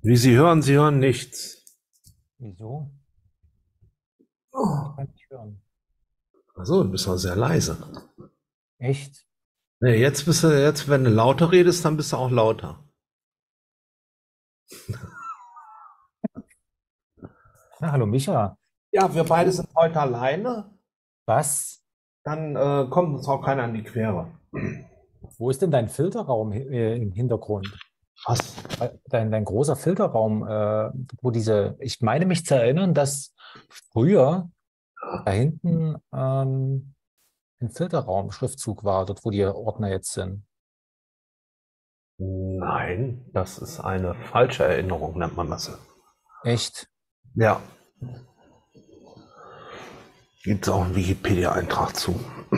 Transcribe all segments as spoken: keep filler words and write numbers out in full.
Wie Sie hören, Sie hören nichts. Wieso? Ich Oh. kann nicht hören. Achso, du bist mal sehr leise. Echt? Nee, jetzt bist du, jetzt, wenn du lauter redest, dann bist du auch lauter. Na, hallo Micha. Ja, wir beide sind heute alleine. Was? Dann äh, kommt uns auch keiner an die Quere. Wo ist denn dein Filterraum äh, im Hintergrund? Was? Äh, Dein, dein großer Filterraum, äh, wo diese, ich meine mich zu erinnern, dass früher da hinten ähm, ein Filterraum-Schriftzug war, dort wo die Ordner jetzt sind. Nein, das ist eine falsche Erinnerung, nennt man das. Echt? Ja, gibt es auch einen Wikipedia-Eintrag zu.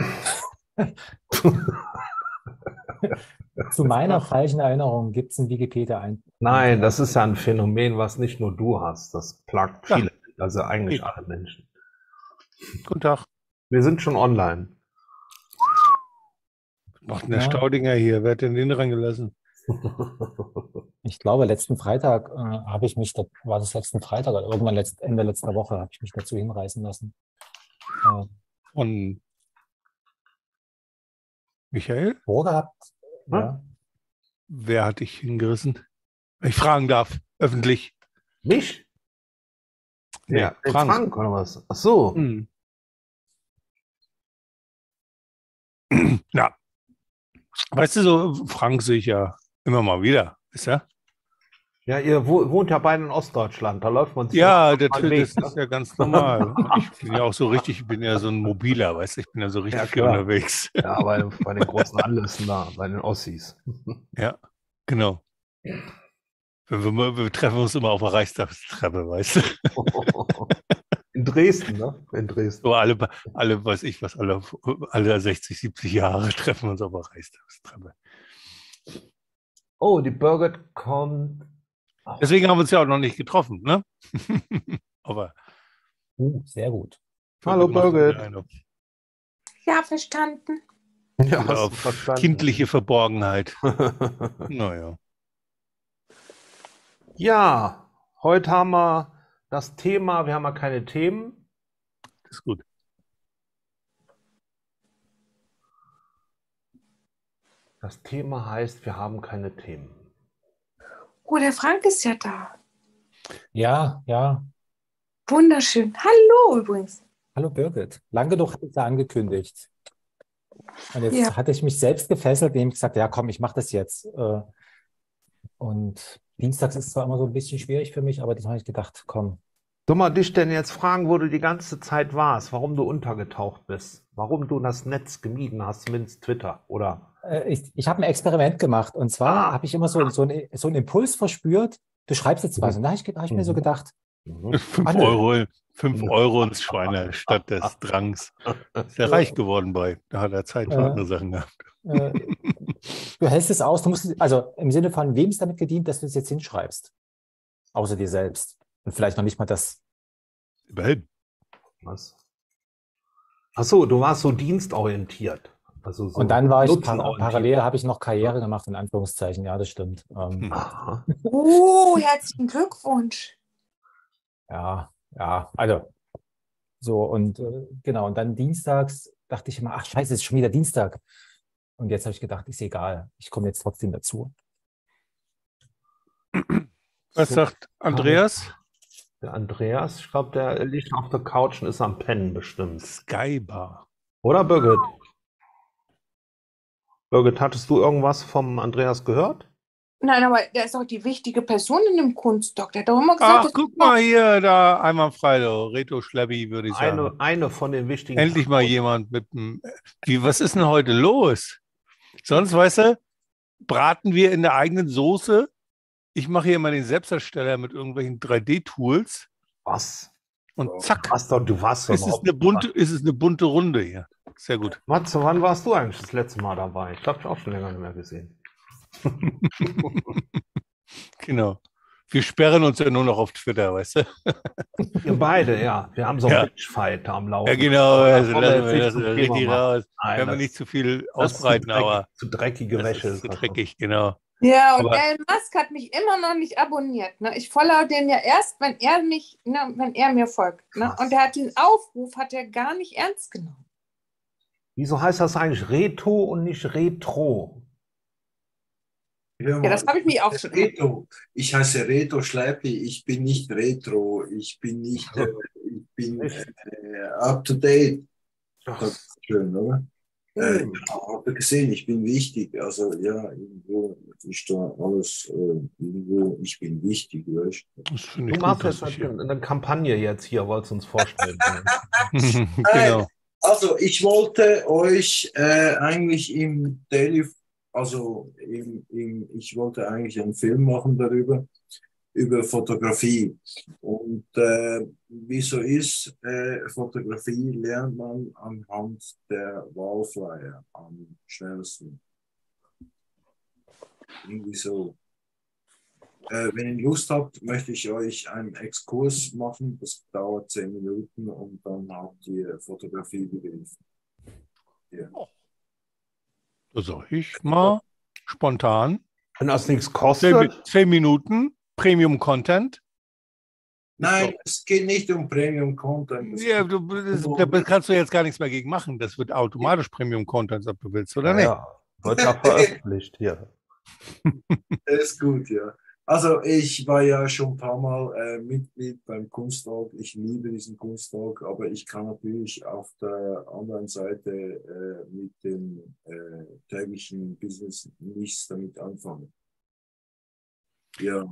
Zu meiner falschen Erinnerung gibt es einen Nein, Wikipedia-Eintrag. das ist ja ein Phänomen, was nicht nur du hast. Das plagt Ja, viele, also eigentlich geht. alle Menschen. Guten Tag. Wir sind schon online. Macht der Ja, Staudinger hier? Wer hat denn den reingelassen? ich glaube, letzten Freitag äh, habe ich mich, da, war das letzten Freitag oder irgendwann letzt, Ende letzter Woche, habe ich mich dazu hinreißen lassen. Äh, Von Michael? vorgehabt, Hm? ja. Wer hat dich hingerissen? Wenn ich fragen darf, öffentlich. Mich? Nee, Ja, den Frank. Frank oder was? Ach so. Hm. Ja, weißt du, so Frank sehe ich ja immer mal wieder, ist ja? Ja, ihr wo- wohnt ja beide in Ostdeutschland, da läuft man sich Ja, immer das, mal einen Weg, das ist ne? ja ganz normal. Und ich bin ja auch so richtig, ich bin ja so ein Mobiler, weißt du, ich bin ja so richtig Ja, viel klar. unterwegs. Ja, bei, bei den großen Anlässen da, bei den Ossis. Ja, genau. Wir, wir, wir treffen uns immer auf der Reichstagstreppe, weißt du? In Dresden, ne? In Dresden. So alle, alle, weiß ich was, alle, alle sechzig, siebzig Jahre treffen wir uns auf der Reichstagstreppe. Oh, die Birgit kommt. Deswegen haben wir uns ja auch noch nicht getroffen, ne? Aber Uh, sehr gut. Hallo, macht Birgit. einen auf, Ja, verstanden. Ja, wieder hast du auf verstanden. kindliche Verborgenheit. Naja. Ja, heute haben wir das Thema, wir haben ja keine Themen. Ist gut. Das Thema heißt, wir haben keine Themen. Oh, der Frank ist ja da. Ja, ja. Wunderschön. Hallo übrigens. Hallo Birgit. Lang genug hatte ich da angekündigt. Und jetzt Ja. hatte ich mich selbst gefesselt, indem ich gesagt, ja komm, ich mache das jetzt. Äh, Und dienstags ist zwar immer so ein bisschen schwierig für mich, aber das habe ich gedacht, komm. Soll man dich denn jetzt fragen, wo du die ganze Zeit warst, warum du untergetaucht bist, warum du das Netz gemieden hast, zumindest Twitter, oder? Äh, Ich, ich habe ein Experiment gemacht. Und zwar Ah. habe ich immer so, so, einen, so einen Impuls verspürt, du schreibst jetzt was. Und da habe ich, hab ich mir so Mhm. gedacht, Mhm. Fünf Ah, nö. Euro, fünf Euro ins Schweine statt des Drangs. Ist er reich geworden bei. Da hat er Zeit für Äh. andere Sachen gehabt. äh, du hältst es aus, du musst, also im Sinne von, wem es damit gedient, dass du es jetzt hinschreibst? Außer dir selbst. Und vielleicht noch nicht mal das. Immerhin. Was? Ach so, du warst so dienstorientiert. Also so Und dann war ich, par nutzenorientiert. parallel habe ich noch Karriere gemacht, in Anführungszeichen. Ja, das stimmt. Ähm, Hm. Aha. Oh, herzlichen Glückwunsch. Ja, ja, also so und äh, genau. Und dann dienstags dachte ich immer, ach scheiße, es ist schon wieder Dienstag. Und jetzt habe ich gedacht, ist egal, ich komme jetzt trotzdem dazu. Was So, sagt Andreas? der Andreas, ich glaube, der liegt auf der Couch und ist am Pennen bestimmt. Skybar. Oder Birgit? Birgit, hattest du irgendwas vom Andreas gehört? Nein, aber der ist auch die wichtige Person in dem Kunstdoc. Der hat doch immer gesagt, Ach, dass guck mal hier, da einmal frei, du. Reto Schlabby, würde ich sagen. Eine, eine von den wichtigen Endlich mal Personen. jemand mit dem. Wie, was ist denn heute los? Sonst, weißt du, braten wir in der eigenen Soße. Ich mache hier mal den Selbstdarsteller mit irgendwelchen drei D-Tools Was? und zack, Was doch, du warst doch ist es überhaupt eine nicht bunte, dabei. ist es eine bunte Runde hier. Sehr gut. Matze, wann warst du eigentlich das letzte Mal dabei? Ich habe dich auch schon länger nicht mehr gesehen. Genau. Wir sperren uns ja nur noch auf Twitter, weißt du? Ihr beide, ja. Wir haben so einen Ja. Bitchfight am Laufen. Ja, genau. Aber Also das wollen wir lassen wir jetzt das nicht zum richtig Thema machen. raus. Nein, Können wir das- nicht zu viel Das ist zu, ausbreiten, dreckig, aber zu dreckige das Wäsche. ist zu das. dreckig, genau. Ja, und Aber- Elon Musk hat mich immer noch nicht abonniert. Ne? Ich follow den ja erst, wenn er mich, ne, wenn er mir folgt. Ne? Krass. Und er hat den Aufruf hat er gar nicht ernst genommen. Wieso heißt das eigentlich Reto und nicht Retro? Hör Ja, mal, das habe ich mich auch schon immer. Reto. Ich heiße Reto Schleppi. Ich bin nicht Retro. Ich bin nicht, äh, ich bin Echt? äh, up to date. Ach, Das ist schön, oder? Äh, hm. ja, habt ihr gesehen, ich bin wichtig. Also ja, irgendwo ist da alles, äh, irgendwo, ich bin wichtig, weißt du? Das finde Du ich machst gut, jetzt dass ich hier. eine, eine Kampagne jetzt hier, wolltest du uns vorstellen. Genau. Also ich wollte euch äh, eigentlich im Daily, also im, im, ich wollte eigentlich einen Film machen darüber, über Fotografie. Und äh, wie so ist, äh, Fotografie lernt man anhand der Wallflyer am schnellsten. Irgendwie so. Äh, wenn ihr Lust habt, möchte ich euch einen Exkurs machen. Das dauert zehn Minuten und dann habt ihr Fotografie begriffen. Ja. Da sag ich mal spontan. Wenn das nichts Zehn, kostet, zehn Minuten Premium Content. Nein, es geht nicht um Premium Content. Es Ja, geht du, das, um- da kannst du jetzt gar nichts mehr gegen machen. Das wird automatisch Premium Content, ob du willst oder ja, nicht. ja, wird ja veröffentlicht hier. Das ist gut, ja. Also ich war ja schon ein paar Mal äh, Mitglied beim Kunsttalk. Ich liebe diesen Kunsttalk, aber ich kann natürlich auf der anderen Seite äh, mit dem äh, täglichen Business nichts damit anfangen. Ja,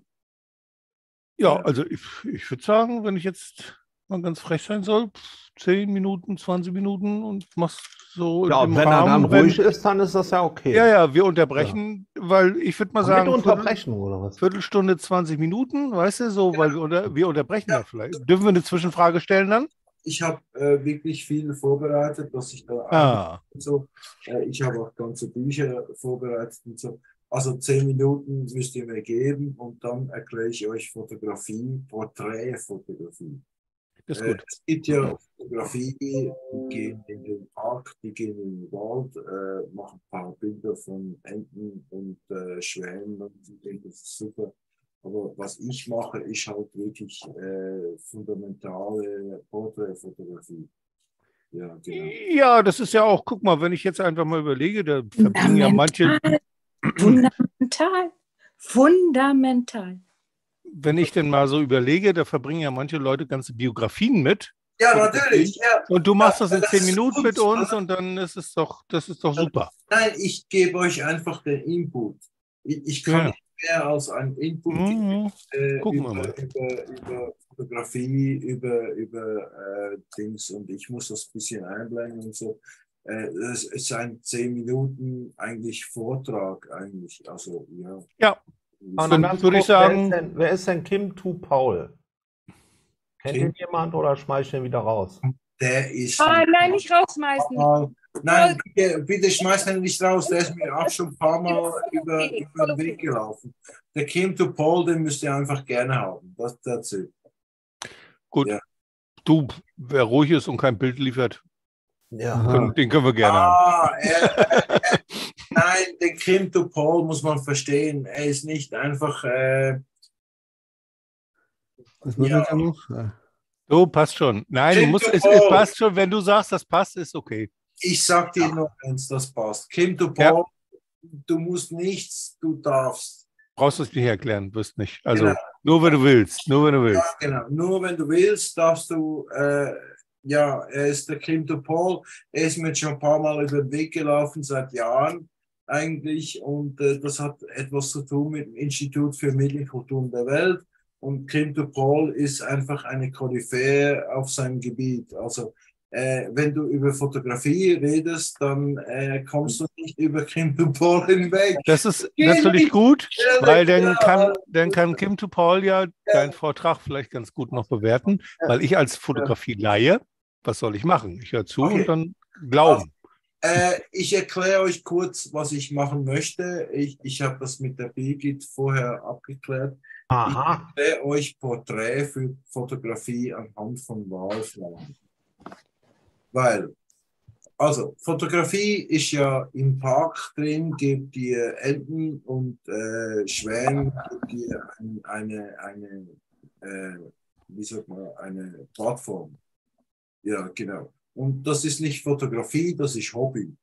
Ja, Ja. also ich, ich würde sagen, wenn ich jetzt mal ganz frech sein soll, zehn Minuten, zwanzig Minuten und machst so Ja, im wenn er dann Rahmen, wenn, ruhig ist, dann ist das ja okay. ja, ja, wir unterbrechen, weil ich würde mal Mit sagen, Viertel, unterbrechen oder was? Viertelstunde, zwanzig Minuten, weißt du, so, weil wir, unter, wir unterbrechen ja. Ja. vielleicht. Dürfen wir eine Zwischenfrage stellen dann? ich habe äh, wirklich viel vorbereitet, was ich da Ah, und so. Äh, ich habe auch ganze Bücher vorbereitet und so. Also zehn Minuten müsst ihr mir geben und dann erkläre ich euch Fotografie, Porträtfotografie. das ist Äh, gut. es gibt ja Fotografie, die gehen in den Park, die gehen in den Wald, äh, machen ein paar Bilder von Enten und äh, Schwänen und ich denke, das ist super. Aber was ich mache, ist halt wirklich äh, fundamentale Porträtfotografie. Ja, genau. Ja, das ist ja auch, guck mal, wenn ich jetzt einfach mal überlege, da verbringen ja manche, Fundamental. Fundamental. wenn ich denn mal so überlege, da verbringen ja manche Leute ganze Biografien mit. Ja, natürlich. Ja. Und du machst das in das zehn ist Minuten gut. mit uns und dann ist es doch, das ist doch super. Nein, ich gebe euch einfach den Input. Ich, ich kann Ja. nicht mehr als einen Input geben. Mhm. Äh, Gucken wir über, mal. über, über Fotografie, über, über äh, Dings und ich muss das ein bisschen einblenden und so. Äh, es ist ein zehn Minuten eigentlich Vortrag eigentlich. Also ja. Ja. Aber Dann noch ganz würde ich kurz, wer sagen- ist denn, wer ist denn Kim Tu Paul? Kennt Kim? ihn jemand oder schmeiß ich ihn wieder raus? Der ist. Ah, nein, nicht rausschmeißen. Nein, bitte, bitte schmeiß ihn nicht raus. Der ist mir auch schon ein paar Mal über, über den Weg gelaufen. Der Kim to Paul, den müsst ihr einfach gerne haben. Das dazu. Gut. Ja. Du, wer ruhig ist und kein Bild liefert, Ja. können, den können wir gerne haben. Ah, er, er, er, nein, den Kim to Paul muss man verstehen. Er ist nicht einfach. Äh, Was muss Ja. So, passt schon. Nein, Kim muss, to es, Paul. es passt schon. Wenn du sagst, das passt, ist okay. ich sag dir nur eins, das passt. Kim to Ja. Paul, du musst nichts, du darfst. Brauchst du es nicht erklären, wirst nicht. Also, Genau. nur wenn du willst. Nur wenn du Ja, willst. genau. Nur wenn du willst, darfst du, äh, ja, er ist der Kim to Paul. Er ist mir schon ein paar Mal über den Weg gelaufen, seit Jahren eigentlich. Und äh, das hat etwas zu tun mit dem Institut für Medienkultur der Welt. Und Kim to Paul ist einfach eine Koryphäe auf seinem Gebiet. Also, äh, wenn du über Fotografie redest, dann äh, kommst du nicht über Kim to Paul hinweg. Das ist natürlich gut, weil dann kann, dann kann Kim to Paul ja deinen Vortrag vielleicht ganz gut noch bewerten, weil ich als Fotografie-Laie, was soll ich machen? Ich höre zu Okay. und dann glauben. Äh, ich erkläre euch kurz, was ich machen möchte. Ich, ich habe das mit der Birgit vorher abgeklärt. Aha. Ich erkläre euch Porträt für Fotografie anhand von Wallflyer. Weil also Fotografie ist ja im Park drin, gibt dir Enten und äh, Schwänen, gibt dir ein, eine, eine äh, wie sagt man, eine Plattform. Ja, genau. Und das ist nicht Fotografie, das ist Hobby.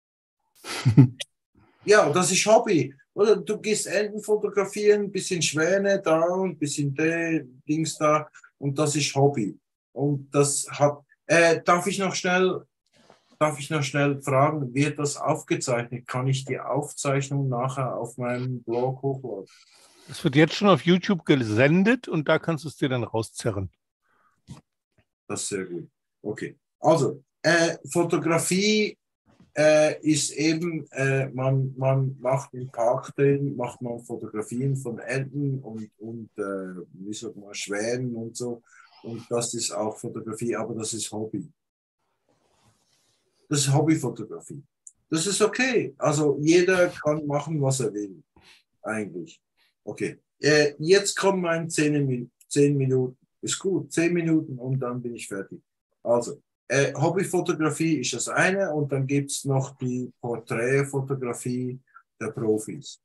Ja, das ist Hobby. Oder du gehst Enten fotografieren, ein bisschen Schwäne da und ein bisschen de, Dings da. Und das ist Hobby. Und das hat, äh, darf ich noch schnell, darf ich noch schnell fragen, wird das aufgezeichnet? Kann ich die Aufzeichnung nachher auf meinem Blog hochladen? Es wird jetzt schon auf YouTube gesendet und da kannst du es dir dann rauszerren. Das ist sehr gut. Okay. Also, äh, Fotografie äh, ist eben, äh, man, man macht im Park drin, macht man Fotografien von Enten und, und äh, wie sagt man, Schwänen und so. Und das ist auch Fotografie, aber das ist Hobby. Das ist Hobbyfotografie. Das ist okay. Also jeder kann machen, was er will, eigentlich. Okay. Äh, jetzt kommen meine zehn, zehn Minuten. Ist gut, zehn Minuten und dann bin ich fertig. Also, äh, Hobbyfotografie ist das eine und dann gibt es noch die Porträtfotografie der Profis.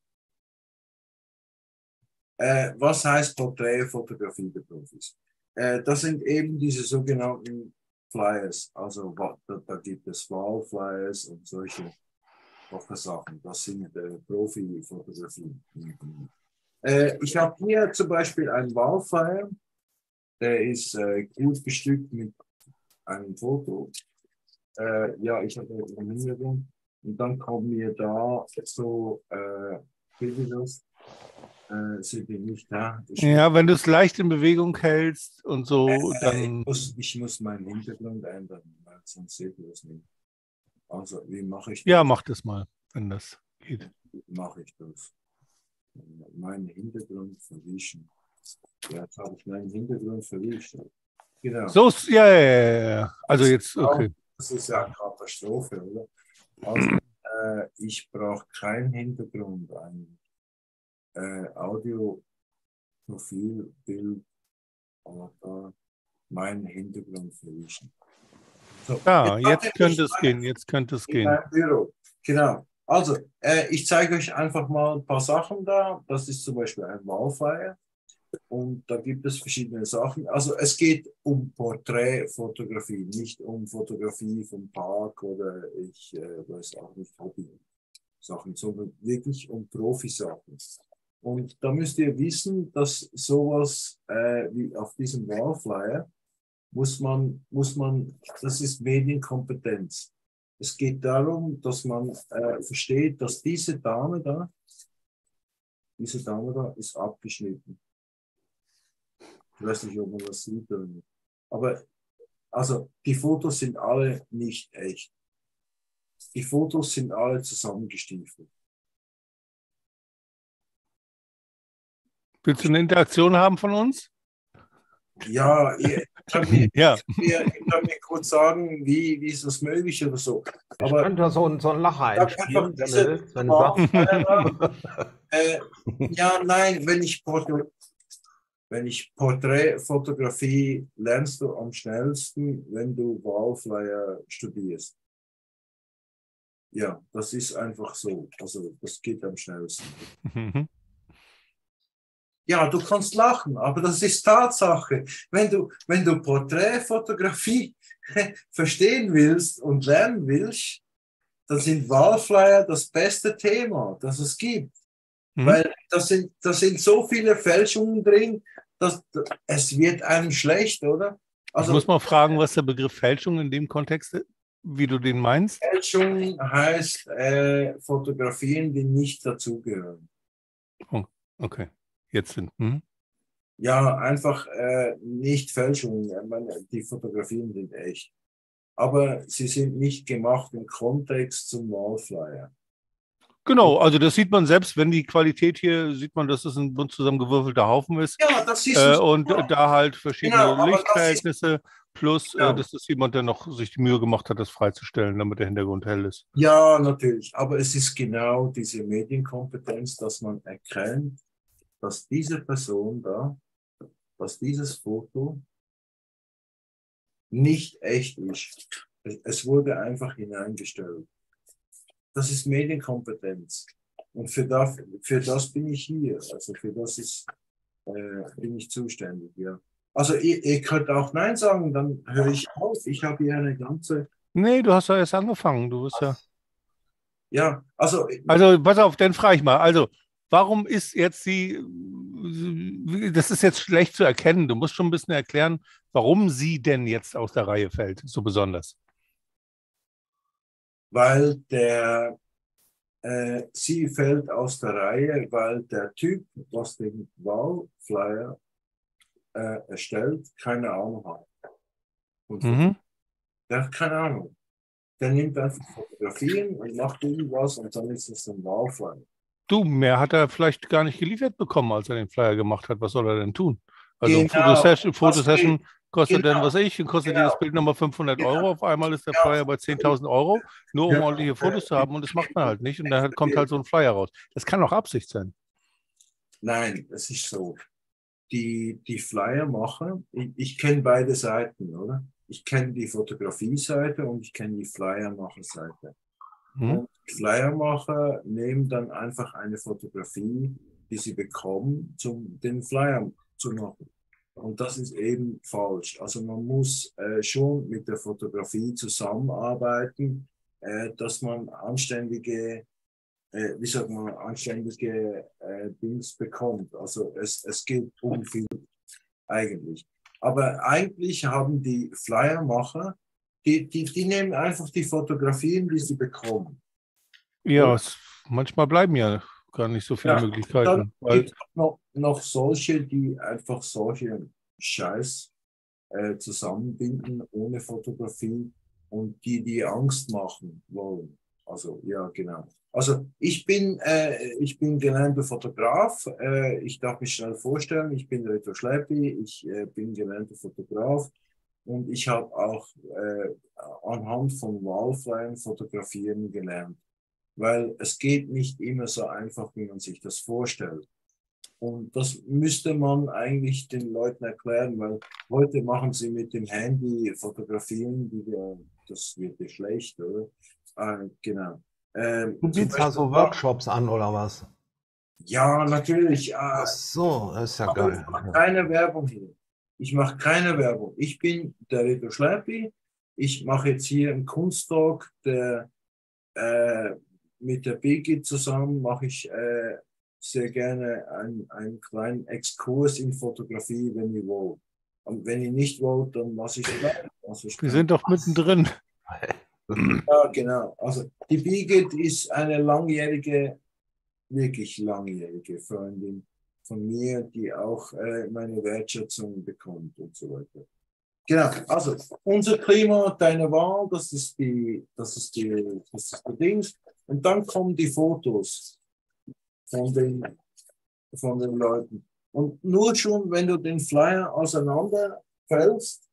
Äh, was heißt Porträtfotografie der Profis? Äh, das sind eben diese sogenannten Flyers. Also da, da gibt es Wahlflyers und solche Sachen. Das sind äh, Profi-Fotografien. Äh, ich habe hier zum Beispiel einen Wahlflyer. Der ist äh, gut bestückt mit einem Foto. Äh, ja, ich habe einen Hintergrund. Und dann kommen wir da so äh, Videos. Äh, sind die nicht da? Ja, wenn du es leicht in Bewegung hältst und so, äh, dann. Ich muss, ich muss meinen Hintergrund ändern, weil sonst seht ihr das nicht. Also, wie mache ich das? Ja, mach das mal, wenn das geht. Wie mache ich das? Meinen Hintergrund verwischen. Ja, jetzt habe ich meinen Hintergrund verwischt. Genau. So, ist- ja, ja, ja, ja. Also jetzt, okay. Das ist ja eine Katastrophe, oder? Also, äh, ich brauche keinen Hintergrund, ein äh, Audio-Profil, Bild, oder meinen Hintergrund verwischen. So, Ja, jetzt jetzt habt ihr könnte mich es gehen, jetzt könnte es in gehen. meinem Büro. Genau. Also, äh, ich zeige euch einfach mal ein paar Sachen da. Das ist zum Beispiel ein Wahlflyer. Und da gibt es verschiedene Sachen. Also es geht um Porträtfotografie, nicht um Fotografie vom Park oder ich äh, weiß auch nicht Hobby-Sachen, sondern wirklich um Profisachen. Und da müsst ihr wissen, dass sowas äh, wie auf diesem Wallflyer muss man, muss man, das ist Medienkompetenz. Es geht darum, dass man äh, versteht, dass diese Dame da, diese Dame da ist abgeschnitten. Ich weiß nicht, ob man das sieht oder nicht. Aber also die Fotos sind alle nicht echt. Die Fotos sind alle zusammengestiefelt. Willst du eine Interaktion haben von uns? Ja, ihr könnt mir, Ja. ihr, ihr könnt mir kurz sagen, wie, wie ist das möglich oder so. Ich Aber könnte so, einen- so einen Lacher da einspielen, einfach wenn diese du willst, wenn du sagst. äh, ja, nein, wenn ich, Porträt, wenn ich Porträtfotografie lernst du am schnellsten, wenn du Wallflyer studierst. Ja, das ist einfach so. Also das geht am schnellsten. Mhm. Ja, du kannst lachen, aber das ist Tatsache. Wenn du, wenn du Porträtfotografie verstehen willst und lernen willst, dann sind Wallflyer das beste Thema, das es gibt. Mhm. Weil da sind, da sind so viele Fälschungen drin, dass es wird einem schlecht, oder? Also ich muss mal fragen, was der Begriff Fälschung in dem Kontext ist, wie du den meinst. Fälschung heißt äh, Fotografien, die nicht dazugehören. Oh, okay, jetzt sind. Hm? Ja, einfach äh, nicht Fälschungen. Ich meine, die Fotografien sind echt. Aber sie sind nicht gemacht im Kontext zum Wallflyer. Genau, also das sieht man selbst, wenn die Qualität hier, sieht man, dass es ein bunt zusammengewürfelter Haufen ist. Ja, das ist Äh, es. und Genau. da halt verschiedene Genau, aber das ist- Lichtverhältnisse plus, Genau. äh, dass das jemand, der noch sich die Mühe gemacht hat, das freizustellen, damit der Hintergrund hell ist. Ja, natürlich. Aber es ist genau diese Medienkompetenz, dass man erkennt, dass diese Person da, dass dieses Foto nicht echt ist. Es, es wurde einfach hineingestellt. Das ist Medienkompetenz. Und für das, für das bin ich hier. Also für das ist, äh, bin ich zuständig, ja. Also ihr, ihr könnt auch Nein sagen, dann höre ich auf. Ich habe hier eine ganze, Nee, du hast ja erst angefangen. Du bist ja. ja, also Also, pass auf, dann frage ich mal. Also, warum ist jetzt die, das ist jetzt schlecht zu erkennen. Du musst schon ein bisschen erklären, warum sie denn jetzt aus der Reihe fällt, so besonders. weil der, äh, sie fällt aus der Reihe, weil der Typ, was den Wahlflyer äh, erstellt, keine Ahnung hat. Und Mhm. der hat keine Ahnung. Der nimmt einfach Fotografien und macht irgendwas und dann ist es ein Wahlflyer. Du, mehr hat er vielleicht gar nicht geliefert bekommen, als er den Flyer gemacht hat. Was soll er denn tun? Also Genau. Fotosession, Das Fotosession geht- kostet genau. dann, was ich, kostet Genau. jedes Bild nochmal fünfhundert Genau. Euro. Auf einmal ist der Ja. Flyer bei zehntausend Euro, nur um Ja. ordentliche Fotos zu haben. Und das macht man halt nicht. Und dann kommt halt so ein Flyer raus. Das kann auch Absicht sein. Nein, es ist so. Die, die Flyer-Macher, ich, ich kenne beide Seiten, oder? Ich kenne die Fotografie-Seite und ich kenne die Flyer-Macher-Seite. Mhm. Und die Flyermacher nehmen dann einfach eine Fotografie, die sie bekommen, um den Flyer zu machen. Und das ist eben falsch. Also man muss äh, schon mit der Fotografie zusammenarbeiten, äh, dass man anständige, äh, wie sagt man, anständige äh, Dings bekommt. Also es, es geht um viel eigentlich. Aber eigentlich haben die Flyermacher, die, die, die nehmen einfach die Fotografien, die sie bekommen. Ja, es, manchmal bleiben ja gar nicht so viele Ja, Möglichkeiten. Dann Weil, gibt es noch, noch solche, die einfach solche Scheiß äh, zusammenbinden ohne Fotografie und die, die Angst machen wollen. Also, ja, genau. Also, ich bin, äh, ich bin gelernter Fotograf. Äh, ich darf mich schnell vorstellen. Ich bin Reto Schleppi. Ich äh, bin gelernter Fotograf. Und ich habe auch äh, anhand von wahlfreien Fotografieren gelernt. Weil es geht nicht immer so einfach, wie man sich das vorstellt. Und das müsste man eigentlich den Leuten erklären, weil heute machen sie mit dem Handy Fotografien, die wir, das wird ja schlecht, oder? Ah, genau. Ähm, Du zum bietest also Beispiel- Workshops an, oder was? Ja, natürlich. Ach Äh, so, das ist ja aber geil. ich mache keine Werbung hier. Ich mache keine Werbung. Ich bin der Reto Schleppi. Ich mache jetzt hier einen Kunsttalk, der äh, mit der Birgit zusammen mache ich äh, sehr gerne einen, einen kleinen Exkurs in Fotografie, wenn ihr wollt. Und wenn ihr nicht wollt, dann lasse ich es bleiben. Also ich wir kann- sind doch mittendrin. Ja, genau. Also die Birgit ist eine langjährige, wirklich langjährige Freundin von mir, die auch äh, meine Wertschätzung bekommt und so weiter. Genau, also unser Klima, deine Wahl, das ist die, das ist die, das ist der Dings. Und dann kommen die Fotos von den, von den Leuten. Und nur schon, wenn du den Flyer auseinanderfällst,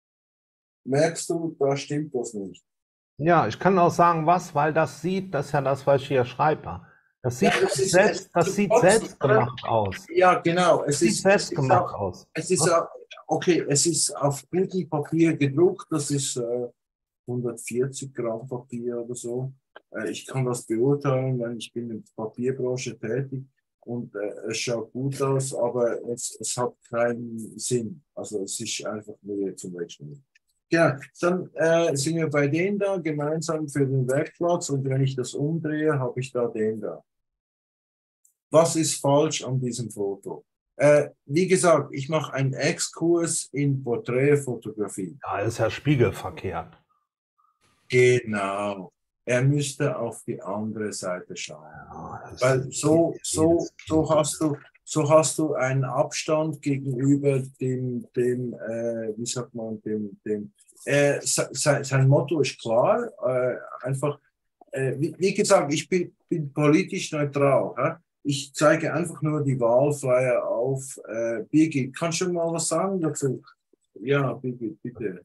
merkst du, da stimmt das nicht. Ja, ich kann auch sagen, was, weil das sieht, das ist ja das, was ich hier schreibe. Das sieht, Ja, das ist- selbst, das sieht das- selbstgemacht aus. Ja, genau. Es Das sieht ist, es ist selbstgemacht auch, aus. es ist auch, okay, es ist auf Papier gedruckt, das ist äh, hundertvierzig Gramm Papier oder so. Äh, ich kann das beurteilen, weil ich bin in der Papierbranche tätig und äh, es schaut gut aus, aber es, es hat keinen Sinn. Also es ist einfach nur zum Wegschneiden. Ja, dann äh, sind wir bei denen da gemeinsam für den Werkplatz und wenn ich das umdrehe, habe ich da den da. Was ist falsch an diesem Foto? Äh, wie gesagt, ich mache einen Exkurs in Porträtfotografie. Ja, das ist ja spiegelverkehrt. Genau. Er müsste auf die andere Seite schauen. Ja, das Weil ist- so, so, so hast du, so hast du einen Abstand gegenüber dem, dem, äh, wie sagt man, dem, dem, äh, sein, sein Motto ist klar, äh, einfach, äh, wie, wie gesagt, ich bin, bin politisch neutral. Hä? Ich zeige einfach nur die Wahlflyer auf. Äh, Birgit, kannst du mal was sagen dazu? Ja, Birgit, bitte.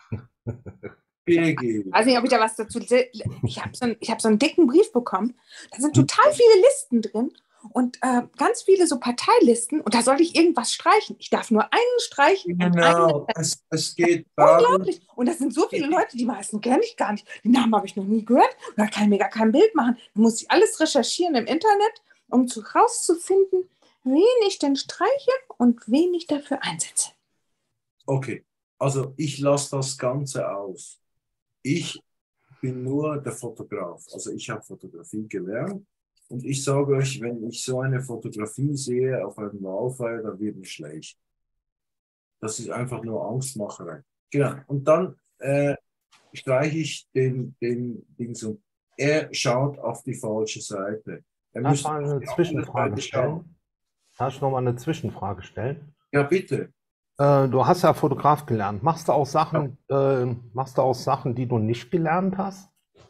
Birgit. Ich weiß nicht, ob ich da was dazu. Ich habe so, einen- ich hab so einen dicken Brief bekommen. Da sind total viele Listen drin. und äh, ganz viele so Parteilisten und da soll ich irgendwas streichen. Ich darf nur einen streichen und einen. Genau, es, es geht darum, Unglaublich. Und das sind so viele Leute, die meisten kenne ich gar nicht. Die Namen habe ich noch nie gehört. Und da kann ich mir gar kein Bild machen. Da muss ich alles recherchieren im Internet, um zu, rauszufinden, wen ich denn streiche und wen ich dafür einsetze. okay, also ich lasse das Ganze aus. Ich bin nur der Fotograf. Also ich habe Fotografie gelernt und ich sage euch, wenn ich so eine Fotografie sehe auf einem Wahlfeier, dann wird mir schlecht. Das ist einfach nur Angstmacherei. Genau. Und dann äh, streiche ich den, den Ding so. Er schaut auf die falsche Seite. Er Darf ich müsste mal auf eine die Zwischenfrage andere Seite schauen. stellen? Darf ich noch mal eine Zwischenfrage stellen? Ja, bitte. Äh, du hast ja Fotograf gelernt. Machst du auch Sachen, äh, machst du auch Sachen, die du nicht gelernt hast?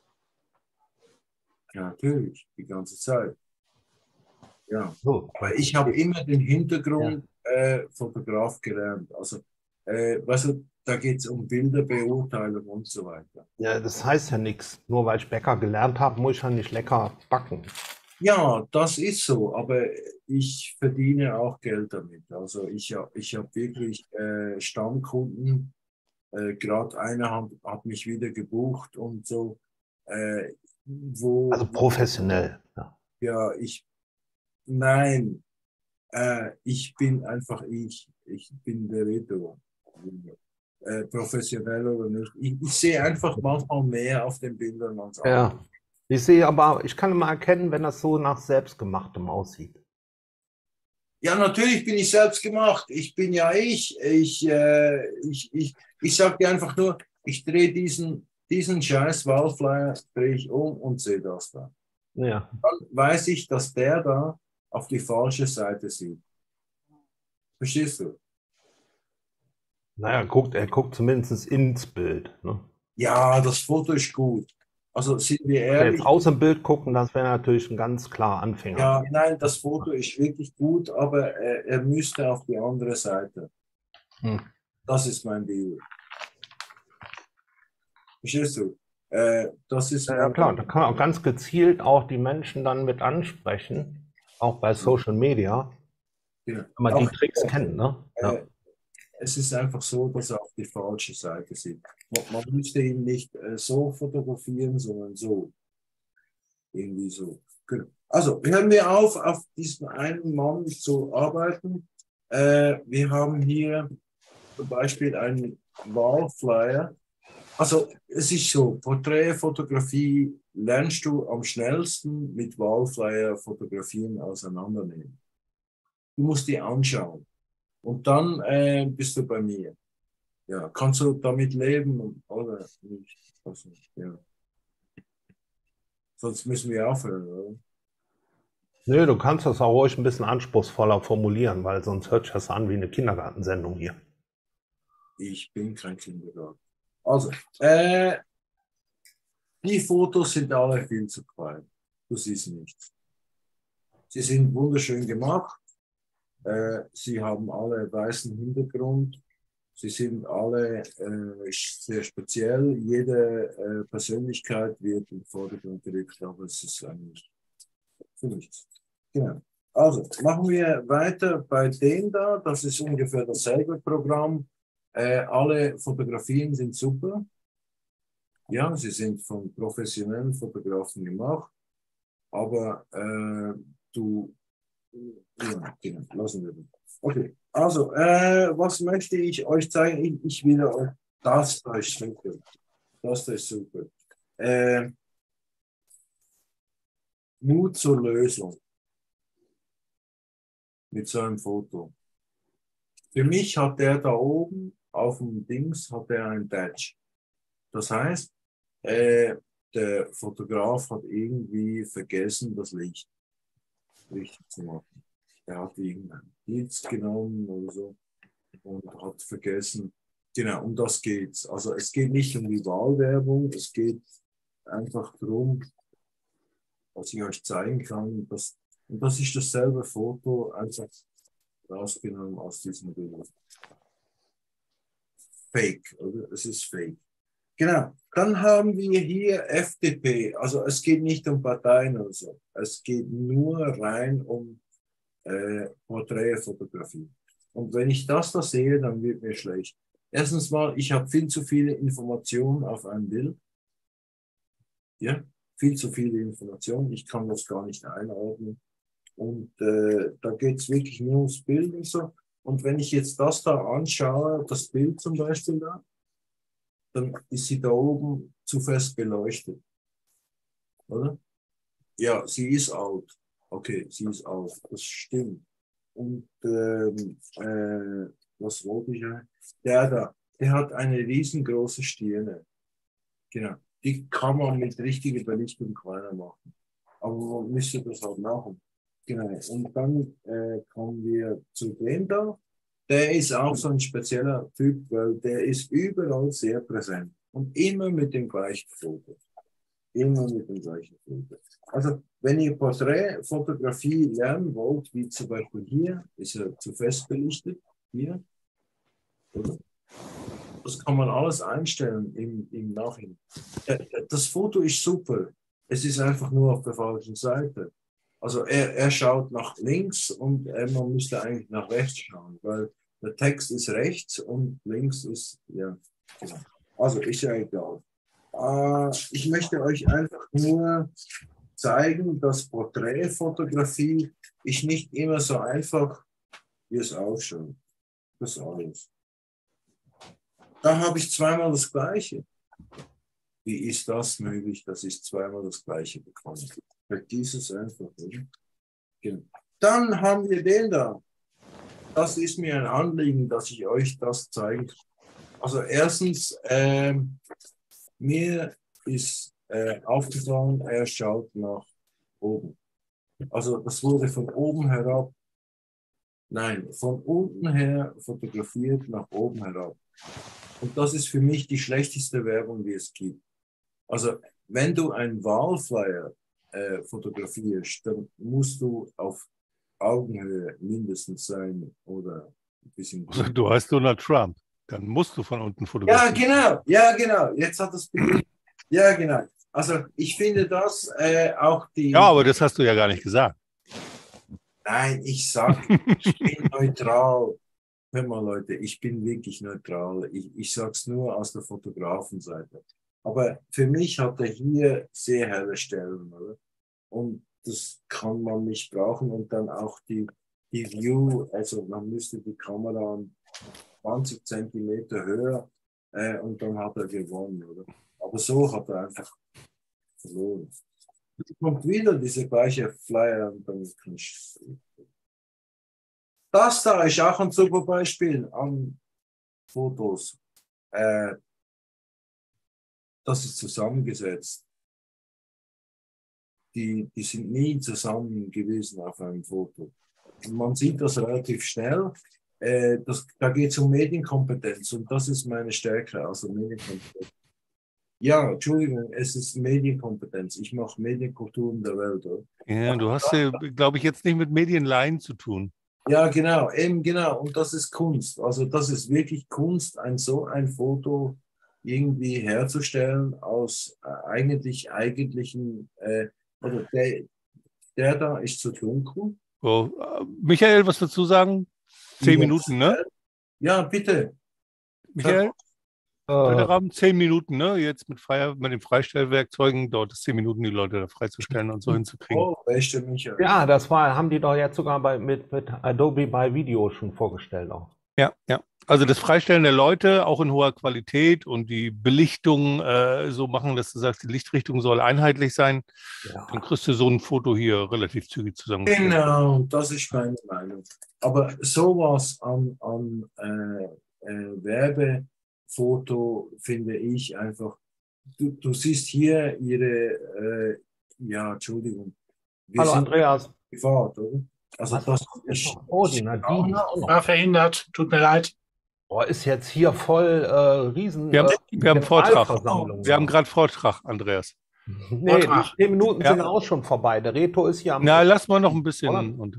Ja, natürlich, die ganze Zeit. Ja, So. weil ich habe immer den Hintergrund äh, Fotograf gelernt. Also, äh, weißt du, da geht es um Bilderbeurteilung und so weiter. Ja, das heißt ja nichts. Nur weil ich Bäcker gelernt habe, muss ich ja nicht lecker backen. Ja, das ist so, aber ich verdiene auch Geld damit. Also ich, hab- ich habe wirklich äh, Stammkunden, äh, gerade einer hat, hat mich wieder gebucht und so, äh, wo Also professionell. Ja. ja ich, nein, äh, ich bin einfach ich, ich bin der Reto. Äh, professionell oder nicht. Ich, ich sehe einfach manchmal mehr auf den Bildern als andere. Ja. Ich sehe aber, ich kann immer erkennen, wenn das so nach Selbstgemachtem aussieht. Ja, natürlich bin ich selbst gemacht. Ich bin ja ich. Ich, äh, ich, ich, ich sage dir einfach nur, ich drehe diesen, diesen scheiß Wallflyer, drehe ich um und sehe das da. Ja. Dann weiß ich, dass der da auf die falsche Seite sieht. Verstehst du? Naja, er guckt, er guckt zumindest ins Bild. Ne? Ja, das Foto ist gut. Also sind wir Wenn wir ehrlich, jetzt aus dem Bild gucken, das wäre natürlich ein ganz klar Anfänger. ja, nein, das Foto ist wirklich gut, aber er, er müsste auf die andere Seite. Hm. Das ist mein Deal. Verstehst du? Äh, das ist Ja, ja, mein klar, da kann man auch ganz gezielt auch die Menschen dann mit ansprechen, auch bei Social Media, Genau. wenn man die Auch, Tricks kennt. Ne? Ja. äh, es ist einfach so, dass er auf die falsche Seite sieht. Man, man müsste ihn nicht äh, so fotografieren, sondern so. Irgendwie so. Genau. Also, hören wir auf, auf diesen einen Mann zu arbeiten. Äh, wir haben hier zum Beispiel einen Wallflyer. Also, es ist so, Porträtfotografie lernst du am schnellsten mit Wallflyer fotografieren auseinandernehmen. Du musst die anschauen. Und dann äh, bist du bei mir. Ja, kannst du damit leben oder nicht? Also, ja. Sonst müssen wir aufhören, oder? Nö, du kannst das auch ruhig ein bisschen anspruchsvoller formulieren, weil sonst hört sich das an wie eine Kindergartensendung hier. Ich bin kein Kindergarten. Also, äh, die Fotos sind alle viel zu klein. Du siehst nichts. Sie sind wunderschön gemacht. Äh, sie haben alle weißen Hintergrund. Sie sind alle äh, sehr speziell. Jede äh, Persönlichkeit wird im Vordergrund gerückt, aber es ist eigentlich für nichts. Genau. Also, machen wir weiter bei dem da. Das ist ungefähr dasselbe Programm. Äh, alle Fotografien sind super. Ja, sie sind von professionellen Fotografen gemacht. Aber äh, du, ja, genau, lassen wir das. Okay, also, äh, was möchte ich euch zeigen? Ich, ich will euch, das da ist super. Das da ist super. Äh, Mut zur Lösung. Mit so einem Foto. Für mich hat der da oben auf dem Dings hat er ein Badge. Das heißt, äh, der Fotograf hat irgendwie vergessen, das Licht richtig zu machen. Er hat irgendeinen Blitz genommen oder so und hat vergessen. Genau, um das geht's. Also es geht nicht um die Wahlwerbung, es geht einfach darum, was ich euch zeigen kann. Dass, und das ist dasselbe Foto, einfach rausgenommen aus diesem Bild. Fake, oder? Es ist fake. Genau. Dann haben wir hier F D P. Also es geht nicht um Parteien oder so. Es geht nur rein um äh, Porträtfotografie. Und wenn ich das da sehe, dann wird mir schlecht. Erstens mal, ich habe viel zu viele Informationen auf ein Bild. Ja, viel zu viele Informationen. Ich kann das gar nicht einordnen. Und äh, da geht es wirklich nur ums Bild und so. Und wenn ich jetzt das da anschaue, das Bild zum Beispiel da, dann ist sie da oben zu fest beleuchtet. Oder? Ja, sie ist alt. Okay, sie ist alt. Das stimmt. Und ähm, äh, was wollte ich eigentlich? Der da, der hat eine riesengroße Stirne. Genau. Die kann man mit richtiger Belichtung kleiner machen. Aber man müsste das halt machen. Genau. Und dann äh, kommen wir zu dem da. Der ist auch so ein spezieller Typ, weil der ist überall sehr präsent. Und immer mit dem gleichen Foto. Immer mit dem gleichen Foto. Also, wenn ihr Porträtfotografie lernen wollt, wie zum Beispiel hier, ist er zu fest belichtet. Hier. Oder? Das kann man alles einstellen im, im Nachhinein. Das Foto ist super. Es ist einfach nur auf der falschen Seite. Also er, er schaut nach links und er, man müsste eigentlich nach rechts schauen, weil der Text ist rechts und links ist, ja, genau. Also ist ja egal. Äh, ich möchte euch einfach nur zeigen, dass Porträtfotografie ist nicht immer so einfach, wie es ausschaut. Das ist alles. Da habe ich zweimal das Gleiche. Wie ist das möglich, dass ich zweimal das Gleiche bekomme? Vergiss es einfach. Oder? Genau. Dann haben wir den da. Das ist mir ein Anliegen, dass ich euch das zeige. Also erstens, äh, mir ist äh, aufgefallen, er schaut nach oben. Also das wurde von oben herab, nein, von unten her fotografiert nach oben herab. Und das ist für mich die schlechteste Werbung, die es gibt. Also wenn du einen Wahlflyer äh, fotografierst, dann musst du auf Augenhöhe mindestens sein oder ein bisschen. Also, du heißt Donald Trump, dann musst du von unten Ja, fotografieren. genau, ja, genau. Jetzt hat das Bild. Ja, genau. Also ich finde das äh, auch die. Ja, aber das hast du ja gar nicht gesagt. Nein, ich sage, ich bin neutral. Hör mal, Leute, ich bin wirklich neutral. Ich, ich sage es nur aus der Fotografenseite. Aber für mich hat er hier sehr helle Stellen, oder? Und das kann man nicht brauchen. Und dann auch die, die View, also man müsste die Kamera zwanzig Zentimeter höher äh, und dann hat er gewonnen, oder? Aber so hat er einfach verloren. Jetzt kommt wieder diese gleiche Flyer und dann kann ich. Das da ist auch ein super Beispiel an Fotos. Äh, das ist zusammengesetzt. Die, die sind nie zusammen gewesen auf einem Foto. Und man sieht das relativ schnell. Äh, das, da geht es um Medienkompetenz und das ist meine Stärke, also Medienkompetenz. Ja, Entschuldigung, es ist Medienkompetenz. Ich mache Medienkultur in der Welt. Oder? Ja, du hast ja, glaube ich, jetzt nicht mit Medienlaien zu tun. Ja, genau, eben genau. Und das ist Kunst. Also das ist wirklich Kunst, ein so ein Foto irgendwie herzustellen aus äh, eigentlich eigentlichen, äh, oder der, der da ist zu dunkel. So, äh, Michael, was dazu sagen? Zehn Ja. Minuten, ne? Ja, bitte. Michael? Äh, Rahmen, zehn Minuten, ne? Jetzt mit, Freier, mit den Freistellwerkzeugen dauert es zehn Minuten, die Leute da freizustellen und so hinzukriegen. Oh, beste Michael. ja, das war, haben die doch jetzt sogar bei, mit, mit Adobe bei Video schon vorgestellt auch. Ja, ja. Also das Freistellen der Leute auch in hoher Qualität und die Belichtung äh, so machen, dass du sagst, die Lichtrichtung soll einheitlich sein. Ja. Dann kriegst du so ein Foto hier relativ zügig zusammengestellt. Genau, das ist meine Meinung. Aber sowas an, an äh, äh, Werbefoto finde ich einfach. Du, du siehst hier ihre, äh, ja, Entschuldigung. Wir Hallo sind Andreas. privat, oder? Also Was? das Ist ist. noch- Oh, die Nadine auch noch. War verhindert, tut mir leid. Boah, ist jetzt hier voll äh, riesen Wir haben- äh, wir haben Vortrag. Generalversammlung. Wir haben gerade Vortrag, Andreas. Nee, die Vortrag. zehn Minuten Ja. sind auch schon vorbei. Der Reto ist hier am. Na, lass mal noch ein bisschen Oder? und dann.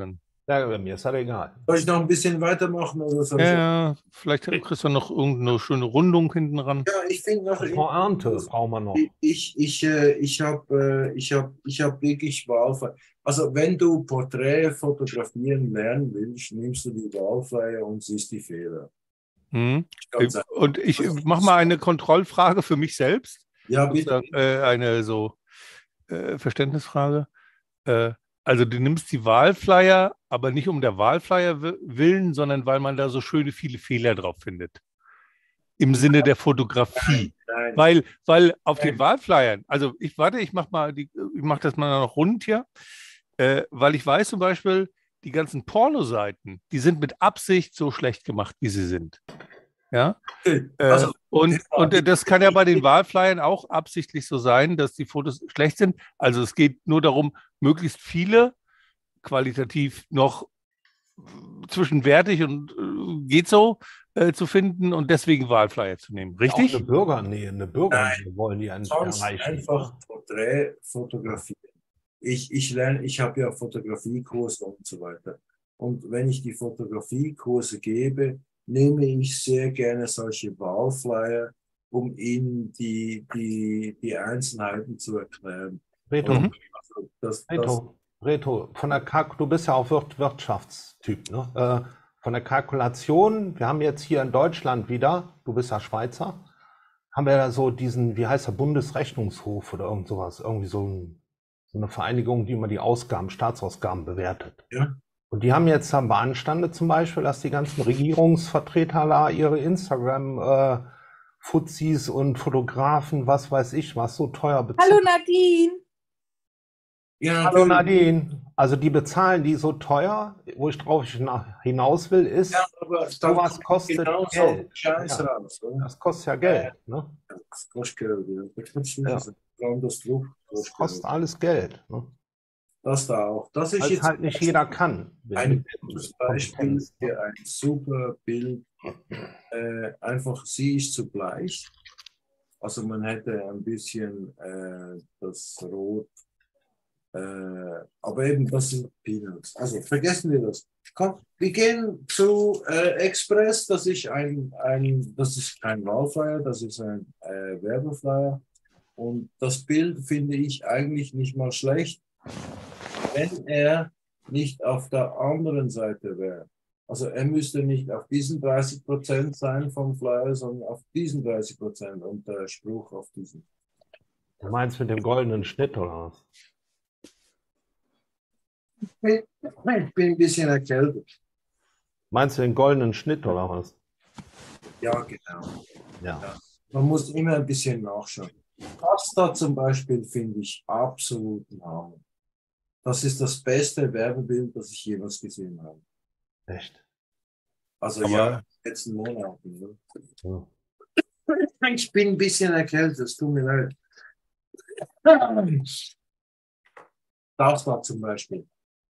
Ja, bei mir ist das egal. Soll ich noch ein bisschen weitermachen oder soll Ja, ich? ja, vielleicht kriegst du noch irgendeine schöne Rundung hinten ran. Ja, ich finde noch. Vor Ernte brauchen wir noch. Ich, ich, äh, ich habe äh, ich hab, ich hab wirklich Wahlfreiheit. Also wenn du Porträt fotografieren lernen willst, nimmst du die Wahlfreiheit und siehst die Fehler. Hm. Ganz einfach. Und ich mache mal eine Kontrollfrage für mich selbst. Ja, bitte. Sozusagen, äh, eine so äh, Verständnisfrage. Äh, also du nimmst die Wahlflyer, aber nicht um der Wahlflyer wi- willen, sondern weil man da so schöne viele Fehler drauf findet. Im Sinne der Fotografie. Nein. Weil, weil auf Nein. den Wahlflyern, also ich warte, ich mache mal die, ich mache das mal noch rund hier, äh, weil ich weiß zum Beispiel, die ganzen Pornoseiten, die sind mit Absicht so schlecht gemacht, wie sie sind. Ja. Okay. Äh, Also, und, und äh, das kann ja bei den Wahlflyern auch absichtlich so sein, dass die Fotos schlecht sind. Also es geht nur darum, möglichst viele qualitativ noch zwischenwertig und äh, geht so äh, zu finden und deswegen Wahlflyer zu nehmen. Auch Richtig? eine Bürgernähe, eine Bürgernähe wollen die an- sonst erreichen. einfach Porträt fotografieren. Ich, ich lerne, ich habe ja Fotografiekurse und so weiter. Und wenn ich die Fotografiekurse gebe, nehme ich sehr gerne solche Wahlflyer, um ihnen die, die, die Einzelheiten zu erklären. Reto, Mhm. Also das, das, Reto, Reto, von der Kalk du bist ja auch Wir- Wirtschaftstyp, ne? Äh, von der Kalkulation, wir haben jetzt hier in Deutschland wieder, du bist ja Schweizer, haben wir da so diesen, wie heißt der, Bundesrechnungshof oder irgend sowas, irgendwie so, ein, so eine Vereinigung, die immer die Ausgaben, Staatsausgaben bewertet. Ja. Und die haben jetzt dann beanstandet zum Beispiel, dass die ganzen Regierungsvertreter da ihre Instagram äh, Fuzis und Fotografen, was weiß ich, was so teuer bezahlen. Hallo Nadine. ja, Hallo natürlich. Nadine. Also die bezahlen die so teuer, wo ich drauf hina- hinaus will, ist, Ja, aber dann sowas kommt kostet genau so Geld. Scheiß Ja. raus. Oder? Das kostet ja Geld. Ne? Das kostet Geld. Ja. Da kannst du nicht Ja. sagen, warum das Druck Das kostet kostet Geld. alles Geld. Ne? Das da auch. Das ist Weil es jetzt halt nicht jeder kann. ein gutes Beispiel Kompetenz, ne? für ein super Bild. Äh, einfach, sie ist zu bleich. Also man hätte ein bisschen äh, das Rot. Äh, aber eben, das sind Peanuts. Also vergessen wir das. Komm, wir gehen zu äh, Express. Das ist ein, ein, das ist kein Wahlflyer, das ist ein äh, Werbeflyer. Und das Bild finde ich eigentlich nicht mal schlecht, wenn er nicht auf der anderen Seite wäre. Also er müsste nicht auf diesen dreißig Prozent sein vom Flyer, sondern auf diesen dreißig Prozent und der Spruch auf diesen. Du meinst mit dem goldenen Schnitt oder was? Ich bin ein bisschen erkältet. Meinst du den goldenen Schnitt oder was? Ja, genau. Ja. Man muss immer ein bisschen nachschauen. Das da zum Beispiel finde ich absolut ein Hammer. Das ist das beste Werbebild, das ich jemals gesehen habe. Echt. Also Aber- ja, letzten Monaten. Ne? Ja. Ich bin ein bisschen erkältet, es tut mir leid. Das da zum Beispiel.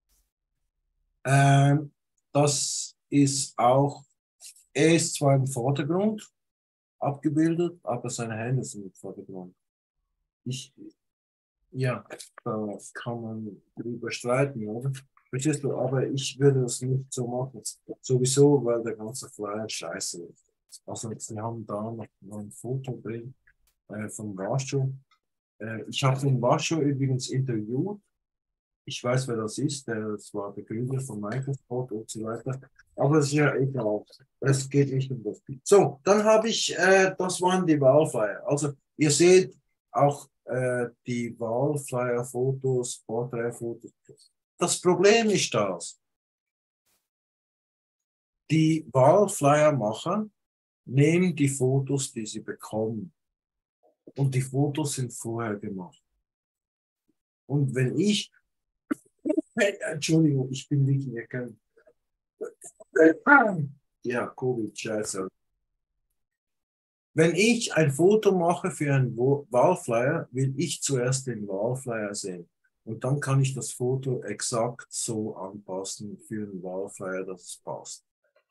Ähm, das ist auch, er ist zwar im Vordergrund abgebildet, aber seine Hände sind im Vordergrund. Ich, ja, da kann man drüber streiten, oder? Verstehst du? Aber ich würde das nicht so machen. Sowieso, weil der ganze Flyer scheiße ist. Also, wir haben da noch, noch ein Foto drin äh, von Vascho. Äh, ich habe den Vascho übrigens interviewt. Ich weiß, wer das ist. Der, das war der Gründer von Microsoft und so weiter. Aber es ist ja egal. Es geht nicht um das. So, dann habe ich, äh, das waren die Wahlflyer. Also, ihr seht auch äh, die Wahlflyer-Fotos, Porträtfotos. Das Problem ist das. Die Wahlflyer-Macher nehmen die Fotos, die sie bekommen. Und die Fotos sind vorher gemacht. Und wenn ich, Entschuldigung, ich bin wirklich erkannt. Ja, Covid, scheiße. Wenn ich ein Foto mache für einen Wahlflyer, will ich zuerst den Wahlflyer sehen. Und dann kann ich das Foto exakt so anpassen für einen Wahlflyer, dass es passt.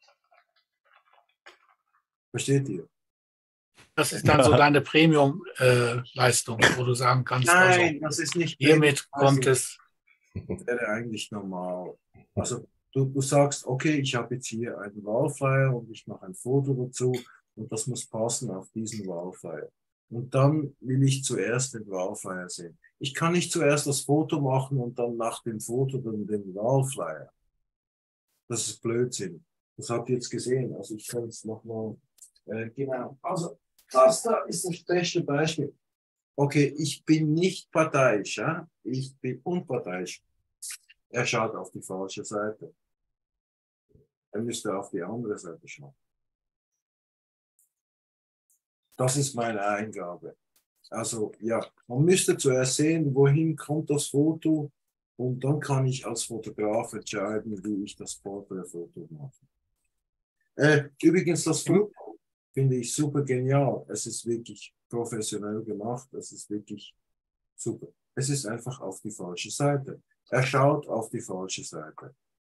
Versteht ihr? Das ist dann so deine Premium-Leistung, wo du sagen kannst, Nein, also das ist nicht. hiermit Also, kommt es. wäre eigentlich normal. Also Du, du sagst, okay, ich habe jetzt hier einen Wahlflyer und ich mache ein Foto dazu und das muss passen auf diesen Wahlflyer. Und dann will ich zuerst den Wahlflyer sehen. Ich kann nicht zuerst das Foto machen und dann nach dem Foto dann den Wahlflyer. Das ist Blödsinn. Das habt ihr jetzt gesehen. Also ich kann es nochmal, äh, genau. Also das da ist das beste Beispiel. Okay, ich bin nicht parteiisch, ja? Ich bin unparteiisch. Er schaut auf die falsche Seite. Er müsste auf die andere Seite schauen. Das ist meine Eingabe. Also ja, man müsste zuerst sehen, wohin kommt das Foto und dann kann ich als Fotograf entscheiden, wie ich das Porträtfoto mache. Äh, übrigens, das Foto finde ich super genial. Es ist wirklich professionell gemacht. Es ist wirklich super. Es ist einfach auf die falsche Seite. Er schaut auf die falsche Seite.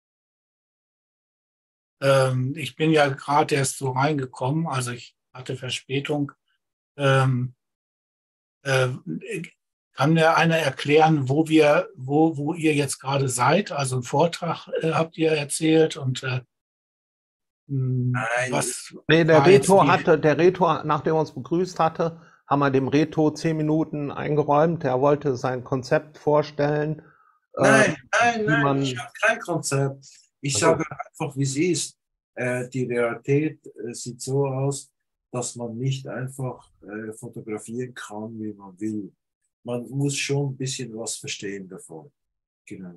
Ähm, ich bin ja gerade erst so reingekommen, also ich hatte Verspätung. Ähm, äh, kann mir einer erklären, wo wir, wo, wo ihr jetzt gerade seid? Also einen Vortrag äh, habt ihr erzählt und äh, Nein. was Nee, der war jetzt Reto die- hatte, der Reto, nachdem er uns begrüßt hatte, haben wir dem Reto zehn Minuten eingeräumt. Er wollte sein Konzept vorstellen. Nein, äh, nein, wie nein, man- ich habe kein Konzept. Ich Also- sage einfach, wie es ist. Äh, die Realität äh, sieht so aus, dass man nicht einfach äh, fotografieren kann, wie man will. Man muss schon ein bisschen was verstehen davon. Genau.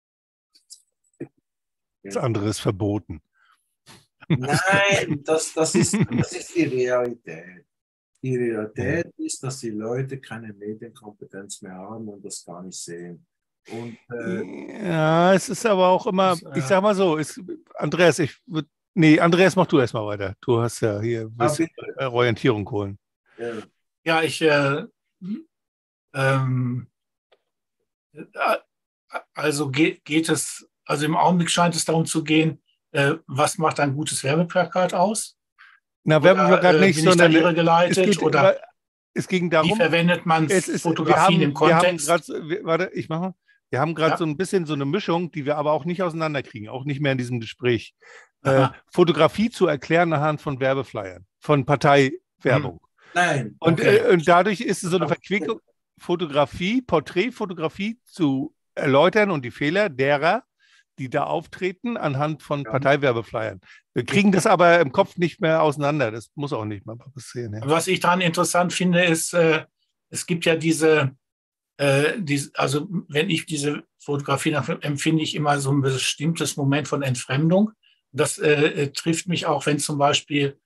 Das andere ist verboten. Nein, das, das, ist, das ist die Realität. Die Realität ist, dass die Leute keine Medienkompetenz mehr haben und das gar nicht sehen. Und äh, Ja, es ist aber auch immer, Das, äh, ich sag mal so, ist, Andreas, ich würde, nee, Andreas, mach du erstmal weiter. Du hast ja hier Ah, willst bitte. Orientierung holen. ja, Ja, ich, äh, ähm, äh, also geht, geht es, also im Augenblick scheint es darum zu gehen, äh, was macht ein gutes Werbeplakat aus? Na, Oder, Werbeplakat äh, nicht, bin ich da sondern es, irregeleitet? geht, Oder es ging wie darum, verwendet man es ist, wir Fotografien im haben, wir haben Kontext? gerade, warte, ich mache mal. Wir haben gerade Ja. so ein bisschen so eine Mischung, die wir aber auch nicht auseinanderkriegen, auch nicht mehr in diesem Gespräch. Äh, Aha. Fotografie zu erklären anhand von Werbeflyern, von Parteiwerbung. nein, Und, Okay. äh, und dadurch ist es so eine Verquickung, Fotografie, Porträtfotografie zu erläutern und die Fehler derer, die da auftreten, anhand von Ja. Parteiwerbeflyern. Wir kriegen das aber im Kopf nicht mehr auseinander. Das muss auch nicht mal passieren. Ja. Was ich daran interessant finde, ist, äh, es gibt ja diese, äh, diese, also wenn ich diese Fotografie dann empfinde ich immer so ein bestimmtes Moment von Entfremdung. Das äh, trifft mich auch, wenn zum Beispiel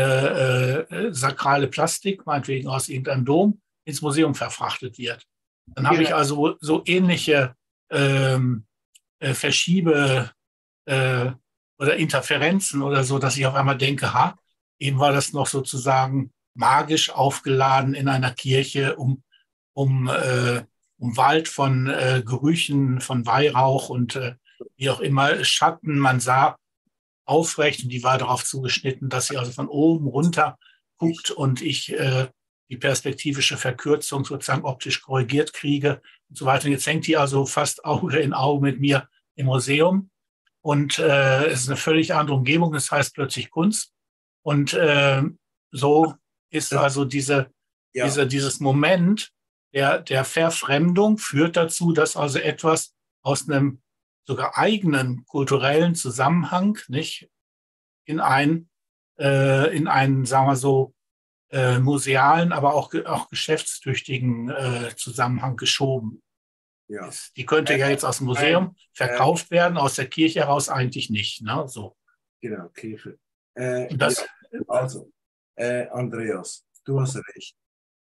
eine äh, sakrale Plastik, meinetwegen aus irgendeinem Dom, ins Museum verfrachtet wird. Dann habe Genau. ich also so ähnliche ähm, äh, Verschiebe äh, oder Interferenzen oder so, dass ich auf einmal denke, ha, eben war das noch sozusagen magisch aufgeladen in einer Kirche, um, um, äh, umwallt von äh, Gerüchen, von Weihrauch und äh, wie auch immer, Schatten. Man sah aufrecht und die war darauf zugeschnitten, dass sie also von oben runter guckt und ich äh, die perspektivische Verkürzung sozusagen optisch korrigiert kriege und so weiter. Und jetzt hängt die also fast Auge in Auge mit mir im Museum. Und äh, es ist eine völlig andere Umgebung, das heißt plötzlich Kunst. Und äh, so ist also diese, ja. diese, dieses Moment der, der Verfremdung führt dazu, dass also etwas aus einem sogar eigenen kulturellen Zusammenhang nicht in einen, äh, in einen, sagen wir so, äh, musealen, aber auch, auch geschäftstüchtigen äh, Zusammenhang geschoben ja. ist. Die könnte ja jetzt aus dem Museum verkauft werden, aus der Kirche heraus eigentlich nicht. Ne? So. Genau, Kirche. Äh, Und das, ja, also, äh, Andreas, du hast recht.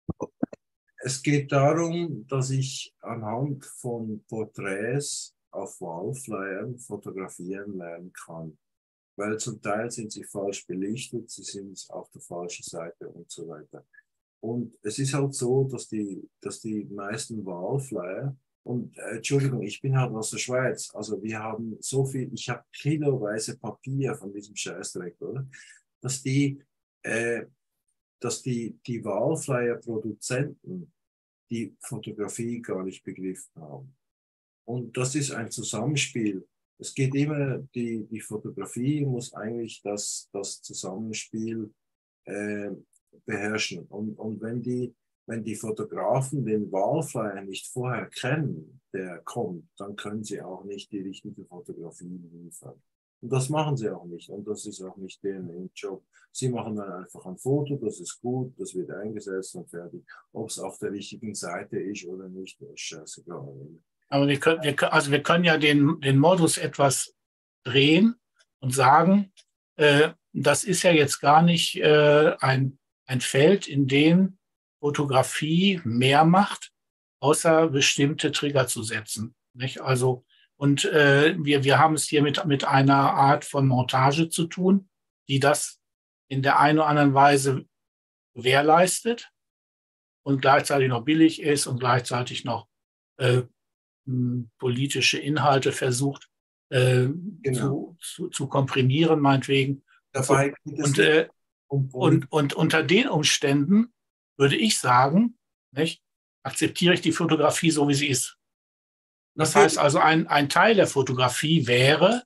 Es geht darum, dass ich anhand von Porträts auf Wallflyern fotografieren lernen kann. Weil zum Teil sind sie falsch belichtet, sie sind auf der falschen Seite und so weiter. Und es ist halt so, dass die, dass die meisten Wallflyer, und äh, Entschuldigung, ich bin halt aus der Schweiz, also wir haben so viel, ich habe kiloweise Papier von diesem Scheißdreck, oder? Dass die, äh, dass die, die Wallflyer-Produzenten die Fotografie gar nicht begriffen haben. Und das ist ein Zusammenspiel Es geht immer, die, die Fotografie muss eigentlich das, das Zusammenspiel äh, beherrschen. Und, und wenn, die, wenn die Fotografen den Wahlflyer nicht vorher kennen, der kommt, dann können sie auch nicht die richtige Fotografie liefern. Und das machen sie auch nicht. Und das ist auch nicht deren Job. Sie machen dann einfach ein Foto, das ist gut, das wird eingesetzt und fertig. Ob es auf der richtigen Seite ist oder nicht, ist scheißegal. Aber wir können, wir, können- also wir können ja den, den Modus etwas drehen und sagen, äh, das ist ja jetzt gar nicht äh, ein, ein Feld, in dem Fotografie mehr macht, außer bestimmte Trigger zu setzen. Nicht? Also, und äh, wir, wir haben es hier mit, mit einer Art von Montage zu tun, die das in der einen oder anderen Weise gewährleistet und gleichzeitig noch billig ist und gleichzeitig noch äh, m, politische Inhalte versucht äh, Genau. zu, zu, zu komprimieren, meinetwegen. Dabei geht es Und, nicht äh, um und, und unter den Umständen würde ich sagen, nicht, akzeptiere ich die Fotografie so, wie sie ist. Das Natürlich. heißt also, ein, ein Teil der Fotografie wäre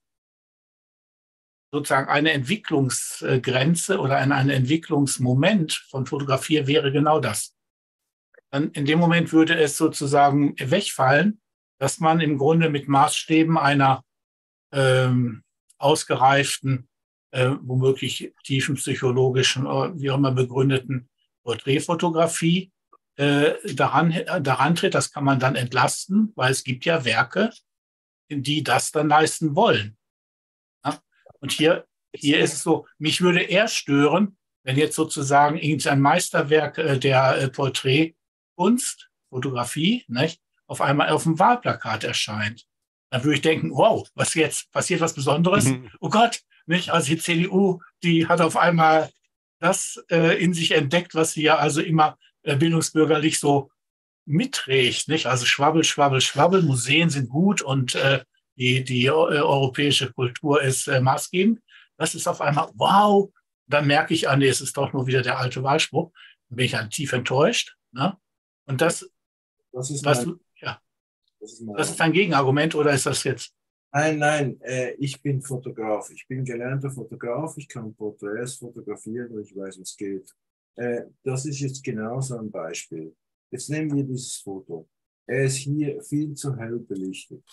sozusagen eine Entwicklungsgrenze oder ein, ein Entwicklungsmoment von Fotografie wäre genau das. Dann in dem Moment würde es sozusagen wegfallen, dass man im Grunde mit Maßstäben einer ähm, ausgereiften, äh, womöglich tiefenpsychologischen, äh, wie auch immer begründeten Porträtfotografie äh, daran, äh, daran tritt. Das kann man dann entlasten, weil es gibt ja Werke, die das dann leisten wollen. Ja? Und hier, hier ist es so, mich würde eher stören, wenn jetzt sozusagen irgendein Meisterwerk äh, der äh, Porträtkunst, Fotografie, nicht, auf einmal auf dem Wahlplakat erscheint. Dann würde ich denken, wow, was jetzt? Passiert was Besonderes? Mhm. Oh Gott, nicht? Also die C D U, die hat auf einmal das äh, in sich entdeckt, was sie ja also immer äh, bildungsbürgerlich so mitträgt, nicht? Also Schwabbel, Schwabbel, Schwabbel, Museen sind gut und äh, die, die äh, europäische Kultur ist äh, maßgebend. Das ist auf einmal, wow, dann merke ich, ah, nee, es ist doch nur wieder der alte Wahlspruch. Dann bin ich dann tief enttäuscht. Ne? Und das, Das ist was mein, du, ja, das ist mein das ist ein Gegenargument oder ist das jetzt? Nein, nein, äh, ich bin Fotograf. Ich bin gelernter Fotograf. Ich kann Porträts fotografieren und ich weiß, was geht. Äh, das ist jetzt genau so ein Beispiel. Jetzt nehmen wir dieses Foto. Er ist hier viel zu hell belichtet.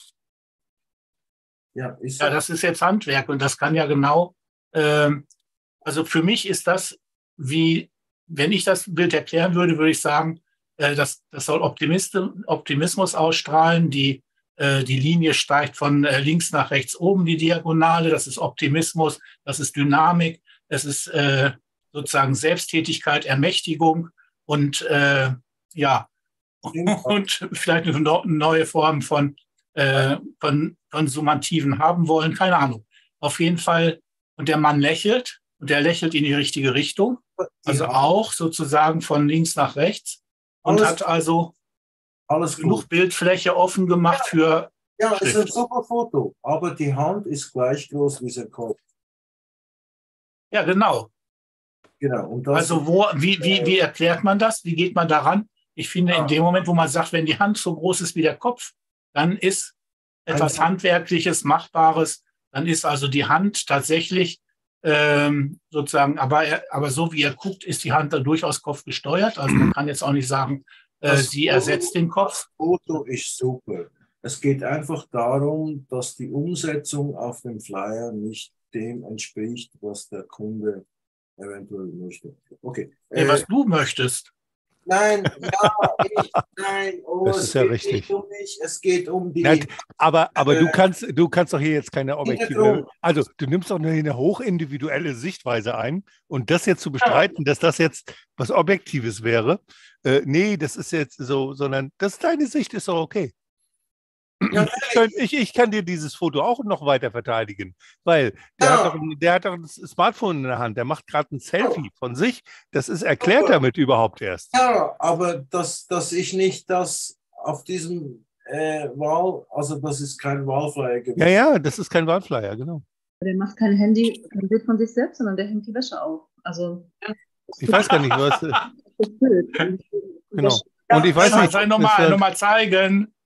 Ja, ist so. Ja, das ist jetzt Handwerk und das kann ja genau, ähm, also für mich ist das wie, wenn ich das Bild erklären würde, würde ich sagen, äh, das, das soll Optimist, Optimismus ausstrahlen, die, äh, die Linie steigt von äh, links nach rechts oben, die Diagonale, das ist Optimismus, das ist Dynamik, es ist äh, sozusagen Selbsttätigkeit, Ermächtigung und äh, ja, und vielleicht eine neue Form von, äh, von konsumativen haben wollen, keine Ahnung. Auf jeden Fall, und der Mann lächelt und der lächelt in die richtige Richtung, also Ja, auch sozusagen von links nach rechts und Alles- hat also alles genug gut. Bildfläche offen gemacht für, Ja, ist ein Schrift. super Foto, aber die Hand ist gleich groß wie sein Kopf. ja genau. Genau. Und das Also wo, wie, wie, wie erklärt man das? Wie geht man daran? Ich finde, in dem Moment, wo man sagt, wenn die Hand so groß ist wie der Kopf, dann ist etwas Einfach- Handwerkliches, Machbares, dann ist also die Hand tatsächlich ähm, sozusagen, aber, er, aber so wie er guckt, ist die Hand dann durchaus kopfgesteuert. Also man kann jetzt auch nicht sagen, äh, Das sie Foto- ersetzt den Kopf. Das Foto ist super. Es geht einfach darum, dass die Umsetzung auf dem Flyer nicht dem entspricht, was der Kunde eventuell möchte. Okay. Nee, Äh, was du möchtest. nein, ja, ich, nein, oh, Das es ist ja geht richtig. nicht um mich, es geht um die. Ja, aber aber du Äh, kannst, du kannst doch hier jetzt keine objektive, Hintergrund. also du nimmst doch eine, eine hochindividuelle Sichtweise ein und das jetzt zu bestreiten, dass das jetzt was Objektives wäre, äh, nee, das ist jetzt so, sondern das ist deine Sicht, ist doch okay. Ja, Ich, kann- ich, ich kann dir dieses Foto auch noch weiter verteidigen, weil der, Ja. hat doch, ein- der hat doch ein Smartphone in der Hand, der macht gerade ein Selfie von sich, das ist erklärt Super. damit überhaupt erst. Ja, aber dass, dass ich nicht das auf diesem äh, Wahl, also das ist kein Wahlflyer gewesen. Ja, ja, das ist kein Wahlflyer, genau. Der macht kein Handy, kein Bild von sich selbst, sondern der hängt die Wäsche auf. Also Ich weiß gar nicht, was. äh, das Bild. Genau. Und ich weiß Ja, nicht, sei das nochmal war- noch mal zeigen.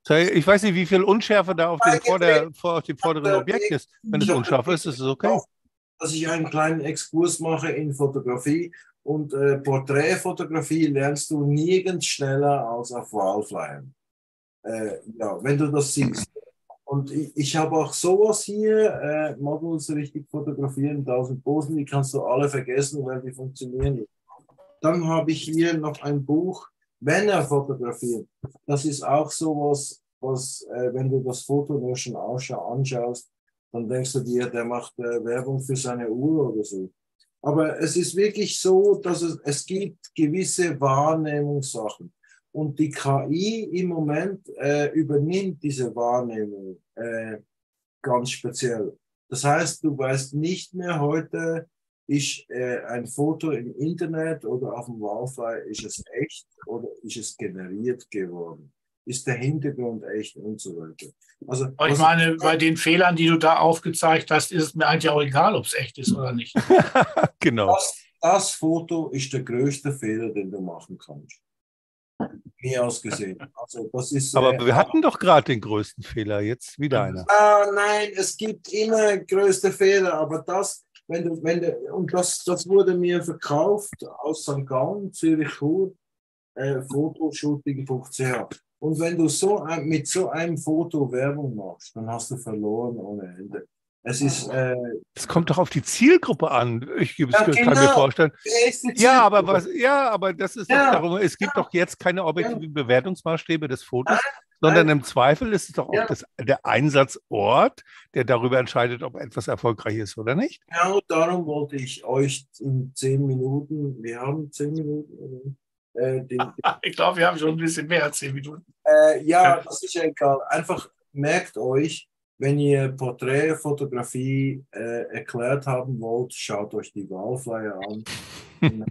Ich weiß nicht, wie viel Unschärfe da auf dem, vor der, vor, auf dem vorderen äh, Objekt ist. Wenn es unscharf ist, ist es okay. Dass ich einen kleinen Exkurs mache in Fotografie. Und äh, Porträtfotografie lernst du nirgends schneller als auf Wildflyern. Äh, ja, wenn du das siehst. Und ich, ich habe auch sowas hier, äh, Models richtig fotografieren, tausend Posen, die kannst du alle vergessen, weil die funktionieren nicht. Dann habe ich hier noch ein Buch, Männer fotografieren. Das ist auch sowas, was, äh, wenn du das Foto nur schon anschaust, dann denkst du dir, der macht äh, Werbung für seine Uhr oder so. Aber es ist wirklich so, dass es, es gibt gewisse Wahrnehmungssachen. Und die K I im Moment äh, übernimmt diese Wahrnehmung äh, ganz speziell. Das heißt, du weißt nicht mehr heute, ist äh, ein Foto im Internet oder auf dem Wildfly, ist es echt oder ist es generiert geworden? Ist der Hintergrund echt und so weiter. Also, Aber ich meine, bei den Fehlern, die du da aufgezeigt hast, ist es mir eigentlich auch egal, ob es echt ist oder nicht. Genau. Das, das Foto ist der größte Fehler, den du machen kannst. Mir aus gesehen. Also, das ist, Aber äh, wir hatten doch gerade den größten Fehler, jetzt wieder einer. Ah, nein, es gibt immer größte Fehler, aber das, wenn du, wenn du, und das, das wurde mir verkauft aus Sankt Gallen, Zürich Chur, äh, fotoshooting punkt c h. Und wenn du so ein, mit so einem Foto Werbung machst, dann hast du verloren ohne Ende. Es ist. Äh, Es kommt doch auf die Zielgruppe an. Ich Ja, kann genau. mir vorstellen. wer ist die Ja, aber Zielgruppe? was? Ja, aber das ist Ja. doch darum. Es gibt doch jetzt keine objektiven Bewertungsmaßstäbe des Fotos, Nein, sondern nein. im Zweifel ist es doch auch Ja. das, der Einsatzort, der darüber entscheidet, ob etwas erfolgreich ist oder nicht. Genau darum wollte ich euch in zehn Minuten, wir haben zehn Minuten, äh, den, Ich glaube, wir haben schon ein bisschen mehr als zehn Minuten. Äh, ja, das ist ja egal. Einfach merkt euch, wenn ihr Porträtfotografie äh, erklärt haben wollt, schaut euch die Wildflyer an. Wenn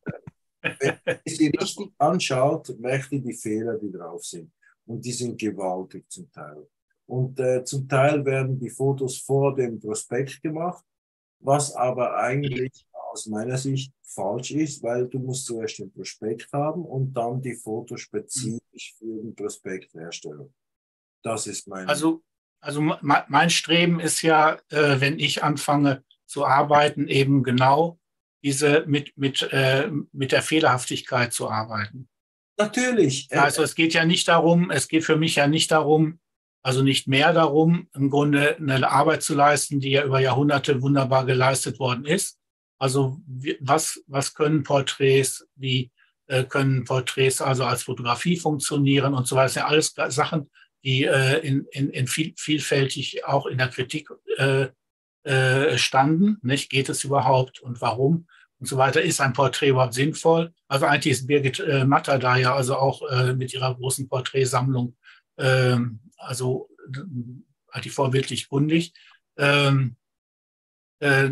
ihr sie richtig anschaut, merkt ihr die Fehler, die drauf sind. Und die sind gewaltig zum Teil. Und äh, zum Teil werden die Fotos vor dem Prospekt gemacht, was aber eigentlich aus meiner Sicht falsch ist, weil du musst zuerst den Prospekt haben und dann die Fotos spezifisch für den Prospekt herstellen. Das ist mein... Also, also me- mein Streben ist ja, äh, wenn ich anfange zu arbeiten, eben genau diese mit, mit, äh, mit der Fehlerhaftigkeit zu arbeiten. Natürlich. Äh, Also es geht ja nicht darum, es geht für mich ja nicht darum, also nicht mehr darum, im Grunde eine Arbeit zu leisten, die ja über Jahrhunderte wunderbar geleistet worden ist. Also wie- was, was können Porträts, wie äh, können Porträts also als Fotografie funktionieren und so weiter. Das sind ja alles Sachen, die äh, in, in, in viel, vielfältig auch in der Kritik äh, äh, standen. Nicht? Geht es überhaupt und warum? Und so weiter. Ist ein Porträt überhaupt sinnvoll? Also eigentlich ist Birgit äh, Matter da ja also auch äh, mit ihrer großen Porträtsammlung ähm, also äh, die vorbildlich kundig. Ähm, äh,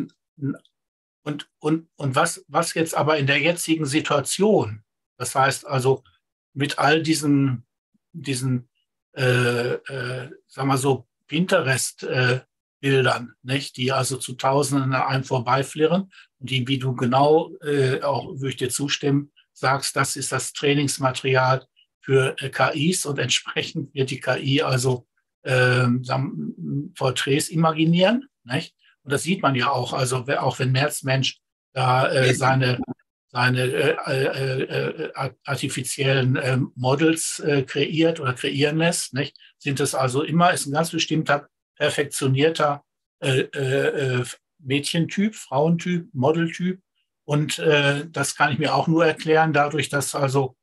und und, und was, was jetzt aber in der jetzigen Situation, das heißt also mit all diesen, diesen äh, äh, sagen wir so, Pinterest-Bildern, nicht, die also zu Tausenden an einem vorbeiflirren und die, wie du genau, äh, auch würde ich dir zustimmen, sagst, das ist das Trainingsmaterial für äh, K Is und entsprechend wird die K I also äh, sagen, Porträts imaginieren, nicht? Und das sieht man ja auch, also auch wenn Merzmensch da äh, seine seine äh, äh, äh, artifiziellen äh, Models äh, kreiert oder kreieren lässt, nicht? Sind es also immer, ist ein ganz bestimmter, perfektionierter äh, äh, Mädchentyp, Frauentyp, Modeltyp. Und äh, das kann ich mir auch nur erklären, dadurch, dass also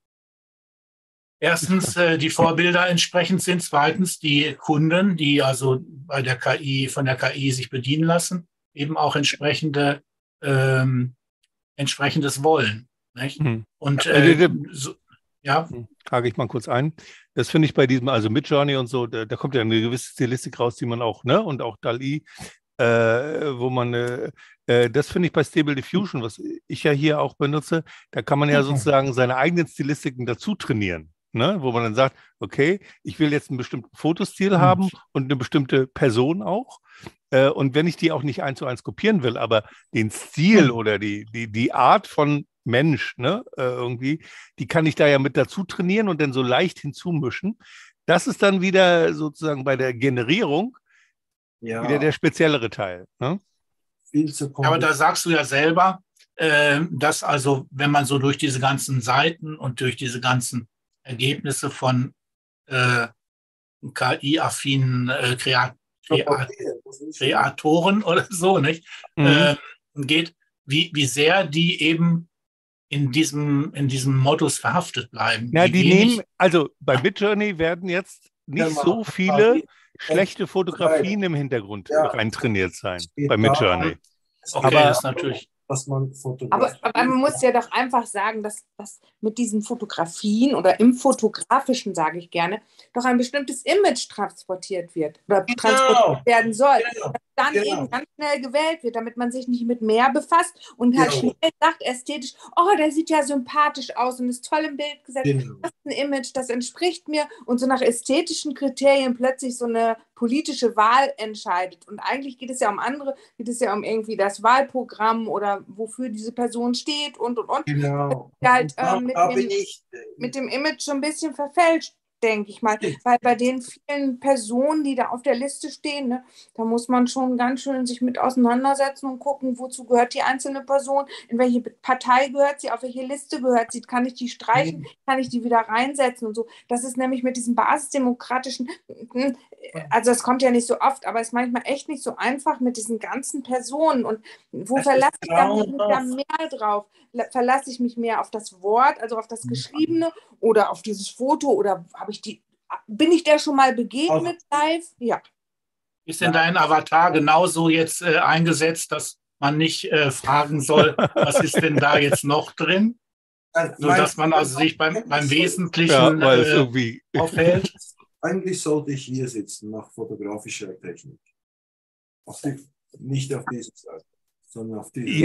erstens äh, die Vorbilder entsprechend sind, zweitens die Kunden, die also bei der K I, von der K I sich bedienen lassen, eben auch entsprechende ähm, entsprechendes Wollen. Nicht? Mhm. Und äh, Äh, so, ja. Hake ich mal kurz ein. Das finde ich bei diesem, also Midjourney und so, da, da kommt ja eine gewisse Stilistik raus, die man auch, ne, und auch D A L L-E, äh, wo man, äh, äh, das finde ich bei Stable Diffusion, was ich ja hier auch benutze, da kann man ja sozusagen seine eigenen Stilistiken dazu trainieren. Ne, wo man dann sagt, okay, ich will jetzt einen bestimmten Fotostil mhm. haben und eine bestimmte Person auch. Äh, und wenn ich die auch nicht eins zu eins kopieren will, aber den Stil mhm. oder die, die, die Art von Mensch, ne, äh, irgendwie, die kann ich da ja mit dazu trainieren und dann so leicht hinzumischen. Das ist dann wieder sozusagen bei der Generierung Ja, wieder der speziellere Teil. Ne? viel zu Aber kompliziert. da sagst du ja selber, äh, dass also, wenn man so durch diese ganzen Seiten und durch diese ganzen Ergebnisse von äh, K I-affinen äh, Kreat Kreat Kreatoren oder so, nicht, Mhm. äh, geht, wie, wie sehr die eben in diesem, in diesem Modus verhaftet bleiben. Ja, Wie die wenig- nehmen, also bei Midjourney werden jetzt nicht Ja, so mach- viele mach- schlechte Fotografien im Hintergrund Ja. reintrainiert sein geht bei Midjourney. Okay, aber- das ist natürlich. dass man Aber, fotografiert. aber man muss ja doch einfach sagen, dass, dass mit diesen Fotografien oder im Fotografischen, sage ich gerne, doch ein bestimmtes Image transportiert wird oder Genau. transportiert werden soll. Genau. Dann Genau. eben ganz schnell gewählt wird, damit man sich nicht mit mehr befasst und halt Genau. schnell sagt, ästhetisch, oh, der sieht ja sympathisch aus und ist toll im Bild gesetzt. Genau. Das ist ein Image, das entspricht mir und so nach ästhetischen Kriterien plötzlich so eine politische Wahl entscheidet. Und eigentlich geht es ja um andere, geht es ja um irgendwie das Wahlprogramm oder wofür diese Person steht und, und, und. Genau. Ja, halt, Und da, ähm, mit da dem- bin ich. Mit dem Image so ein bisschen verfälscht, denke ich mal. Weil bei den vielen Personen, die da auf der Liste stehen, ne, da muss man schon ganz schön sich mit auseinandersetzen und gucken, wozu gehört die einzelne Person, in welche Partei gehört sie, auf welche Liste gehört sie, kann ich die streichen, kann ich die wieder reinsetzen und so. Das ist nämlich mit diesem basisdemokratischen, also es kommt ja nicht so oft, aber es ist manchmal echt nicht so einfach mit diesen ganzen Personen. Und wo Es verlasse ist ich dann mich da grauenhaft. mehr drauf? La- Verlasse ich mich mehr auf das Wort, also auf das Geschriebene oder auf dieses Foto oder habe ich die, bin ich der schon mal begegnet live? Ja. Ist denn dein Avatar genauso jetzt äh, eingesetzt, dass man nicht äh, fragen soll, was ist denn da jetzt noch drin? Nein, So mein- dass man also sich beim, beim Ja, Wesentlichen weil es äh, irgendwie. aufhält. Eigentlich sollte ich hier sitzen, nach fotografischer Technik. Auf die, nicht auf dieser Seite, sondern auf dieser.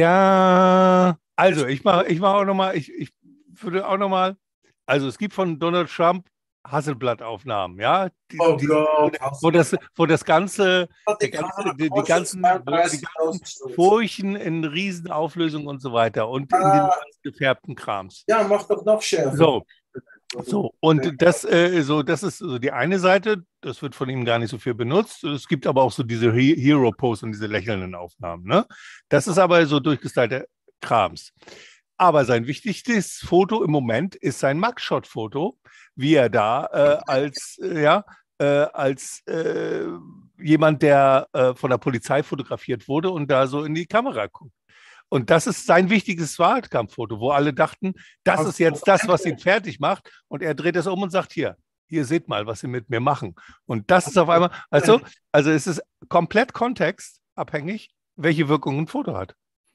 Ja, also ich mache ich mach auch nochmal, ich, ich würde auch nochmal, also es gibt von Donald Trump Hasselblatt-Aufnahmen, ja, die, Oh die, Gott, wo, das, wo das ganze, die der ganze die, die kostet ganzen, wo die zweiunddreißigtausend ganzen Stutz. Furchen in Riesenauflösung und so weiter und in den Ah. gefärbten Krams. Ja, mach doch noch schärfer. So, so und das, äh, so, das ist so die eine Seite, das wird von ihm gar nicht so viel benutzt. Es gibt aber auch so diese He- Hero-Posts und diese lächelnden Aufnahmen. Ne? Das ist aber so durchgestylte Krams. Aber sein wichtigstes Foto im Moment ist sein Mugshot-Foto, wie er da äh, als, äh, ja, äh, als äh, jemand, der äh, von der Polizei fotografiert wurde und da so in die Kamera guckt. Und das ist sein wichtiges Wahlkampffoto, wo alle dachten, das ist jetzt das, was ihn fertig macht. Und er dreht es um und sagt, hier, hier seht mal, was sie mit mir machen. Und das ist auf einmal, also, also es ist komplett kontextabhängig, welche Wirkung ein Foto hat.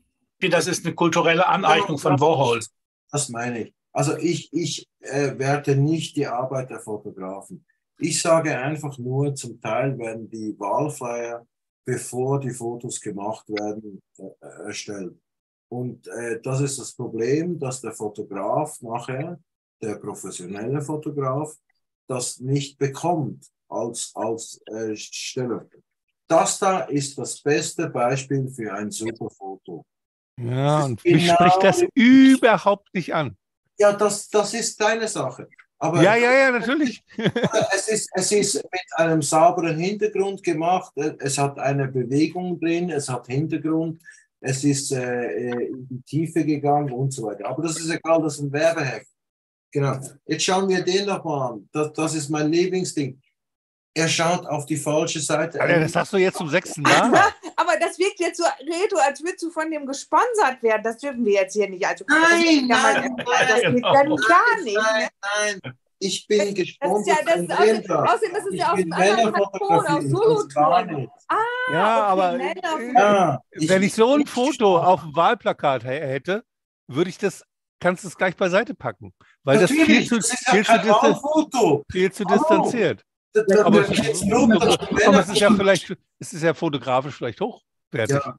Das ist eine kulturelle Aneignung von Warhol. Das meine ich. Also ich, ich äh, werte nicht die Arbeit der Fotografen. Ich sage einfach nur, zum Teil werden die Wahlflyer, bevor die Fotos gemacht werden, äh, erstellt. Und äh, das ist das Problem, dass der Fotograf nachher, der professionelle Fotograf, das nicht bekommt als, als äh, Stelle. Das da ist das beste Beispiel für ein super Foto. Ja, und Genau. mich spricht das überhaupt nicht an. Ja, das, das ist deine Sache. Aber Ja, ja, ja, natürlich. es, ist, es ist mit einem sauberen Hintergrund gemacht. Es hat eine Bewegung drin, es hat Hintergrund, es ist äh, in die Tiefe gegangen und so weiter. Aber das ist egal, das ist ein Werbeheft. Genau. Jetzt schauen wir den nochmal an. Das, das ist mein Lieblingsding. Er schaut auf die falsche Seite. Alter, das sagst du jetzt zum sechsten Mal. Aber das wirkt jetzt so, Reto, als würdest du von dem gesponsert werden. Das dürfen wir jetzt hier nicht. Also, das Nein, geht ja mal- nein, das geht genau. ja nun gar nicht. Nein, Ne? nein. Ich bin Das ist gesponsert. ja, das von ist außerdem, Brenda. außerdem ist es Ich ja aus bin einem anderen Kanton, aus Männerfotografie, sonst gar Solothurn. nicht. Ja, okay, aber Männer- äh, Ja, wenn ich so ein Foto auf dem Wahlplakat hä- hätte, würde ich das, kannst du es gleich beiseite packen. Weil das viel Natürlich, zu, das ist ja viel zu, kein distan Wahlfoto. viel zu Hallo. distanziert. Da- da- Aber, da geht's nur um das aber es ist ja vielleicht, es ist ja fotografisch vielleicht hochwertig. Ja.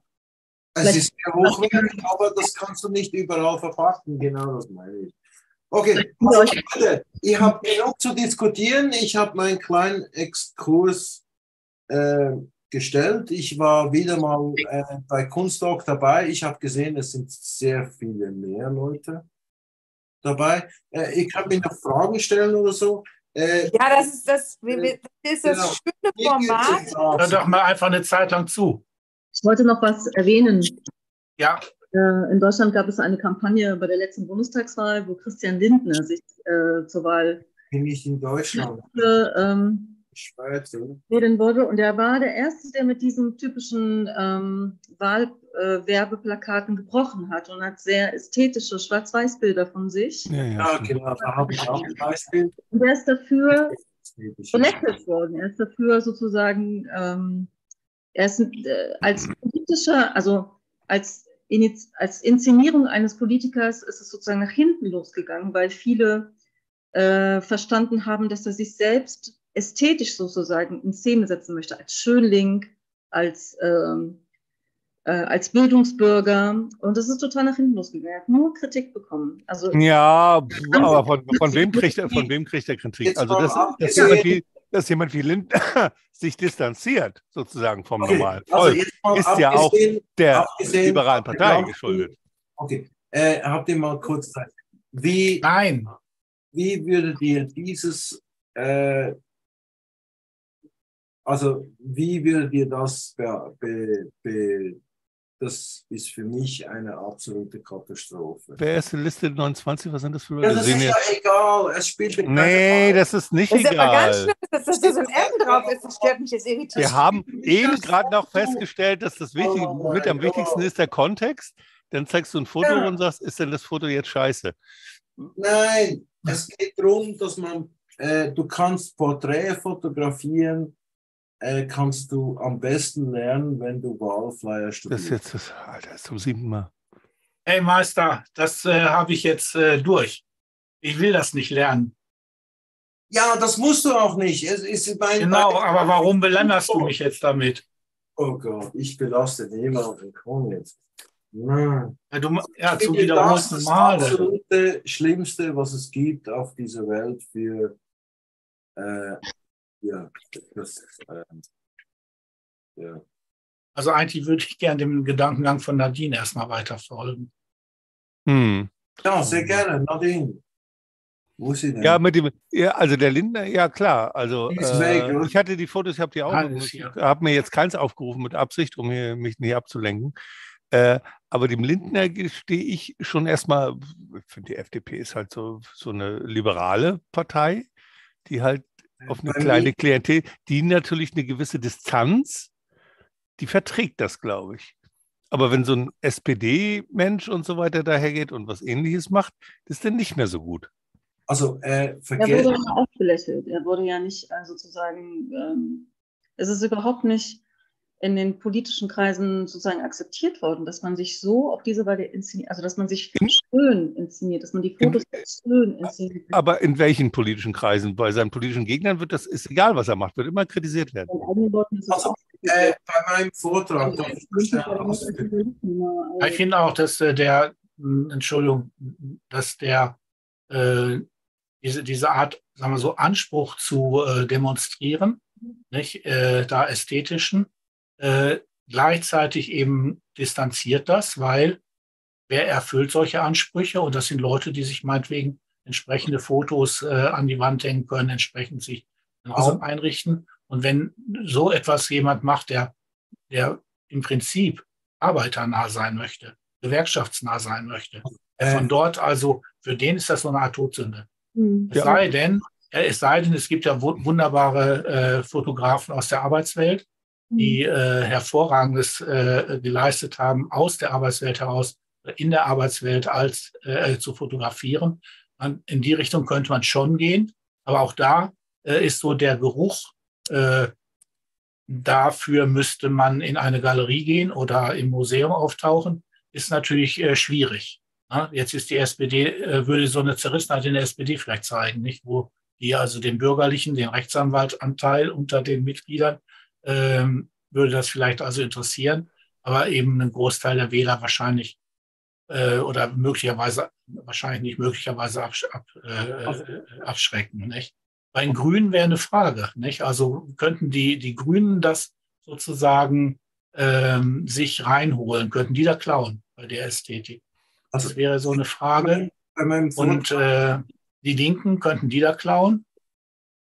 Es ist sehr hochwertig, aber das kannst du nicht überall verpacken. Genau das meine ich. Okay, also Leute, ich habe genug zu diskutieren. Ich habe meinen kleinen Exkurs äh, gestellt. Ich war wieder mal äh, bei Kunsttalk dabei. Ich habe gesehen, es sind sehr viele mehr Leute dabei. Äh, ich kann mir noch Fragen stellen oder so. Äh, Ja, das ist das, das, ist das Genau. schöne Mir Format. geht's auch Hör so. doch mal einfach eine Zeit lang zu. Ich wollte noch was erwähnen. Ja, Äh, In Deutschland gab es eine Kampagne bei der letzten Bundestagswahl, wo Christian Lindner sich äh, zur Wahl Bin ich in Deutschland? für, ähm, Schweiz, oder? wählen wollte. Und er war der Erste, der mit diesen typischen ähm, Wahlwerbeplakaten gebrochen hat und hat sehr ästhetische Schwarz-Weiß-Bilder von sich. Ja, ja, Ja, stimmt. genau, da habe ich auch ein Beispiel. Und er ist dafür belächelt worden. Er ist dafür sozusagen, ähm, er ist äh, als politischer, also als, Iniz- als Inszenierung eines Politikers ist es sozusagen nach hinten losgegangen, weil viele äh, verstanden haben, dass er sich selbst ästhetisch sozusagen in Szene setzen möchte, als Schönling, als, ähm, äh, als Bildungsbürger. Und das ist total nach hinten losgegangen. Er hat nur Kritik bekommen. Also Ja, pf, aber von, von wem kriegt er, von wem kriegt er Kritik? Jetzt Also, mal dass, dass, abgesehen- jemand wie, dass jemand wie Lindner sich distanziert, sozusagen vom Okay, normalen also Volk, jetzt mal ist ja auch abgesehen- der abgesehen liberalen von der Partei ganzen- geschuldet. Okay, äh, habt ihr mal kurz Zeit? Wie, nein. wie würdet ihr dieses, äh, also wie würdet ihr das, be, be, be, das ist für mich eine absolute Katastrophe. Wer ist die Liste neunundzwanzig? Was sind das für Leute? Ja, das ist Sehen ja wir- egal, es spielt keine Nee, Rolle. das ist nicht Das ist aber ganz egal. schlimm, dass da so ein M drauf ist. Das stört mich, das irritiert Wir mich. haben eben das gerade noch Foto. festgestellt, dass das wichtig, Oh mit am mein wichtigsten Gott. ist der Kontext. Dann zeigst du ein Foto Ja. und sagst, ist denn das Foto jetzt scheiße? Nein, es geht darum, dass man, äh, du kannst Porträts fotografieren, äh, kannst du am besten lernen, wenn du Wahlflyer Das studierst. ist jetzt das, Alter, das ist zum siebten Mal. Hey Meister, das äh, habe ich jetzt äh, durch. Ich will das nicht lernen. Ja, das musst du auch nicht. Es ist mein, Genau, mein, aber warum belangerst du mich jetzt damit? Oh Gott, ich belaste niemanden. Komm jetzt. Nein. Ja, du, ja Ich zum finde das wiederholten das Male. absolute Schlimmste, was es gibt auf dieser Welt für äh, ja, das, äh, ja. Also eigentlich würde ich gerne dem Gedankengang von Nadine erstmal weiter folgen. Hm. Ja, sehr gerne, Nadine. Wo ist sie denn? Ja, mit dem, ja, also der Lindner, ja klar. Also Die ist weg, äh, oder? ich hatte die Fotos, ich habe die auch, Alles ich hier. habe mir jetzt keins aufgerufen mit Absicht, um hier, mich nicht abzulenken. Äh, aber dem Lindner gestehe ich schon erstmal, ich finde, die F D P ist halt so, so eine liberale Partei, die halt auf eine Bei kleine mir- Klientel, die natürlich eine gewisse Distanz, die verträgt das, glaube ich. Aber wenn so ein S P D-Mensch und so weiter dahergeht und was Ähnliches macht, ist dann nicht mehr so gut. Also, äh, er wurde vergessen. ja auch belächelt. Er wurde ja nicht äh, sozusagen, ähm, es ist überhaupt nicht in den politischen Kreisen sozusagen akzeptiert worden, dass man sich so auf diese Weise inszeniert, also dass man sich In- schön inszeniert, dass man die Fotos schön inszeniert. Aber in welchen politischen Kreisen? Bei seinen politischen Gegnern wird das, ist egal, was er macht, wird immer kritisiert werden. Bei eigenen Leuten ist es Also, auch Äh, bei meinem Vortrag, darf ich das schnell ausführen? Ich finde auch, dass äh, der, mh, Entschuldigung, dass der äh, diese, diese Art, sagen wir so, Anspruch zu äh, demonstrieren, nicht, äh, da ästhetischen, äh, gleichzeitig eben distanziert das, weil wer erfüllt solche Ansprüche? Und das sind Leute, die sich meinetwegen entsprechende Fotos äh, an die Wand hängen können, entsprechend sich einen Also- Raum einrichten. Und wenn so etwas jemand macht, der, der im Prinzip arbeiternah sein möchte, gewerkschaftsnah sein möchte, der von Äh, dort also, für den ist das so eine Art Todsünde. Hm. Es Ja. sei denn, ja, es sei denn, es gibt ja wu- wunderbare äh, Fotografen aus der Arbeitswelt, die äh, Hervorragendes äh, geleistet haben, aus der Arbeitswelt heraus, in der Arbeitswelt als äh, zu fotografieren. Man, in die Richtung könnte man schon gehen, aber auch da äh, ist so der Geruch, äh, dafür müsste man in eine Galerie gehen oder im Museum auftauchen, ist natürlich äh, schwierig. Ja, jetzt ist die S P D, äh, würde so eine Zerrissenheit in der S P D vielleicht zeigen, nicht? Wo die also den bürgerlichen, den Rechtsanwaltanteil unter den Mitgliedern, ähm, würde das vielleicht also interessieren, aber eben einen Großteil der Wähler wahrscheinlich äh, oder möglicherweise, wahrscheinlich nicht möglicherweise absch ab, äh, abschrecken. Nicht? Bei den Grünen wäre eine Frage. Nicht? Also könnten die, die Grünen das sozusagen ähm, sich reinholen, könnten die da klauen bei der Ästhetik? Also, Das wäre so eine Frage. bei meinem Und Vortrag, äh, die Linken, könnten die da klauen?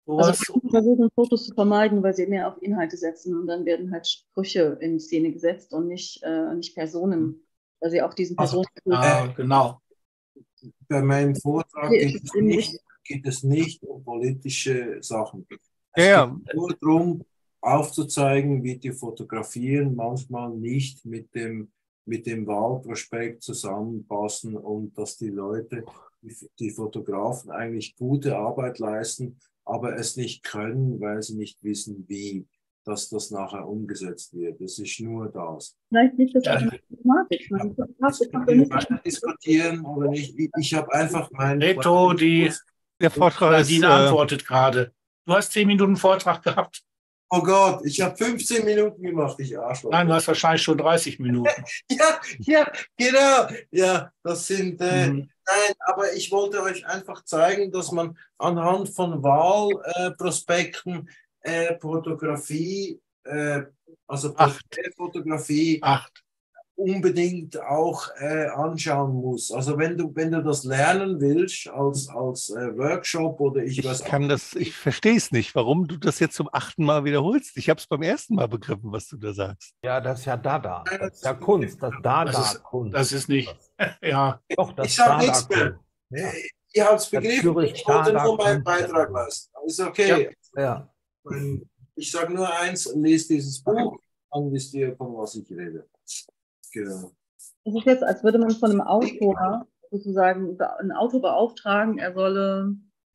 Sowas. Also wir versuchen Fotos zu vermeiden, weil sie mehr auf Inhalte setzen und dann werden halt Sprüche in Szene gesetzt und nicht, äh, nicht Personen, weil sie auch diesen Also, Personen... ja, genau. Bei meinem Vortrag Nee, geht es es ist eben nicht, geht es nicht um politische Sachen. Ja, Es ja. geht nur darum, aufzuzeigen, wie die Fotografien manchmal nicht mit dem, mit dem Wahlprospekt zusammenpassen und dass die Leute, die, die Fotografen eigentlich gute Arbeit leisten, aber es nicht können, weil sie nicht wissen, wie, dass das nachher umgesetzt wird. Es ist nur das. Vielleicht liegt das Ja. auch in der Thematik. Man Jetzt können wir weiter diskutieren oder nicht. Ich, ich habe einfach meinen... Reto, die Der Vortrag ist. Nadine Äh, antwortet gerade. Du hast zehn Minuten Vortrag gehabt. Oh Gott, ich habe fünfzehn Minuten gemacht, ich Arschloch. Nein, du hast wahrscheinlich schon dreißig Minuten. Ja, ja, genau. Ja, das sind... Äh, Mhm. Nein, aber ich wollte euch einfach zeigen, dass man anhand von Wahlprospekten äh, Fotografie, äh, also Acht. Porträtfotografie Acht. unbedingt auch äh, anschauen muss. Also wenn du, wenn du das lernen willst als, als äh, Workshop oder ich, ich weiß kann das, ich verstehe es nicht, warum du das jetzt zum achten Mal wiederholst. Ich habe es beim ersten Mal begriffen, was du da sagst. Ja, das ist ja Dada. Das ist ja Kunst. Das ist Das ist, Dada-Kunst. das ist nicht. Ja, Doch, das Ich ist sag nichts Dada-Kunst. mehr. Ja. Äh, Ihr habt es Das begriffen, führe ich ich wollte Dada nur meinen Kunst. Beitrag leisten. Ist okay. Ja. Ich sage nur eins, lest dieses Buch, dann wisst ihr, von was ich rede. Genau. Es ist jetzt, als würde man von einem Autor sozusagen einen Autor beauftragen, er solle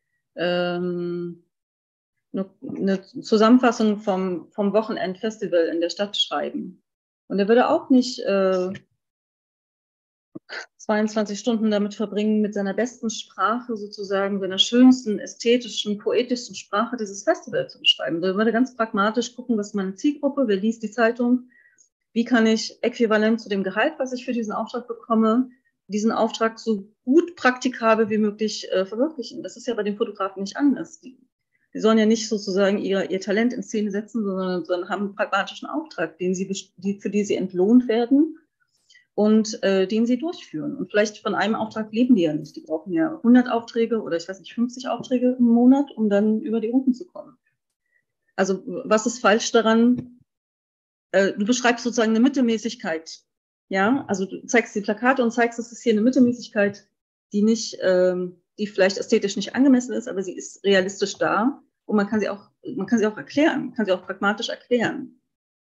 ähm, eine, eine Zusammenfassung vom, vom Wochenendfestival in der Stadt schreiben. Und er würde auch nicht äh, zweiundzwanzig Stunden damit verbringen, mit seiner besten Sprache sozusagen, seiner schönsten, ästhetischen, poetischsten Sprache dieses Festival zu beschreiben. Er würde ganz pragmatisch gucken, was ist meine Zielgruppe, wer liest die Zeitung, wie kann ich äquivalent zu dem Gehalt, was ich für diesen Auftrag bekomme, diesen Auftrag so gut praktikabel wie möglich äh, verwirklichen. Das ist ja bei den Fotografen nicht anders. Die, die sollen ja nicht sozusagen ihr, ihr Talent in Szene setzen, sondern, sondern haben einen pragmatischen Auftrag, den sie, die, für den sie entlohnt werden und äh, den sie durchführen. Und vielleicht von einem Auftrag leben die ja nicht. Die brauchen ja hundert Aufträge oder ich weiß nicht, fünfzig Aufträge im Monat, um dann über die Runden zu kommen. Also was ist falsch daran? Du beschreibst sozusagen eine Mittelmäßigkeit. Ja, also du zeigst die Plakate und zeigst, es ist hier eine Mittelmäßigkeit, die nicht, ähm, die vielleicht ästhetisch nicht angemessen ist, aber sie ist realistisch da und man kann sie auch, man kann sie auch erklären, man kann sie auch pragmatisch erklären.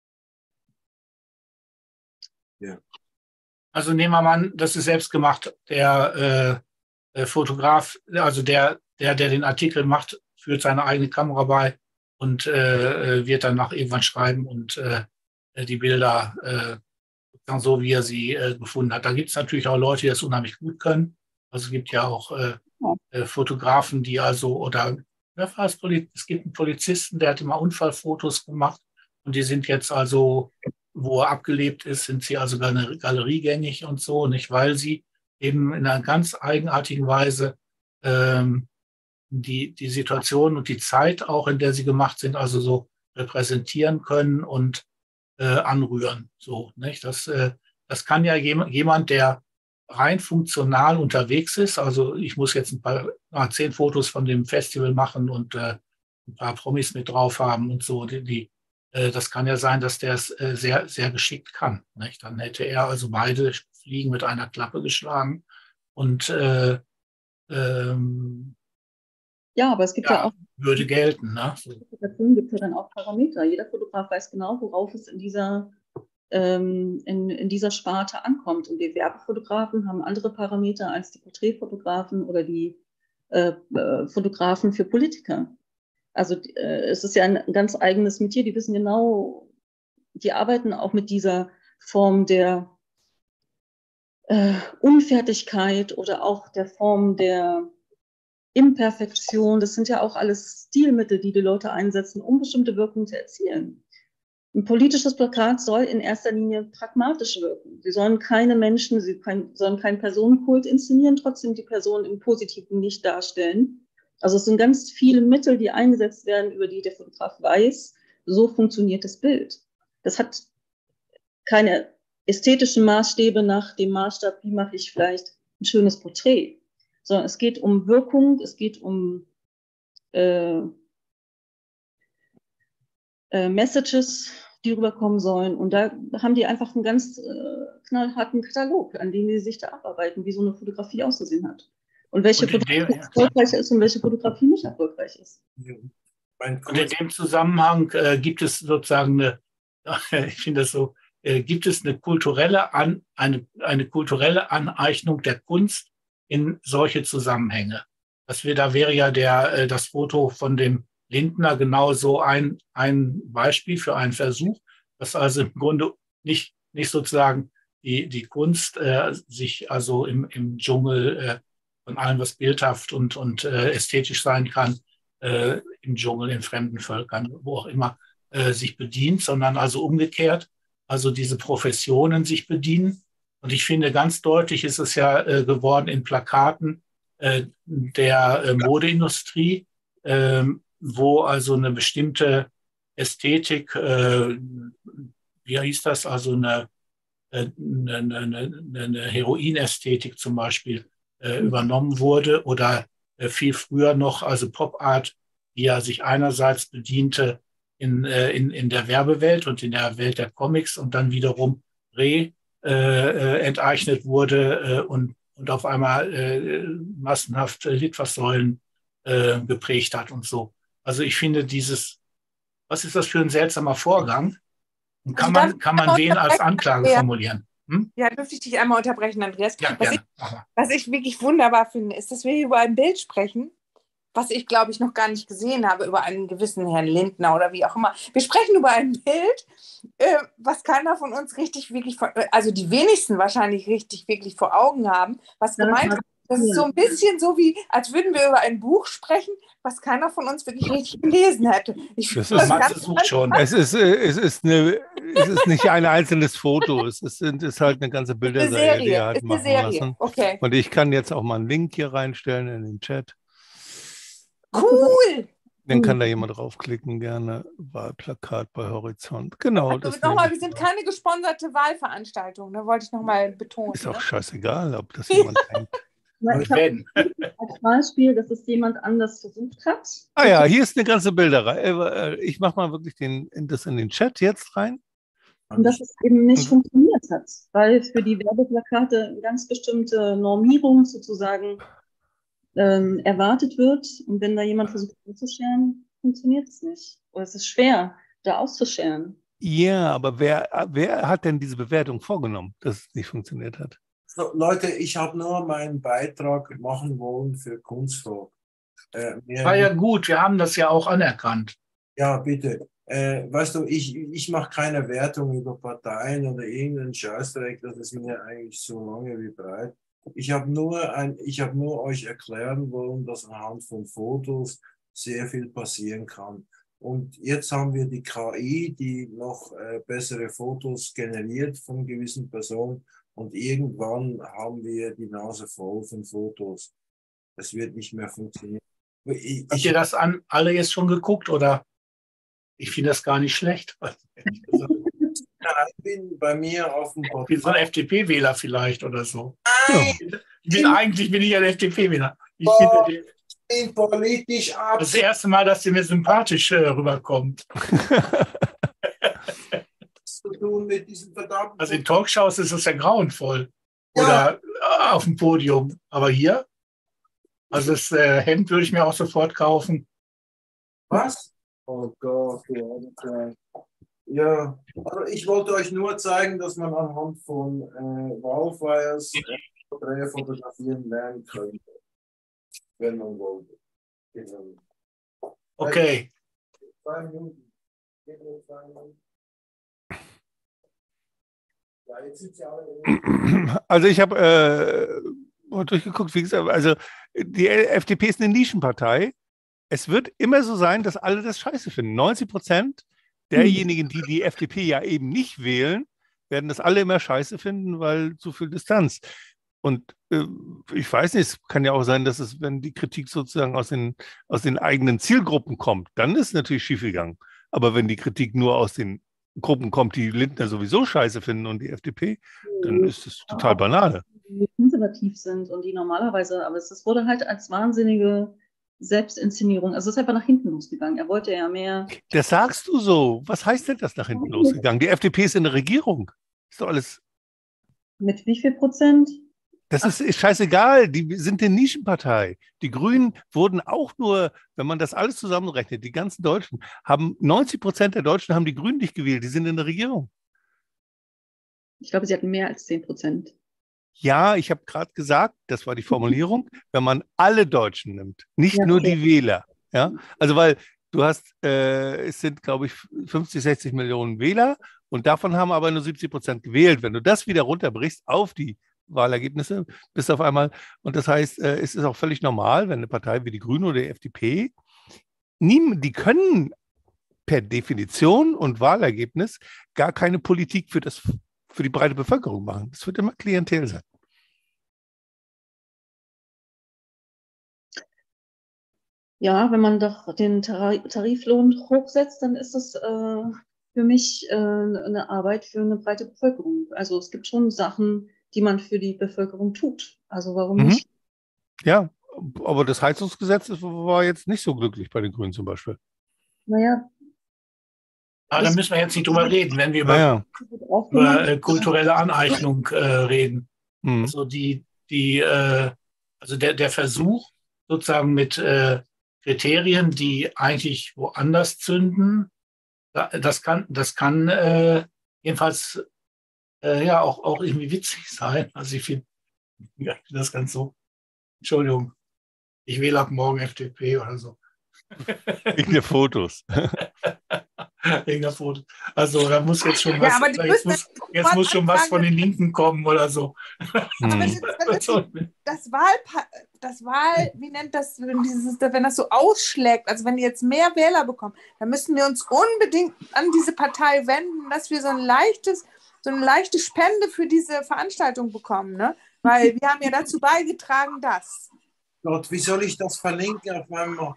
Ja. also nehmen wir mal an, das ist selbst gemacht. Der äh, Fotograf, also der, der, der den Artikel macht, führt seine eigene Kamera bei und äh, wird dann nach irgendwann schreiben und äh, die Bilder äh, so, wie er sie äh, gefunden hat. Da gibt es natürlich auch Leute, die das unheimlich gut können. Also es gibt ja auch äh, äh, Fotografen, die also, oder wer war es? Es gibt einen Polizisten, der hat immer Unfallfotos gemacht und die sind jetzt also, wo er abgelebt ist, sind sie also galeriegängig und so, nicht, weil sie eben in einer ganz eigenartigen Weise ähm, die, die Situation und die Zeit auch, in der sie gemacht sind, also so repräsentieren können und Äh, anrühren. So, nicht? Das, äh, das kann ja jem, jemand, der rein funktional unterwegs ist, also ich muss jetzt ein paar, ah, zehn Fotos von dem Festival machen und äh, ein paar Promis mit drauf haben und so, die, die äh, das kann ja sein, dass der es äh, sehr, sehr geschickt kann. Nicht? Dann hätte er also beide Fliegen mit einer Klappe geschlagen und äh, ähm, ja, aber es gibt ja, ja auch würde gelten. Ne? So. Gibt es ja dann auch Parameter. Jeder Fotograf weiß genau, worauf es in dieser, ähm, in, in dieser Sparte ankommt. Und die Werbefotografen haben andere Parameter als die Porträtfotografen oder die äh, äh, Fotografen für Politiker. Also äh, es ist ja ein ganz eigenes Metier. Die wissen genau, die arbeiten auch mit dieser Form der äh, Unfertigkeit oder auch der Form der Imperfektion, das sind ja auch alles Stilmittel, die die Leute einsetzen, um bestimmte Wirkungen zu erzielen. Ein politisches Plakat soll in erster Linie pragmatisch wirken. Sie sollen keine Menschen, sie kein, sollen keinen Personenkult inszenieren, trotzdem die Person im positiven Licht darstellen. Also es sind ganz viele Mittel, die eingesetzt werden, über die der Fotograf weiß, so funktioniert das Bild. Das hat keine ästhetischen Maßstäbe nach dem Maßstab, wie mache ich vielleicht ein schönes Porträt. Sondern es geht um Wirkung, es geht um, äh, äh, Messages, die rüberkommen sollen. Und da haben die einfach einen ganz äh, knallharten Katalog, an dem die sich da abarbeiten, wie so eine Fotografie auszusehen hat. Und welche Und in dem- Fotografie erfolgreich ist und welche Fotografie nicht erfolgreich ist. Mein Und in dem Zusammenhang äh, gibt es sozusagen eine, ich finde das so, äh, gibt es eine kulturelle, An, eine, eine kulturelle Aneignung der Kunst in solche Zusammenhänge. Das, wir, da wäre ja der, äh, das Foto von dem Lindner genau so ein, ein Beispiel für einen Versuch, dass also im Grunde nicht, nicht sozusagen die, die Kunst äh, sich also im, im Dschungel äh, von allem, was bildhaft und, und äh, ästhetisch sein kann, äh, im Dschungel, in fremden Völkern, wo auch immer, äh, sich bedient, sondern also umgekehrt, also diese Professionen sich bedienen. Und ich finde, ganz deutlich ist es ja äh, geworden in Plakaten äh, der äh, Modeindustrie, äh, wo also eine bestimmte Ästhetik, äh, wie hieß das, also eine, eine, eine, eine Heroinästhetik zum Beispiel äh, übernommen wurde oder äh, viel früher noch, also Pop Art, die ja sich einerseits bediente in, äh, in, in der Werbewelt und in der Welt der Comics und dann wiederum re äh, enteignet wurde äh, und, und auf einmal äh, massenhaft äh, Litfaßsäulen äh, geprägt hat und so. Also ich finde dieses, was ist das für ein seltsamer Vorgang? Und kann Also man, kann man wen als Anklage Ja. formulieren? Hm? Ja, dürfte ich dich einmal unterbrechen, Andreas? Ja, was, ich, gerne. Mach mal. was ich wirklich wunderbar finde, ist, dass wir hier über ein Bild sprechen, was ich, glaube ich, noch gar nicht gesehen habe, über einen gewissen Herrn Lindner oder wie auch immer. Wir sprechen über ein Bild, äh, was keiner von uns richtig, wirklich, vor, also die wenigsten wahrscheinlich richtig, wirklich vor Augen haben, was Ja, gemeint das ist. Das ist so ein bisschen so, wie, als würden wir über ein Buch sprechen, was keiner von uns wirklich richtig gelesen hätte. Ich Das finde ist- das Matze ganz sucht schon. Es ist, äh, es ist, eine, es ist nicht ein einzelnes Foto, es ist, es ist halt eine ganze eine Bilderserie, die Serie. er hat Ist eine machen Serie. lassen. Okay. Und ich kann jetzt auch mal einen Link hier reinstellen in den Chat. Cool. Dann kann da jemand draufklicken, gerne. Wahlplakat bei Horizont. Genau, Also das nochmal, nehme wir ich sind mal. keine gesponserte Wahlveranstaltung, ne? Wollte ich nochmal betonen. Ist auch Ne? scheißegal, ob das jemand denkt. Ich habe Wenn. als Beispiel, dass es jemand anders versucht hat. Ah ja, hier ist eine ganze Bilderreihe. Äh, äh, Ich mache mal wirklich den, in das in den Chat jetzt rein. Und dass es eben nicht funktioniert hat, weil für die Werbeplakate eine ganz bestimmte Normierung sozusagen ähm, erwartet wird. Und wenn da jemand versucht auszuscheren, funktioniert es nicht. Oder es ist schwer, da auszuscheren. Ja, aber wer, wer hat denn diese Bewertung vorgenommen, dass es nicht funktioniert hat? So, Leute, ich habe nur meinen Beitrag machen wollen für Kunsttalk. Äh, mehr War ja nicht. gut, wir haben das ja auch anerkannt. Ja, bitte. Äh, weißt du, ich, ich mache keine Wertung über Parteien oder irgendeinen Scheißdreck, das ist mir eigentlich so lange wie breit. Ich habe nur, ein, ich hab nur euch erklären wollen, dass anhand von Fotos sehr viel passieren kann. Und jetzt haben wir die K I, die noch äh, bessere Fotos generiert von gewissen Personen. Und irgendwann haben wir die Nase voll von Fotos. Das wird nicht mehr funktionieren. Ich, Habt ich, ihr das an alle jetzt schon geguckt oder? Ich finde das gar nicht schlecht. ehrlich gesagt. ich bin bei mir auf dem Ich bin so ein F D P-Wähler vielleicht oder so. Ja. Ich bin, eigentlich bin ich ein F D P-Wähler. Ich Oh. finde, den- Ich bin politisch ab. das ist das erste Mal, dass der mir sympathisch äh, rüberkommt. zu tun mit diesem verdammten. Also in Talkshows ist es ja grauenvoll. Ja. Oder äh, auf dem Podium. Aber hier, also das äh, Hemd würde ich mir auch sofort kaufen. Was? Oh Gott, du arme Kerl. Ja, also ich wollte euch nur zeigen, dass man anhand von äh, Wahlflyers äh, Porträts fotografieren lernen könnte, wenn man wollte. Genau. Okay. Zwei Minuten. Gib mir zwei Minuten. Ja, jetzt sind sie alle. Also ich habe äh, mal durchgeguckt, wie gesagt, also die F D P ist eine Nischenpartei. Es wird immer so sein, dass alle das scheiße finden. neunzig Prozent derjenigen, die die F D P ja eben nicht wählen, werden das alle immer scheiße finden, weil zu viel Distanz. Und äh, ich weiß nicht, es kann ja auch sein, dass es, wenn die Kritik sozusagen aus den, aus den eigenen Zielgruppen kommt, dann ist es natürlich schiefgegangen. Aber wenn die Kritik nur aus den Gruppen kommt, die Lindner sowieso scheiße finden und die F D P, dann ist es total Banane. Die konservativ sind und die normalerweise, aber es es wurde halt als wahnsinnige Selbstinszenierung. Also es ist einfach nach hinten losgegangen. Er wollte ja mehr. Das sagst du so. Was heißt denn das nach hinten losgegangen? Die F D P ist in der Regierung. Ist doch alles. Mit wie viel Prozent? Das ist, ist scheißegal. Die sind eine Nischenpartei. Die Grünen wurden auch nur, wenn man das alles zusammenrechnet, die ganzen Deutschen haben, neunzig Prozent der Deutschen haben die Grünen nicht gewählt. Die sind in der Regierung. Ich glaube, sie hatten mehr als zehn Prozent. Ja, ich habe gerade gesagt, das war die Formulierung, wenn man alle Deutschen nimmt, nicht Ja, nur okay. die Wähler. Ja, also weil du hast, äh, es sind, glaube ich, fünfzig, sechzig Millionen Wähler und davon haben aber nur siebzig Prozent gewählt. Wenn du das wieder runterbrichst auf die Wahlergebnisse, bist du auf einmal, und das heißt, äh, es ist auch völlig normal, wenn eine Partei wie die Grünen oder die F D P, nie, die können per Definition und Wahlergebnis gar keine Politik für das für die breite Bevölkerung machen. Das wird immer Klientel sein. Ja, wenn man doch den Tar- Tariflohn hochsetzt, dann ist das äh, für mich äh, eine Arbeit für eine breite Bevölkerung. Also es gibt schon Sachen, die man für die Bevölkerung tut. Also warum Mhm. nicht? Ja, aber das Heizungsgesetz ist- war jetzt nicht so glücklich bei den Grünen zum Beispiel. Naja, Aber da müssen wir jetzt nicht drüber reden, wenn wir über, Naja. gut über aufgemacht. äh, kulturelle Aneignung äh, reden. Mhm. Also die, die, äh, also der, der Versuch sozusagen mit äh, Kriterien, die eigentlich woanders zünden, da- das kann, das kann äh, jedenfalls äh, ja auch, auch irgendwie witzig sein. Also ich finde ja, ich find das ganz so. Entschuldigung, ich wähle ab morgen F D P oder so. Wegen der Fotos. Wegen der Fotos. Also da muss jetzt schon Ja, was, aber die jetzt müssen muss, das jetzt sofort muss schon was von anfangen. den Linken kommen oder so. Aber wenn, Mhm. jetzt, wenn jetzt das Wahl, das Wahl, wie nennt das, wenn, dieses, wenn das so ausschlägt, also wenn die jetzt mehr Wähler bekommen, dann müssen wir uns unbedingt an diese Partei wenden, dass wir so ein leichtes, so eine leichte Spende für diese Veranstaltung bekommen, ne? Weil wir haben ja dazu beigetragen, dass. Gott, wie soll ich das verlinken auf meinem...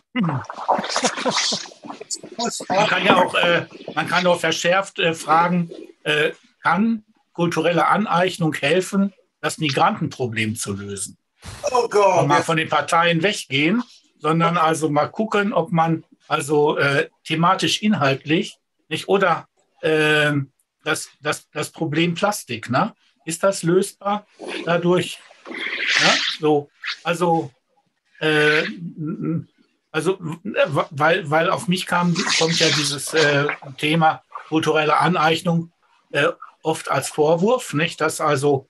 Man kann ja auch, äh, man kann auch verschärft äh, fragen, äh, kann kulturelle Aneignung helfen, das Migrantenproblem zu lösen? Oh Gott! Und mal von den Parteien weggehen, sondern also mal gucken, ob man also äh, thematisch inhaltlich nicht oder äh, das, das, das Problem Plastik, ne? Ist das lösbar dadurch? Ja, so, also äh, Also, weil, weil auf mich kam, kommt ja dieses äh, Thema kulturelle Aneignung äh, oft als Vorwurf, nicht? Dass also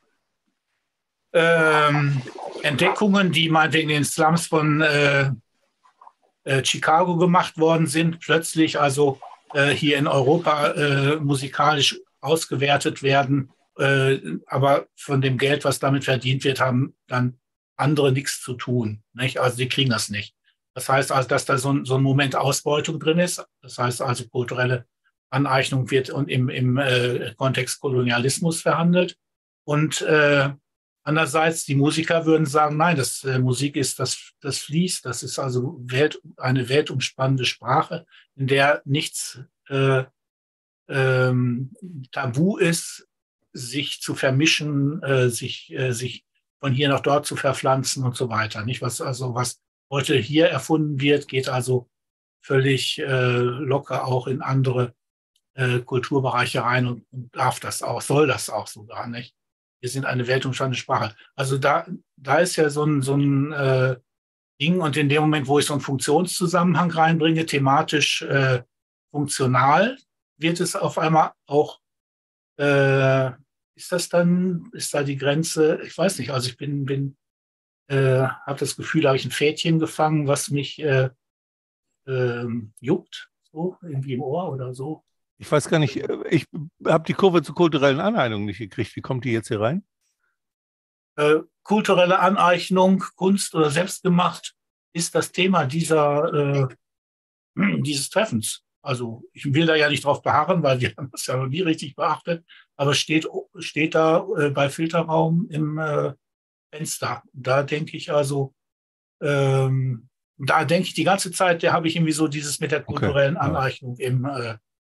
ähm, Entdeckungen, die mal in den Slums von äh, äh, Chicago gemacht worden sind, plötzlich also äh, hier in Europa äh, musikalisch ausgewertet werden, äh, aber von dem Geld, was damit verdient wird, haben dann andere nichts zu tun, nicht? Also die kriegen das nicht. Das heißt also, dass da so ein, so ein Moment Ausbeutung drin ist. Das heißt also, kulturelle Aneignung wird und im, im äh, Kontext Kolonialismus verhandelt. Und äh, andererseits, die Musiker würden sagen, nein, das äh, Musik ist, das, das fließt. Das ist also Welt, eine weltumspannende Sprache, in der nichts äh, ähm, tabu ist, sich zu vermischen, äh, sich, äh, sich von hier nach dort zu verpflanzen und so weiter. Nicht was also was heute hier erfunden wird, geht also völlig äh, locker auch in andere äh, Kulturbereiche rein und, und darf das auch, soll das auch sogar nicht. Wir sind eine weltumspannende Sprache. Also da, da ist ja so ein, so ein äh, Ding und in dem Moment, wo ich so einen Funktionszusammenhang reinbringe, thematisch äh, funktional, wird es auf einmal auch, äh, ist das dann, ist da die Grenze, ich weiß nicht, also ich bin, bin äh, habe das Gefühl, da habe ich ein Fädchen gefangen, was mich äh, äh, juckt, so irgendwie im Ohr oder so. Ich weiß gar nicht, ich habe die Kurve zur kulturellen Aneignung nicht gekriegt. Wie kommt die jetzt hier rein? Äh, kulturelle Aneignung, Kunst oder selbstgemacht ist das Thema dieser, äh, dieses Treffens. Also ich will da ja nicht drauf beharren, weil wir haben das ja noch nie richtig beachtet, aber steht, steht da äh, bei Filterraum im äh, Fenster. Da denke ich also, ähm, da denke ich die ganze Zeit, da habe ich irgendwie so dieses mit der kulturellen Okay, ja. Aneignung im, äh,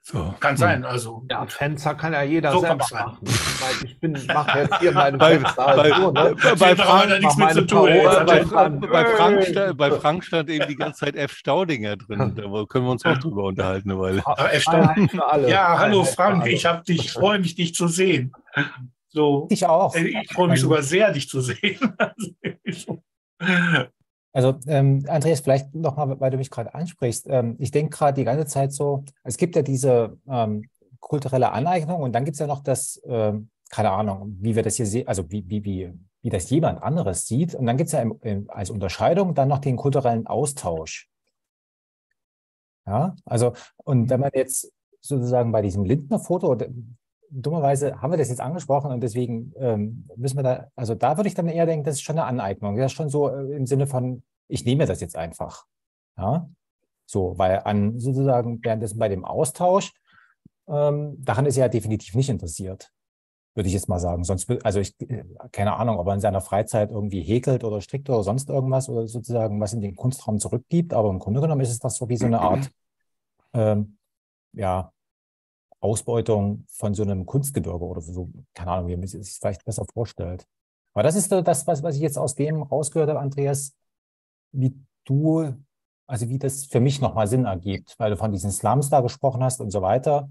So. Kann sein, also. Ja, Fenster kann ja jeder So selber kommt's rein. machen. Weil ich bin, mache jetzt hier meine Bei- Fenster bei- halt so, ne? bei- bei Frank- Frank- nichts mit mach zu meine tun. ey. Jetzt Bei, hat bei, er- Frank, bei, Frank Hey. stand, bei Frank stand eben die ganze Zeit F. Staudinger drin. Da können wir uns auch drüber unterhalten eine Weile. Aber F. Freiheit für alle. Ja, hallo Freiheit für Frank, alle. ich habe dich, ich freue mich, dich zu sehen. So, Ich auch. äh, ich freue mich sogar sehr, dich zu sehen. Also, ähm, Andreas, vielleicht nochmal, weil du mich gerade ansprichst. Ähm, ich denke gerade die ganze Zeit so, es gibt ja diese ähm, kulturelle Aneignung und dann gibt es ja noch das, ähm, keine Ahnung, wie wir das hier sehen, also wie, wie, wie, wie das jemand anderes sieht. Und dann gibt es ja im, im, als Unterscheidung dann noch den kulturellen Austausch. Ja, also, und wenn man jetzt sozusagen bei diesem Lindner-Foto, dummerweise haben wir das jetzt angesprochen und deswegen ähm, müssen wir da, also da würde ich dann eher denken, das ist schon eine Aneignung. Das ist schon so äh, im Sinne von, ich nehme das jetzt einfach. Ja, so, weil an sozusagen währenddessen bei dem Austausch, ähm, daran ist er ja definitiv nicht interessiert, würde ich jetzt mal sagen. Sonst, wür- also ich, äh, keine Ahnung, ob er in seiner Freizeit irgendwie häkelt oder strickt oder sonst irgendwas oder sozusagen was in den Kunstraum zurückgibt, aber im Grunde genommen ist es das so wie so eine Art, ähm, ja, Ausbeutung von so einem Kunstgebirge oder so, keine Ahnung, wie man sich das vielleicht besser vorstellt. Aber das ist so das, was, was ich jetzt aus dem rausgehört habe, Andreas, wie du, also wie das für mich nochmal Sinn ergibt, weil du von diesen Slums da gesprochen hast und so weiter.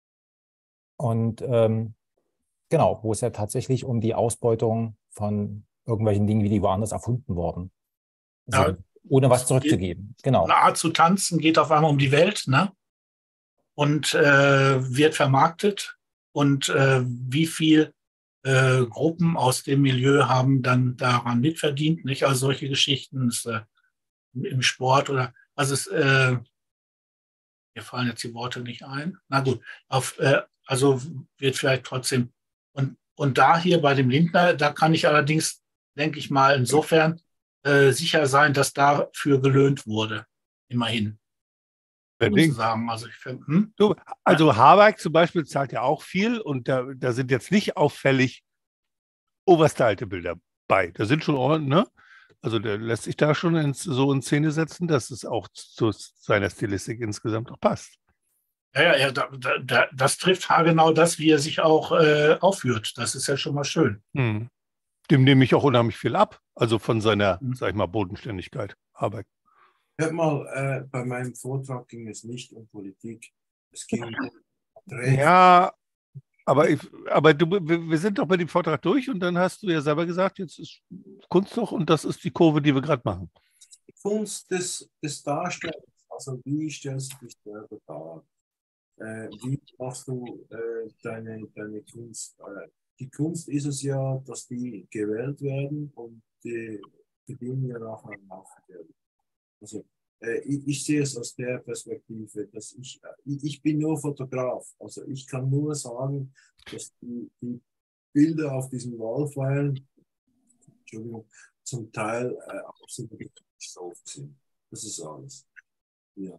Und ähm, genau, wo es ja tatsächlich um die Ausbeutung von irgendwelchen Dingen, wie die woanders erfunden wurden. Ja. Sind, ohne was zurückzugeben. Genau. Eine Art zu tanzen geht auf einmal um die Welt, ne? Und äh, wird vermarktet. Und äh, wie viel äh, Gruppen aus dem Milieu haben dann daran mitverdient, nicht? Also solche Geschichten ist, äh, im Sport oder, also es, äh, mir fallen jetzt die Worte nicht ein. Na gut, auf, äh, also wird vielleicht trotzdem, und, und da hier bei dem Lindner, da kann ich allerdings, denke ich mal, insofern äh, sicher sein, dass dafür gelöhnt wurde, immerhin. Sozusagen. Also, ich, hm? Du, also Habeck zum Beispiel zahlt ja auch viel und da, da sind jetzt nicht auffällig overstylte Bilder bei. Da sind schon ordentlich, ne? Also der lässt sich da schon ins, so in Szene setzen, dass es auch zu seiner Stilistik insgesamt auch passt. Ja, ja, ja da, da, das trifft haargenau das, wie er sich auch äh, aufführt. Das ist ja schon mal schön. Hm. Dem nehme ich auch unheimlich viel ab, also von seiner, hm. sag ich mal, Bodenständigkeit, Habeck. Hört mal, äh, bei meinem Vortrag ging es nicht um Politik. Es ging um Recht. Ja, aber, ich, aber du, wir sind doch bei dem Vortrag durch und dann hast du ja selber gesagt, jetzt ist Kunst doch und das ist die Kurve, die wir gerade machen. Die Kunst des, des Darstellens, also wie stellst du dich selber dar? Äh, wie machst du äh, deine, deine Kunst? Äh, die Kunst ist es ja, dass die gewählt werden und die, die Dinge ja nachher gemacht werden. Also, äh, ich, ich sehe es aus der Perspektive, dass ich, ich, ich bin nur Fotograf. Also ich kann nur sagen, dass die, die Bilder auf diesen Wallfeilen, Entschuldigung, zum Teil äh, absolut nicht so sind. Das ist alles. Ja.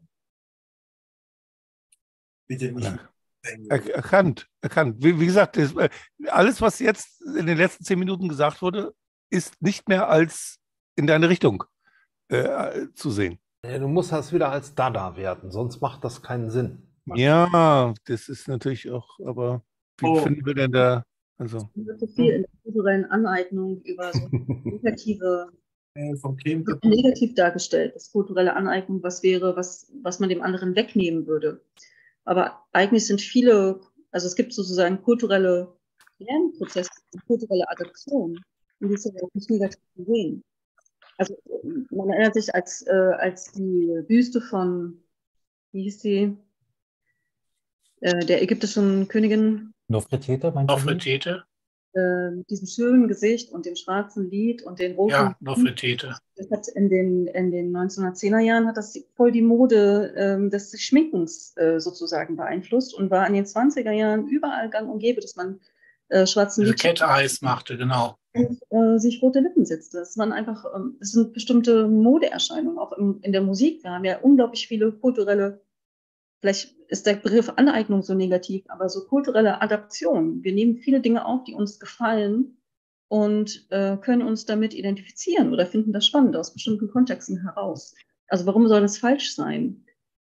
Bitte nicht. Er, erkannt, erkannt. Wie, wie gesagt, das, alles, was jetzt in den letzten zehn Minuten gesagt wurde, ist nicht mehr als in deine Richtung äh, zu sehen. Ja, du musst das wieder als Dada werten, sonst macht das keinen Sinn. Ja, das ist natürlich auch, aber wie Oh. finden wir denn da, also. So viel in der kulturellen Aneignung über so negative, Äh, vom Kim negativ dargestellt, das kulturelle Aneignung, was wäre, was, was man dem anderen wegnehmen würde. Aber eigentlich sind viele, also es gibt sozusagen kulturelle Lernprozesse, kulturelle Adaption, und die sind auch nicht negativ gesehen. Also man erinnert sich, als, äh, als die Büste von, wie hieß sie, äh, der ägyptischen Königin, Nofretete, meinst du? Nofretete? äh, mit diesem schönen Gesicht und dem schwarzen Lied und den roten. Ja, Nofretete. Das hat in den, in den neunzehnhundertzehner Jahren hat das voll die Mode ähm, des Schminkens äh, sozusagen beeinflusst und war in den zwanziger Jahren überall gang und gäbe, dass man äh, schwarzen Diese Lied Cat Eyes machte, genau. und äh, sich rote Lippen setzte. Das waren einfach, ähm, das sind bestimmte Modeerscheinungen, auch im, in der Musik. Wir haben ja unglaublich viele kulturelle, vielleicht ist der Begriff Aneignung so negativ, aber so kulturelle Adaption. Wir nehmen viele Dinge auf, die uns gefallen und äh, können uns damit identifizieren oder finden das spannend aus bestimmten Kontexten heraus. Also warum soll das falsch sein?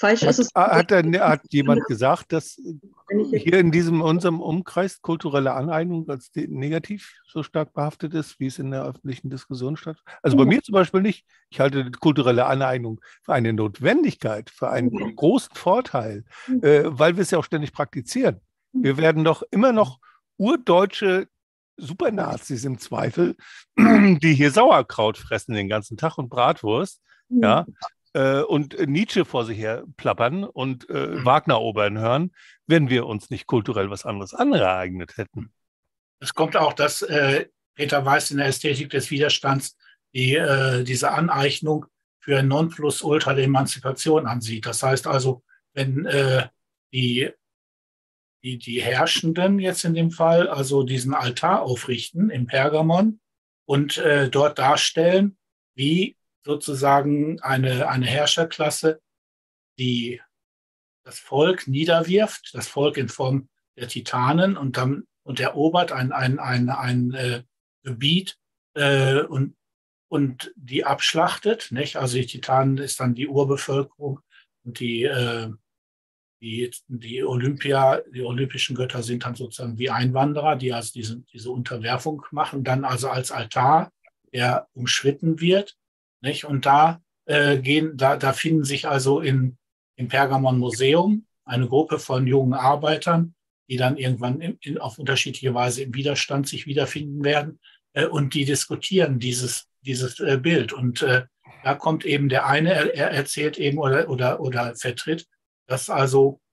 Falsch ist Hat, es. hat, denn- hat jemand gesagt, dass Wenn ich jetzt- hier in diesem unserem Umkreis kulturelle Aneignung als de- negativ so stark behaftet ist, wie es in der öffentlichen Diskussion statt? Also bei Ja. mir zum Beispiel nicht. Ich halte die kulturelle Aneignung für eine Notwendigkeit, für einen Mhm. großen Vorteil, Mhm. äh, weil wir es ja auch ständig praktizieren. Wir werden doch immer noch urdeutsche Supernazis im Zweifel, die hier Sauerkraut fressen den ganzen Tag und Bratwurst, ja, äh, und Nietzsche vor sich her plappern und äh, Wagner-Opern hören, wenn wir uns nicht kulturell was anderes angeeignet hätten. Es kommt auch, dass äh, Peter Weiß in der Ästhetik des Widerstands die, äh, diese Aneignung für ein Nonplusultra der Emanzipation ansieht. Das heißt also, wenn äh, die, die, die Herrschenden jetzt in dem Fall also diesen Altar aufrichten im Pergamon und äh, dort darstellen, wie sozusagen eine, eine Herrscherklasse, die das Volk niederwirft, das Volk in Form der Titanen und dann und erobert ein, ein, ein, ein äh, Gebiet äh, und, und die abschlachtet. Nicht? Also die Titanen ist dann die Urbevölkerung und die, äh, die, die Olympia, die olympischen Götter sind dann sozusagen wie Einwanderer, die also diese, diese Unterwerfung machen, dann also als Altar, der umschritten wird. Nicht? Und da äh, gehen, da, da finden sich also in, im Pergamon-Museum eine Gruppe von jungen Arbeitern, die dann irgendwann in, in, auf unterschiedliche Weise im Widerstand sich wiederfinden werden. Äh, und die diskutieren dieses, dieses äh, Bild. Und äh, da kommt eben der eine, er, er erzählt eben oder, oder, oder vertritt, dass also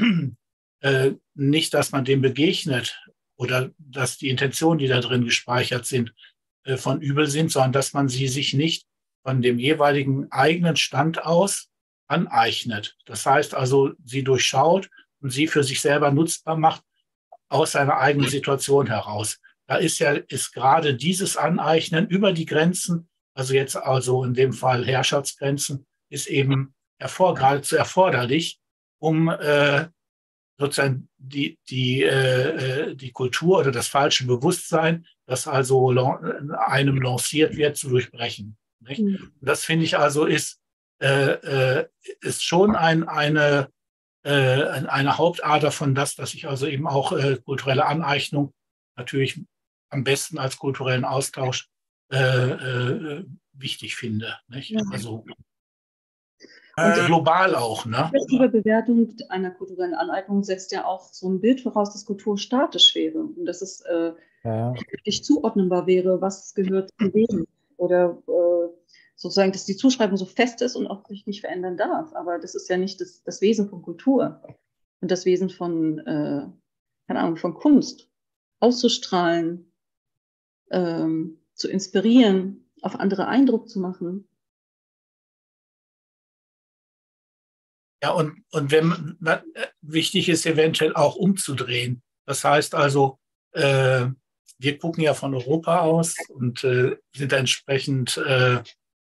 äh, nicht, dass man dem begegnet oder dass die Intentionen, die da drin gespeichert sind, äh, von übel sind, sondern dass man sie sich nicht von dem jeweiligen eigenen Stand aus aneignet. Das heißt also, sie durchschaut und sie für sich selber nutzbar macht aus seiner eigenen Situation heraus. Da ist ja ist gerade dieses Aneignen über die Grenzen, also jetzt also in dem Fall Herrschaftsgrenzen, ist eben hervor, geradezu erforderlich, um äh, sozusagen die, die, äh, die Kultur oder das falsche Bewusstsein, das also einem lanciert wird, zu durchbrechen. Nicht? Und das finde ich also ist, äh, äh, ist schon ein, eine, äh, eine Hauptader von das, dass ich also eben auch äh, kulturelle Aneignung natürlich am besten als kulturellen Austausch äh, äh, wichtig finde. Nicht? Ja. Also Und äh, global auch. Ne? Die Bewertung einer kulturellen Aneignung setzt ja auch so ein Bild voraus, dass Kultur statisch wäre und dass es äh, Ja, ja. wirklich zuordnenbar wäre, was gehört zu wem. Oder äh, sozusagen, dass die Zuschreibung so fest ist und auch sich nicht verändern darf. Aber das ist ja nicht das, das Wesen von Kultur und das Wesen von, äh, keine Ahnung, von Kunst. Auszustrahlen, ähm, zu inspirieren, auf andere Eindruck zu machen. Ja, und, und wenn na, wichtig ist, eventuell auch umzudrehen. Das heißt also, äh, wir gucken ja von Europa aus und äh, sind entsprechend äh,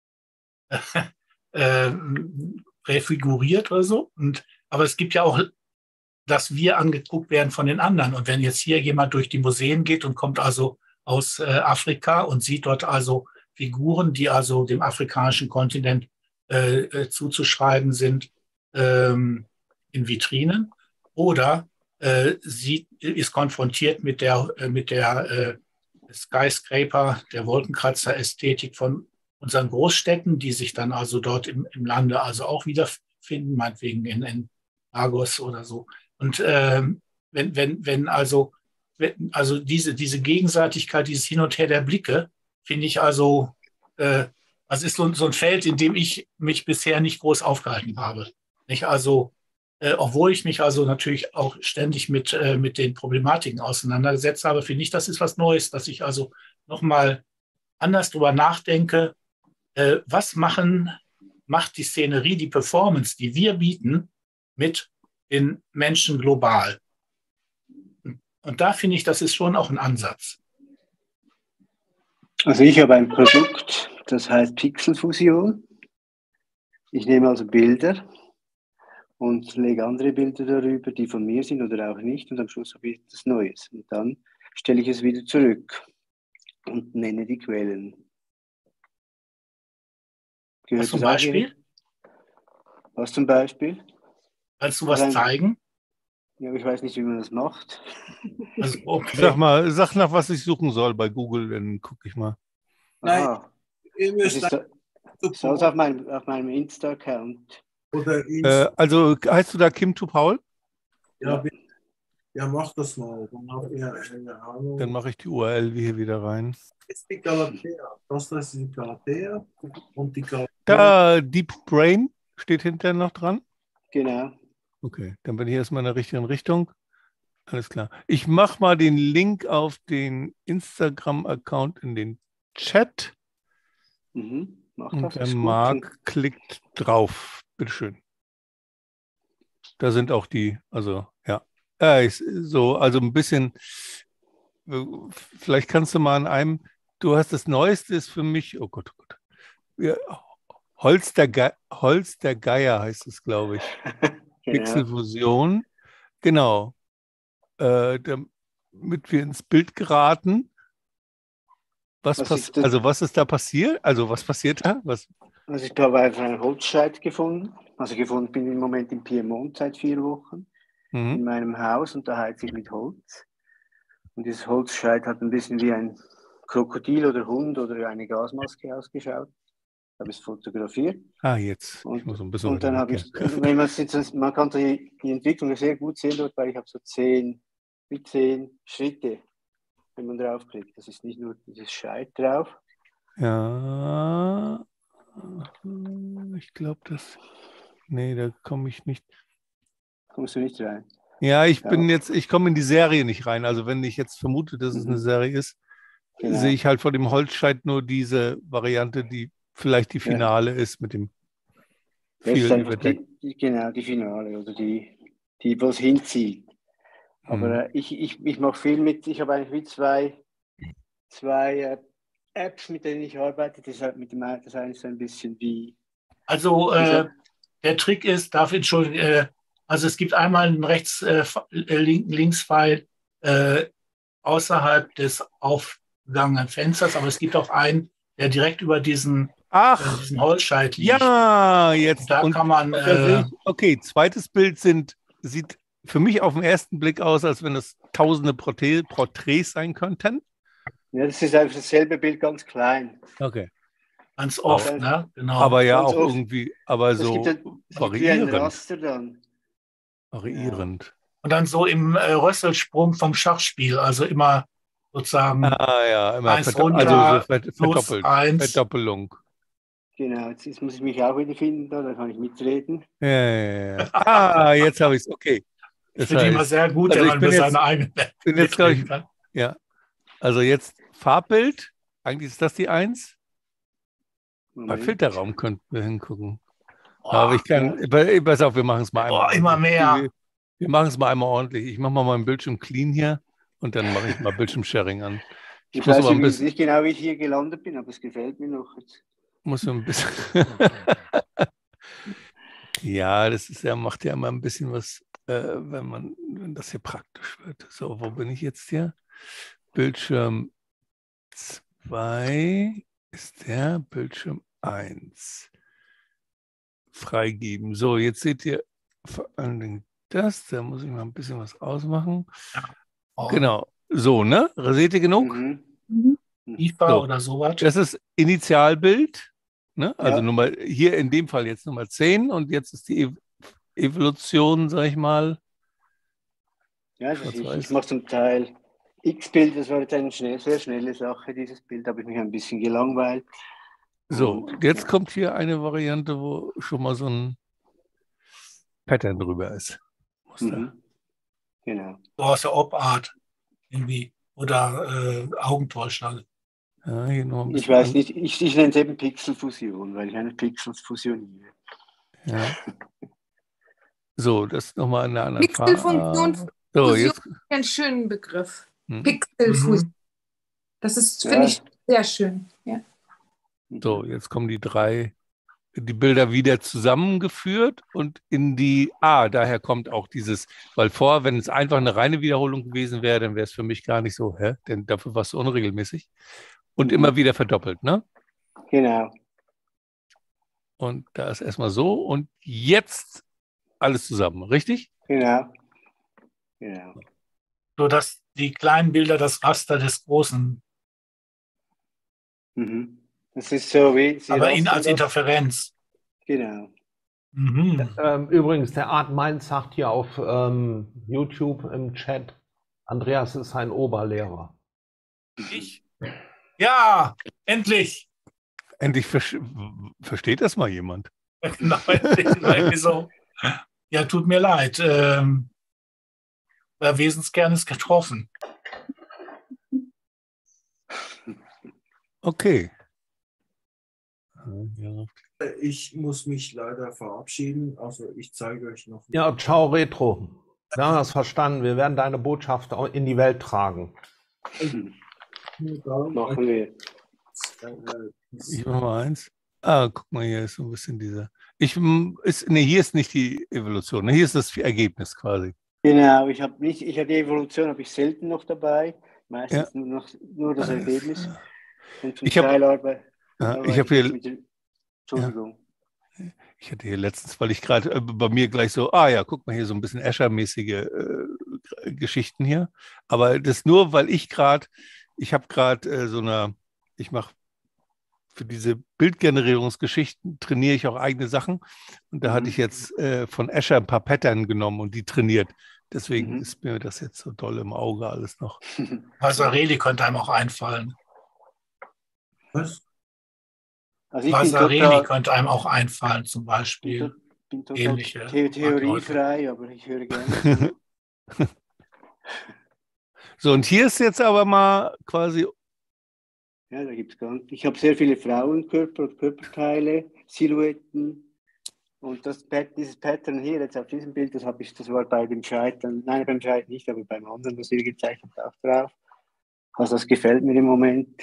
äh, präfiguriert oder so. Und, aber es gibt ja auch, dass wir angeguckt werden von den anderen. Und wenn jetzt hier jemand durch die Museen geht und kommt also aus äh, Afrika und sieht dort also Figuren, die also dem afrikanischen Kontinent äh, äh, zuzuschreiben sind, ähm, in Vitrinen, oder äh, sieht, ist konfrontiert mit der, äh, mit der äh, Skyscraper, der Wolkenkratzer-Ästhetik von unseren Großstädten, die sich dann also dort im, im Lande also auch wiederfinden, meinetwegen in, in Lagos oder so. Und ähm, wenn, wenn, wenn also, wenn, also diese, diese Gegenseitigkeit, dieses Hin und Her der Blicke, finde ich also, äh, also ist so, so ein Feld, in dem ich mich bisher nicht groß aufgehalten habe. Nicht? Also, äh, obwohl ich mich also natürlich auch ständig mit, äh, mit den Problematiken auseinandergesetzt habe, finde ich, das ist was Neues, dass ich also nochmal anders drüber nachdenke, äh, was machen, macht die Szenerie, die Performance, die wir bieten, mit den Menschen global. Und da finde ich, das ist schon auch ein Ansatz. Also ich habe ein Produkt, das heißt Pixelfusion. Ich nehme also Bilder und lege andere Bilder darüber, die von mir sind oder auch nicht, und am Schluss habe ich etwas Neues. Und dann stelle ich es wieder zurück und nenne die Quellen. Gehört Was zum das auch Beispiel? hier? Was zum Beispiel? Kannst du was Nein. zeigen? Ja, ich weiß nicht, wie man das macht. Also, okay. Sag mal, sag nach, was ich suchen soll bei Google, dann gucke ich mal. Nein, Aha, ihr das müsst ist, so- ist alles auf meinem, auf meinem Insta-Account. oder Äh, Insta, also heißt du da Kim to Paul? ja, bitte. Ja, mach das mal. Dann habt ihr eine Ahnung. Dann mache ich die U R L hier wieder rein. Das ist die Galatea. Das ist die Galatea. Und die Galatea. Da, Deep Brain steht hinterher noch dran. Genau. Okay, dann bin ich erstmal in der richtigen Richtung. Alles klar. Ich mache mal den Link auf den Instagram-Account in den Chat Mhm. Mach und das. der ist gut. Marc klickt drauf. Bitteschön. Da sind auch die, also ja. Ja, ich, so, also ein bisschen, äh, vielleicht kannst du mal an einem, du hast das Neueste ist für mich, oh Gott, oh Gott. Ja, Holz der, Ge Holz der Geier heißt es, glaube ich. Genau. Pixelfusion. Genau. Äh, damit wir ins Bild geraten. Was, Was pass ist das? also was ist da passiert? Also was passiert da? Was? Also ich habe einfach einen Holzscheit gefunden. Also gefunden bin ich im Moment in Piemont seit vier Wochen in Mhm. meinem Haus und da heize ich mit Holz. Und dieses Holzscheit hat ein bisschen wie ein Krokodil oder Hund oder eine Gasmaske ausgeschaut. Ich habe es fotografiert. Ah, jetzt. Ich Und, muss ein bisschen und dann weiter habe weg, ich, ja. wenn man, sieht, man kann die, die Entwicklung sehr gut sehen dort, weil ich habe so zehn, wie zehn Schritte, wenn man draufklickt. Das ist nicht nur dieses Scheit drauf. Ja. Ich glaube, das. Nee, da komme ich nicht. Kommst du nicht rein? Ja, ich Ja. bin jetzt, ich komme in die Serie nicht rein. Also wenn ich jetzt vermute, dass es Mhm. eine Serie ist, Genau. sehe ich halt vor dem Holzscheit nur diese Variante, die vielleicht die Ja. Finale ist mit dem Das ist viel einfach überdeckt. die, die, genau, die Finale oder die, die wo es hinzieht. Aber Mhm. äh, ich, ich, ich mache viel mit, ich habe eigentlich wie zwei, zwei äh, Apps, mit denen ich arbeite. Das, ist mit dem, das eine ist so ein bisschen wie. Also äh, Dieser- der Trick ist, darf entschuldigen, äh, also es gibt einmal einen rechts äh, äh, link, Links-Pfeil äh, außerhalb des aufgegangenen Fensters, aber es gibt auch einen, der direkt über diesen, äh, Ach, diesen Holzscheit liegt. ja, jetzt. Und da Und, kann man, und da sehe äh, ich, okay, zweites Bild sind, sieht für mich auf den ersten Blick aus, als wenn es tausende Porträt, Porträts sein könnten. Ja, das ist einfach dasselbe Bild, ganz klein. Okay. ganz oft, Aber- ne? Genau. Aber ja Ganz auch oft. irgendwie, aber Es so gibt, ein, es gibt wie ein variierend. Raster dann. Variierend. Und dann so im äh, Rösselsprung vom Schachspiel, also immer sozusagen Ah ja, immer eins verdo runter, also so ver plus verdoppelt. eins. Verdoppelung. Genau, jetzt, jetzt muss ich mich auch wieder finden, da, da kann ich mitreden. Ja, ja, ja. Ah, jetzt habe ich es. Okay. Ich Das finde die immer heißt, sehr gut, also wenn ich man bin über jetzt- seine eigene bin jetzt, glaube ich, mitreden kann. ja. Also jetzt Farbbild. Eigentlich ist das die Eins. Bei Moment. Filterraum könnten wir hingucken. Boah, Aber ich kann, ja. Pass auf, wir machen es mal einmal. Boah, immer ordentlich. mehr. Wir, wir machen es mal einmal ordentlich. Ich mache mal meinen Bildschirm clean hier und dann mache ich mal Bildschirmsharing an. Ich Ich muss weiß aber ein übrigens bisschen, nicht genau, wie ich hier gelandet bin, aber es gefällt mir noch. Jetzt. muss so ein bisschen. Ja, das ist ja, macht ja immer ein bisschen was, äh, wenn man, wenn das hier praktisch wird. So, wo bin ich jetzt hier? Bildschirm zwei ist der Bildschirm eins. Freigeben. So, jetzt seht ihr vor allen Dingen das. Da muss ich mal ein bisschen was ausmachen. Oh, Genau. So, ne? Seht ihr genug? Mhm. FIFA So. oder sowas. Das ist Initialbild. Ne? Also Ja. Nummer, hier in dem Fall jetzt Nummer zehn und jetzt ist die Ev Evolution, sag ich mal. Ja, das ist, ich, Schwarz-Weiß. ich mache zum Teil X-Bild, das war jetzt eine schnell, sehr schnelle Sache, dieses Bild, habe ich mich ein bisschen gelangweilt. So, Und, jetzt ja. kommt hier eine Variante, wo schon mal so ein Pattern drüber ist. Muster. Mhm. Genau. So aus der Op-Art irgendwie. Oder äh, Augentäuschung. Ja, hier noch ein Ich bisschen weiß an- nicht, ich, ich nenne es eben Pixelfusion, weil ich eine Pixels fusioniere. Ja. So, das ist nochmal eine andere Pixelfunktion, Farbe. So, Fusion. jetzt. Ein schöner Begriff. Hm. Pixelfusion. Das ist, Ja. finde ich, sehr schön. Ja. So, jetzt kommen die drei, die Bilder wieder zusammengeführt und in die, ah, daher kommt auch dieses, weil vorher, wenn es einfach eine reine Wiederholung gewesen wäre, dann wäre es für mich gar nicht so, hä? Denn dafür war es so unregelmäßig. Und Mhm. immer wieder verdoppelt, ne? Genau. Und da ist erstmal so und jetzt alles zusammen, richtig? Genau. Genau. So dass die kleinen Bilder das Raster des Großen, Mhm. Das ist so wie Sie aber in, rastern als das. Interferenz. Genau. Mhm. Ähm, übrigens, der Art Mainz sagt hier auf ähm, YouTube im Chat, Andreas ist ein Oberlehrer. Ich? Ja, endlich. Endlich ver versteht das mal jemand. Genau, endlich. Irgendwie so. Ja, tut mir leid. Ähm, war Wesenskernes getroffen. Okay. Ich muss mich leider verabschieden. Also ich zeige euch noch. Ja, ciao Retro. Wir haben das verstanden. Wir werden deine Botschaft auch in die Welt tragen. Machen wir. Ich mache mal eins. Ah, guck mal, hier ist so ein bisschen dieser. Ich, ist, nee, hier ist nicht die Evolution. Ne? Hier ist das Ergebnis quasi. Genau, ich habe nicht, ich habe die Evolution habe ich selten noch dabei. Meistens Ja. nur, noch, nur das Ergebnis. Und zum Ich habe Teil arbeite, ja, arbeite ich hab hier, mit den, Entschuldigung. Ja. Ich hatte hier letztens, weil ich gerade äh, bei mir gleich so, ah ja, guck mal hier so ein bisschen Escher-mäßige äh, Geschichten hier. Aber das nur, weil ich gerade, ich habe gerade äh, so eine, ich mache für diese Bildgenerierungsgeschichten trainiere ich auch eigene Sachen. Und da Mhm. hatte ich jetzt äh, von Escher ein paar Pattern genommen und die trainiert. Deswegen Mhm. ist mir das jetzt so doll im Auge alles noch. Vasarely könnte einem auch einfallen. Was? Also ich bin Vasarely total, könnte einem auch einfallen, zum bin, Beispiel. to- bin total Ähnliche the theoriefrei, aber ich höre gerne zu. So, und hier ist jetzt aber mal quasi. Ja, da gibt es ganz. Ich habe sehr viele Frauenkörper und Körperteile, Silhouetten. Und das, dieses Pattern hier, jetzt auf diesem Bild, das habe ich, das war bei dem Scheit, nein, beim Scheit nicht, aber beim anderen, was ihr gezeichnet habt, auch drauf. Also das gefällt mir im Moment.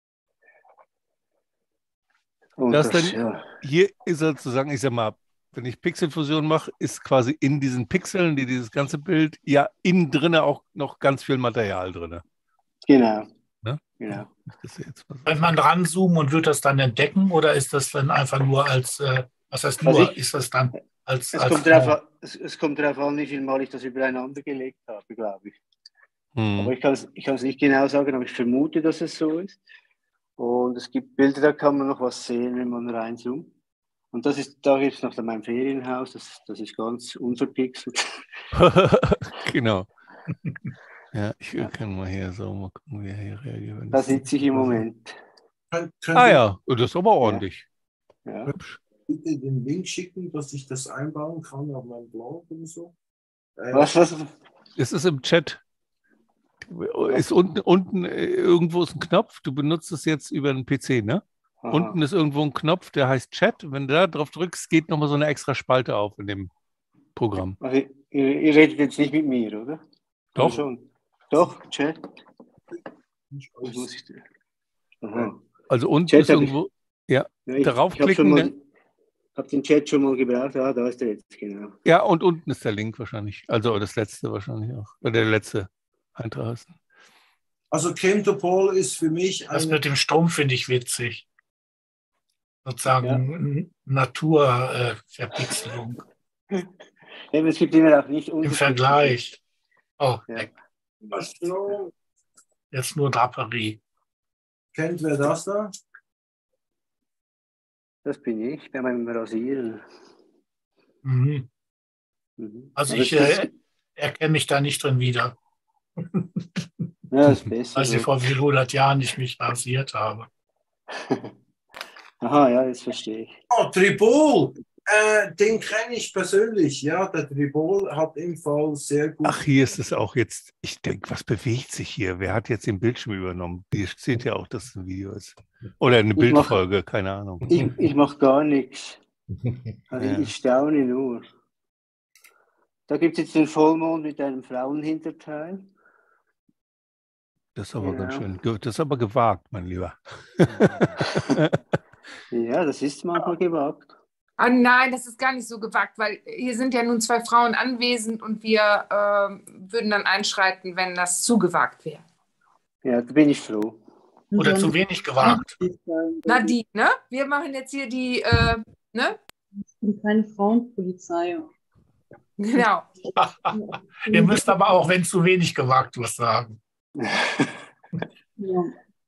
Und Das das, dann, ja. hier ist sozusagen, ich sag mal, wenn ich Pixelfusion mache, ist quasi in diesen Pixeln, die dieses ganze Bild, ja innen drinne auch noch ganz viel Material drin. Genau. Ne? Genau. Das ist jetzt Kann man ranzoomen und wird das dann entdecken oder ist das dann einfach nur als, äh, was heißt nur, Also ich, ist das dann als, es, als kommt drauf, an- es, es kommt darauf an, wie viel Mal ich das übereinander gelegt habe, glaube ich. Hm. Aber ich kann es ich kann's nicht genau sagen, aber ich vermute, dass es so ist. Und es gibt Bilder, da kann man noch was sehen, wenn man reinzoomt. Und das ist, da gibt es noch mein Ferienhaus, das, das ist ganz unverpixelt. Genau. Ja, ich ja. kann mal hier so mal gucken, wie er hier reagiert. Da sitze ich im Moment. Könnt, könnt Ah ihr ja, das ist aber ordentlich. Ja. Hübsch. bitte den Link schicken, dass ich das einbauen kann auf meinem Blog und so? Äh, Was, was? Es ist im Chat. Ist unten, unten irgendwo ist ein Knopf. Du benutzt es jetzt über einen P C, ne? Aha. Unten ist irgendwo ein Knopf, der heißt Chat. Wenn du da drauf drückst, geht nochmal so eine extra Spalte auf in dem Programm. Also, ihr, ihr redet jetzt nicht mit mir, oder? Doch. Oder schon? Doch, Chat. ich Das weiß. muss ich. Aha. Also unten Chat ist hab ich- irgendwo. Ja, Ja, ich darauf ich habe klicken. mal, hab den Chat schon mal gebraucht. Ah, da ist er jetzt, genau. Ja, und unten ist der Link wahrscheinlich. Also das letzte wahrscheinlich auch. Oder der letzte Eintrag ist. Also Chemtopol ist für mich Das eine, mit dem Strom finde ich witzig. Sozusagen Naturverpixelung Eben, es gibt immer auch nicht im unterschiedliche- Vergleich. Oh, Ja. so, jetzt nur Draperie. kennt wer das da? Das bin ich bei meinem Rasieren. Mhm. Mhm. Also Aber ich es ist- äh, erkenne mich da nicht drin wieder, ja, das ist besser. weil ich so. vor wie viel hundert Jahren nicht mich rasiert habe. Aha, ja, jetzt verstehe ich. Oh, Tribol! Äh, den kenne ich persönlich. Ja, der Tribol hat im Fall sehr gut. Ach, hier ist es auch jetzt. Ich denke, was bewegt sich hier? Wer hat jetzt den Bildschirm übernommen? Hier steht ja auch, dass es ein Video ist. Oder eine Ich mach- Bildfolge, keine Ahnung. Ich, ich mache gar nichts. Also Ja. ich staune nur. Da gibt es jetzt den Vollmond mit einem Frauenhinterteil. Das ist aber Genau. ganz schön. ge- Das ist aber gewagt, mein Lieber. Ja, das ist manchmal gewagt. Ah, nein, das ist gar nicht so gewagt, weil hier sind ja nun zwei Frauen anwesend und wir ähm, würden dann einschreiten, wenn das zu gewagt wäre. Ja, da bin ich froh. Oder zu wenig gewagt. Na, die, ne? Wir machen jetzt hier die, äh, ne? Ich bin keine Frauenpolizei. Genau. Ihr müsst aber auch, wenn zu wenig gewagt, was sagen. Ja.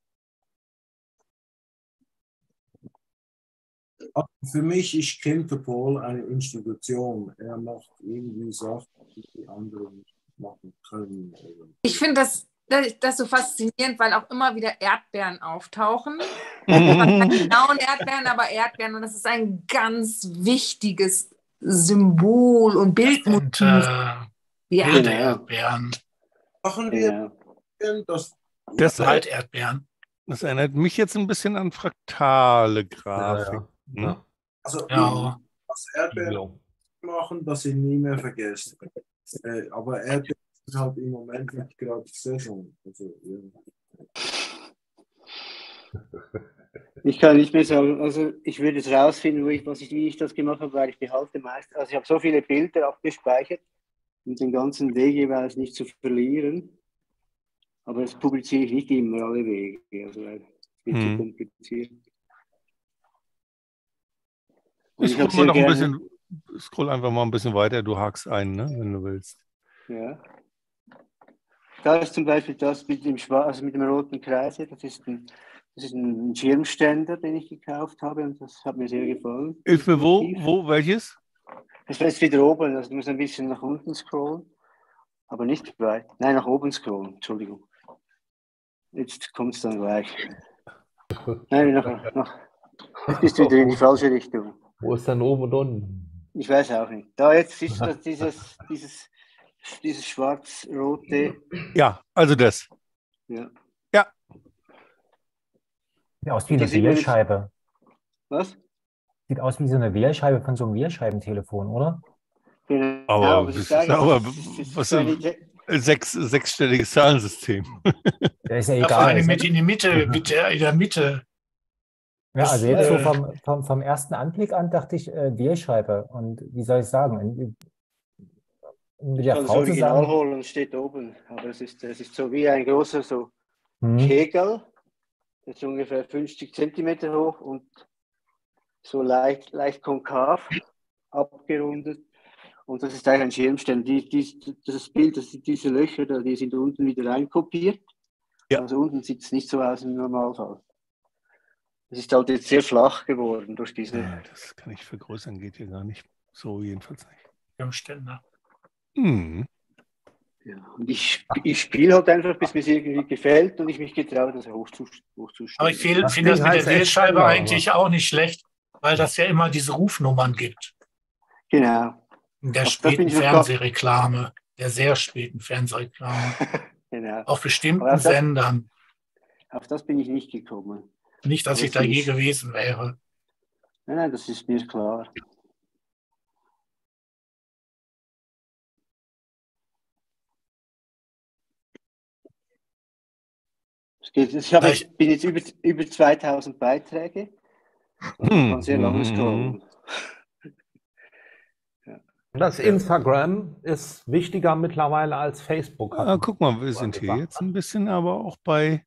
Für mich ist Kim-Topol eine Institution. Er macht irgendwie Sachen, die die anderen nicht machen können. Ich finde das, das, das so faszinierend, weil auch immer wieder Erdbeeren auftauchen. Genauen Erdbeeren, aber Erdbeeren. Und das ist ein ganz wichtiges Symbol und Bildmotiv. Und, äh, Ja. wilde Erdbeeren, Machen wir Ja. das. Das, Walderdbeeren. das erinnert mich jetzt ein bisschen an fraktale Grafik. Ja, Hm? ja. Also Ja. was Erdbeeren Ja. machen, dass ich nie mehr vergesse. Äh, aber Erdbeeren sind halt im Moment nicht gerade Saison. Also, ja. Ich kann nicht mehr sagen, also ich würde es rausfinden, wo ich, was ich, wie ich das gemacht habe, weil ich behalte meist, also ich habe so viele Bilder abgespeichert, um den ganzen Weg jeweils nicht zu verlieren. Aber das publiziere ich nicht immer alle Wege, also weil es wird Hm. zu kompliziert. Und Ich ich habe scroll, mal sehr noch ein gerne, bisschen, scroll einfach mal ein bisschen weiter, du hakst ein, ne, wenn du willst. ja. Da ist zum Beispiel das mit dem, Schwa also mit dem roten Kreis, hier, das ist ein, das ist ein Schirmständer, den ich gekauft habe und das hat mir sehr gefallen. Hilf mir, wo, Motiv. wo, welches? Das war jetzt wieder oben, also du musst ein bisschen nach unten scrollen, aber nicht weit. Nein, nach oben scrollen, Entschuldigung. Jetzt kommt es dann gleich. Nein, nach, nach, jetzt bist du wieder in die falsche Richtung. Wo ist denn oben und unten? Ich weiß auch nicht. Da jetzt siehst du das, dieses, dieses, dieses schwarz-rote. Ja, also das. Ja. Sieht aus wie eine Das sieht man jetzt- Wählscheibe. Was? Sieht aus wie so eine Wählscheibe von so einem Wählscheibentelefon, oder? Genau, Aber was das ich sage, ist aber- das ist- das ist was so ist- eine Idee. Sechs, sechsstelliges Zahlensystem. Der ist ja Ja, vor egal. allem mit in die Mitte, mit der, in der Mitte. Ja, also jetzt so äh, vom, vom, vom ersten Anblick an dachte ich, äh, Wählscheibe. Und wie soll ich sagen, in, mit Ich der kann das Frau Original zusammen. holen, es steht oben. Aber es ist, es ist so wie ein großer so Hm. Kegel. Das ist ungefähr fünfzig Zentimeter hoch und so leicht, leicht konkav abgerundet. Und das ist eigentlich ein Schirmständer. Die, die, das Bild, das, diese Löcher, da, die sind unten wieder reinkopiert. Ja. Also unten sieht es nicht so aus im Normalfall. Es ist halt jetzt sehr flach geworden durch diese. Ja, das kann ich vergrößern, geht hier gar nicht. So jedenfalls nicht. Im Ständer. Hm. Ja. Und ich, ich spiele halt einfach, bis mir es irgendwie gefällt und ich mich getraue, das hochzustellen. hochzustellen. Aber ich finde Das find das Ding mit der heißt echt Wählscheibe Ständer, eigentlich auch nicht schlecht, weil das ja immer diese Rufnummern gibt. Genau. In der Auf das bin späten ich noch gar- Fernsehreklame, der sehr späten Fernsehreklame, genau. auf bestimmten Aber das- Sendern. Auf das bin ich nicht gekommen. Nicht, dass Aber ich da je nicht. gewesen wäre. Nein, nein, das ist mir klar. Es geht, ich habe jetzt, bin jetzt über, über zweitausend Beiträge. Ich kann sehr lange scrollen. Das Instagram ist wichtiger mittlerweile als Facebook. hat Ah, man guck mal, wir so sind hier gesagt, jetzt ne? ein bisschen aber auch bei.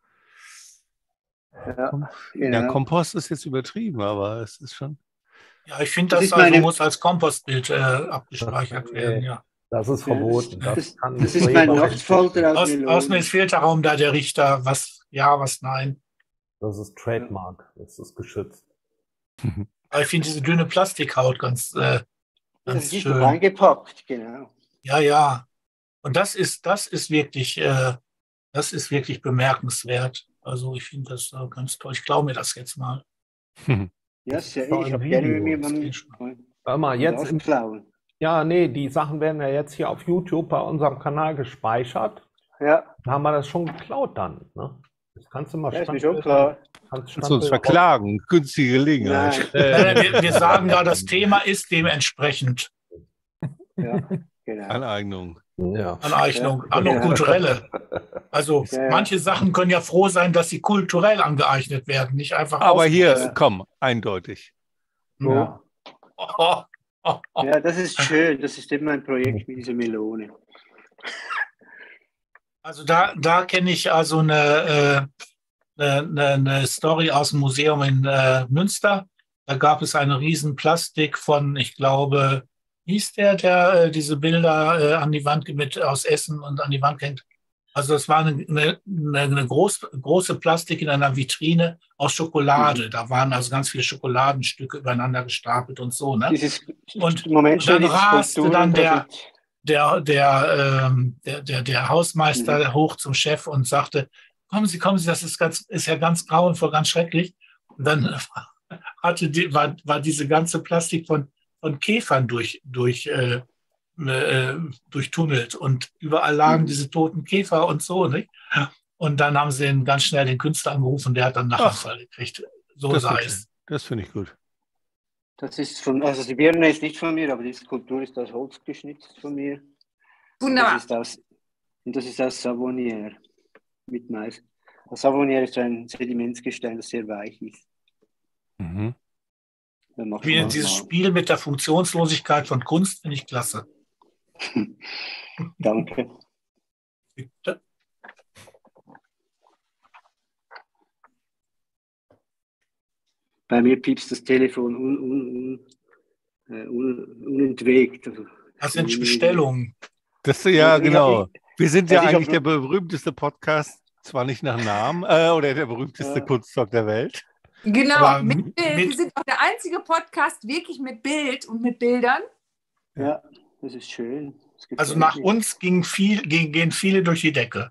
Ja, Ja, genau. Kompost ist jetzt übertrieben, aber es ist schon. Ja, ich finde, Das das ist also meine- muss als Kompostbild äh, abgespeichert werden. Ja. Das ist verboten. Das, Das, das, kann das nicht ist so mein jeder Nachtfalter aus Aus, Melonen. außen ist Filterraum da der Richter, was ja, was nein. Das ist Trademark. Das ist geschützt. Aber ich finde diese dünne Plastikhaut ganz, äh, Das ganz ist nicht noch schön. eingepackt, genau. Ja, ja. Und das ist, das ist wirklich, äh, das ist wirklich bemerkenswert. Also ich finde das äh, ganz toll. Ich glaube mir das jetzt mal. Ja, sehr, Vor ich allem habe gerne mit Video, mir das mal geht schon. Hör mal, jetzt im, klauen. ja, nee, die Sachen werden ja jetzt hier auf YouTube bei unserem Kanal gespeichert. Ja, Da haben wir das schon geklaut dann. Ne? Das kannst du mal das ist mir Standbild- schon klar. kannst Kannst du uns Standbilder verklagen? Günstige Gelegenheit. Nein, Nein, wir, wir sagen da, das Thema ist dementsprechend ja, genau. Aneignung. raus- Ja. Aneignung, Ja. auch noch Ja. kulturelle. Also Ja, ja. manche Sachen können ja froh sein, dass sie kulturell angeeignet werden, nicht einfach Aber hier, ausgemessen. komm, eindeutig. Ja. Oh, oh, oh, oh. Ja, das ist schön. Das ist immer ein Projekt mit dieser Melone. Also da, da kenne ich also eine, äh, eine, eine Story aus dem Museum in äh, Münster. Da gab es eine riesen Plastik von, ich glaube, hieß der, der äh, diese Bilder äh, an die Wand mit aus Essen und an die Wand hängt? Also das war eine, eine, eine groß, große Plastik in einer Vitrine aus Schokolade. Mhm. Da waren also ganz viele Schokoladenstücke übereinander gestapelt und so, ne? Dieses, Und, Im Moment und schon dann diese raste Skulpturen, dann da der, sind. der, der, ähm, der, der, der Hausmeister Mhm. hoch zum Chef und sagte, kommen Sie, kommen Sie, das ist ganz, ist ja ganz grauenvoll, ganz schrecklich. Und dann hatte die, war, war diese ganze Plastik von, von Käfern durch, durch, äh, äh, durchtunnelt und überall lagen Mhm. diese toten Käfer und so, nicht? Und dann haben sie den, ganz schnell den Künstler angerufen, der hat dann einen Ach, Nachanfall gekriegt. So das sei finde es. das find ich gut. Das ist von, also die Birne ist nicht von mir, aber die Skulptur ist aus Holz geschnitzt von mir. Und das Wunderbar. ist aus, und das ist aus Savonier mit Mais. Savonier ist ein Sedimentsgestein, das sehr weich ist. Mhm. Da macht Wie man dieses mal. Spiel mit der Funktionslosigkeit von Kunst finde ich klasse. Danke. Bitte? Bei mir piepst das Telefon un, un, un, äh, un, unentwegt. Also, Das sind Bestellungen. Das, ja, Ich- genau. Wir sind ja also ich eigentlich der hab- berühmteste Podcast, zwar nicht nach Namen, äh, oder der berühmteste Ja. Kunsttalk der Welt. Genau, Aber mit mit- Bild. mit- Wir sind auch der einzige Podcast wirklich mit Bild und mit Bildern. Ja, das ist schön. Das gefällt Also nach mir. uns ging viel, gehen, gehen viele durch die Decke.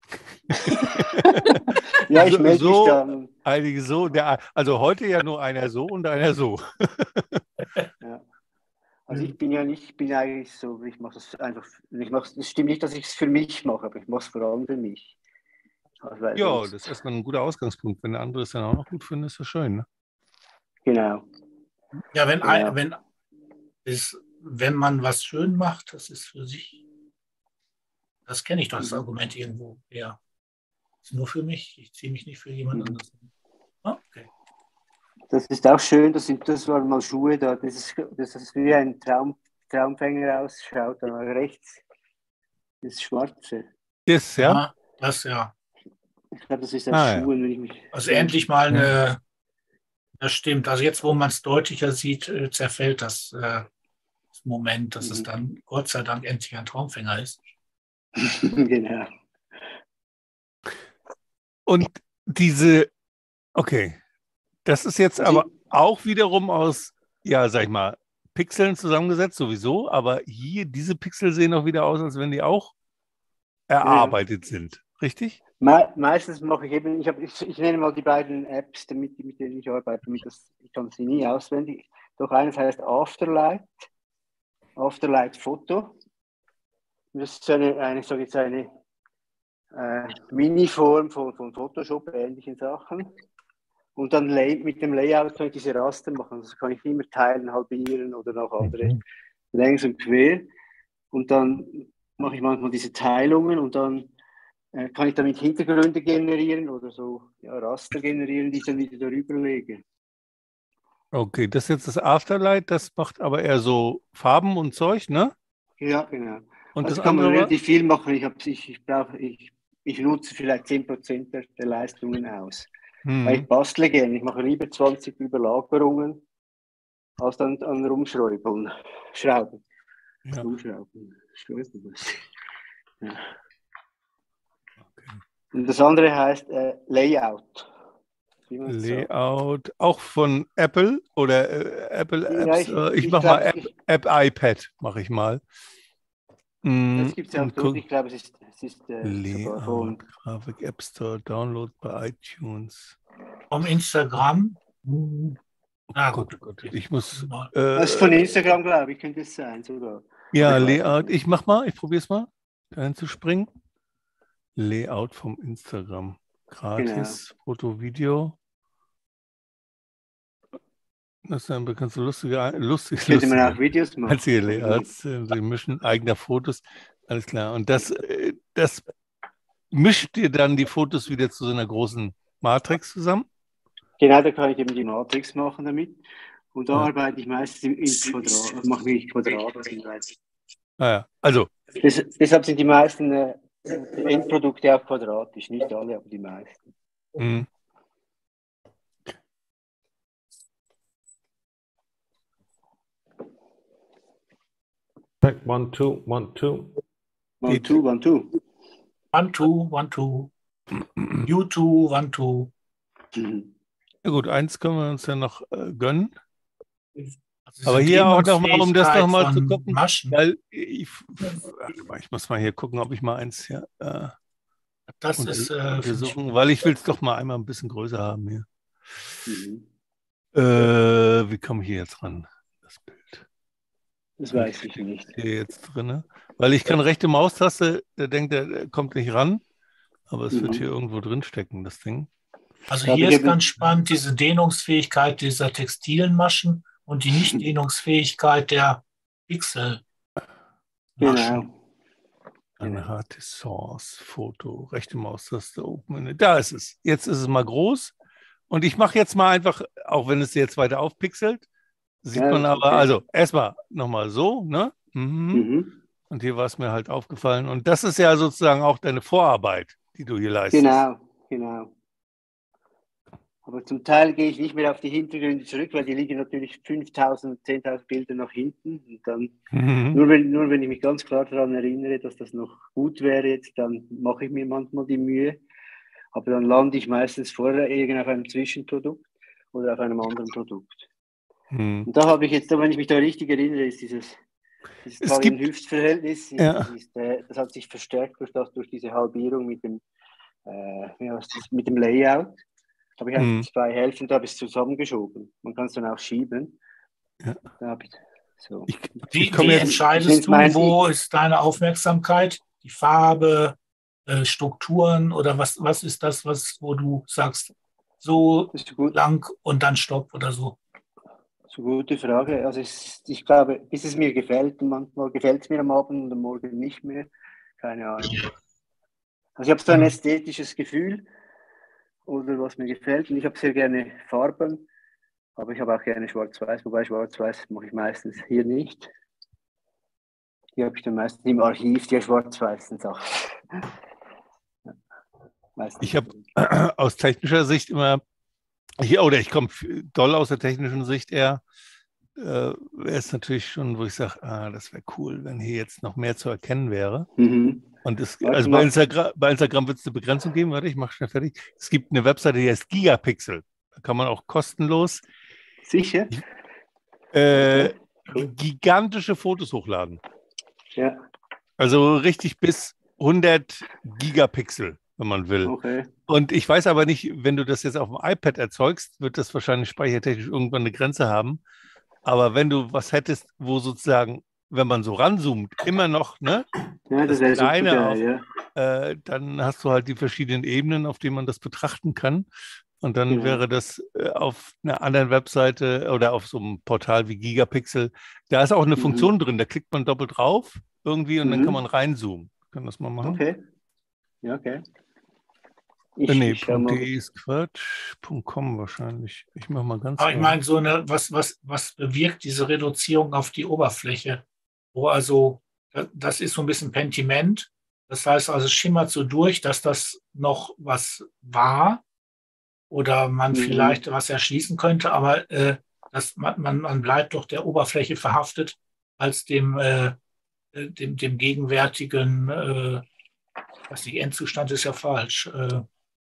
Ja, ich so, melde mich so, dann. einige so, der, also heute ja nur einer so und einer so. Ja. Also ich bin ja nicht, ich bin eigentlich so, ich mache das einfach, ich mache das stimmt nicht, dass ich es für mich mache, aber ich mache es vor allem für mich. Also, weil Ja, sonst- das ist erstmal ein guter Ausgangspunkt. Wenn der andere es dann auch noch gut findet, ist das schön. Ne? Genau. Ja, wenn, Ja. ein, wenn, ist, wenn man was schön macht, das ist für sich, das kenne ich doch, das Mhm. Argument irgendwo. Ja, ist nur für mich, ich ziehe mich nicht für jemand Mhm. anderes. Ah, okay. Das ist auch schön, das, sind, das waren mal Schuhe da, das ist, das ist wie ein Traum, Traumfänger ausschaut, da rechts das Schwarze. Das, ja? Ja, das ja. Ich glaube, das ist aus Ah, ja. Schuhen, wenn ich mich. Also endlich mal Ja. eine, das stimmt. Also jetzt, wo man es deutlicher sieht, äh, zerfällt das, äh, das Moment, dass es Mhm. dann Gott sei Dank endlich ein Traumfänger ist. Genau. Und diese, okay, das ist jetzt Also aber auch wiederum aus, ja, sag ich mal, Pixeln zusammengesetzt, sowieso, aber hier, diese Pixel sehen auch wieder aus, als wenn die auch erarbeitet sind, richtig? Me meistens mache ich eben, ich, hab, ich, ich nenne mal die beiden Apps, damit, mit denen ich arbeite, damit das, ich kann sie nie auswendig. Doch eines heißt Afterlight, Afterlight Foto. Das ist eine, eine, sag ich jetzt eine äh, Mini-Form von, von Photoshop, ähnlichen Sachen. Und dann lay mit dem Layout kann ich diese Raster machen. Das kann ich immer teilen, halbieren oder noch andere Mhm. längs und quer. Und dann mache ich manchmal diese Teilungen und dann äh, kann ich damit Hintergründe generieren oder so ja, Raster generieren, die ich dann wieder darüber lege. Okay, das ist jetzt das Afterlight, das macht aber eher so Farben und Zeug, ne? Ja, genau. Und Also das kann man andere war? relativ viel machen. Ich, hab, ich, ich, brauche, ich, ich nutze vielleicht zehn Prozent der, der Leistungen aus. Weil ich Hm. bastle gerne. Ich mache lieber zwanzig Überlagerungen, als dann an Rumschrauben. Schrauben. Ja. Rumschrauben. Schrauben. Ja. Okay. Und das andere heißt äh, Layout. Wie man es sagt. Layout, auch von Apple oder äh, Apple Ja, Apps. ich- äh, ich ich mache glaub, mal App, ich- App iPad, mache ich mal. Mm, Das gibt es ja auch und dort. guck- Ich glaube, es ist, es ist äh, sogar von. Layout, Grafik, App Store, Download bei iTunes. Vom Instagram. Oh Na Gott, gut. oh Gott, ich muss. Mal. Das ist von Äh, Instagram, glaube ich, könnte es sein sogar. ja, Ich weiß Layout. nicht. Ich mach mal, ich probiere es mal, da hinzuspringen. Layout vom Instagram. Gratis, Foto, Video. Das sind dann kannst du lustige, lustig, Könnte man auch lustige, Videos machen. einzige Layouts, äh, sie mischen eigener Fotos, alles klar. Und das, äh, das mischt dir dann die Fotos wieder zu so einer großen Matrix zusammen? Genau, da kann ich eben die Matrix machen damit. Und da Ja. arbeite ich meistens in, in Quadrat, mache ich Quadrate. Ah ja, also, Das, deshalb sind die meisten äh, Endprodukte auch quadratisch. Nicht alle, aber die meisten. mh. Check, one, two, one, two. One, Geht. two, one, two. One, two, one, two. You two, one, two. Mhm. Ja gut, eins können wir uns ja noch äh, gönnen. Also Aber diese hier auch nochmal, um das Dehnungsfähigkeit nochmal zu von gucken, Maschen, weil ich, warte mal, ich muss mal hier gucken, ob ich mal eins hier äh, das unter, ist, äh, untersuchen, weil ich will es doch mal einmal ein bisschen größer haben hier. Mhm. Äh, wie komme ich hier jetzt ran? Das Bild. Das weiß ich nicht. Hier jetzt drin. Weil ich kann rechte Maustaste, der denkt, der, der kommt nicht ran. Aber es Mhm. wird hier irgendwo drin stecken, das Ding. Also Ja, hier aber ist der- ganz spannend diese Dehnungsfähigkeit dieser textilen Maschen und die Nicht-Dehnungsfähigkeit der Pixel. Genau. Anharte Source, Foto, rechte Maustaste, Open. Da ist es. Jetzt ist es mal groß. Und ich mache jetzt mal einfach, auch wenn es jetzt weiter aufpixelt, sieht Ja, man ist aber, okay. also erstmal nochmal so, ne? Mhm. Mhm. Und hier war es mir halt aufgefallen. Und das ist ja sozusagen auch deine Vorarbeit, die du hier leistest. Genau, genau. Aber zum Teil gehe ich nicht mehr auf die Hintergründe zurück, weil die liegen natürlich fünftausend, zehntausend Bilder nach hinten. Und dann, Mhm. nur, wenn, nur wenn ich mich ganz klar daran erinnere, dass das noch gut wäre jetzt, dann mache ich mir manchmal die Mühe. Aber dann lande ich meistens vorher irgend auf einem Zwischenprodukt oder auf einem anderen Produkt. Mhm. Und da habe ich jetzt, wenn ich mich da richtig erinnere, ist dieses, dieses Es gibt- Taillen-Hüft-Verhältnis, Ja. das, ist, äh, das hat sich verstärkt durch, das, durch diese Halbierung mit dem, äh, wie heißt das, mit dem Layout. Da habe ich Mhm. einfach zwei Hälften, da habe ich es zusammengeschoben. Man kann es dann auch schieben. Ja. Da habe ich so. Ich, Wie, ich komme wie jetzt, entscheidest Sind's du, mein- wo ist deine Aufmerksamkeit? Die Farbe, äh, Strukturen oder was, was ist das, was, wo du sagst, so Das ist eine gut, lang und dann Stopp oder so? das ist eine gute Frage. Also es, ich glaube, bis es mir gefällt, und manchmal gefällt es mir am Abend und am Morgen nicht mehr. Keine Ahnung. Also ich habe so ein Ja. ästhetisches Gefühl oder was mir gefällt. Und ich habe sehr gerne Farben, aber ich habe auch gerne Schwarz-Weiß, wobei Schwarz-Weiß mache ich meistens hier nicht. Die habe ich dann meistens im Archiv, die schwarz-weißen Sachen. Ja, meistens. Ich habe aus technischer Sicht immer, ich, oder ich komme doll aus der technischen Sicht eher, äh, wäre es natürlich schon, wo ich sage, ah, das wäre cool, wenn hier jetzt noch mehr zu erkennen wäre. Mhm. Und es, Warte also mal. bei Instagram, bei Instagram wird es eine Begrenzung geben. Warte, ich mache schnell fertig. Es gibt eine Webseite, die heißt Gigapixel. Da kann man auch kostenlos Sicher? äh, Okay, cool. gigantische Fotos hochladen. Ja, Also richtig bis hundert Gigapixel, wenn man will. okay. Und ich weiß aber nicht, wenn du das jetzt auf dem iPad erzeugst, wird das wahrscheinlich speichertechnisch irgendwann eine Grenze haben. Aber wenn du was hättest, wo sozusagen, wenn man so ranzoomt, immer noch, ne, Ja, Das das wäre super Kleine geil, ja. äh, dann hast du halt die verschiedenen Ebenen, auf denen man das betrachten kann. Und dann Genau. wäre das äh, auf einer anderen Webseite oder auf so einem Portal wie Gigapixel, da ist auch eine Mhm. Funktion drin, da klickt man doppelt drauf irgendwie und dann Mhm. kann man reinzoomen. Kann das mal machen? Okay. Ja, okay. Ich, Äh, nee, ich schau mal. .de ist Quatsch, .com wahrscheinlich. Ich mache mal ganz Aber ich oben. meine, so eine, was, was, was bewirkt diese Reduzierung auf die Oberfläche? Wo also, da- das ist so ein bisschen Pentiment. Das heißt also, es schimmert so durch, dass das noch was war oder man Mhm. vielleicht was erschließen könnte, aber äh, das, man, man, man bleibt doch der Oberfläche verhaftet als dem, äh, äh, dem, dem gegenwärtigen, äh, was nicht, Endzustand ist ja falsch, äh,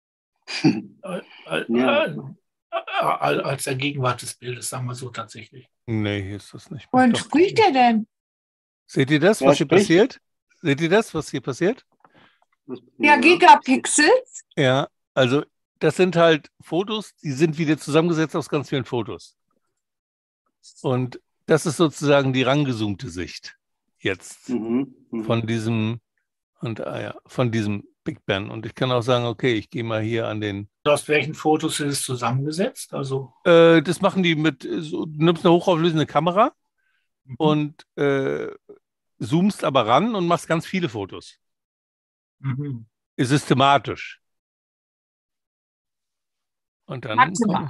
äh, äh, Ja. äh, äh, als der Gegenwart des Bildes, sagen wir so tatsächlich. Nee, hier ist das nicht. Wohin Doch. spricht er denn? Seht ihr das, Wer was hier spricht? passiert? Seht ihr das, was hier passiert? Ja, Gigapixels? Ja, also das sind halt Fotos, die sind wieder zusammengesetzt aus ganz vielen Fotos. Und das ist sozusagen die rangezoomte Sicht jetzt Mhm. Mhm. von diesem und ah ja, von diesem Big Ben. Und ich kann auch sagen, okay, ich gehe mal hier an den. Aus welchen Fotos ist es zusammengesetzt? Also, Äh, das machen die mit, äh, so, du nimmst eine hochauflösende Kamera mhm. und äh, zoomst aber ran und machst ganz viele Fotos. Mhm. Systematisch. Und dann kommen,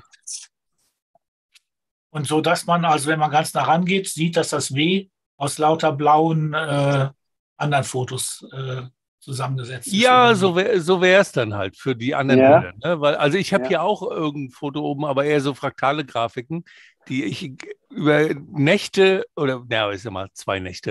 Und so, dass man, also wenn man ganz nah rangeht, sieht, dass das W aus lauter blauen äh, anderen Fotos äh, zusammengesetzt ist. ja, oder so wie? wäre so es dann halt für die anderen Ja. Bilder. Ne? Weil, also ich habe Ja. hier auch irgendein Foto oben, aber eher so fraktale Grafiken, die ich über Nächte oder, ja, ich sag mal, zwei Nächte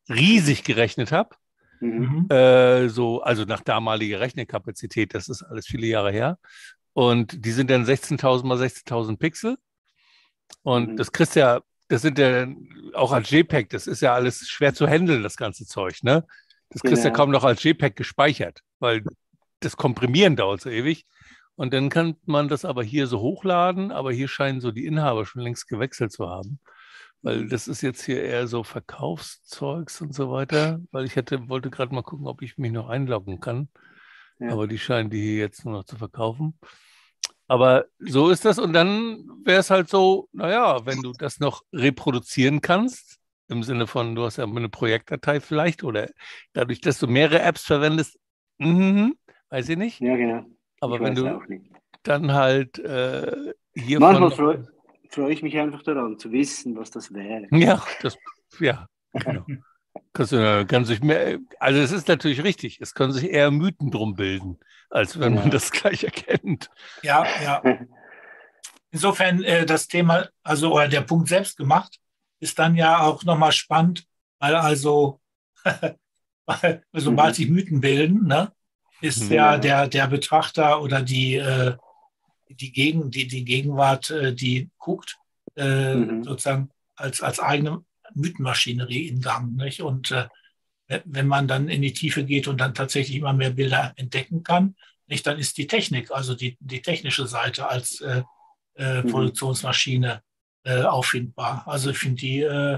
riesig gerechnet habe. Mhm. Äh, so, also nach damaliger Rechnerkapazität, das ist alles viele Jahre her. Und die sind dann sechzehntausend mal sechzehntausend Pixel. Und Mhm. das kriegst ja, das sind ja auch als JPEG, das ist ja alles schwer zu handeln, das ganze Zeug, ne? Das kriegst du ja Genau. kaum noch als JPEG gespeichert, weil das Komprimieren dauert so ewig. Und dann kann man das aber hier so hochladen, aber hier scheinen so die Inhaber schon längst gewechselt zu haben. Weil das ist jetzt hier eher so Verkaufszeugs und so weiter, weil ich hätte, wollte gerade mal gucken, ob ich mich noch einloggen kann. Ja. Aber die scheinen die hier jetzt nur noch zu verkaufen. Aber so ist das. Und dann wäre es halt so, naja, wenn du das noch reproduzieren kannst, im Sinne von, du hast ja eine Projektdatei vielleicht, oder dadurch, dass du mehrere Apps verwendest, mhm, weiß ich nicht. Ja, genau. Aber Ich wenn weiß du auch nicht. dann halt äh, hiervon Manchmal noch- freue freu ich mich einfach daran, zu wissen, was das wäre. Ja, das, ja, genau. Kannst du, kann sich mehr, also es ist natürlich richtig, es können sich eher Mythen drum bilden, als wenn man Genau. das gleich erkennt. Ja, ja. Insofern äh, das Thema, also oder der Punkt selbst gemacht, ist dann ja auch nochmal spannend, weil also weil, sobald Mhm. sich Mythen bilden, ne, ist Mhm. ja der, der Betrachter oder die, äh, die, Gegen, die, die Gegenwart, äh, die guckt, äh, Mhm. sozusagen als, als eigene Mythenmaschinerie in Gang. Nicht? Und äh, wenn man dann in die Tiefe geht und dann tatsächlich immer mehr Bilder entdecken kann, nicht, dann ist die Technik, also die, die technische Seite als äh, äh, Mhm. Produktionsmaschine äh, auffindbar. Also ich finde die, äh,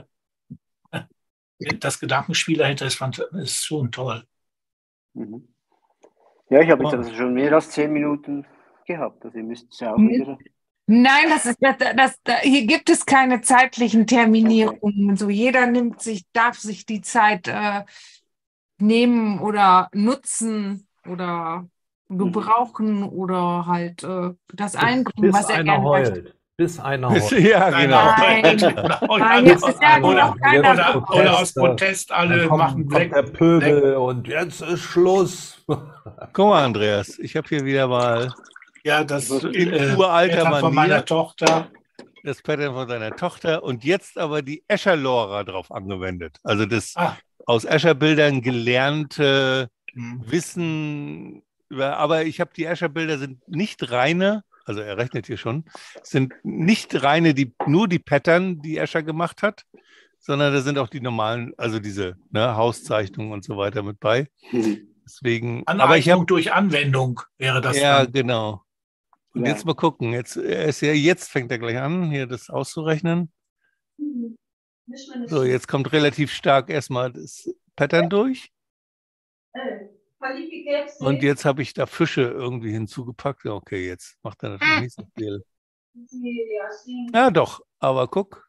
das Gedankenspiel dahinter ist, fant- ist schon toll. Mhm. Ja, ich habe jetzt Oh. also schon mehr als zehn Minuten gehabt. Also ihr müsst es ja auch Mhm. wieder. Nein, das ist das, das, das, hier gibt es keine zeitlichen Terminierungen. So jeder nimmt sich, darf sich die Zeit äh, nehmen oder nutzen oder gebrauchen oder halt äh, das einbringen, Bis was er einer gerne möchte. heult. Bis einer Bis, heult. ja, genau. Nein. Oder, Nein, jetzt ist ja oder, noch keiner oder, drauf. oder aus Proteste. Protest alle Dann kommt, machen kommt der Black. Pöbel und jetzt ist Schluss. Guck mal, Andreas, ich habe hier wieder mal Ja, das in äh, uralter Pattern von Manier meiner Tochter. das Pattern von deiner Tochter und jetzt aber die Escher-Lora drauf angewendet. Also das Ah, aus Escher-Bildern gelernte hm. Wissen über, aber ich habe die Escher-Bilder sind nicht reine, also er rechnet hier schon, sind nicht reine, die, nur die Pattern, die Escher gemacht hat, sondern da sind auch die normalen, also diese ne, Hauszeichnungen und so weiter mit bei. Mhm. Deswegen, aber ich Aneignung habe, durch Anwendung wäre das ja, dann. genau. Und Ja. jetzt mal gucken, jetzt, er ist ja, jetzt fängt er gleich an, hier das auszurechnen. So, jetzt kommt relativ stark erstmal das Pattern durch. Und jetzt habe ich da Fische irgendwie hinzugepackt. Ja, okay, jetzt macht er natürlich nicht so viel. Ja, doch, aber guck.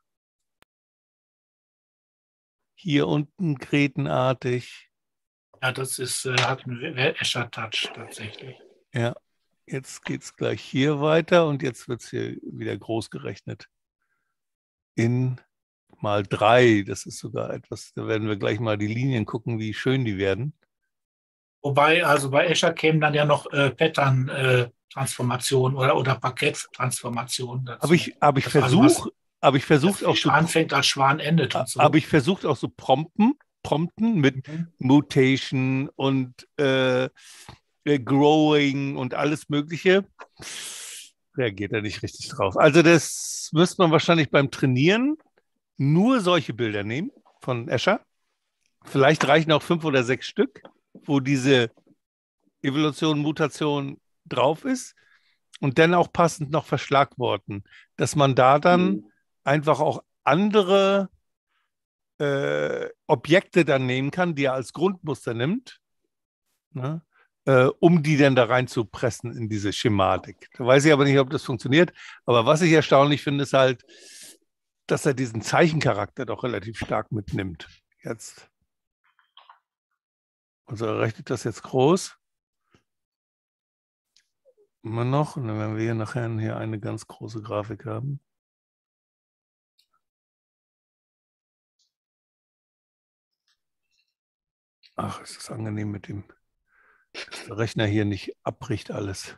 Hier unten kretenartig. Ja, das ist, äh, hat einen Escher-Touch tatsächlich. Ja, jetzt geht es gleich hier weiter und jetzt wird es hier wieder groß gerechnet. In mal drei, das ist sogar etwas, da werden wir gleich mal die Linien gucken, wie schön die werden. Wobei, also bei Escher kämen dann ja noch äh, Pattern-Transformation oder, oder Parkett-Transformation dazu. Habe ich, hab ich Das also versucht, habe ich was versucht auch Fisch so, anfängt als Schwan endet und so. habe ich versucht auch so prompten, prompten mit Mhm. Mutation und äh, äh, Growing und alles Mögliche. Reagiert er nicht richtig drauf. Also das müsste man wahrscheinlich beim Trainieren nur solche Bilder nehmen von Escher. Vielleicht reichen auch fünf oder sechs Stück, wo diese Evolution, Mutation drauf ist und dann auch passend noch verschlagworten, dass man da dann Mhm. einfach auch andere äh, Objekte dann nehmen kann, die er als Grundmuster nimmt, ne, äh, um die dann da reinzupressen in diese Schematik. Da weiß ich aber nicht, ob das funktioniert, aber was ich erstaunlich finde, ist halt, dass er diesen Zeichencharakter doch relativ stark mitnimmt. Jetzt. Also er rechnet das jetzt groß. Immer noch. Und dann werden wir hier nachher hier eine ganz große Grafik haben. Ach, ist das angenehm mit dem, dass der Rechner hier nicht abbricht alles.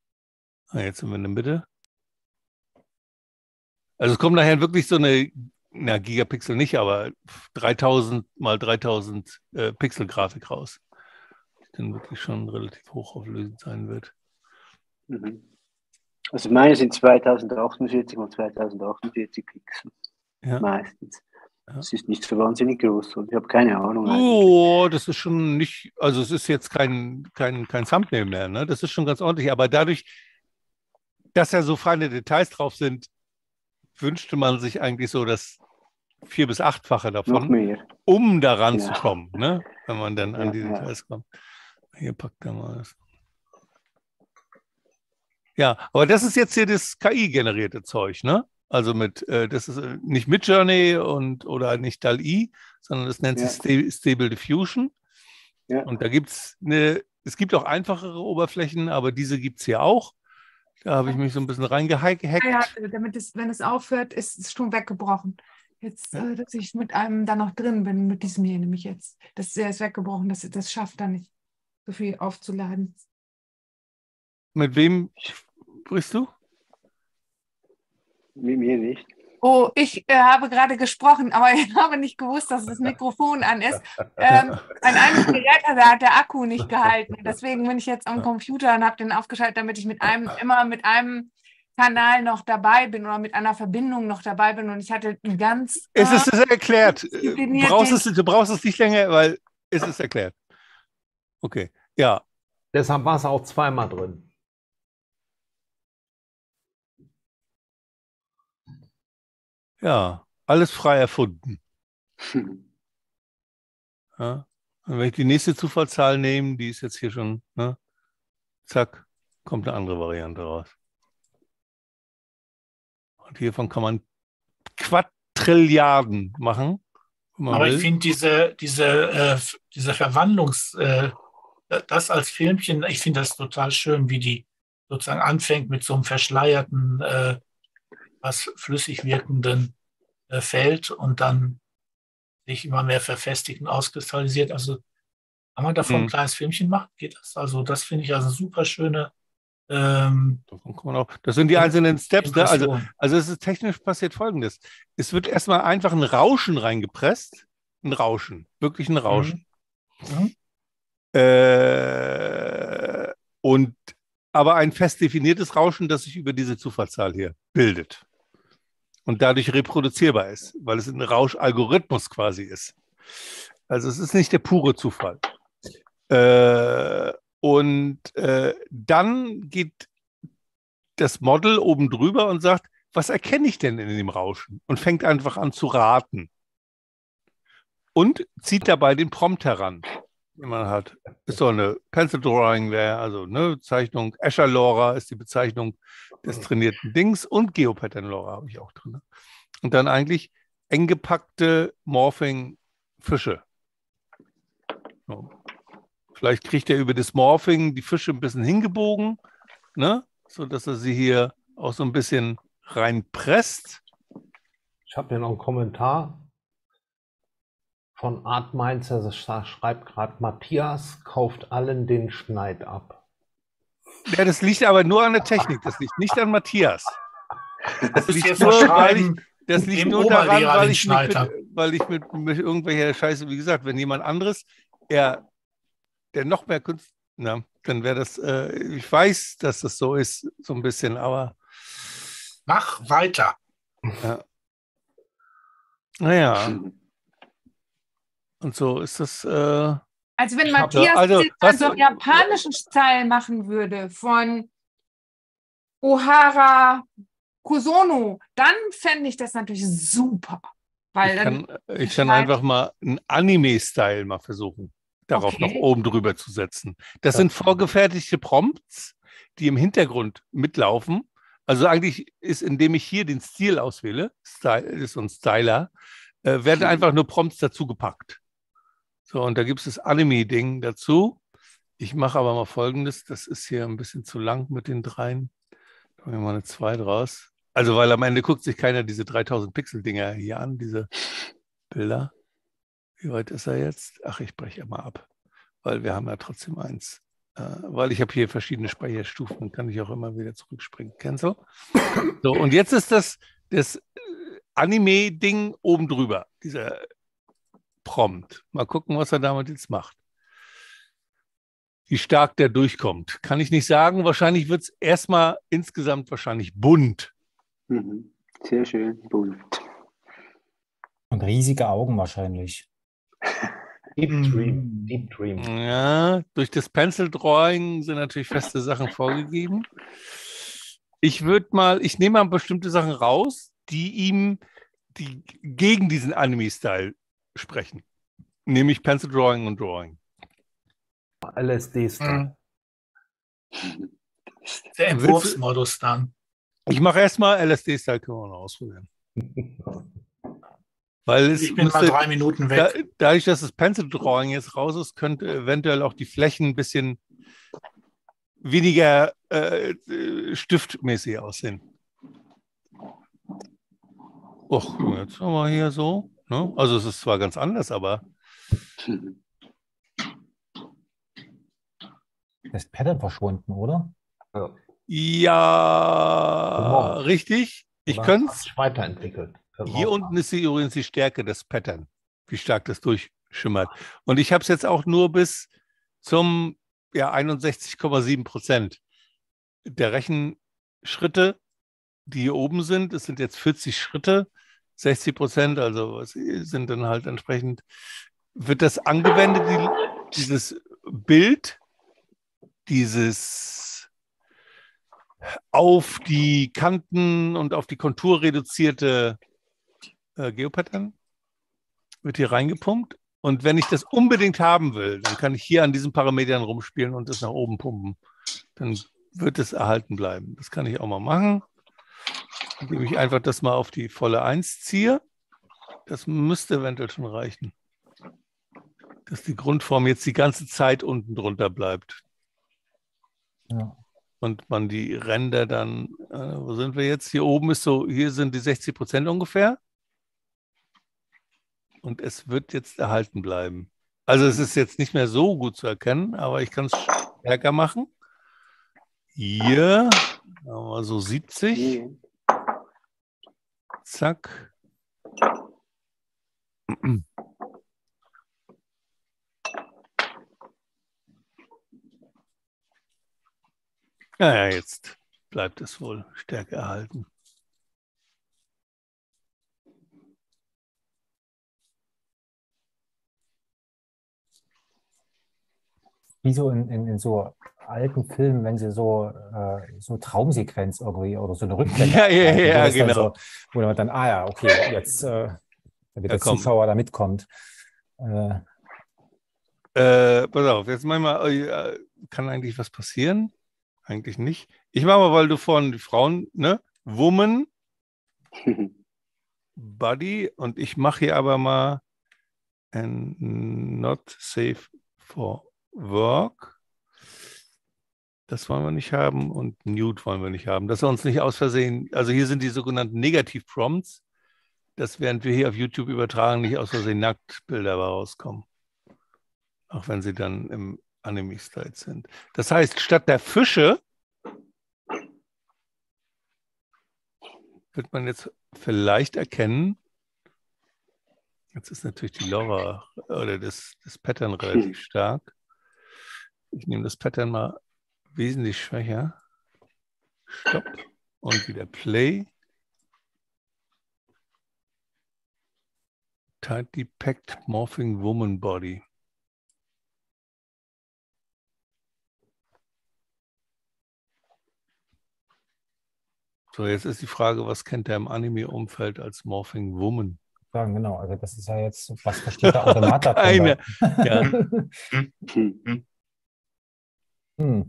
Ah, jetzt sind wir in der Mitte. Also es kommt nachher wirklich so eine na, Gigapixel nicht, aber dreitausend mal dreitausend äh, Pixel Grafik raus. Die dann wirklich schon relativ hochauflösend sein wird. Mhm. Also meine sind zweitausendachtundsvierzig mal zweitausendachtundsvierzig Pixel. Ja. Meistens. Ja. Das ist nicht so wahnsinnig groß und ich habe keine Ahnung. Oh, das ist schon nicht, also es ist jetzt kein, kein, kein Thumbnail mehr, ne? Das ist schon ganz ordentlich, aber dadurch, dass ja so feine Details drauf sind, wünschte man sich eigentlich so das vier- bis achtfache Noch davon, mehr. um daran Genau. zu kommen, ne? Wenn man dann an Ja, die ja. Details kommt. Hier packt er mal das. Ja, aber das ist jetzt hier das K I-generierte Zeug, ne? Also mit, äh, das ist äh, nicht Midjourney und oder nicht D A L I, sondern das nennt Ja. sich Sta- Stable Diffusion. Ja. Und da gibt es eine, es gibt auch einfachere Oberflächen, aber diese gibt es hier auch. Da habe ich mich so ein bisschen reingehackt. Ja, ja, damit es, wenn es aufhört, ist es schon weggebrochen. Jetzt, äh, dass ich mit einem da noch drin bin, mit diesem hier nämlich jetzt. Das der ist weggebrochen, das, das schafft er nicht, so viel aufzuladen. Mit wem sprichst du? Mit mir nicht. Oh, ich äh, habe gerade gesprochen, aber ich habe nicht gewusst, dass das Mikrofon an ist. Ähm, an einem Gerät da hat der Akku nicht gehalten. Deswegen bin ich jetzt am Computer und habe den aufgeschaltet, damit ich mit einem immer mit einem Kanal noch dabei bin oder mit einer Verbindung noch dabei bin. Und ich hatte ein ganz. Es ist äh, es erklärt. Du diszipliniert brauchst, den- es, du brauchst es nicht länger, weil es ist erklärt. Okay, ja. Deshalb war es auch zweimal drin. Ja, alles frei erfunden. Ja. Und wenn ich die nächste Zufallszahl nehme, die ist jetzt hier schon, ne? Zack, kommt eine andere Variante raus. Und hiervon kann man Quadrilliarden machen. wenn man Aber ich will. finde diese, diese, äh, diese Verwandlungs, äh, das als Filmchen, ich finde das total schön, wie die sozusagen anfängt mit so einem verschleierten, äh, was flüssig wirkenden äh, Feld und dann sich immer mehr verfestigt und auskristallisiert. Also kann man davon Mhm. ein kleines Filmchen machen? Geht das? Also das finde ich also super schöne ähm, Davon kann man auch, das sind die einzelnen Steps. Ne? Also, Impression. also es ist technisch passiert Folgendes. Es wird erstmal einfach ein Rauschen reingepresst. Ein Rauschen, wirklich ein Rauschen. Mhm. Äh, und aber ein fest definiertes Rauschen, das sich über diese Zufallszahl hier bildet und dadurch reproduzierbar ist, weil es ein Rauschalgorithmus quasi ist. Also es ist nicht der pure Zufall. Äh, und äh, dann geht das Model oben drüber und sagt, was erkenne ich denn in dem Rauschen? Und fängt einfach an zu raten. Und zieht dabei den Prompt heran, den man hat. Ist so eine Pencil Drawing, wäre also eine Zeichnung. Azure LoRa ist die Bezeichnung des trainierten Dings und Geopattern LoRa habe ich auch drin. Und dann eigentlich eng gepackte Morphing-Fische. So. Vielleicht kriegt er über das Morphing die Fische ein bisschen hingebogen, ne? Sodass er sie hier auch so ein bisschen reinpresst. Ich habe hier noch einen Kommentar von Art Mainzer, das schreibt gerade, Matthias kauft allen den Schneid ab. Ja, das liegt aber nur an der Technik, das liegt nicht an Matthias. Das Müsst ihr liegt jetzt nur, mal weil ich, schreiben, das liegt dem nur daran, Oberlehrer weil den ich, mich Schneid ab. mit, weil ich mit, mit irgendwelcher Scheiße, wie gesagt, wenn jemand anderes, er, der noch mehr Kunst, na, dann wäre das, äh, ich weiß, dass das so ist, so ein bisschen, aber Mach weiter. ja. Naja, und so ist das, äh, Also wenn Ich hab- Matthias also, jetzt dann was- so einen japanischen Style machen würde von Ohara Kusono, dann fände ich das natürlich super. Weil ich dann, kann, ich kann Schneid- einfach mal einen Anime-Style mal versuchen, darauf Okay. noch oben drüber zu setzen. Das Ja. sind vorgefertigte Prompts, die im Hintergrund mitlaufen. Also eigentlich ist, indem ich hier den Stil auswähle, Style ist so ein Styler, äh, werden einfach nur Prompts dazu gepackt. So, und da gibt es das Anime-Ding dazu. Ich mache aber mal Folgendes, das ist hier ein bisschen zu lang mit den dreien. Machen wir mal eine zwei draus. Also, weil am Ende guckt sich keiner diese dreitausend Pixel-Dinger hier an, diese Bilder. Wie weit ist er jetzt? Ach, ich breche immer ab, weil wir haben ja trotzdem eins. Äh, weil ich habe hier verschiedene Speicherstufen, kann ich auch immer wieder zurückspringen. Cancel. So, und jetzt ist das, das Anime-Ding oben drüber, dieser Prompt. Mal gucken, was er damit jetzt macht. Wie stark der durchkommt. Kann ich nicht sagen. Wahrscheinlich wird es erstmal insgesamt wahrscheinlich bunt. Mhm. Sehr schön, bunt. Und riesige Augen wahrscheinlich. Deep Mhm. Dream, Deep Dream. Ja, durch das Pencil Drawing sind natürlich feste Sachen vorgegeben. Ich würde mal, ich nehme mal bestimmte Sachen raus, die ihm, die gegen diesen Anime-Style sprechen. Nämlich Pencil Drawing und Drawing. L S D-Style. Mhm. Der Entwurfsmodus dann. Ich mache erstmal L S D-Style, können wir noch ausprobieren. Weil es Ich bin müsste, mal drei Minuten da, weg. dadurch, dass das Pencil Drawing jetzt raus ist, könnte eventuell auch die Flächen ein bisschen weniger äh, stiftmäßig aussehen. Och, jetzt haben wir hier so. Ne? Also es ist zwar ganz anders, aber Das ist Pattern verschwunden, oder? Ja. ja, Genau. richtig. Ich Oder könnte hat sich weiterentwickelt. Können wir Hier auch unten ist die, übrigens die Stärke des Pattern, wie stark das durchschimmert. Und ich habe es jetzt auch nur bis zum ja, einundsechzig Komma sieben Prozent der Rechenschritte, die hier oben sind. Es sind jetzt vierzig Schritte, sechzig Prozent, also was sind dann halt entsprechend, wird das angewendet, die, dieses Bild, dieses auf die Kanten und auf die Kontur reduzierte äh, Geopattern, wird hier reingepumpt. Und wenn ich das unbedingt haben will, dann kann ich hier an diesen Parametern rumspielen und das nach oben pumpen. Dann wird es erhalten bleiben. Das kann ich auch mal machen, indem ich einfach das mal auf die volle eins ziehe. Das müsste eventuell schon reichen, dass die Grundform jetzt die ganze Zeit unten drunter bleibt. Ja. Und man die Ränder dann, äh, wo sind wir jetzt? Hier oben ist so, hier sind die sechzig Prozent ungefähr. Und es wird jetzt erhalten bleiben. Also es ist jetzt nicht mehr so gut zu erkennen, aber ich kann es stärker machen. Hier haben wir so siebzig. Zack. Naja, jetzt bleibt es wohl stärker erhalten. Wie so in, in, in so alten Filmen, wenn sie so, äh, so Traumsequenz irgendwie oder so eine Rückblende Ja, ja, abhalten, wo ja, das dann genau. so, wo man dann, ah ja, okay, jetzt, äh, damit Ja, der komm. Zuschauer da mitkommt. Äh, Äh, pass auf, jetzt manchmal äh, kann eigentlich was passieren? Eigentlich nicht. Ich mache mal, weil du vorhin die Frauen, ne? Woman, Body, und ich mache hier aber mal and not safe for work. Das wollen wir nicht haben und nude wollen wir nicht haben. Dass wir uns nicht aus Versehen, also hier sind die sogenannten Negativ-Prompts, dass während wir hier auf YouTube übertragen, nicht aus Versehen Nacktbilder rauskommen. Auch wenn sie dann im Anime-Style sind. Das heißt, statt der Fische wird man jetzt vielleicht erkennen, jetzt ist natürlich die Lora oder das, das Pattern relativ stark. Ich nehme das Pattern mal wesentlich schwächer. Stopp. Und wieder Play. Tightly packed morphing woman body. So, jetzt ist die Frage, was kennt er im Anime-Umfeld als Morphing Woman? sagen, genau, also das ist ja jetzt, was versteht der Automat Keine. darunter? Ja. Hm.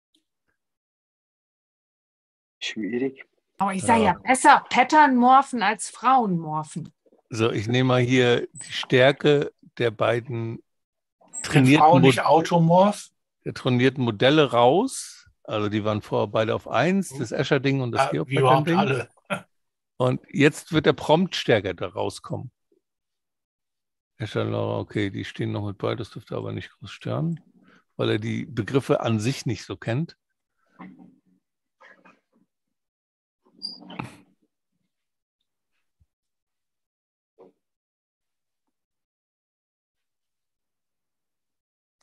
Schwierig. Aber ich sage Ja. ja besser Pattern morphen als Frauen morphen. So, ich nehme mal hier die Stärke der beiden Sind trainierten, Frauen Mo nicht automorph? der trainierten Modelle raus. Also die waren vorher beide auf eins, das Escher-Ding und das Ja, wie überhaupt Geopattern-Ding. alle. Und jetzt wird der Prompt stärker da rauskommen. Escher, Laura, okay, die stehen noch mit bei, das dürfte aber nicht groß stören, weil er die Begriffe an sich nicht so kennt.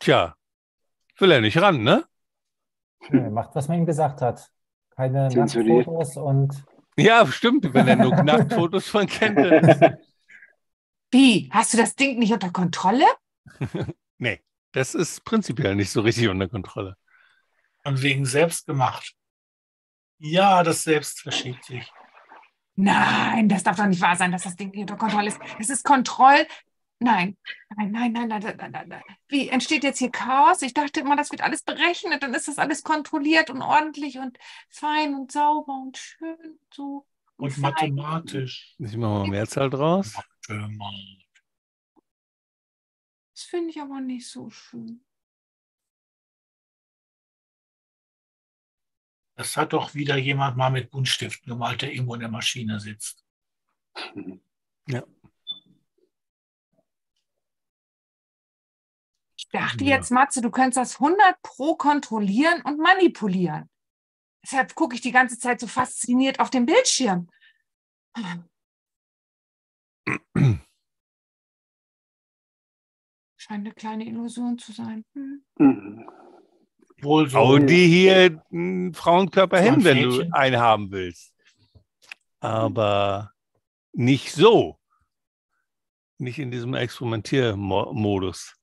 Tja, will er nicht ran, ne? Nee, macht, was man ihm gesagt hat. Keine Zensuriert. Nacktfotos und Ja, stimmt. Wenn er nur Nacktfotos von kennt, dann ist Wie? Hast du das Ding nicht unter Kontrolle? nee, das ist prinzipiell nicht so richtig unter Kontrolle. Von wegen selbst gemacht. Ja, das Selbst verschiebt sich. Nein, das darf doch nicht wahr sein, dass das Ding nicht unter Kontrolle ist. Es ist Kontroll. Nein, nein, nein, nein, nein, nein, nein, nein. Wie entsteht jetzt hier Chaos? Ich dachte immer, das wird alles berechnet, dann ist das alles kontrolliert und ordentlich und fein und sauber und schön so. Und fein. mathematisch. Ich mache mal Mehrzahl draus. Das finde ich aber nicht so schön. Das hat doch wieder jemand mal mit Buntstiften gemalt, der irgendwo in der Maschine sitzt. Ja. Ich dachte Ja. jetzt, Matze, du könntest das hundert Pro kontrollieren und manipulieren. Deshalb gucke ich die ganze Zeit so fasziniert auf den Bildschirm. Scheint eine kleine Illusion zu sein. Hm. Mhm. Wohl so. Bau dir hier einen Frauenkörper So ein hin, wenn du Fädchen. einen haben willst. Aber nicht so. Nicht in diesem Experimentiermodus.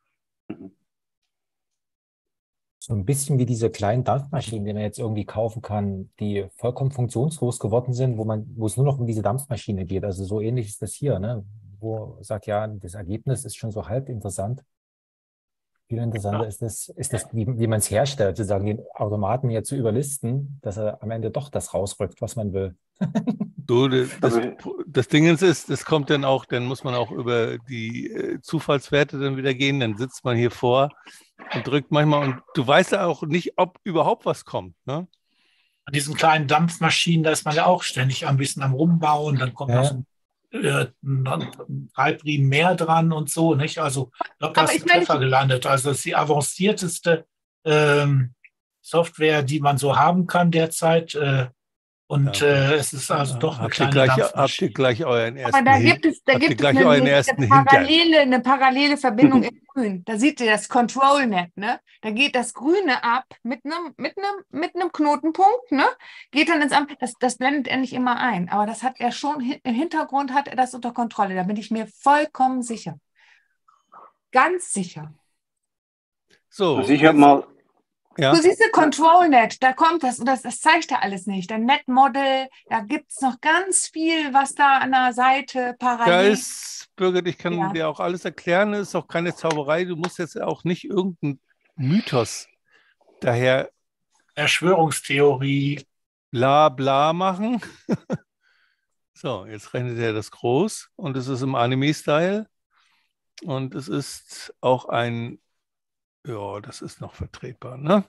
so ein bisschen wie diese kleinen Dampfmaschinen, die man jetzt irgendwie kaufen kann, die vollkommen funktionslos geworden sind, wo man, wo es nur noch um diese Dampfmaschine geht. Also so ähnlich ist das hier, ne? Wo sagt, ja, das Ergebnis ist schon so halb interessant. Viel interessanter Ja. ist das, ist das, wie, wie man es herstellt, sozusagen den Automaten ja zu überlisten, dass er am Ende doch das rausrückt, was man will. So, das, das, Aber- das Ding ist, das kommt dann auch, dann muss man auch über die äh, Zufallswerte dann wieder gehen, dann sitzt man hier vor und drückt manchmal und du weißt ja auch nicht, ob überhaupt was kommt. Ne? An diesen kleinen Dampfmaschinen, da ist man ja auch ständig ein bisschen am Rumbauen, dann kommt Ja. noch so ein, äh, ein ein Treibriemen mehr dran und so, nicht? Also, ich glaube, da Aber ist ich ein meine, Treffer gelandet. Also, das ist die avancierteste ähm, Software, die man so haben kann derzeit. Äh, und Ja. äh, es ist also doch eine habt, ihr kleine gleich, habt ihr Dampfmaschine. gleich euren ersten aber da Hin- gibt es, da habt ihr gibt es gleich eine, euren eine, ersten eine, Hintern. parallele, eine parallele Verbindung in Grün. Da seht ihr das ControlNet, ne? Da geht das Grüne ab mit einem, mit einem, mit einem Knotenpunkt, ne? Geht dann ins Amt. Das, das blendet er nicht immer ein. Aber das hat er schon, hin- im Hintergrund hat er das unter Kontrolle. Da bin ich mir vollkommen sicher. Ganz sicher. So, Also ich habe jetzt- mal, ja, Du siehst du, ControlNet, da kommt das und das, das zeigt er alles nicht. Der Netmodel, da gibt es noch ganz viel, was da an der Seite da parallel ist, Birgit, ich kann Ja. dir auch alles erklären, es ist auch keine Zauberei, du musst jetzt auch nicht irgendeinen Mythos daher Verschwörungstheorie. bla bla machen. So, jetzt rechnet er das groß und es ist im Anime-Style und es ist auch ein, ja, das ist noch vertretbar, ne?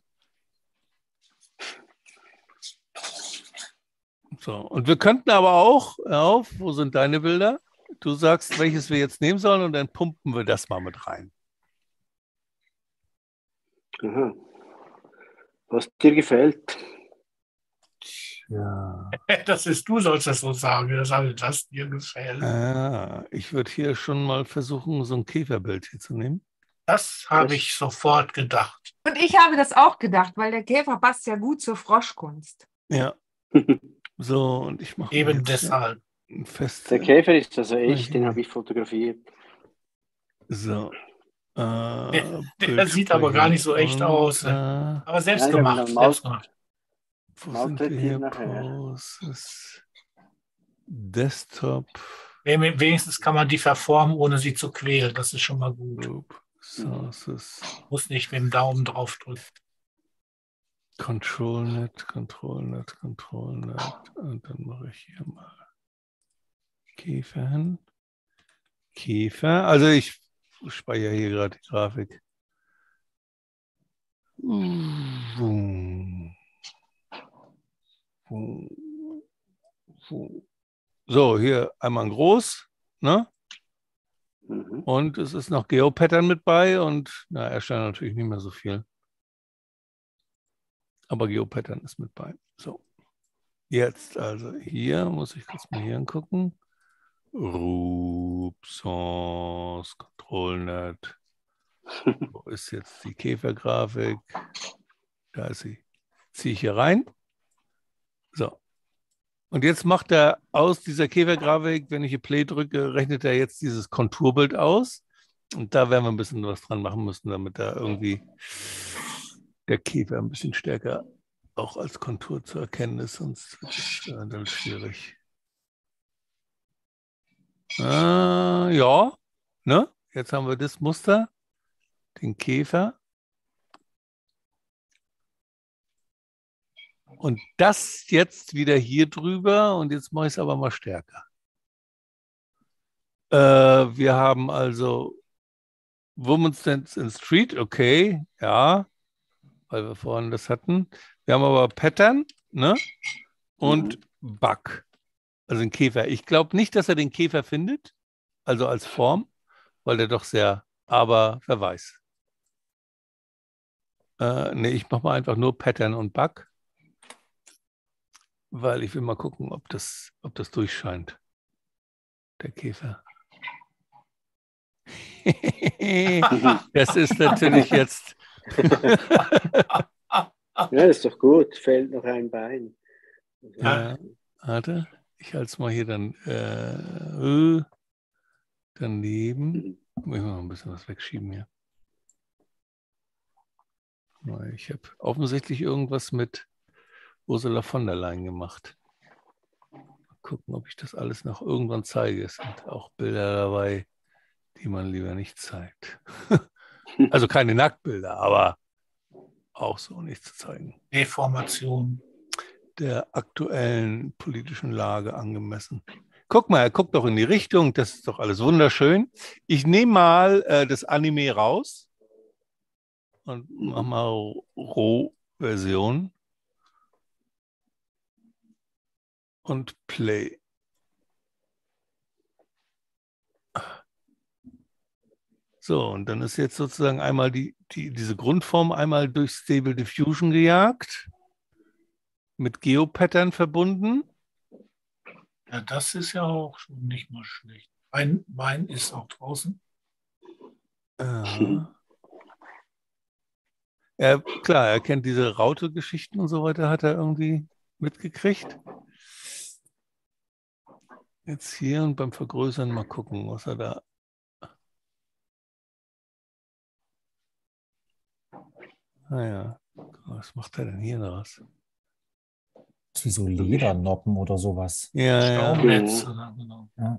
So, und wir könnten aber auch, auf, wo sind deine Bilder? Du sagst, welches wir jetzt nehmen sollen und dann pumpen wir das mal mit rein. aha, was dir gefällt. Ja. Das ist, du sollst das so sagen, dass alles das dir gefällt. Ah, ich würde hier schon mal versuchen, so ein Käferbild hier zu nehmen. Das habe ich sofort gedacht. Und ich habe das auch gedacht, weil der Käfer passt ja gut zur Froschkunst. Ja. So, und ich mache Eben jetzt deshalb. ein fest. Der Käfer ist also echt, den Mhm. habe ich fotografiert. So. Äh, Der, der Bild sieht aber gar nicht so echt und, aus. Äh, Ne? Aber selbst Ja, ich habe ihn gemacht. dann mal- Selbst gemacht. wo sind wir Malträtiert hier? nachher. Poses. Desktop. Wen- Wenigstens kann man die verformen, ohne sie zu quälen. Das ist schon mal gut. Group, Sources. Muss nicht mit dem Daumen draufdrücken. ControlNet, ControlNet, ControlNet. Und dann mache ich hier mal Käfer hin. Käfer. Also ich speichere hier gerade die Grafik. So, hier einmal ein groß, ne? Mhm. Und es ist noch Geopattern mit bei und na, erstellen natürlich nicht mehr so viel. Aber Geopattern ist mit bei. So. Jetzt also hier muss ich kurz mal hier angucken. Roop, Source, ControlNet. Wo ist jetzt die Käfergrafik? Da ist sie. Ziehe ich hier rein. So. Und jetzt macht er aus dieser Käfergrafik, wenn ich hier Play drücke, rechnet er jetzt dieses Konturbild aus. Und da werden wir ein bisschen was dran machen müssen, damit da irgendwie der Käfer ein bisschen stärker auch als Kontur zu erkennen ist, sonst wird es äh, dann schwierig. Äh, ja, ne? Jetzt haben wir das Muster, den Käfer. Und das jetzt wieder hier drüber und jetzt mache ich es aber mal stärker. Äh, wir haben also Women's Dance in Street, okay, ja, weil wir vorhin das hatten. Wir haben aber Pattern, ne? Und mhm. Bug, also den Käfer. Ich glaube nicht, dass er den Käfer findet, also als Form, weil der doch sehr, aber wer weiß. Äh, ne, ich mache mal einfach nur Pattern und Bug, weil ich will mal gucken, ob das, ob das durchscheint, der Käfer. Das ist natürlich jetzt... Ja, ist doch gut. Fehlt noch ein Bein. Ja, warte, ich halte es mal hier dann äh, daneben. Muss ich mal ein bisschen was wegschieben hier. Ich habe offensichtlich irgendwas mit Ursula von der Leyen gemacht. Mal gucken, ob ich das alles noch irgendwann zeige. Es sind auch Bilder dabei, die man lieber nicht zeigt. Also keine Nacktbilder, aber auch so nicht zu zeigen. Deformation. Der aktuellen politischen Lage angemessen. Guck mal, er guckt doch in die Richtung, das ist doch alles wunderschön. Ich nehme mal äh, das Anime raus und mache mal Roh-Version und Play. So, und dann ist jetzt sozusagen einmal die, die, diese Grundform einmal durch Stable Diffusion gejagt, mit Geopattern verbunden. Ja, das ist ja auch schon nicht mal schlecht. Mein Wein ist auch draußen. Ja. Er, klar, er kennt diese Raute-Geschichten und so weiter, hat er irgendwie mitgekriegt. Jetzt hier und beim Vergrößern mal gucken, was er da... Naja, was macht er denn hier draus? Wie so Ledernoppen oder sowas. Ja, Staumnetz. ja. Genau. Ja.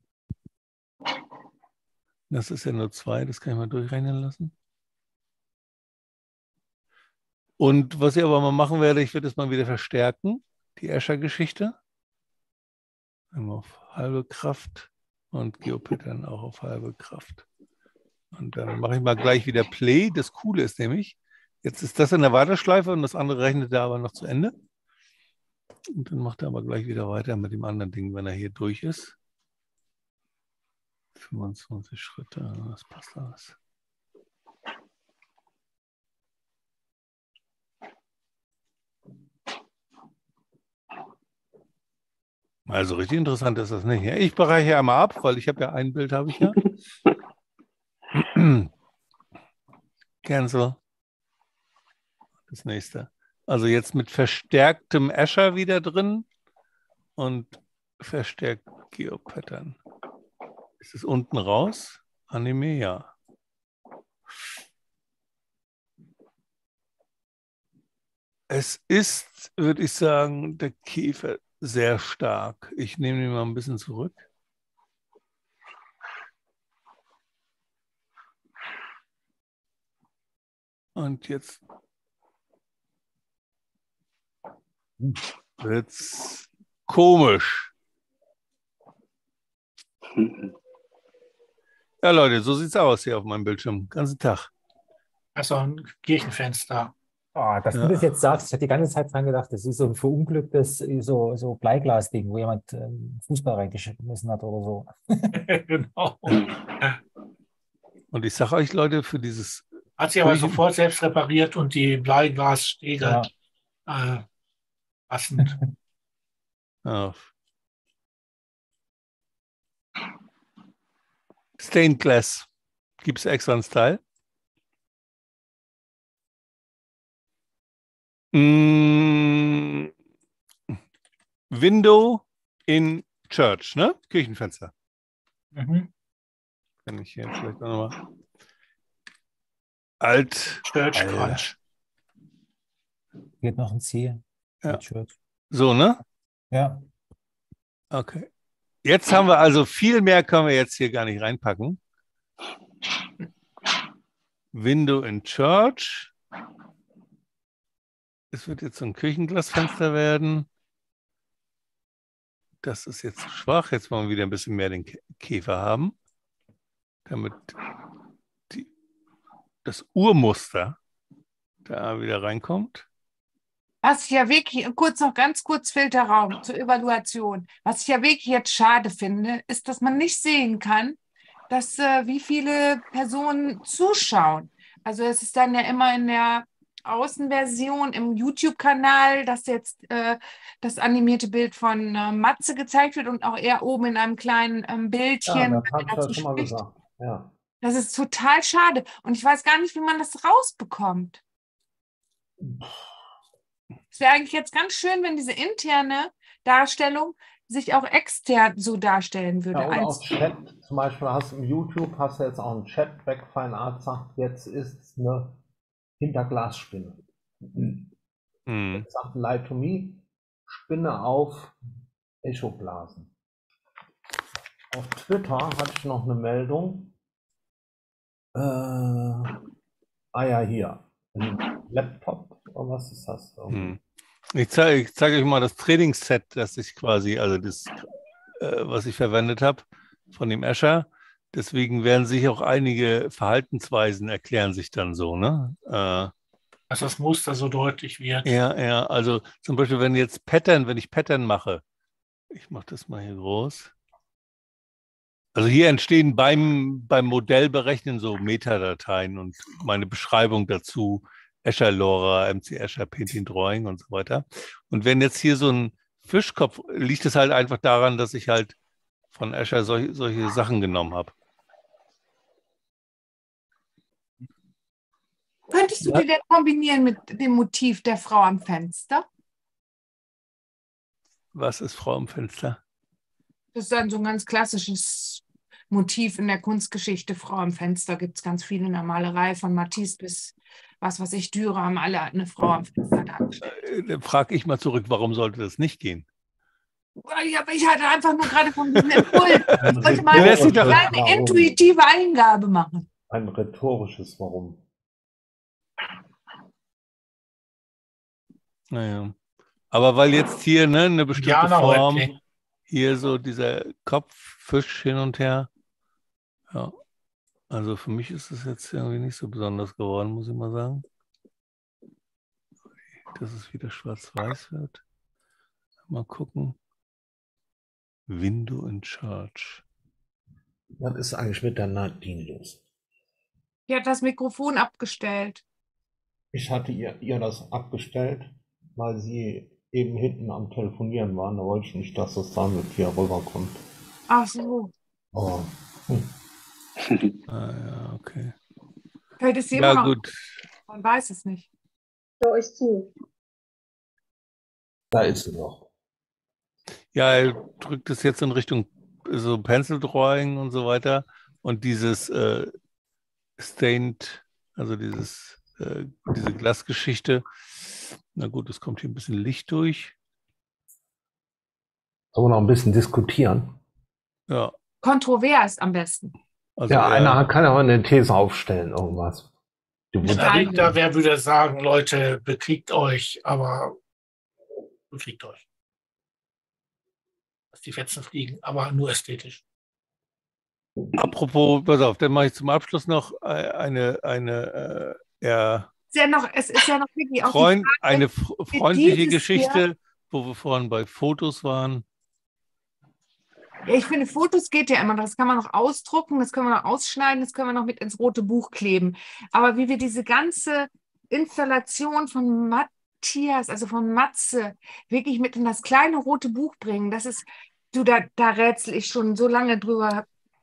Das ist ja nur zwei, das kann ich mal durchrechnen lassen. Und was ich aber mal machen werde, ich werde es mal wieder verstärken, die Escher-Geschichte. Einmal auf halbe Kraft und Geopattern auch auf halbe Kraft. Und dann mache ich mal gleich wieder Play. Das Coole ist nämlich, jetzt ist das in der Warteschleife und das andere rechnet er aber noch zu Ende. Und dann macht er aber gleich wieder weiter mit dem anderen Ding, wenn er hier durch ist. fünfundzwanzig Schritte, das passt alles. Also richtig interessant ist das nicht. Ich bereiche einmal ab, weil ich habe ja ein Bild, habe ich ja. Cancel. Das nächste. Also jetzt mit verstärktem Escher wieder drin und verstärkt Geopattern. Ist es unten raus? Anime, ja. Es ist, würde ich sagen, der Käfer sehr stark. Ich nehme ihn mal ein bisschen zurück. Und jetzt wird's komisch. Ja, Leute, so sieht's aus hier auf meinem Bildschirm. Den ganzen Tag. Also ein Kirchenfenster. Oh, dass Ja. du das jetzt sagst, ich hatte die ganze Zeit dran gedacht, das ist so ein verunglücktes so, so Bleiglas-Ding, wo jemand ähm, Fußball reingeschmissen hat oder so. Genau. Und ich sage euch, Leute, für dieses... Hat sie aber sofort selbst repariert und die Bleiglasstege Ja. äh, passend. auf Stained Glass. Gibt es extra einen Style? Mm, Window in Church, ne? Kirchenfenster. Mhm. Kann ich hier vielleicht auch nochmal. Alt. Church Alter. Crunch. Geht noch ein C. Ja. Church. So, ne? Ja. Okay. Jetzt haben wir also viel mehr, können wir jetzt hier gar nicht reinpacken. Window in Church. Es wird jetzt so ein Küchenglasfenster werden. Das ist jetzt zu schwach. Jetzt wollen wir wieder ein bisschen mehr den Käfer haben, damit die, das Urmuster da wieder reinkommt. Was ich ja wirklich, kurz noch ganz kurz Filterraum zur Evaluation. Was ich ja wirklich jetzt schade finde, ist, dass man nicht sehen kann, dass äh, wie viele Personen zuschauen. Also es ist dann ja immer in der Außenversion im YouTube-Kanal, dass jetzt äh, das animierte Bild von äh, Matze gezeigt wird und auch er oben in einem kleinen ähm, Bildchen. Ja, das habe ich ja dazu schon mal spricht. gesagt. Ja. Das ist total schade. Und ich weiß gar nicht, wie man das rausbekommt. Es wäre eigentlich jetzt ganz schön, wenn diese interne Darstellung sich auch extern so darstellen würde. Ja, oder Als- auch Chat, zum Beispiel hast du im YouTube, hast du jetzt auch einen Chat, Backfine Art sagt, jetzt ist es eine Hinterglasspinne. Hm. Jetzt sagt Lie to Me, Spinne auf Echoblasen. Auf Twitter hatte ich noch eine Meldung. Äh, ah ja, hier. Ein Laptop, oder was ist das? Hm. Ich zeige ich zeig euch mal das Trainingsset, das ich quasi, also das, äh, was ich verwendet habe von dem Escher. Deswegen werden sich auch einige Verhaltensweisen erklären sich dann so, ne? Äh, Dass das Muster so deutlich wird. ja, ja, also zum Beispiel, wenn jetzt Pattern, wenn ich Pattern mache, ich mache das mal hier groß. Also hier entstehen beim, beim Modellberechnen so Metadateien und meine Beschreibung dazu, Escher Lora, M C Escher, Painting Drawing und so weiter. Und wenn jetzt hier so ein Fischkopf, liegt es halt einfach daran, dass ich halt von Escher solche, solche Sachen genommen habe. Könntest du Ja. die denn kombinieren mit dem Motiv der Frau am Fenster? Was ist Frau im Fenster? Das ist dann so ein ganz klassisches Motiv in der Kunstgeschichte. Frau am Fenster gibt es ganz viel in der Malerei, von Matisse bis, was weiß ich, Dürer, haben alle eine Frau am Fenster dargestellt. Äh, Dann frage ich mal zurück, warum sollte das nicht gehen? Ja, aber ich hatte einfach nur gerade von diesem Impuls. Ich wollte mal lässt sich eine doch- kleine intuitive Eingabe machen. Ein rhetorisches Warum. Naja. Aber weil jetzt hier ne, eine bestimmte Jana Form, Häuptling. hier so dieser Kopffisch hin und her. Ja. Also für mich ist es jetzt irgendwie nicht so besonders geworden, muss ich mal sagen. Dass es wieder schwarz-weiß wird. Mal gucken. Window in Charge. Was ist eigentlich mit der Nadine los? Die hat das Mikrofon abgestellt. Ich hatte ihr, ihr das abgestellt, weil sie eben hinten am Telefonieren waren. Da wollte ich nicht, dass das damit hier rüberkommt. Ach so. Aber Ah ja, okay. Vielleicht ist sie immer Ja noch. gut. Man weiß es nicht. Hör euch zu. da ist sie noch. Ja, er drückt es jetzt in Richtung so Pencil Drawing und so weiter. Und dieses äh, Stained, also dieses, äh, diese Glasgeschichte. Na gut, es kommt hier ein bisschen Licht durch. Sollen wir noch ein bisschen diskutieren? Ja, Kontrovers am besten. also Ja, er- einer kann aber eine These aufstellen, irgendwas. Du musst- Da, da wer würde sagen, Leute, bekriegt euch, aber bekriegt euch. Dass die Fetzen fliegen, aber nur ästhetisch. Apropos, pass auf, dann mache ich zum Abschluss noch äh, eine, eine äh, eher Es ist ja noch, es ist ja noch wirklich auch die Freund, eine fr- freundliche dieses Geschichte, wo wir vorhin bei Fotos waren. Ja, ich finde, Fotos geht ja immer. Das kann man noch ausdrucken, das können wir noch ausschneiden, das können wir noch mit ins rote Buch kleben. Aber wie wir diese ganze Installation von Matthias, also von Matze, wirklich mit in das kleine rote Buch bringen, das ist, du, da, da rätsel ich schon so lange drüber.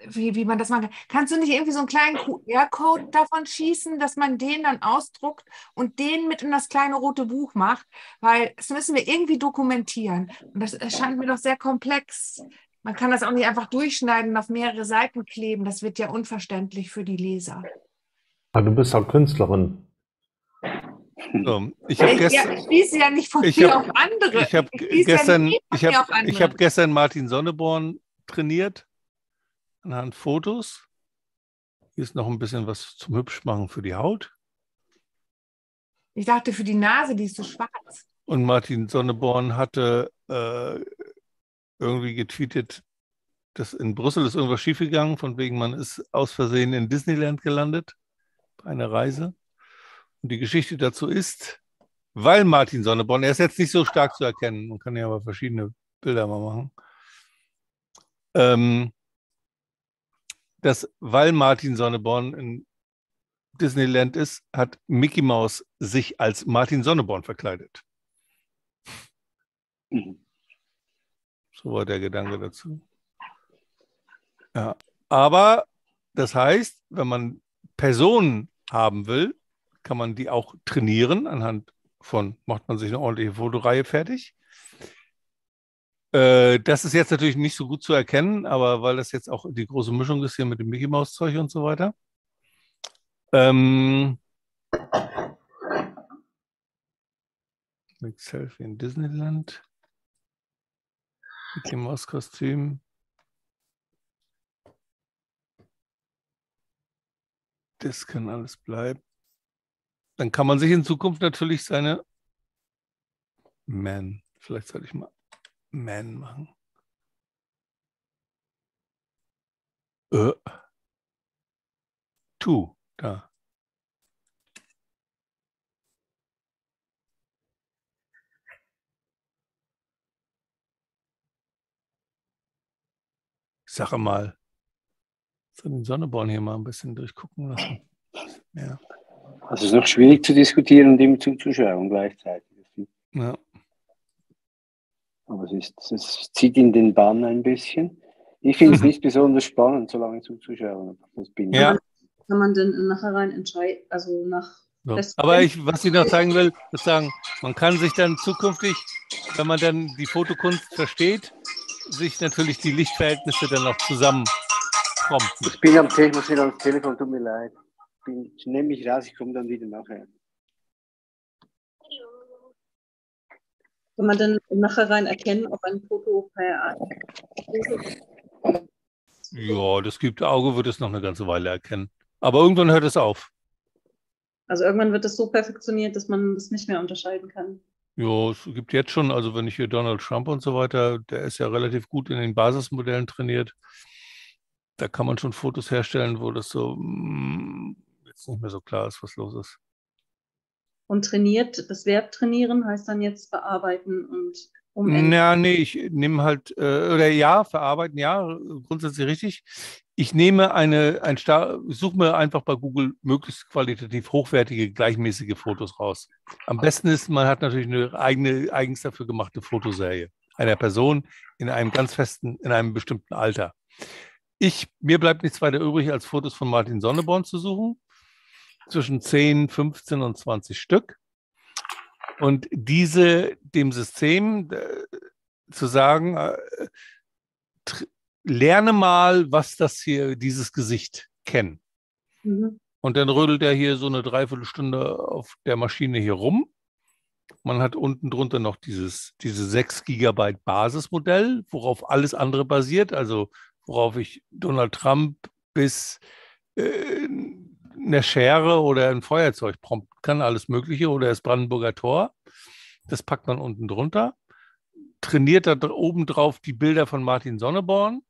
wie, wie man das machen kann. Kannst du nicht irgendwie so einen kleinen Q R-Code davon schießen, dass man den dann ausdruckt und den mit in das kleine rote Buch macht? Weil das müssen wir irgendwie dokumentieren. Und das erscheint mir doch sehr komplex. Man kann das auch nicht einfach durchschneiden und auf mehrere Seiten kleben. Das wird ja unverständlich für die Leser. Aber du bist auch Künstlerin. So, ich habe Ich, ja, gestern, ich schließe ja nicht von ich mir hab- auf andere. ich hab schließe gestern, nicht von ich mir habe, auf andere. ich habe gestern Martin Sonneborn trainiert anhand Fotos. Hier ist noch ein bisschen was zum Hübschmachen für die Haut. Ich dachte, für die Nase, die ist so schwarz. Und Martin Sonneborn hatte äh, irgendwie getweetet, dass in Brüssel ist irgendwas schiefgegangen, von wegen man ist aus Versehen in Disneyland gelandet bei einer Reise. Und die Geschichte dazu ist, weil Martin Sonneborn, er ist jetzt nicht so stark zu erkennen, man kann ja aber verschiedene Bilder mal machen, ähm, dass weil Martin Sonneborn in Disneyland ist, hat Mickey Mouse sich als Martin Sonneborn verkleidet. Mhm. So war der Gedanke dazu. Ja, aber das heißt, wenn man Personen haben will, kann man die auch trainieren. Anhand von, macht man sich eine ordentliche Fotoreihe fertig. Äh, das ist jetzt natürlich nicht so gut zu erkennen, aber weil das jetzt auch die große Mischung ist hier mit dem Mickey Mouse Zeug und so weiter. Ähm, mit Selfie in Disneyland. Mickey Mouse Kostüm. Das kann alles bleiben. Dann kann man sich in Zukunft natürlich seine Man, vielleicht sollte ich mal Man machen. Äh. Tu, da. Ich sage mal, so den Sonneborn hier mal ein bisschen durchgucken lassen. Ja. Also es ist noch schwierig zu diskutieren und ihm zuzuschauen gleichzeitig. Ja. Aber es, ist, es zieht in den Bann ein bisschen. Ich finde es nicht besonders spannend, so lange zuzuschauen. Das bin Ja. ich. Kann man denn nachher rein entscheiden, also nach So. Fest- Aber ich, was ich noch zeigen will, ist sagen, man kann sich dann zukünftig, wenn man dann die Fotokunst versteht, sich natürlich die Lichtverhältnisse dann auch zusammen prompten. Ich bin am Telefon, muss wieder ans Telefon, tut mir leid. Ich, bin, ich nehme mich raus, ich komme dann wieder nachher. Kann man dann nachher rein erkennen, ob ein Foto per Ja, das gute Auge wird es noch eine ganze Weile erkennen. Aber irgendwann hört es auf. Also irgendwann wird es so perfektioniert, dass man das nicht mehr unterscheiden kann. Ja, es gibt jetzt schon, also wenn ich hier Donald Trump und so weiter, der ist ja relativ gut in den Basismodellen trainiert. Da kann man schon Fotos herstellen, wo das so mh, jetzt nicht mehr so klar ist, was los ist. Und trainiert, das Verb trainieren heißt dann jetzt bearbeiten und umändern. Ja, nee, ich nehme halt, äh, oder ja, verarbeiten, ja, grundsätzlich richtig. Ich nehme eine, ein Star, ich suche mir einfach bei Google möglichst qualitativ hochwertige, gleichmäßige Fotos raus. Am besten ist, man hat natürlich eine eigene, eigens dafür gemachte Fotoserie einer Person in einem ganz festen, in einem bestimmten Alter. Ich, mir bleibt nichts weiter übrig, als Fotos von Martin Sonneborn zu suchen, zwischen zehn, fünfzehn und zwanzig Stück. Und diese dem System äh, zu sagen, äh, lerne mal, was das hier, dieses Gesicht kennen. Mhm. Und dann rödelt er hier so eine Dreiviertelstunde auf der Maschine hier rum. Man hat unten drunter noch dieses, diese sechs Gigabyte Basismodell, worauf alles andere basiert, also worauf ich Donald Trump bis äh, eine Schere oder ein Feuerzeug prompten kann, alles Mögliche, oder das Brandenburger Tor. Das packt man unten drunter, trainiert da oben drauf die Bilder von Martin Sonneborn.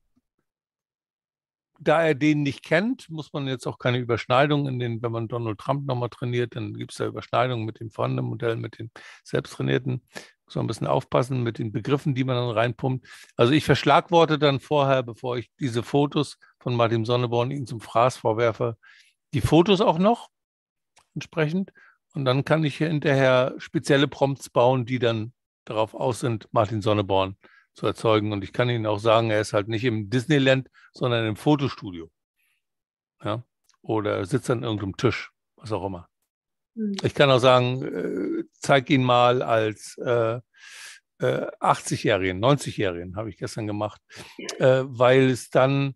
Da er den nicht kennt, muss man jetzt auch keine Überschneidung in den, wenn man Donald Trump nochmal trainiert, dann gibt es da Überschneidungen mit dem vorhandenen Modell, mit den selbsttrainierten. Muss man ein bisschen aufpassen mit den Begriffen, die man dann reinpumpt. Also ich verschlagworte dann vorher, bevor ich diese Fotos von Martin Sonneborn ihm zum Fraß vorwerfe, die Fotos auch noch entsprechend. Und dann kann ich hinterher spezielle Prompts bauen, die dann darauf aus sind, Martin Sonneborn zu erzeugen. Und ich kann Ihnen auch sagen, er ist halt nicht im Disneyland, sondern im Fotostudio. Ja? Oder sitzt an irgendeinem Tisch, was auch immer. Mhm. Ich kann auch sagen, äh, zeig ihn mal als äh, äh, achtzig-Jährigen, neunzig-Jährigen, habe ich gestern gemacht, äh, weil es dann,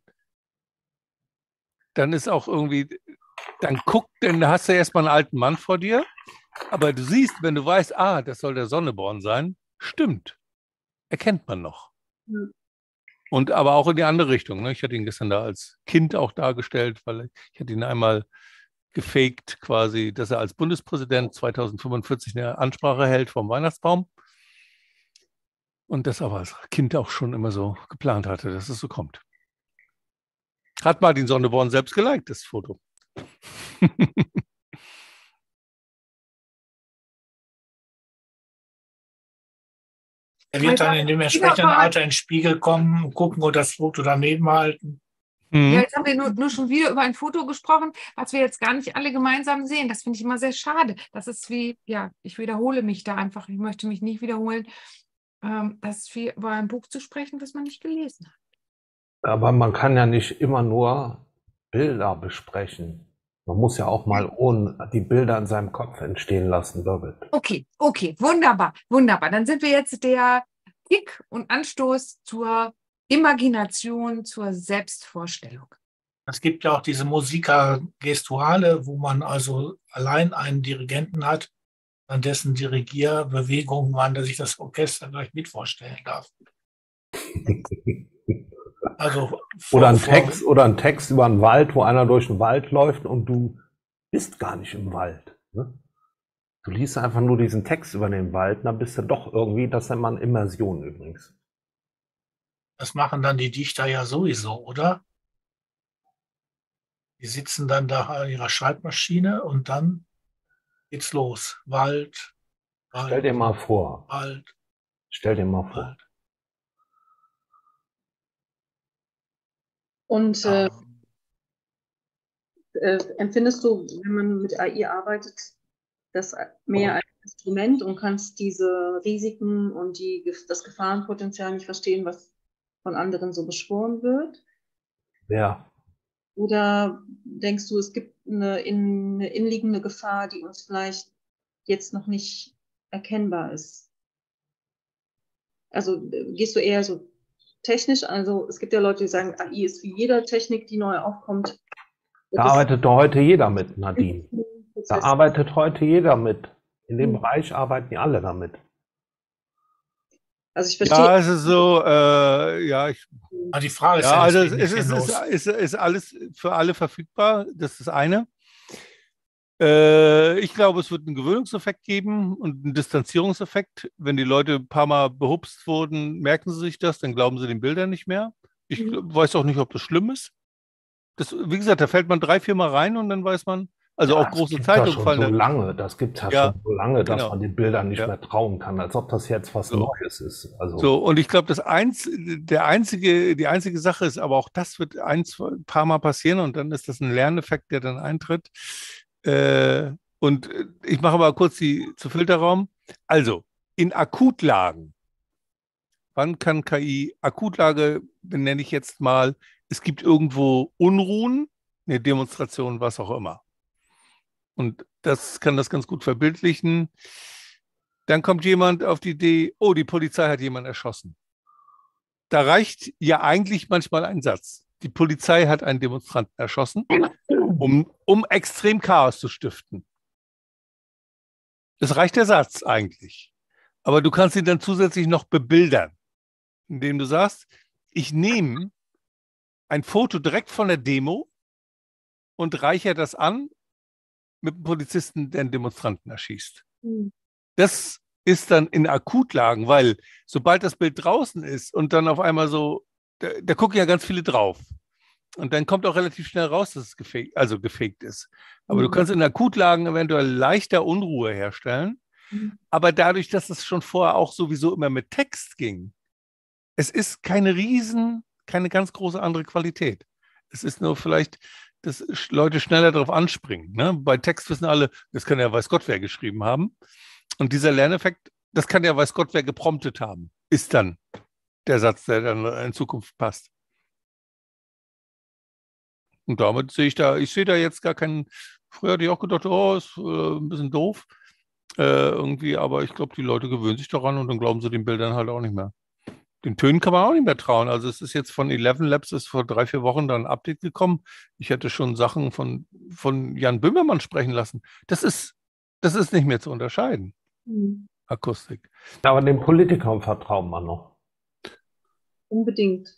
dann ist auch irgendwie, dann guckt, dann hast du erstmal einen alten Mann vor dir, aber du siehst, wenn du weißt, ah, das soll der Sonneborn sein, stimmt, erkennt man noch. Mhm. Und aber auch in die andere Richtung. Ne? Ich hatte ihn gestern da als Kind auch dargestellt, weil ich hatte ihn einmal gefaked quasi, dass er als Bundespräsident zweitausendfünfundvierzig eine Ansprache hält vom Weihnachtsbaum. Und das aber als Kind auch schon immer so geplant hatte, dass es so kommt. Hat Martin Sonneborn selbst geliked, das Foto. Er wird dann in dem entsprechenden Ja, Alter ins Spiegel kommen, gucken und das Foto daneben halten. Ja, Mhm. jetzt haben wir nur, nur schon wieder über ein Foto gesprochen, was wir jetzt gar nicht alle gemeinsam sehen. Das finde ich immer sehr schade. Das ist wie, ja, ich wiederhole mich da einfach. Ich möchte mich nicht wiederholen. Ähm, das ist wie über ein Buch zu sprechen, das man nicht gelesen hat. Aber man kann ja nicht immer nur Bilder besprechen. Man muss ja auch mal ohne die Bilder in seinem Kopf entstehen lassen, Birgit. Okay, okay, wunderbar, wunderbar. Dann sind wir jetzt der Kick und Anstoß zur Imagination, zur Selbstvorstellung. Es gibt ja auch diese Musica Gestuale, wo man also allein einen Dirigenten hat, an dessen Dirigierbewegungen man sich das Orchester gleich mit vorstellen darf. Also vor, Oder ein vor- Text, oder ein Text über einen Wald, wo einer durch den Wald läuft und du bist gar nicht im Wald. Ne? Du liest einfach nur diesen Text über den Wald, dann bist du doch irgendwie, das nennt man Immersion übrigens. Das machen dann die Dichter ja sowieso, oder? Die sitzen dann da an ihrer Schreibmaschine und dann geht's los. Wald, Stell dir Wald, mal vor, Wald, stell dir mal vor. Wald. Und äh, Ja. äh, empfindest du, wenn man mit A I arbeitet, das mehr als Instrument und kannst diese Risiken und die, das Gefahrenpotenzial nicht verstehen, was von anderen so beschworen wird? Ja, Oder denkst du, es gibt eine, in, eine inliegende Gefahr, die uns vielleicht jetzt noch nicht erkennbar ist? Also äh, gehst du eher so technisch? Also es gibt ja Leute, die sagen, A I ist wie jede Technik, die neu aufkommt. da arbeitet doch heute jeder mit, Nadine. Da Prozess. arbeitet heute jeder mit. In dem Mhm. Bereich arbeiten die alle damit. Also ich verstehe. Ja, es ist so, äh, ja, ich, Aber die Frage ist ja, ja, also jetzt es geht ist, nicht es ist, los. ist, ist alles für alle verfügbar, das ist das eine. Äh, ich glaube, es wird einen Gewöhnungseffekt geben und einen Distanzierungseffekt. Wenn die Leute ein paar Mal behupst wurden, merken sie sich das, dann glauben sie den Bildern nicht mehr. Ich Mhm. glaub- weiß auch nicht, ob das schlimm ist. Das, wie gesagt, da fällt man drei, vier Mal rein und dann weiß man, also Ja, auch das große gibt's ja Zeitungen schon fallen so da. lange, das gibt es ja, Ja, schon so lange, dass genau. man den Bildern nicht Ja. mehr trauen kann, als ob das jetzt was So. Neues ist. Also, So, und ich glaube, das eins, der einzige, die einzige Sache ist, aber auch das wird ein, zwei, ein paar Mal passieren und dann ist das ein Lerneffekt, der dann eintritt. Äh, und äh, ich mache mal kurz die zu Filterraum. Also, in Akutlagen, wann kann K I, Akutlage benenne ich jetzt mal, es gibt irgendwo Unruhen, eine Demonstration, was auch immer. Und das kann das ganz gut verbildlichen. Dann kommt jemand auf die Idee, oh, die Polizei hat jemanden erschossen. Da reicht ja eigentlich manchmal ein Satz. Die Polizei hat einen Demonstranten erschossen, um, um extrem Chaos zu stiften. Das reicht der Satz eigentlich. Aber du kannst ihn dann zusätzlich noch bebildern, indem du sagst, ich nehme ein Foto direkt von der Demo und reiche das an mit einem Polizisten, der einen Demonstranten erschießt. Mhm. Das ist dann in Akutlagen, weil sobald das Bild draußen ist und dann auf einmal so, da, da gucken ja ganz viele drauf. Und dann kommt auch relativ schnell raus, dass es gefaked, also gefaked ist. Aber Mhm. du kannst in Akutlagen eventuell leichter Unruhe herstellen. Mhm. Aber dadurch, dass es schon vorher auch sowieso immer mit Text ging, es ist keine riesen, keine ganz große andere Qualität. Es ist nur vielleicht, dass Leute schneller darauf anspringen. Ne? Bei Text wissen alle, das kann ja weiß Gott wer geschrieben haben. Und dieser Lerneffekt, das kann ja weiß Gott wer gepromptet haben, ist dann der Satz, der dann in Zukunft passt. Und damit sehe ich da, ich sehe da jetzt gar keinen, früher hatte ich auch gedacht, oh, ist äh, ein bisschen doof äh, irgendwie, aber ich glaube, die Leute gewöhnen sich daran und dann glauben sie den Bildern halt auch nicht mehr. Den Tönen kann man auch nicht mehr trauen. Also es ist jetzt von Eleven Labs, ist vor drei, vier Wochen dann ein Update gekommen. Ich hätte schon Sachen von, von Jan Böhmermann sprechen lassen. Das ist, das ist nicht mehr zu unterscheiden. Mhm. Akustik. Aber den Politikern vertraut man noch. Unbedingt.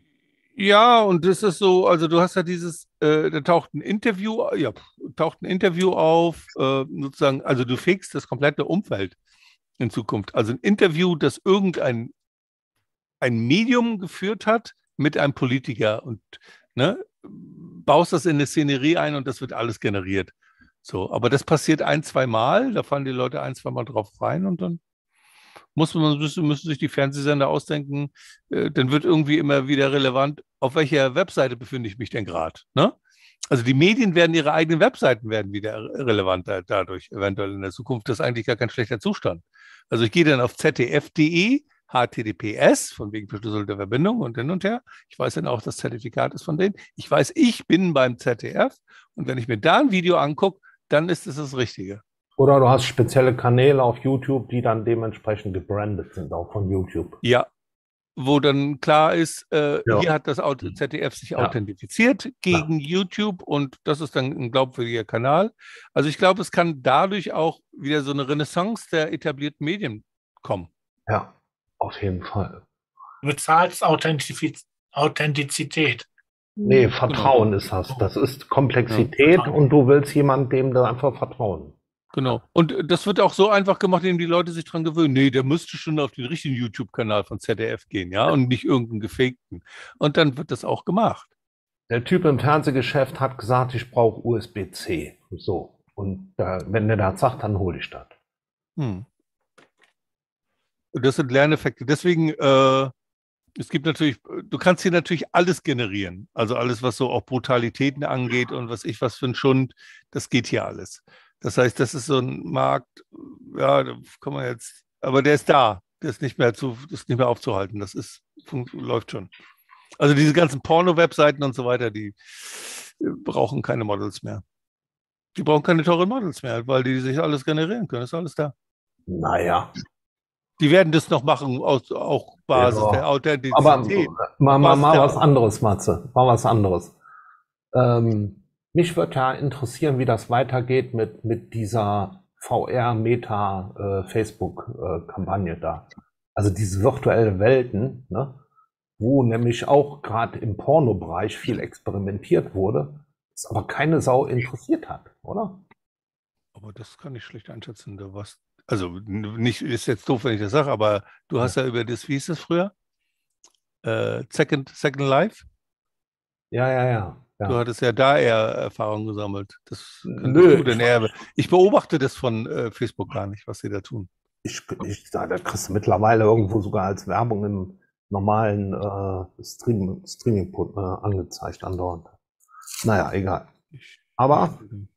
Ja, und das ist so, also du hast ja dieses, äh, da taucht ein Interview, ja, taucht ein Interview auf, äh, sozusagen, also du fegst das komplette Umfeld in Zukunft. Also ein Interview, das irgendein ein Medium geführt hat mit einem Politiker und ne, baust das in eine Szenerie ein und das wird alles generiert. So, aber das passiert ein, zwei Mal, da fallen die Leute ein, zwei Mal drauf rein und dann muss man, müssen, müssen sich die Fernsehsender ausdenken, äh, dann wird irgendwie immer wieder relevant, auf welcher Webseite befinde ich mich denn gerade, ne? Also die Medien werden, ihre eigenen Webseiten werden wieder relevant dadurch, eventuell in der Zukunft. Das ist eigentlich gar kein schlechter Zustand. Also ich gehe dann auf z d f punkt d e, H T T P S, von wegen verschlüsselter Verbindung und hin und her. Ich weiß dann auch, das Zertifikat ist von denen. Ich weiß, ich bin beim Z D F und wenn ich mir da ein Video angucke, dann ist es das Richtige. Oder du hast spezielle Kanäle auf YouTube, die dann dementsprechend gebrandet sind, auch von YouTube. Ja, wo dann klar ist, äh, Ja. hier hat das Z D F sich Ja. authentifiziert gegen YouTube und das ist dann ein glaubwürdiger Kanal. Also ich glaube, es kann dadurch auch wieder so eine Renaissance der etablierten Medien kommen. Ja, auf jeden Fall. Du bezahlst Authentifiz Authentizität. Nee, Vertrauen ist das. Das ist Komplexität Ja. und du willst jemandem, dem da einfach vertrauen. Genau. Und das wird auch so einfach gemacht, indem die Leute sich dran gewöhnen. Nee, der müsste schon auf den richtigen YouTube-Kanal von Z D F gehen, ja, und nicht irgendeinen gefakten. Und dann wird das auch gemacht. Der Typ im Fernsehgeschäft hat gesagt, ich brauche U S B C. So. Und äh, wenn der das sagt, dann hole ich das. Hm. Und das sind Lerneffekte. Deswegen, äh, es gibt natürlich, du kannst hier natürlich alles generieren. Also alles, was so auch Brutalitäten angeht und was ich was für ein Schund, das geht hier alles. Das heißt, das ist so ein Markt, ja, da kann man jetzt, aber der ist da. Der ist nicht mehr zu, das ist nicht mehr aufzuhalten. Das ist, läuft schon. Also diese ganzen Porno-Webseiten und so weiter, die brauchen keine Models mehr. Die brauchen keine teuren Models mehr, weil die sich alles generieren können. Ist alles da. Naja. Die werden das noch machen, aus auch Basis Ja. der Authentizität. Aber mal, mal, mal Basis was anderes, Matze. Mal was anderes. Ähm, mich würde ja interessieren, wie das weitergeht mit, mit dieser V R-Meta-Facebook-Kampagne da. Also diese virtuelle Welten, ne? Wo nämlich auch gerade im Pornobereich viel experimentiert wurde, es aber keine Sau interessiert hat, oder? Aber das kann ich schlecht einschätzen. Du warst, also nicht, ist jetzt doof, wenn ich das sage, aber du hast ja, ja über das, wie hieß das früher? Äh, Second, Second Life? Ja, ja, ja. Ja. Du hattest ja da eher Erfahrung gesammelt. Das Nö, du denn eher, ich beobachte das von äh, Facebook gar nicht, was sie da tun. Ich, ich da kriegst du mittlerweile irgendwo sogar als Werbung im normalen äh, Stream, Streaming äh, angezeigt andauernd. Naja, egal. Aber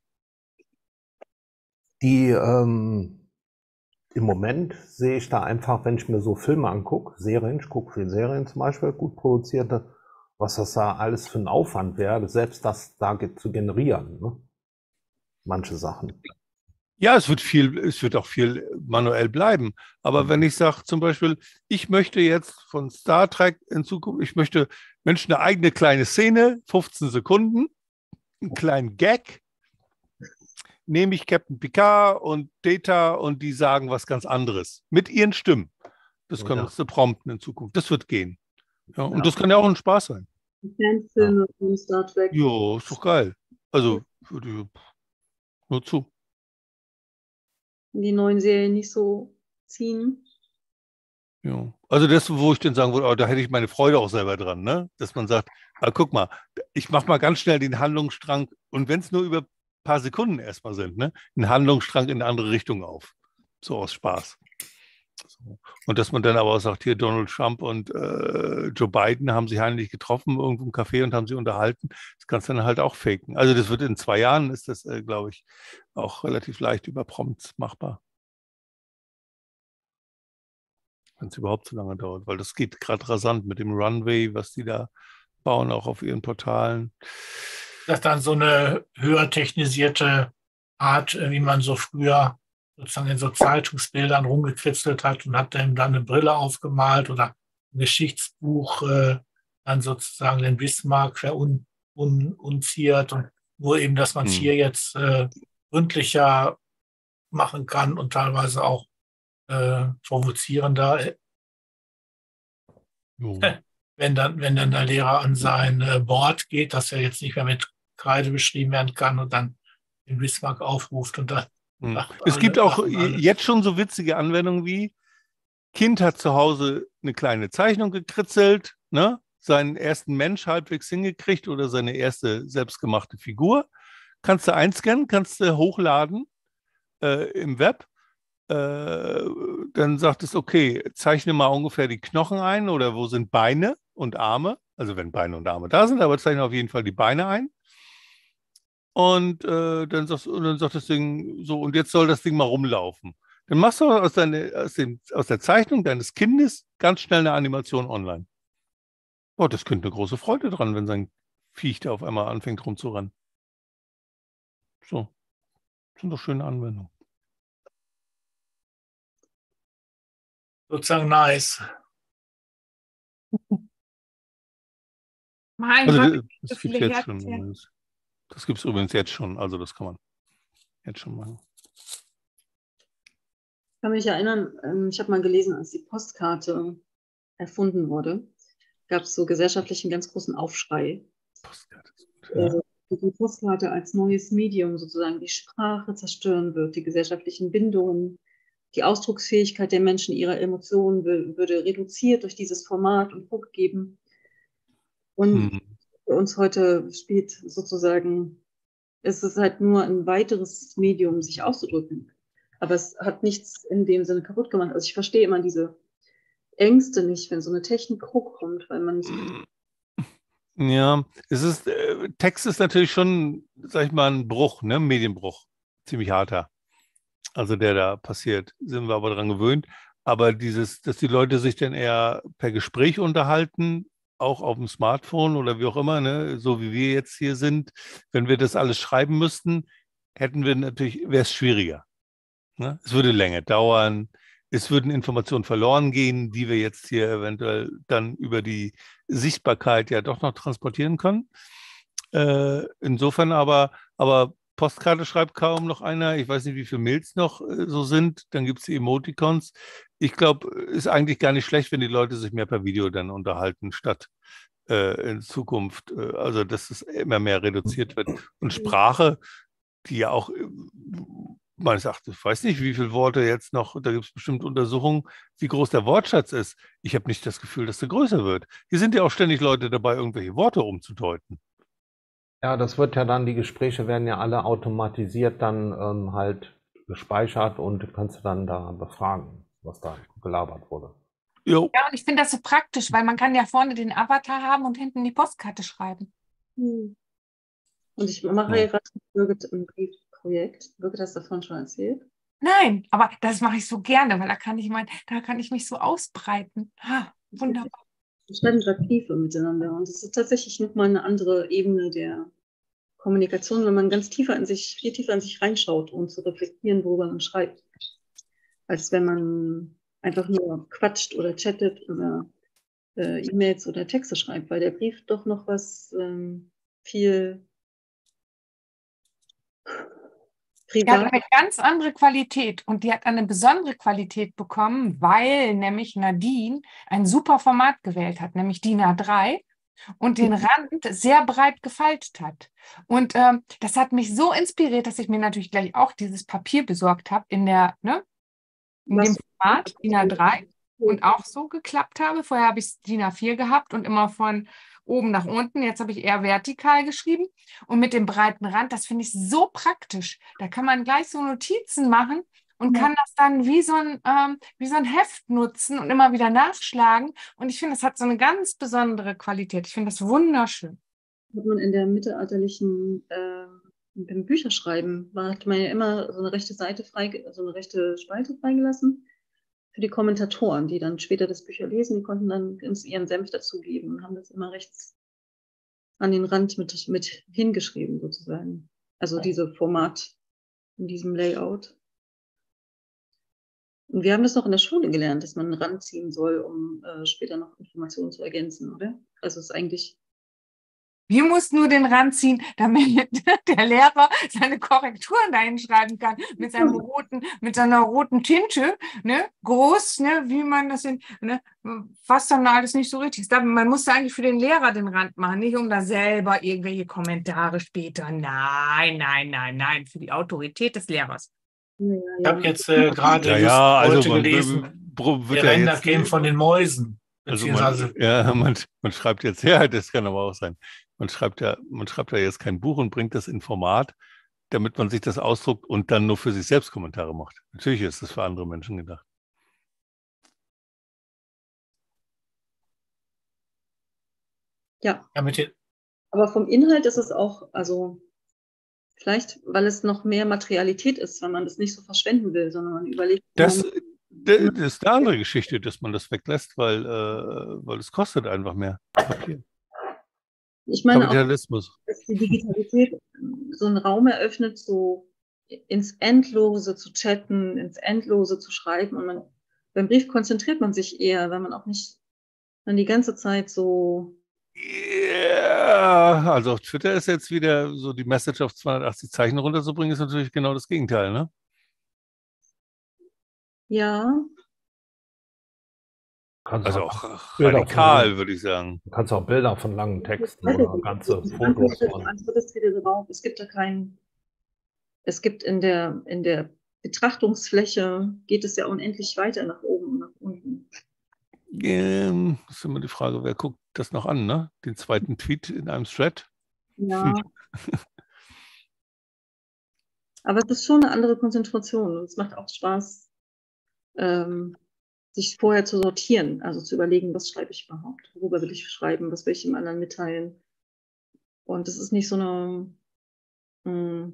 die ähm, im Moment sehe ich da einfach, wenn ich mir so Filme angucke, Serien, ich gucke viel Serien zum Beispiel, gut produzierte, was das da alles für ein Aufwand wäre, selbst das da zu generieren, ne? Manche Sachen. Ja, es wird viel, es wird auch viel manuell bleiben. Aber wenn ich sage zum Beispiel, ich möchte jetzt von Star Trek in Zukunft, ich möchte Menschen eine eigene kleine Szene, fünfzehn Sekunden, einen kleinen Gag, nehme ich Captain Picard und Data und die sagen was ganz anderes mit ihren Stimmen. Das kannst du prompten in Zukunft. Das wird gehen. Ja, und ja. Das kann ja auch ein Spaß sein. Fanfilme von Star Trek. Ja, ist doch geil. Also, würde ich nur zu. Die neuen Serien nicht so ziehen. Ja, also das, wo ich dann sagen würde, oh, da hätte ich meine Freude auch selber dran, ne? Dass man sagt, ah, guck mal, ich mache mal ganz schnell den Handlungsstrang und wenn es nur über ein paar Sekunden erstmal sind, ne? Einen Handlungsstrang in eine andere Richtung auf. So aus Spaß. So. Und dass man dann aber auch sagt, hier Donald Trump und äh, Joe Biden haben sich heimlich getroffen irgendwo im Café und haben sie unterhalten. Das kannst du dann halt auch faken. Also das wird in zwei Jahren, ist das, äh, glaube ich, auch relativ leicht über Prompts machbar. wenn es überhaupt so lange dauert, weil das geht gerade rasant mit dem Runway, was die da bauen, auch auf ihren Portalen. Das ist dann so eine höher technisierte Art, wie man so früher sozusagen in so Zeitungsbildern rumgekritzelt hat und hat dann, dann eine Brille aufgemalt oder ein Geschichtsbuch, äh, dann sozusagen den Bismarck verunziert und nur eben, dass man es Hm. hier jetzt äh, gründlicher machen kann und teilweise auch äh, provozierender. Jo. Wenn dann, wenn dann der Lehrer an sein äh, Board geht, dass er jetzt nicht mehr mit Kreide beschrieben werden kann und dann den Bismarck aufruft und dann Hm. lacht Es alle, gibt auch lachen alle. jetzt schon so witzige Anwendungen wie, Kind hat zu Hause eine kleine Zeichnung gekritzelt, ne? Seinen ersten Mensch halbwegs hingekriegt oder seine erste selbstgemachte Figur. Kannst du einscannen, kannst du hochladen äh, im Web. Äh, dann sagt es, okay, zeichne mal ungefähr die Knochen ein oder wo sind Beine und Arme. Also wenn Beine und Arme da sind, aber zeichne auf jeden Fall die Beine ein. Und, äh, dann, sagst, und dann sagt das Ding so, und jetzt soll das Ding mal rumlaufen. Dann machst du aus, deine, aus, dem, aus der Zeichnung deines Kindes ganz schnell eine Animation online. Oh, das Kind eine große Freude dran, wenn sein Viech da auf einmal anfängt rumzurennen. So, das sind doch schöne Anwendungen. Sozusagen nice. Mein Also Gott, das, so das viele gibt es jetzt Herzen. schon. übrigens. Das gibt es übrigens jetzt schon. Also das kann man jetzt schon machen. Ich kann mich erinnern, ähm, ich habe mal gelesen, als die Postkarte erfunden wurde, gab es so gesellschaftlich einen ganz großen Aufschrei. Postkarte. Also, die Postkarte als neues Medium sozusagen die Sprache zerstören wird, die gesellschaftlichen Bindungen, die Ausdrucksfähigkeit der Menschen, ihrer Emotionen wür- würde reduziert durch dieses Format und Druck geben. Und Hm. für uns heute spielt sozusagen, es ist halt nur ein weiteres Medium, sich auszudrücken. Aber es hat nichts in dem Sinne kaputt gemacht. Also ich verstehe immer diese Ängste nicht, wenn so eine Technik hochkommt, weil man so Ja, es ist, äh, Text ist natürlich schon, sag ich mal, ein Bruch, ne? Ein Medienbruch. Ziemlich harter. Also der da passiert, sind wir aber dran gewöhnt. Aber dieses, dass die Leute sich dann eher per Gespräch unterhalten, auch auf dem Smartphone oder wie auch immer, ne? So wie wir jetzt hier sind, wenn wir das alles schreiben müssten, hätten wir natürlich, wäre es schwieriger. Ne? Es würde länger dauern, es würden Informationen verloren gehen, die wir jetzt hier eventuell dann über die Sichtbarkeit ja doch noch transportieren können. Äh, insofern aber, aber Postkarte schreibt kaum noch einer. Ich weiß nicht, wie viele Mails noch äh, so sind. Dann gibt es die Emoticons. Ich glaube, ist eigentlich gar nicht schlecht, wenn die Leute sich mehr per Video dann unterhalten, statt äh, in Zukunft, äh, also dass es immer mehr reduziert wird. Und Sprache, die ja auch, äh, meines Erachtens, ich weiß nicht, wie viele Worte jetzt noch, da gibt es bestimmt Untersuchungen, wie groß der Wortschatz ist. Ich habe nicht das Gefühl, dass der größer wird. Hier sind ja auch ständig Leute dabei, irgendwelche Worte umzudeuten. Ja, das wird ja dann, die Gespräche werden ja alle automatisiert dann ähm, halt gespeichert und du kannst du dann da befragen, was da gelabert wurde. Jo. Ja, und ich finde das so praktisch, weil man kann ja vorne den Avatar haben und hinten die Postkarte schreiben. Hm. Und ich mache Ja. ja gerade mit Birgit ein Briefprojekt. Birgit hast davon schon erzählt. Nein, aber das mache ich so gerne, weil da kann ich mein, da kann ich mich so ausbreiten. Ha, wunderbar. Wir schreiben gerade Briefe miteinander und es ist tatsächlich nochmal eine andere Ebene der Kommunikation, wenn man ganz tiefer in sich, viel tiefer in sich reinschaut, um zu reflektieren, worüber man schreibt, als wenn man einfach nur quatscht oder chattet oder äh, E-Mails oder Texte schreibt, weil der Brief doch noch was ähm, viel Die hat privat. eine ganz andere Qualität und die hat eine besondere Qualität bekommen, weil nämlich Nadine ein super Format gewählt hat, nämlich DIN A drei und den Rand sehr breit gefaltet hat. Und ähm, das hat mich so inspiriert, dass ich mir natürlich gleich auch dieses Papier besorgt habe in der, ne, in dem Was- Format DIN A drei und auch so geklappt habe. Vorher habe ich DIN A vier gehabt und immer von oben nach unten. Jetzt habe ich eher vertikal geschrieben und mit dem breiten Rand. Das finde ich so praktisch. Da kann man gleich so Notizen machen und Ja. kann das dann wie so ein, ähm, wie so ein Heft nutzen und immer wieder nachschlagen. Und ich finde, das hat so eine ganz besondere Qualität. Ich finde das wunderschön. Hat man in der mittelalterlichen äh, beim Bücherschreiben war, hat man ja immer so eine rechte Seite frei, so eine rechte Spalte freigelassen für die Kommentatoren, die dann später das Bücher lesen, die konnten dann ihren Senf dazugeben und haben das immer rechts an den Rand mit, mit hingeschrieben sozusagen. Also diese Format in diesem Layout. Und wir haben das noch in der Schule gelernt, dass man ranziehen soll, um äh, später noch Informationen zu ergänzen, oder? Also es ist eigentlich... Wir mussten nur den Rand ziehen, damit der Lehrer seine Korrekturen dahin schreiben kann, mit seinem roten, mit seiner roten Tinte, ne, groß, ne, wie man das in, ne, was dann alles nicht so richtig ist. Man musste eigentlich für den Lehrer den Rand machen, nicht um da selber irgendwelche Kommentare später. Nein, nein, nein, nein, für die Autorität des Lehrers. Ja, ja, Ich habe jetzt äh, gerade Ja, just ja, also heute man gelesen, wird der ja Render jetzt, käme von den Mäusen. also Beziehungsweise, man, ja, man, man schreibt jetzt, ja, das kann aber auch sein. Man schreibt ja, man schreibt ja jetzt kein Buch und bringt das in Format, damit man sich das ausdruckt und dann nur für sich selbst Kommentare macht. Natürlich ist das für andere Menschen gedacht. ja. ja, mit den, Aber vom Inhalt ist es auch, also vielleicht, weil es noch mehr Materialität ist, wenn man das nicht so verschwenden will, sondern man überlegt. Das, man, das ist eine andere Geschichte, dass man das weglässt, weil, äh, weil es kostet einfach mehr Papier. ich meine auch, Kapitalismus. dass die Digitalität so einen Raum eröffnet, so ins Endlose zu chatten, ins Endlose zu schreiben. Und man, beim Brief konzentriert man sich eher, weil man auch nicht dann die ganze Zeit so... Ja, also auf Twitter ist jetzt wieder so die Message auf zweihundertachtzig Zeichen runterzubringen, ist natürlich genau das Gegenteil, ne? Ja, Kannst Also auch auch Bilder radikal, von, würde ich sagen. du kannst auch Bilder von langen Texten weiß ich oder nicht. ganze Ich Fotos antworte- von. antworte es wieder drauf. Es gibt da keinen, es gibt in der, in der Betrachtungsfläche geht es ja unendlich weiter nach oben und nach unten. Ähm, das ist immer die Frage, wer guckt das noch an, ne? Den zweiten Tweet in einem Thread. Ja. Aber es ist schon eine andere Konzentration und es macht auch Spaß, ähm, sich vorher zu sortieren, also zu überlegen, was schreibe ich überhaupt, worüber will ich schreiben, was will ich dem anderen mitteilen. Und es ist nicht so eine, mh,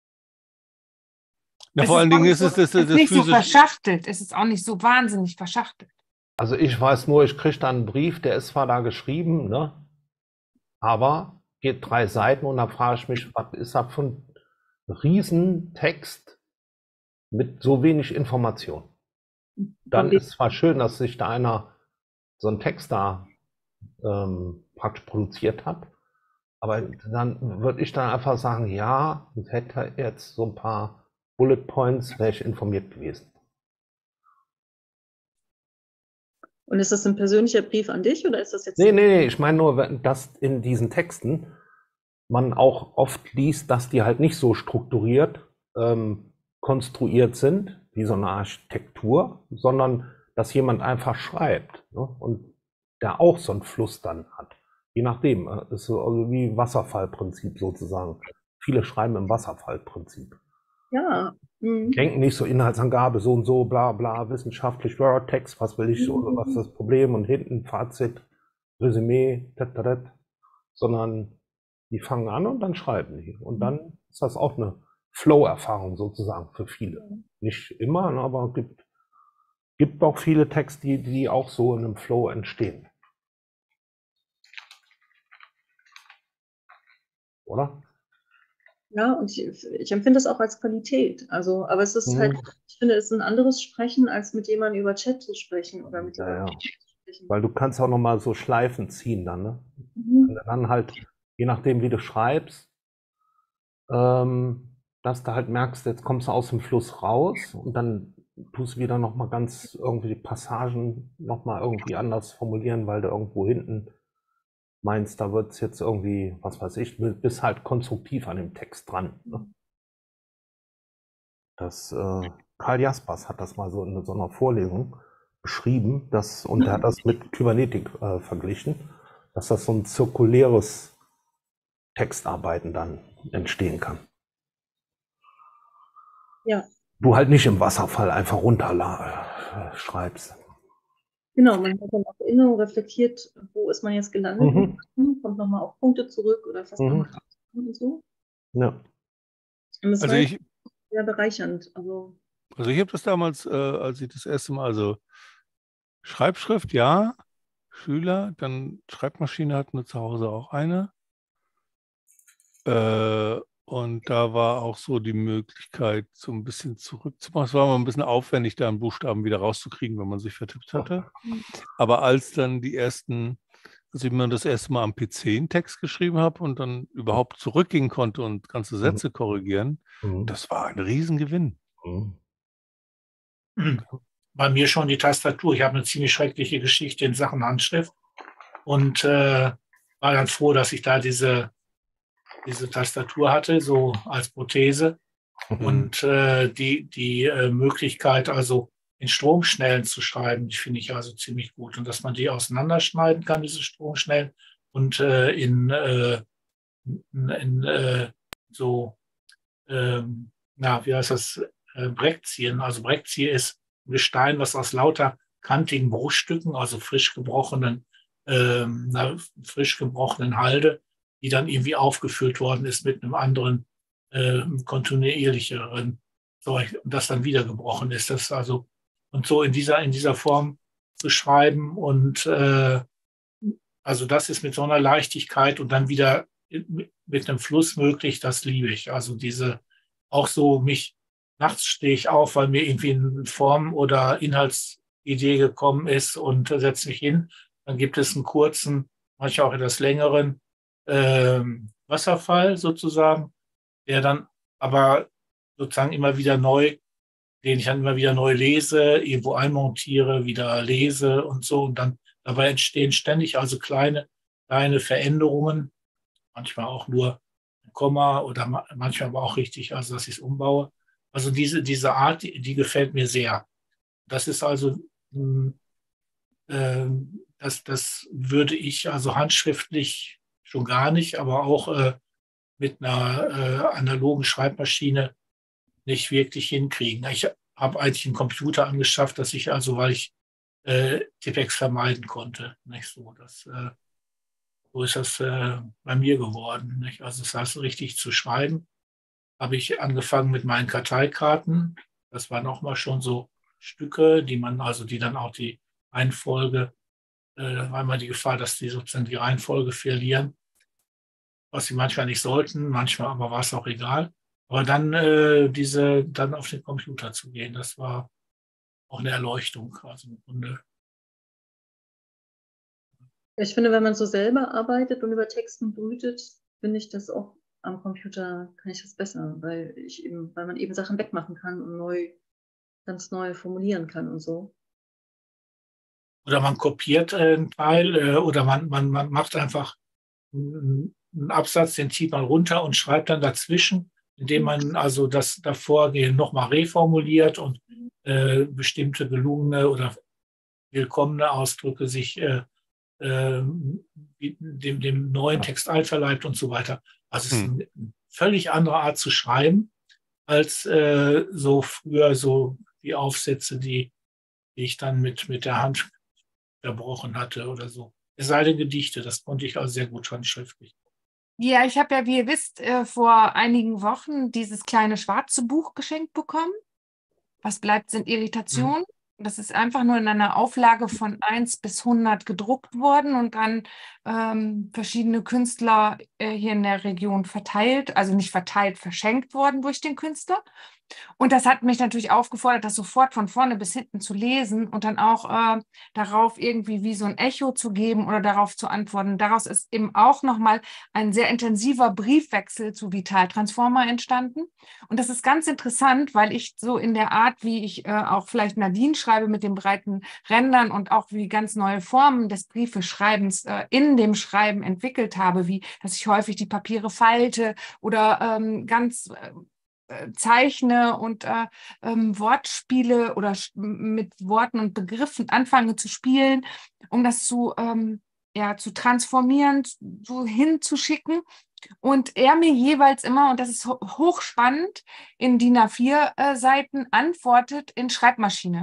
Na, Es vor ist allen auch Dingen nicht ist so, es das, es ist das nicht so physische. verschachtelt. Es ist auch nicht so wahnsinnig verschachtelt. Also ich weiß nur, ich kriege dann einen Brief, der ist zwar da geschrieben, ne? Aber geht drei Seiten und da frage ich mich, was ist das für ein Riesentext mit so wenig Information? Dann ist zwar schön, dass sich da einer so einen Text da ähm, praktisch produziert hat, aber dann würde ich dann einfach sagen, ja, ich hätte jetzt so ein paar Bullet Points, wäre ich informiert gewesen. und ist das ein persönlicher Brief an dich oder ist das jetzt? Nee, nee, nee, ich meine nur, dass in diesen Texten man auch oft liest, dass die halt nicht so strukturiert ähm, konstruiert sind, wie so eine Architektur, sondern dass jemand einfach schreibt, ne? Und der auch so einen Fluss dann hat. Je nachdem, äh, ist so also wie Wasserfallprinzip sozusagen. Viele schreiben im Wasserfallprinzip. Ja. Mhm. Denken nicht so Inhaltsangabe, so und so, bla bla, wissenschaftlich, Word-Text, was will ich, oder was ist das Problem und hinten Fazit, Resümee, tatatat, sondern die fangen an und dann schreiben die. Und dann ist das auch eine Flow-Erfahrung sozusagen für viele. Nicht immer, aber gibt, gibt auch viele Texte, die, die auch so in einem Flow entstehen. Oder? Ja, und ich, ich empfinde das auch als Qualität. Also, aber es ist Mhm. halt, ich finde, es ist ein anderes Sprechen, als mit jemandem über Chat zu sprechen oder mit Ja, jemandem ja. zu sprechen. Weil du kannst auch nochmal so Schleifen ziehen dann, ne? Mhm. Und dann halt, je nachdem, wie du schreibst, ähm, dass du halt merkst, jetzt kommst du aus dem Fluss raus und dann tust du wieder nochmal ganz irgendwie die Passagen nochmal irgendwie anders formulieren, weil du irgendwo hinten meinst, da wird es jetzt irgendwie, was weiß ich, du bist halt konstruktiv an dem Text dran. Ne? Das, äh, Karl Jaspers hat das mal so in so einer Vorlesung beschrieben, dass, und er hat das mit Kybernetik äh, verglichen, dass das so ein zirkuläres Textarbeiten dann entstehen kann. Ja, Du halt nicht im Wasserfall einfach runter äh, schreibst. genau. Man hat dann auch inne und reflektiert, wo ist man jetzt gelandet, Mhm. kommt nochmal auf Punkte zurück oder fast Mhm. nochmal und so. Ja. Und das Also war ich, sehr bereichernd. Also, Also ich habe das damals, äh, als ich das erste Mal, also Schreibschrift, ja, Schüler, dann Schreibmaschine hatten wir zu Hause auch eine. Äh, und da war auch so die Möglichkeit, so ein bisschen zurückzumachen. Es war mal ein bisschen aufwendig, da einen Buchstaben wieder rauszukriegen, wenn man sich vertippt hatte. Aber als dann die ersten, als ich mir das erste Mal am P C einen Text geschrieben habe und dann überhaupt zurückgehen konnte und ganze Sätze korrigieren, Mhm. das war ein Riesengewinn. Mhm. Bei mir schon die Tastatur. Ich habe eine ziemlich schreckliche Geschichte in Sachen Handschrift und äh, war dann froh, dass ich da diese, diese Tastatur hatte, so als Prothese. Mhm. Und äh, die, die äh, Möglichkeit, also in Stromschnellen zu schreiben, die finde ich also ziemlich gut. Und dass man die auseinanderschneiden kann, diese Stromschnellen, und äh, in, äh, in, in äh, so, ähm, na, wie heißt das, äh, Breckziehen. Also Breckziehen ist ein Gestein, was aus lauter kantigen Bruchstücken, also frisch gebrochenen, ähm, na, frisch gebrochenen Halde, die dann irgendwie aufgefüllt worden ist mit einem anderen, äh, kontinuierlicheren Zeug, und das dann wieder gebrochen ist. Das also, und so in dieser, in dieser Form zu schreiben, und äh, also das ist mit so einer Leichtigkeit und dann wieder mit, mit einem Fluss möglich, das liebe ich. Also diese, auch so mich, nachts stehe ich auf, weil mir irgendwie eine Form oder Inhaltsidee gekommen ist, und setze mich hin. Dann gibt es einen kurzen, manchmal auch etwas längeren ähm, Wasserfall sozusagen, der dann aber sozusagen immer wieder neu, den ich dann immer wieder neu lese, irgendwo einmontiere, wieder lese und so. Und dann dabei entstehen ständig also kleine, kleine Veränderungen, manchmal auch nur ein Komma oder ma- manchmal aber auch richtig, also dass ich es umbaue. Also diese, diese Art, die, die gefällt mir sehr. Das ist also, mh, ähm, das, das würde ich also handschriftlich schon gar nicht, aber auch äh, mit einer äh, analogen Schreibmaschine nicht wirklich hinkriegen. Ich habe eigentlich einen Computer angeschafft, dass ich also, weil ich äh, Tippex vermeiden konnte. Nicht so, das, äh, so ist das äh, bei mir geworden. Nicht? Also das heißt, richtig zu schreiben, habe ich angefangen mit meinen Karteikarten. Das waren auch mal schon so Stücke, die man, also die dann auch die Reihenfolge, äh, da war immer die Gefahr, dass die sozusagen die Reihenfolge verlieren, was sie manchmal nicht sollten, manchmal aber war es auch egal. Aber dann äh, diese, dann auf den Computer zu gehen, das war auch eine Erleuchtung. Also im Grunde. Ich finde, wenn man so selber arbeitet und über Texten brütet, finde ich das auch am Computer, kann ich das besser, weil ich eben, weil man eben Sachen wegmachen kann und neu, ganz neu formulieren kann und so. Oder man kopiert äh, einen Teil äh, oder man, man, man macht einfach einen, einen Absatz, den zieht man runter und schreibt dann dazwischen, indem man also das Davorgehen nochmal reformuliert und äh, bestimmte gelungene oder willkommene Ausdrücke sich äh, äh, dem, dem neuen Text einverleibt und so weiter. Also es ist Hm. eine völlig andere Art zu schreiben, als äh, so früher so die Aufsätze, die, die ich dann mit, mit der Hand verbrochen hatte oder so. Es sei denn Gedichte, das konnte ich also sehr gut handschriftlich. Ja, ich habe ja, wie ihr wisst, äh, vor einigen Wochen dieses kleine schwarze Buch geschenkt bekommen. Was bleibt, sind Irritationen. Das ist einfach nur in einer Auflage von eins bis hundert gedruckt worden und dann ähm, verschiedene Künstler äh, hier in der Region verteilt, also nicht verteilt, verschenkt worden durch den Künstler. Und das hat mich natürlich aufgefordert, das sofort von vorne bis hinten zu lesen und dann auch äh, darauf irgendwie wie so ein Echo zu geben oder darauf zu antworten. Daraus ist eben auch nochmal ein sehr intensiver Briefwechsel zu Vitaltransformer entstanden. Und das ist ganz interessant, weil ich so in der Art, wie ich äh, auch vielleicht Nadine schreibe mit den breiten Rändern und auch wie ganz neue Formen des Briefeschreibens äh, in dem Schreiben entwickelt habe, wie dass ich häufig die Papiere falte oder ähm, ganz äh, zeichne und äh, ähm, Wortspiele oder mit Worten und Begriffen anfange zu spielen, um das zu, ähm, ja, zu transformieren, so hinzuschicken. Und er mir jeweils immer, und das ist hochspannend, in D I N A vier Seiten antwortet in Schreibmaschine.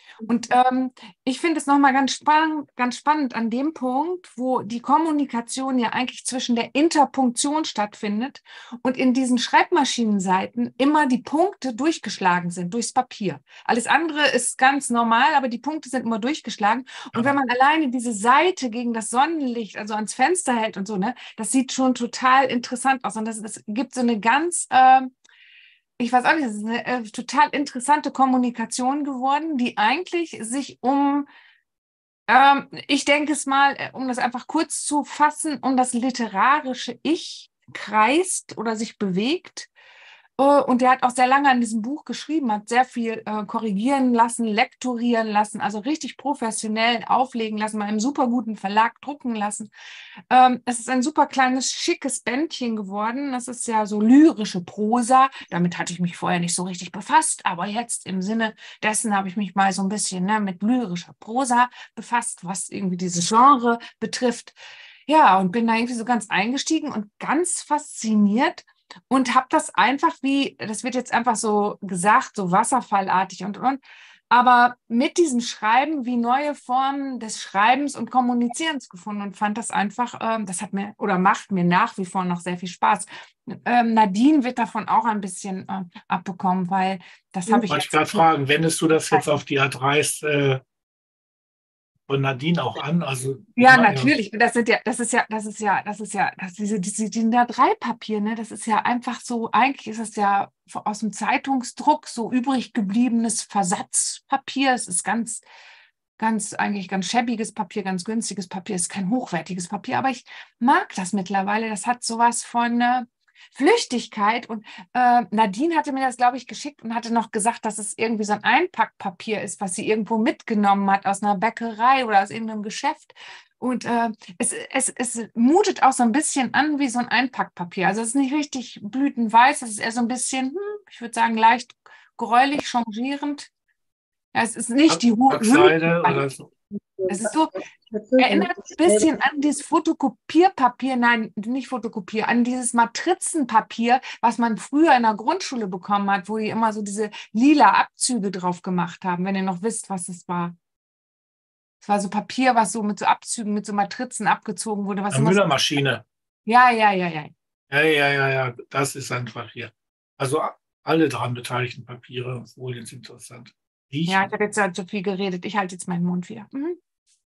Und ähm, ich finde es nochmal ganz spannend, ganz spannend an dem Punkt, wo die Kommunikation ja eigentlich zwischen der Interpunktion stattfindet und in diesen Schreibmaschinenseiten immer die Punkte durchgeschlagen sind, durchs Papier. Alles andere ist ganz normal, aber die Punkte sind immer durchgeschlagen. Und wenn man alleine diese Seite gegen das Sonnenlicht, also ans Fenster hält und so, ne, das sieht schon total interessant aus. Und das, das gibt so eine ganz... Äh, Ich weiß auch nicht, es ist eine äh, total interessante Kommunikation geworden, die eigentlich sich um, ähm, ich denke es mal, äh, um das einfach kurz zu fassen, um das literarische Ich kreist oder sich bewegt. Äh, und der hat auch sehr lange an diesem Buch geschrieben, hat sehr viel äh, korrigieren lassen, lektorieren lassen, also richtig professionell auflegen lassen, mal im super guten Verlag drucken lassen. Ähm, es ist ein super kleines, schickes Bändchen geworden. Das ist ja so lyrische Prosa. Damit hatte ich mich vorher nicht so richtig befasst, aber jetzt im Sinne dessen habe ich mich mal so ein bisschen ne, mit lyrischer Prosa befasst, was irgendwie dieses Genre betrifft. Ja, und bin da irgendwie so ganz eingestiegen und ganz fasziniert und habe das einfach wie, das wird jetzt einfach so gesagt, so wasserfallartig und, und, aber mit diesem Schreiben wie neue Formen des Schreibens und Kommunizierens gefunden und fand das einfach, ähm, das hat mir oder macht mir nach wie vor noch sehr viel Spaß. Ähm, Nadine wird davon auch ein bisschen äh, abbekommen, weil das habe ich Wollte ich jetzt... gerade fragen, wendest du das jetzt auf die Art Reis äh, von Nadine auch an? Also, Ja, natürlich. Das sind ja, das ist ja, das ist ja, das ist ja, das diese, diese D I N A drei Papier, ne, das ist ja einfach so, eigentlich ist es ja aus dem Zeitungsdruck so übrig gebliebenes Versatzpapier. Es ist ganz, ganz, eigentlich ganz schäbiges Papier, ganz günstiges Papier, es ist kein hochwertiges Papier, aber ich mag das mittlerweile. Das hat sowas von äh, Flüchtigkeit und äh, Nadine hatte mir das, glaube ich, geschickt und hatte noch gesagt, dass es irgendwie so ein Einpackpapier ist, was sie irgendwo mitgenommen hat aus einer Bäckerei oder aus irgendeinem Geschäft. Und äh, es, es, es mutet auch so ein bisschen an wie so ein Einpackpapier. Also es ist nicht richtig blütenweiß, es ist eher so ein bisschen, hm, ich würde sagen, leicht gräulich, changierend. Ja, es ist nicht die Backseide oder so. Es ist so, erinnert ein bisschen an dieses Fotokopierpapier, nein, nicht Fotokopier, an dieses Matrizenpapier, was man früher in der Grundschule bekommen hat, wo die immer so diese lila Abzüge drauf gemacht haben, wenn ihr noch wisst, was das war. Es war so Papier, was so mit so Abzügen, mit so Matrizen abgezogen wurde. Was Eine immer so, Müllermaschine. ja, ja, ja, ja. Ja, ja, ja, ja, das ist einfach hier. Also alle daran beteiligten Papiere und Folien sind interessant. Riechen. Ja, ich habe jetzt halt so viel geredet. Ich halte jetzt meinen Mund wieder. Mhm.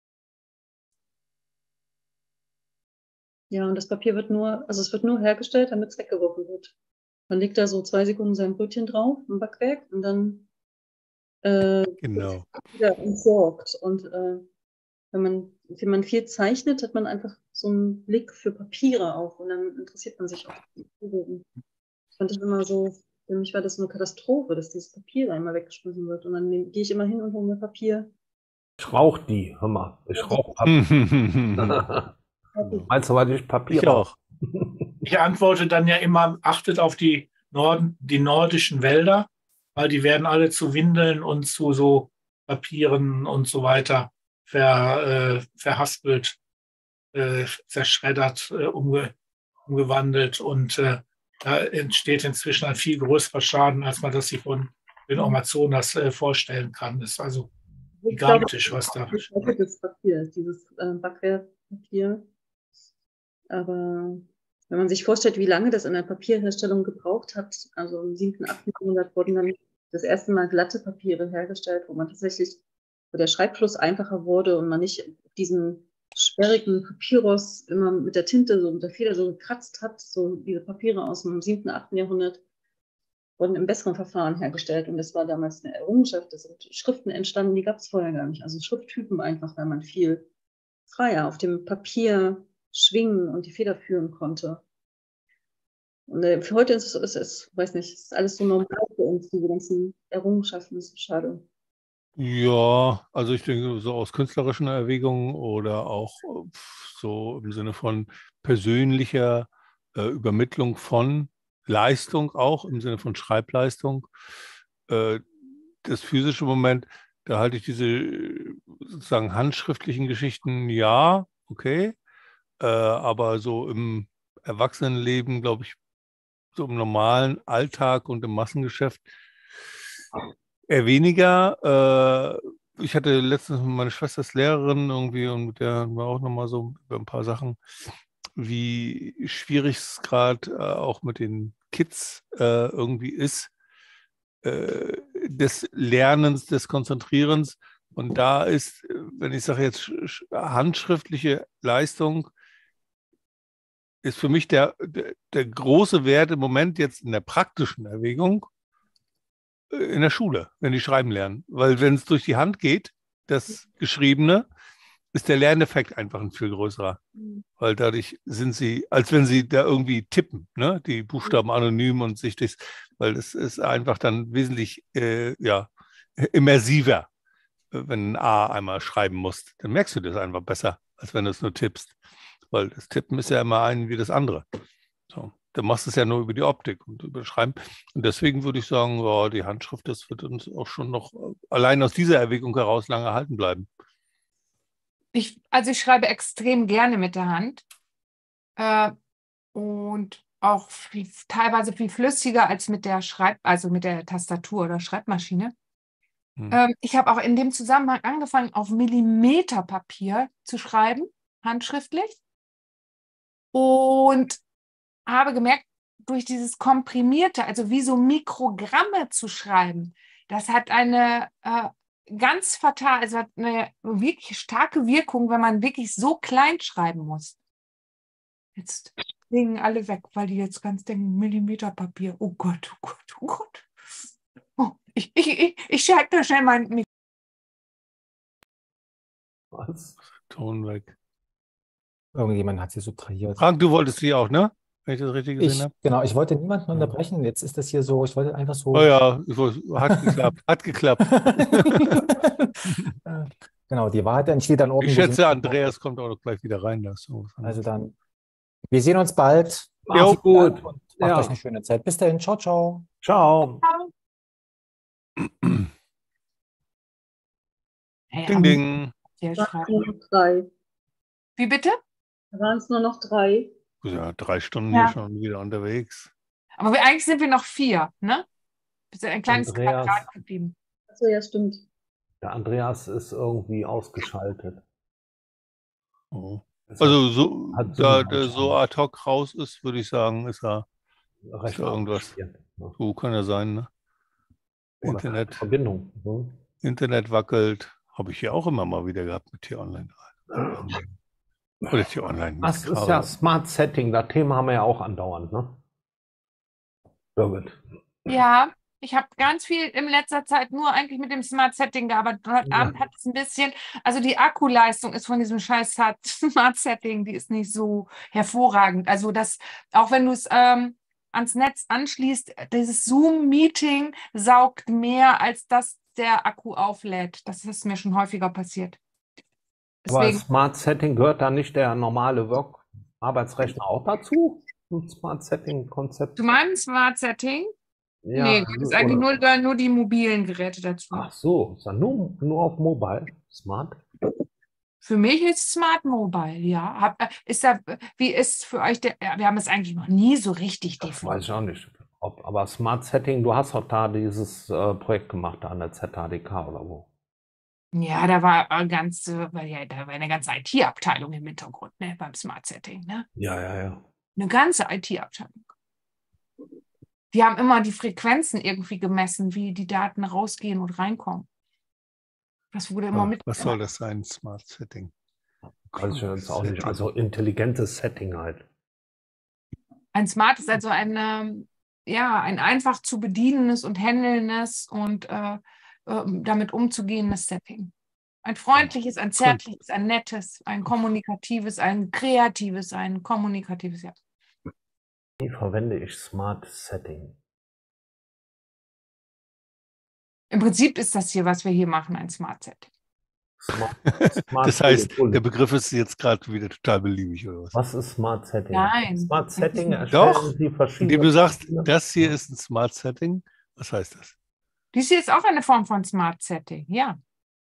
Ja, und das Papier wird nur, also es wird nur hergestellt, damit es weggeworfen wird. Man legt da so zwei Sekunden sein Brötchen drauf im Backwerk und dann äh, Genau. wieder entsorgt. Und äh, wenn man, wenn man viel zeichnet, hat man einfach so einen Blick für Papiere auch und dann interessiert man sich auch für Papiere. Ich fand das immer so, für mich war das eine Katastrophe, dass dieses Papier da immer weggeschmissen wird. Und dann gehe ich immer hin und hole mir Papier. Ich rauche die, hör mal. Ich rauche Papier. Meinst du, weil ich Papier Ich auch. Ich antworte dann ja immer, achtet auf die, Norden, die nordischen Wälder, weil die werden alle zu Windeln und zu so Papieren und so weiter ver, äh, verhaspelt, äh, zerschreddert, äh, umge, umgewandelt. Und äh, da entsteht inzwischen ein viel größerer Schaden, als man das sich von den Amazonas äh, vorstellen kann. Das ist also gigantisch, was da... Das Papier ist, dieses äh, Backwerkpapier. Aber wenn man sich vorstellt, wie lange das in der Papierherstellung gebraucht hat, also im siebten, achten Jahrhundert wurden dann das erste Mal glatte Papiere hergestellt, wo man tatsächlich, wo der Schreibfluss einfacher wurde und man nicht diesen sperrigen Papyrus immer mit der Tinte, so mit der Feder so gekratzt hat. So diese Papiere aus dem siebten, achten Jahrhundert wurden im besseren Verfahren hergestellt und das war damals eine Errungenschaft. Es sind Schriften entstanden, die gab es vorher gar nicht. Also Schrifttypen einfach, weil man viel freier auf dem Papier schwingen und die Feder führen konnte. Und äh, für heute ist es, ist, weiß nicht, ist alles so normal für uns, diese ganzen Errungenschaften, das ist schade. Ja, also ich denke, so aus künstlerischen Erwägungen oder auch äh, so im Sinne von persönlicher äh, Übermittlung von Leistung, auch im Sinne von Schreibleistung. Äh, das physische Moment, da halte ich diese äh, sozusagen handschriftlichen Geschichten, ja, okay. Äh, aber so im Erwachsenenleben, glaube ich, so im normalen Alltag und im Massengeschäft eher weniger. Äh, ich hatte letztens meine Schwester ist Lehrerin irgendwie und mit der haben wir auch nochmal so über ein paar Sachen, wie schwierig es gerade äh, auch mit den Kids äh, irgendwie ist, äh, des Lernens, des Konzentrierens. Und da ist, wenn ich sage jetzt handschriftliche Leistung, ist für mich der, der, der große Wert im Moment jetzt in der praktischen Erwägung in der Schule, wenn die schreiben lernen. Weil wenn es durch die Hand geht, das Geschriebene, ist der Lerneffekt einfach ein viel größerer. Weil dadurch sind sie, als wenn sie da irgendwie tippen, ne? Die Buchstaben anonym und sich das, weil das ist einfach dann wesentlich äh, ja, immersiver, wenn ein A einmal schreiben musst. Dann merkst du das einfach besser, als wenn du es nur tippst. Weil das Tippen ist ja immer ein wie das andere. So. Du machst es ja nur über die Optik und über Schreiben. Und deswegen würde ich sagen, oh, die Handschrift, das wird uns auch schon noch allein aus dieser Erwägung heraus lange erhalten bleiben. Ich, also ich schreibe extrem gerne mit der Hand äh, und auch viel, teilweise viel flüssiger als mit der Schreib, also mit der Tastatur oder Schreibmaschine. Hm. Ähm, ich habe auch in dem Zusammenhang angefangen, auf Millimeterpapier zu schreiben, handschriftlich, und habe gemerkt, durch dieses Komprimierte, also wie so Mikrogramme zu schreiben, das hat eine äh, ganz fatal, also hat eine wirklich starke Wirkung, wenn man wirklich so klein schreiben muss. Jetzt liegen alle weg, weil die jetzt ganz denken, Millimeterpapier, oh Gott, oh Gott, oh Gott. Oh, ich ich, ich, ich schalte da schnell mein Mikro. Was? Ton weg. Irgendjemand hat sie subtrahiert. Frank, du wolltest sie auch, ne? Wenn ich das richtig gesehen Ich, habe. genau, ich wollte niemanden unterbrechen. Jetzt ist das hier so, ich wollte einfach so. Oh ja, hat geklappt, hat geklappt. Genau, die Wahrheit entsteht dann oben. Ich schätze, Andreas kommt auch gleich wieder rein. Das so. Also dann, wir sehen uns bald. Macht's gut. Macht Ja. euch eine schöne Zeit. Bis dahin. Ciao, ciao. Ciao. Hey, Ding, ding. der Da schreibt. waren nur noch drei. Wie bitte? Da waren es nur noch drei. Ja, drei Stunden Ja. hier schon wieder unterwegs. Aber wir, eigentlich sind wir noch vier, ne? Wir sind ein kleines Andreas. Quadrat geblieben. Achso, ja, stimmt. Der Andreas ist irgendwie ausgeschaltet. Oh. Ist Also so, Hat da Zoom der so ad hoc raus ist, würde ich sagen, ist er recht ist ja irgendwas. abgespielt, ne? So kann ja sein, ne? Oder Internet, Verbindung. Ne? Internet wackelt. Habe ich hier auch immer mal wieder gehabt mit T-Online. Oder T-Online. Das ist ja Smart Setting. Das Thema haben wir ja auch andauernd, ne? Birgit. Ja, ich habe ganz viel in letzter Zeit nur eigentlich mit dem Smart Setting gearbeitet. Heute Ja. Abend hat es ein bisschen, also die Akkuleistung ist von diesem scheiß Smart Setting, die ist nicht so hervorragend. Also das, auch wenn du es ähm, ans Netz anschließt, dieses Zoom-Meeting saugt mehr, als dass der Akku auflädt. Das ist mir schon häufiger passiert. Aber Deswegen, Smart Setting gehört da nicht der normale Work-Arbeitsrechner auch dazu? Ein Smart Setting-Konzept? du meinst Smart Setting? Ja, Nee, das ist eigentlich nur, oder- nur die mobilen Geräte dazu. Ach so, ist dann nur, nur auf Mobile, Smart? Für mich ist Smart Mobile, ja. Hab, äh, ist da, wie ist für euch der, ja, wir haben es eigentlich noch nie so richtig Das definiert. weiß ich auch nicht. Ob, aber Smart Setting, du hast doch da dieses äh, Projekt gemacht an der Z H D K oder wo? Ja, da war eine ganze, weil ja, da war eine ganze I T-Abteilung im Hintergrund, ne, beim Smart Setting, ne? Ja, ja, ja. Eine ganze I T-Abteilung. Die haben immer die Frequenzen irgendwie gemessen, wie die Daten rausgehen und reinkommen. Das wurde immer Ja, mit. was soll das sein, Smart Setting? Weiß ich jetzt auch nicht. Setting. Also intelligentes Setting halt. Ein Smart ist also ein, ähm, ja, ein einfach zu bedienendes und handelndes und äh, äh, damit umzugehendes Setting. Ein freundliches, ein zärtliches, ein nettes, ein kommunikatives, ein kreatives, ein kommunikatives, ja. Wie verwende ich Smart Setting? Im Prinzip ist das hier, was wir hier machen, ein Smart Setting. Smart, Smart Das heißt, Bullet. der Begriff ist jetzt gerade wieder total beliebig, oder was? Was ist Smart Setting? Nein. Smart Setting Doch. erstellen Sie verschiedene. Indem du sagst, Profile. das hier ist ein Smart Setting, was heißt das? Dies hier ist auch eine Form von Smart Setting, ja.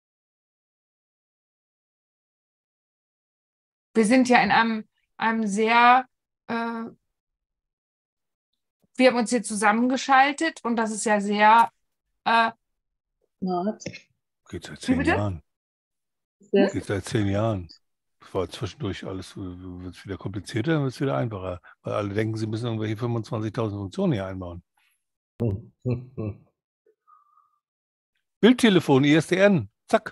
Wir sind ja in einem, einem sehr, äh, wir haben uns hier zusammengeschaltet und das ist ja sehr, äh, Smart. Geht seit Wie zehn bitte? Jahren. Ja. Geht seit zehn Jahren. Das war zwischendurch alles, wird es wieder komplizierter, dann wird es wieder einfacher. Weil alle denken, sie müssen irgendwelche fünfundzwanzigtausend Funktionen hier einbauen. Hm, hm, hm. Bildtelefon, I S D N, zack.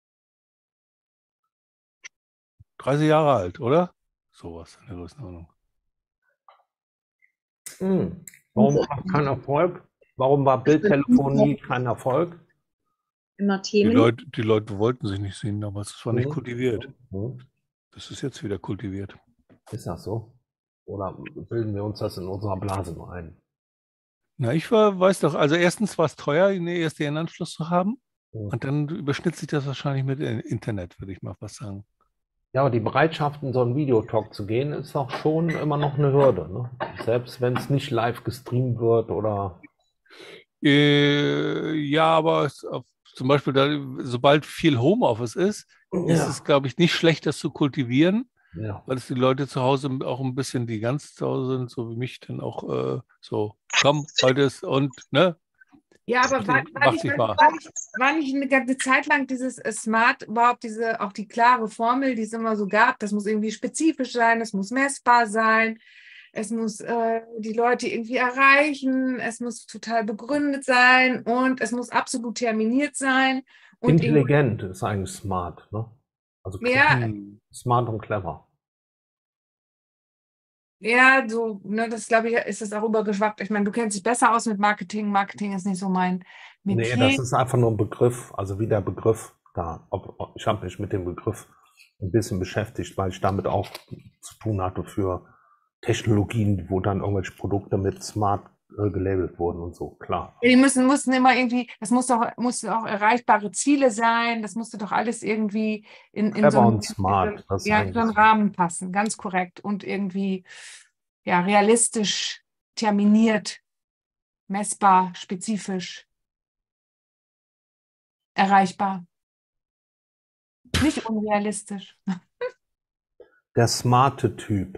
dreißig Jahre alt, oder? Sowas in der Größenordnung. Hm. Warum war das kein Erfolg? Warum war Bildtelefon nie kein Erfolg? Immer Die Themen. Leute, die Leute wollten sich nicht sehen, aber es war nicht Hm. kultiviert. Hm. Das ist jetzt wieder kultiviert. Ist das so? Oder bilden wir uns das in unserer Blase nur ein? Na, ich war, weiß doch, also erstens war es teuer, einen E S D N-Anschluss zu haben. Hm. Und dann überschnitt sich das wahrscheinlich mit äh, Internet, würde ich mal fast sagen. Ja, aber die Bereitschaft, in so einen Videotalk zu gehen, ist auch schon immer noch eine Hürde. Ne? Selbst wenn es nicht live gestreamt wird oder. Äh, ja, aber es, auf, zum Beispiel, da, sobald viel Homeoffice ist, ist Ja. es, glaube ich, nicht schlecht, das zu kultivieren, Ja. weil es die Leute zu Hause auch ein bisschen, die ganz zu Hause sind, so wie mich, dann auch äh, so, komm, heute ist und, ne? Ja, aber war, Mach war, nicht, dich war, mal. war, nicht, war nicht eine ganze Zeit lang dieses äh, Smart, überhaupt diese, auch die klare Formel, die es immer so gab, das muss irgendwie spezifisch sein, es muss messbar sein, es muss äh, die Leute irgendwie erreichen, es muss total begründet sein und es muss absolut terminiert sein. Und Intelligent ist eigentlich smart. Ne? Also Ja. Hm. smart und clever. Ja, so, ne, das glaube ich, ist es auch übergeschwappt. Ich meine, du kennst dich besser aus mit Marketing. Marketing ist nicht so mein Metier. Nee, das ist einfach nur ein Begriff, also wie der Begriff da. Ob, ob, ich habe mich mit dem Begriff ein bisschen beschäftigt, weil ich damit auch zu tun hatte für Technologien, wo dann irgendwelche Produkte mit Smart äh, gelabelt wurden und so, klar. Die müssen, mussten immer irgendwie, das muss doch, mussten auch erreichbare Ziele sein, das musste doch alles irgendwie in, in Clever so einen, und smart, das ist ja, in so einen eigentlich- Rahmen passen, ganz korrekt. Und irgendwie ja, realistisch, terminiert, messbar, spezifisch, erreichbar. Nicht unrealistisch. Der smarte Typ.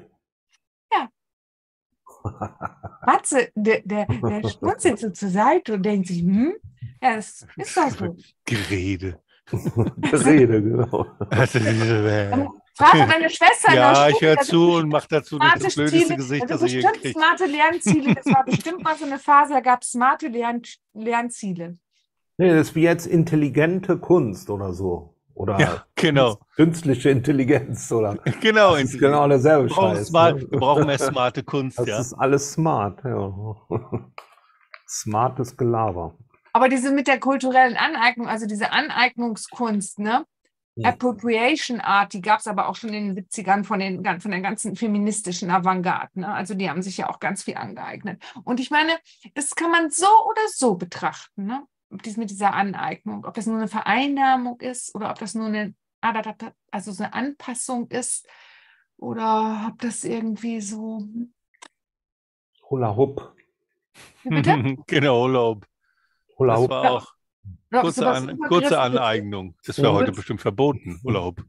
Matze, der, der, der schmunzelt so zur Seite und denkt sich, hm, ja, das ist doch so. Gerede. Rede, genau. Also diese, Frag meine Schwester in der ja, Schule, ich höre das zu ist und mache dazu smarte das blödeste Ziele, Gesicht, das das sind ich je bestimmt kriege. smarte Lernziele. Das war bestimmt mal so eine Phase, da gab es smarte Lern Lernziele. Nee, das ist wie jetzt intelligente Kunst oder so. Oder Ja, genau. künstliche Intelligenz oder. Genau, Das ist genau derselbe wir brauchen, Scheiß. smart, ne? wir brauchen mehr smarte Kunst, Das ja. ist alles smart, ja. Smartes Gelaber. Aber diese mit der kulturellen Aneignung, also diese Aneignungskunst, ne? Ja. Appropriation Art, die gab es aber auch schon in den siebzigern von, den, von der ganzen feministischen Avantgarde. Ne? Also die haben sich ja auch ganz viel angeeignet. Und ich meine, das kann man so oder so betrachten, ne? Ob dies mit dieser Aneignung, ob das nur eine Vereinnahmung ist oder ob das nur eine, also so eine Anpassung ist oder ob das irgendwie so. Hula Hoop. Wie bitte? Genau, Urlaub. Hula Das Hoop. war auch Oder ob kurze, sowas An, kurze Übergriffliches- Aneignung. Das wäre Ja. heute bestimmt verboten, Hula Hoop.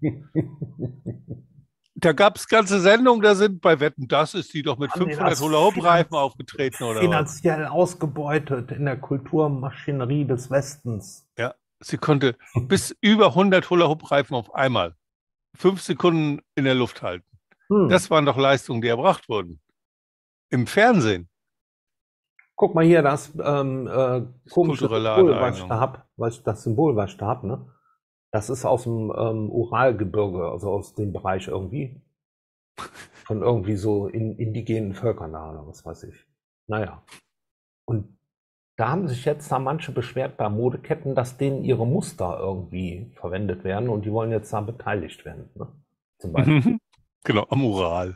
Da gab es ganze Sendungen, da sind bei Wetten, das ist die doch mit Haben die fünfhundert das Hula Hoop Reifen finanz- aufgetreten oder was? Finanziell ausgebeutet in der Kulturmaschinerie des Westens. Ja, sie konnte bis über hundert Hula Hoop Reifen auf einmal fünf Sekunden in der Luft halten. Hm. Das waren doch Leistungen, die erbracht wurden. Im Fernsehen. Guck mal hier, das ähm, äh, komische kulturelle Symbol, was ich Aneignung. da hab, was ich, das Symbol, was ich da hab, ne? Das ist aus dem ähm, Uralgebirge, also aus dem Bereich irgendwie. Von irgendwie so in, indigenen Völkern da oder was weiß ich. Naja. Und da haben sich jetzt da manche beschwert bei Modeketten, dass denen ihre Muster irgendwie verwendet werden und die wollen jetzt da beteiligt werden. Ne? Zum Beispiel. Genau, am Ural.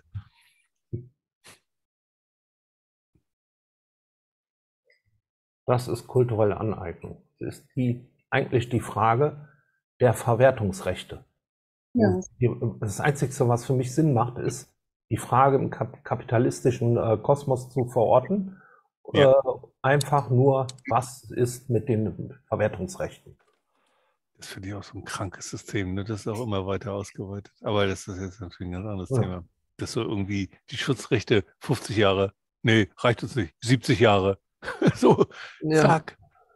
Das ist kulturelle Aneignung. Das ist die, eigentlich die Frage der Verwertungsrechte. Ja. Die, das Einzige, was für mich Sinn macht, ist, die Frage im kap kapitalistischen äh, Kosmos zu verorten. Ja. Äh, einfach nur, was ist mit den Verwertungsrechten? Das finde ich auch so ein krankes System. Ne? Das ist auch immer weiter ausgeweitet. Aber das ist jetzt natürlich ein ganz anderes Ja. Thema. Das so irgendwie die Schutzrechte fünfzig Jahre, nee, reicht uns nicht, siebzig Jahre. So, Ja. zack.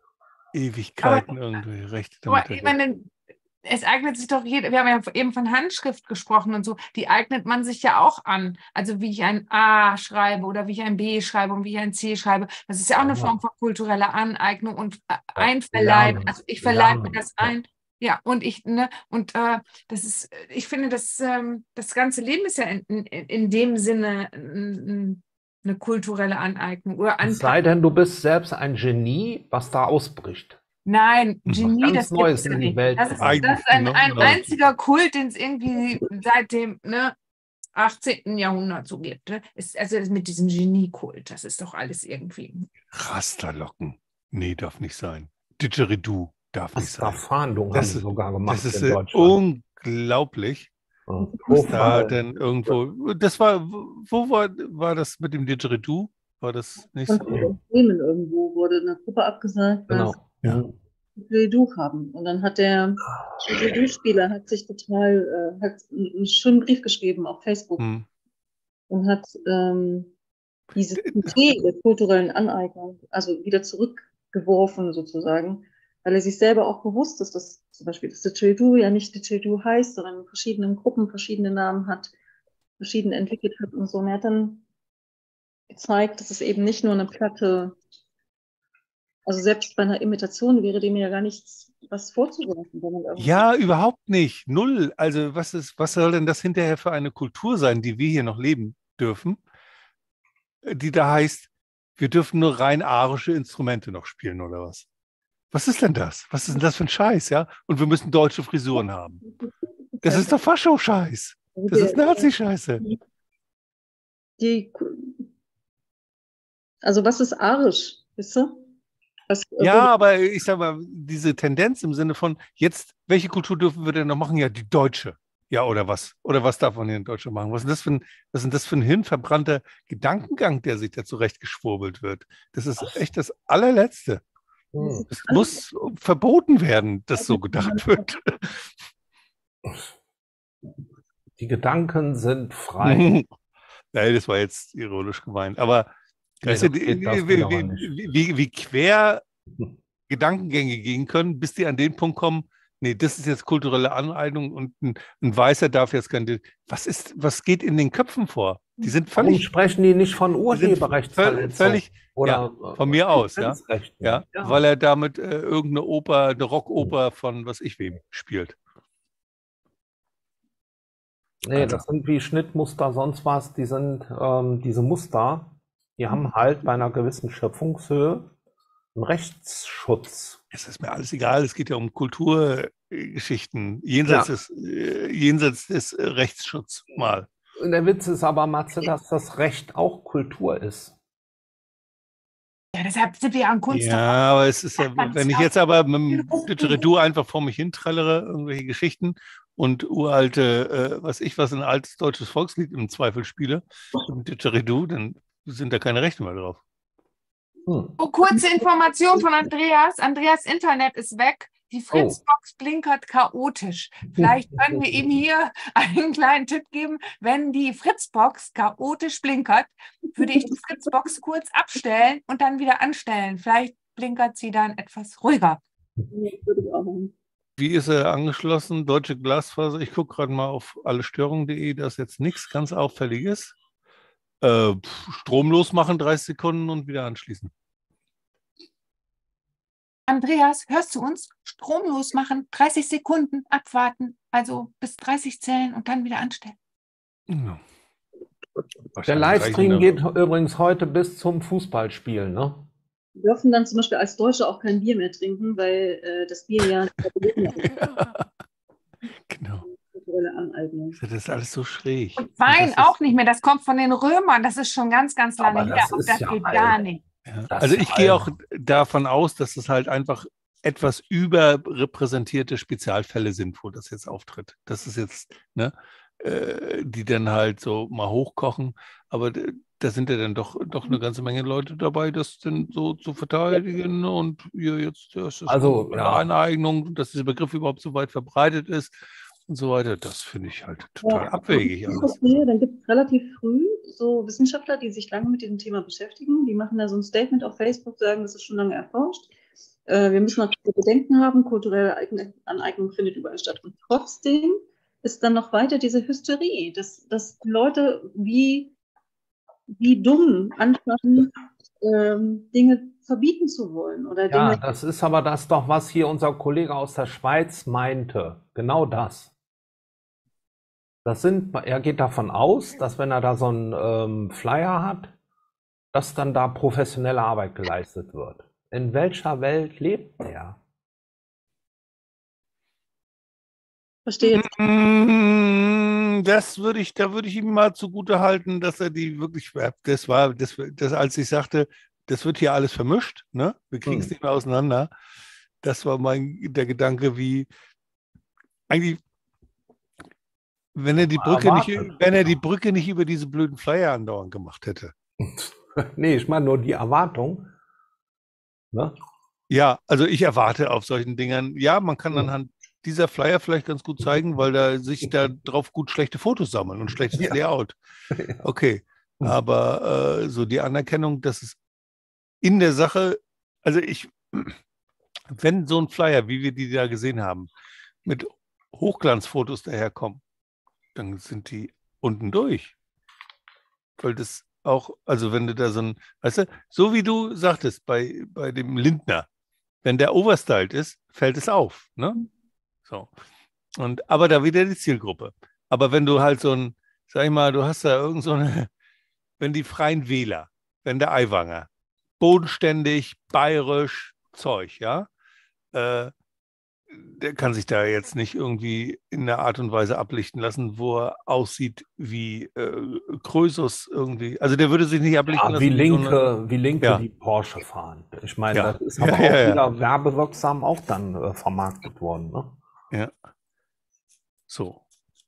Ewigkeiten aber, irgendwie Rechte damit. Aber ich meine, es eignet sich doch jeder, wir haben ja eben von Handschrift gesprochen und so, die eignet man sich ja auch an. Also wie ich ein A schreibe oder wie ich ein B schreibe und wie ich ein C schreibe. Das ist ja auch eine Form von kultureller Aneignung und Einverleiben. Also ich verleibe mir das ein. Ja, und ich, ne, und äh, das ist, ich finde, das, ähm, das ganze Leben ist ja in, in, in dem Sinne ein, eine kulturelle Aneignung. Oder es sei denn, du bist selbst ein Genie, was da ausbricht. Nein, Genie, das gibt es ja nicht. Welt Das ist, das ist ein, ein einziger Kult, den es irgendwie seit dem ne, achtzehnten Jahrhundert so gibt. Ne? Ist, also mit diesem Genie-Kult, das ist doch alles irgendwie. Rasterlocken. Nee, darf nicht sein. Didgeridoo darf nicht sein. Fahndung haben sie sogar gemacht. Das ist in unglaublich. Oh, da denn irgendwo. Das war, wo war, war das mit dem Didgeridoo? War das nicht so? In Bremen irgendwo wurde eine Gruppe abgesagt, genau. Ja. Didgeridoo haben. Und dann hat der Didgeridoo-Spieler hat sich total, äh, hat einen schönen Brief geschrieben auf Facebook hm. und hat ähm, diese Idee der kulturellen Aneignung also wieder zurückgeworfen sozusagen, weil er sich selber auch bewusst ist, dass zum Beispiel das Didgeridoo ja nicht Didgeridoo heißt, sondern in verschiedenen Gruppen verschiedene Namen hat, verschieden entwickelt hat und so. Und er hat dann gezeigt, dass es eben nicht nur eine platte, also selbst bei einer Imitation wäre dem ja gar nichts was vorzuwerfen. Ja, überhaupt nicht. Null. Also was ist, was soll denn das hinterher für eine Kultur sein, die wir hier noch leben dürfen, die da heißt, wir dürfen nur rein arische Instrumente noch spielen oder was? Was ist denn das? Was ist denn das für ein Scheiß, ja? Und wir müssen deutsche Frisuren haben. Das ist doch Fascho-Scheiß. Das ist Nazi-Scheiße. Die, also was ist arisch, weißt du? Was, ja, aber ich sag mal, diese Tendenz im Sinne von, jetzt, welche Kultur dürfen wir denn noch machen? Ja, die deutsche. Ja, oder was? Oder was darf man hier in Deutschland machen? Was ist das für ein, was ist das für ein hirnverbrannter Gedankengang, der sich da zurechtgeschwurbelt wird? Das ist echt das allerletzte. Hm. Es muss verboten werden, dass so gedacht wird. Die Gedanken sind frei. Nein, das war jetzt ironisch gemeint. Aber nee, weißt du, wie, wie, wie, wie quer Gedankengänge gehen können, bis die an den Punkt kommen, nee, das ist jetzt kulturelle Aneignung und ein, ein Weißer darf jetzt kein... Was ist, was geht in den Köpfen vor? Die sind völlig... Warum sprechen die nicht von Urheberrechtsverletzung? Völlig, oder ja, von mir aus, ja, ja, ja, weil er damit äh, irgendeine Oper, eine Rockoper von was ich wem spielt. Nee, das sind wie Schnittmuster, sonst was, die sind, ähm, diese Muster, die haben halt bei einer gewissen Schöpfungshöhe einen Rechtsschutz. Es ist mir alles egal, es geht ja um Kulturgeschichten, jenseits, ja. des, äh, jenseits des äh, Rechtsschutzes mal. Und der Witz ist aber, Matze, dass das Recht auch Kultur ist. Ja, deshalb sind wir ja an Kunst. Ja, aber es ist ja, wenn ich jetzt aber mit dem Didgeridoo einfach vor mich hintrellere, irgendwelche Geschichten und uralte, äh, was ich was, ein altes deutsches Volkslied im Zweifel spiele, mit Didgeridoo, dann sind da keine Rechte mehr drauf. Hm. Oh, kurze Information von Andreas. Andreas Internet ist weg. Die Fritzbox oh. blinkert chaotisch. Vielleicht können wir ihm hier einen kleinen Tipp geben. Wenn die Fritzbox chaotisch blinkert, würde ich die Fritzbox kurz abstellen und dann wieder anstellen. Vielleicht blinkert sie dann etwas ruhiger. Wie ist er angeschlossen? Deutsche Glasfaser. Ich gucke gerade mal auf allestörungen punkt de. Da ist jetzt nichts ganz Auffälliges. Äh, stromlos machen, dreißig Sekunden und wieder anschließen. Andreas, hörst du uns? Stromlos machen, dreißig Sekunden abwarten, also bis dreißig zählen und dann wieder anstellen. Ja. Der Livestream geht übrigens heute bis zum Fußballspielen, ne? Wir dürfen dann zum Beispiel als Deutsche auch kein Bier mehr trinken, weil äh, das Bier ja genau. Aneignung. Das ist alles so schräg. Und Wein auch nicht mehr, das kommt von den Römern, das ist schon ganz, ganz lange her. Das, das ja geht alt. gar nicht. Ja. Also ich gehe auch davon aus, dass es halt einfach etwas überrepräsentierte Spezialfälle sind, wo das jetzt auftritt. Das ist jetzt, ne, äh, die dann halt so mal hochkochen, aber da sind ja dann doch, doch eine ganze Menge Leute dabei, das dann so zu verteidigen und hier jetzt, das ist also, eine ja. Aneignung, dass dieser Begriff überhaupt so weit verbreitet ist und so weiter. Das finde ich halt total ja, abwegig. Alles. Dann gibt es relativ früh so Wissenschaftler, die sich lange mit diesem Thema beschäftigen. Die machen da so ein Statement auf Facebook, sagen, das ist schon lange erforscht. äh, wir müssen natürlich Bedenken haben, kulturelle Aneignung findet überall statt. Und trotzdem ist dann noch weiter diese Hysterie, dass, dass Leute wie, wie dumm anfangen, ähm, Dinge verbieten zu wollen. Oder Ja, Dinge. das ist aber das doch, was hier unser Kollege aus der Schweiz meinte. Genau das. Das sind, er geht davon aus, dass wenn er da so einen ähm, Flyer hat, dass dann da professionelle Arbeit geleistet wird. In welcher Welt lebt er? Verstehe jetzt. Mm, Das würde ich, da würde ich ihm mal zugute halten, dass er die wirklich, das war, das, das, als ich sagte, das wird hier alles vermischt, ne? Wir kriegen es Hm. nicht mehr auseinander. Das war mein, der Gedanke, wie eigentlich, wenn er die Brücke nicht, Erwartet. wenn er die Brücke nicht über diese blöden Flyer andauernd gemacht hätte. Nee, ich meine nur die Erwartung. Ne? Ja, also ich erwarte auf solchen Dingern, ja, man kann Hm. anhand dieser Flyer vielleicht ganz gut zeigen, weil da sich da drauf gut schlechte Fotos sammeln und schlechtes Ja. Layout. Ja. Okay, Hm. aber äh, so die Anerkennung, dass es in der Sache, also ich, wenn so ein Flyer, wie wir die da gesehen haben, mit Hochglanzfotos daherkommen, dann sind die unten durch. Weil das auch, also wenn du da so ein, weißt du, so wie du sagtest bei, bei dem Lindner, wenn der overstyled ist, fällt es auf, ne? So. Und, aber da wieder die Zielgruppe. Aber wenn du halt so ein, sag ich mal, du hast da irgend so eine, wenn die Freien Wähler, wenn der Aiwanger, bodenständig, bayerisch, Zeug, ja, äh, der kann sich da jetzt nicht irgendwie in einer Art und Weise ablichten lassen, wo er aussieht wie äh, Krösus irgendwie. Also der würde sich nicht ablichten Ja, lassen. wie so eine- Linke, wie Linke, Ja. die Porsche fahren. Ich meine, Ja. das ist Ja, aber ja, auch ja. wieder werbewirksam auch dann äh, vermarktet worden. Ne? Ja. So.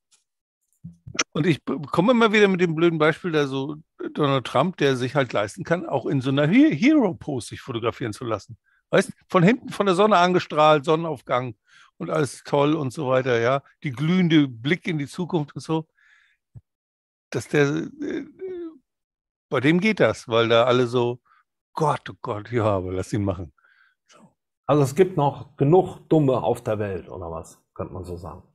Und ich be- komme immer wieder mit dem blöden Beispiel, da so Donald Trump, der sich halt leisten kann, auch in so einer He- Hero-Pose sich fotografieren zu lassen. Weißt, von hinten von der Sonne angestrahlt, Sonnenaufgang und alles toll und so weiter, ja. Die glühende Blick in die Zukunft und so. Dass der, äh, bei dem geht das, weil da alle so, Gott, oh Gott, ja, aber lass ihn machen. So. Also es gibt noch genug Dumme auf der Welt, oder was, könnte man so sagen.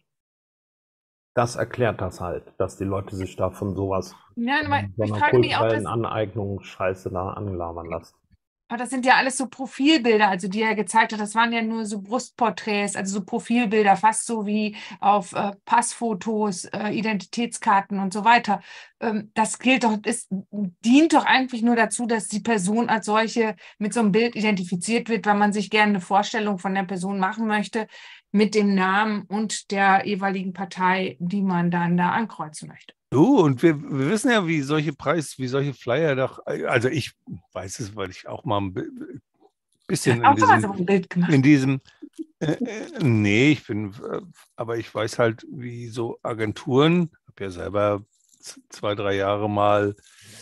Das erklärt das halt, dass die Leute sich da von sowas, Ja, aber von so ich einer frage mich auch, kulturellen dass, Aneignung Scheiße da anlabern lassen. aber das sind ja alles so Profilbilder, also die er gezeigt hat, das waren ja nur so Brustporträts, also so Profilbilder, fast so wie auf äh, Passfotos, äh, Identitätskarten und so weiter. Ähm, das gilt doch, es dient doch eigentlich nur dazu, dass die Person als solche mit so einem Bild identifiziert wird, weil man sich gerne eine Vorstellung von der Person machen möchte, mit dem Namen und der jeweiligen Partei, die man dann da ankreuzen möchte. Du, und wir, wir wissen ja, wie solche Preis, wie solche Flyer doch, also ich weiß es, weil ich auch mal ein bi- bisschen in Auch sowas diesem, auf ein Bild gemacht. in diesem äh, äh, nee, ich bin, äh, aber ich weiß halt, wie so Agenturen, habe ja selber z- zwei, drei Jahre mal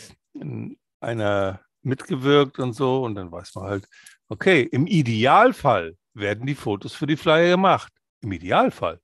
in einer mitgewirkt und so, und dann weiß man halt, okay, im Idealfall werden die Fotos für die Flyer gemacht. Im Idealfall.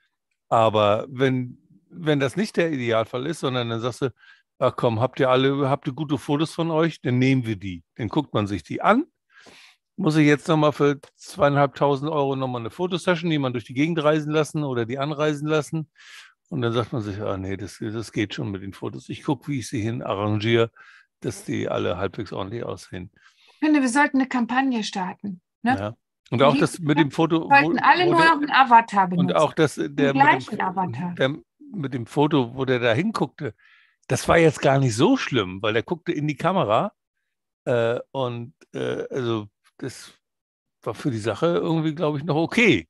Aber wenn, wenn das nicht der Idealfall ist, sondern dann sagst du, ach komm, habt ihr alle, habt ihr gute Fotos von euch? Dann nehmen wir die. Dann guckt man sich die an. Muss ich jetzt nochmal für zweieinhalbtausend Euro nochmal eine Fotosession, die man durch die Gegend reisen lassen oder die anreisen lassen? Und dann sagt man sich, ah nee, das, das geht schon mit den Fotos. Ich gucke, wie ich sie hin arrangiere, dass die alle halbwegs ordentlich aussehen. Ich finde, wir sollten eine Kampagne starten. Ne? Ja. Und auch Die das mit dem Foto, Wir sollten alle wo nur der, noch einen Avatar benutzen. und auch das, der Den mit gleichen dem, Avatar. der mit dem Foto, wo der da hinguckte, das war jetzt gar nicht so schlimm, weil der guckte in die Kamera äh, und äh, also das war für die Sache irgendwie, glaube ich, noch okay.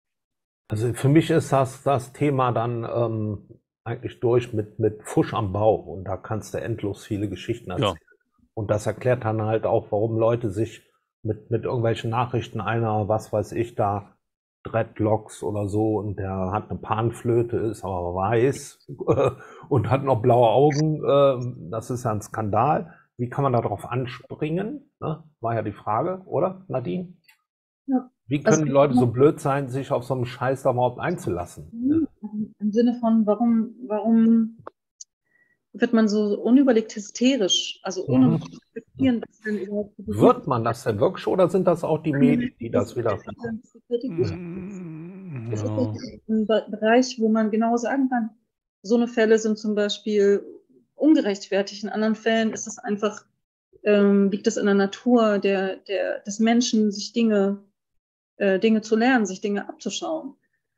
Also für mich ist das, das Thema dann ähm, eigentlich durch mit, mit Fusch am Bauch und da kannst du endlos viele Geschichten erzählen. Ja. Und das erklärt dann halt auch, warum Leute sich mit, mit irgendwelchen Nachrichten, einer, was weiß ich, da Dreadlocks oder so und der hat eine Panflöte, ist aber weiß und hat noch blaue Augen, äh, das ist ja ein Skandal. Wie kann man darauf anspringen? Ne? War ja die Frage, oder Nadine? Ja. Wie können Also, die Leute so blöd sein, sich auf so einen Scheiß da überhaupt einzulassen? Im Sinne von, warum, warum wird man so unüberlegt hysterisch, also ohne Mhm. zu reflektieren, was denn überhaupt passiert. Wird man das denn wirklich oder sind das auch die Medien, die das wieder... Das ist wirklich nicht. Mm, Es ist ja. wirklich ein Be- Bereich, wo man genau sagen kann, so eine Fälle sind zum Beispiel ungerechtfertigt. In anderen Fällen ist es einfach, ähm, liegt es in der Natur der, der, des Menschen, sich Dinge, äh, Dinge zu lernen, sich Dinge abzuschauen.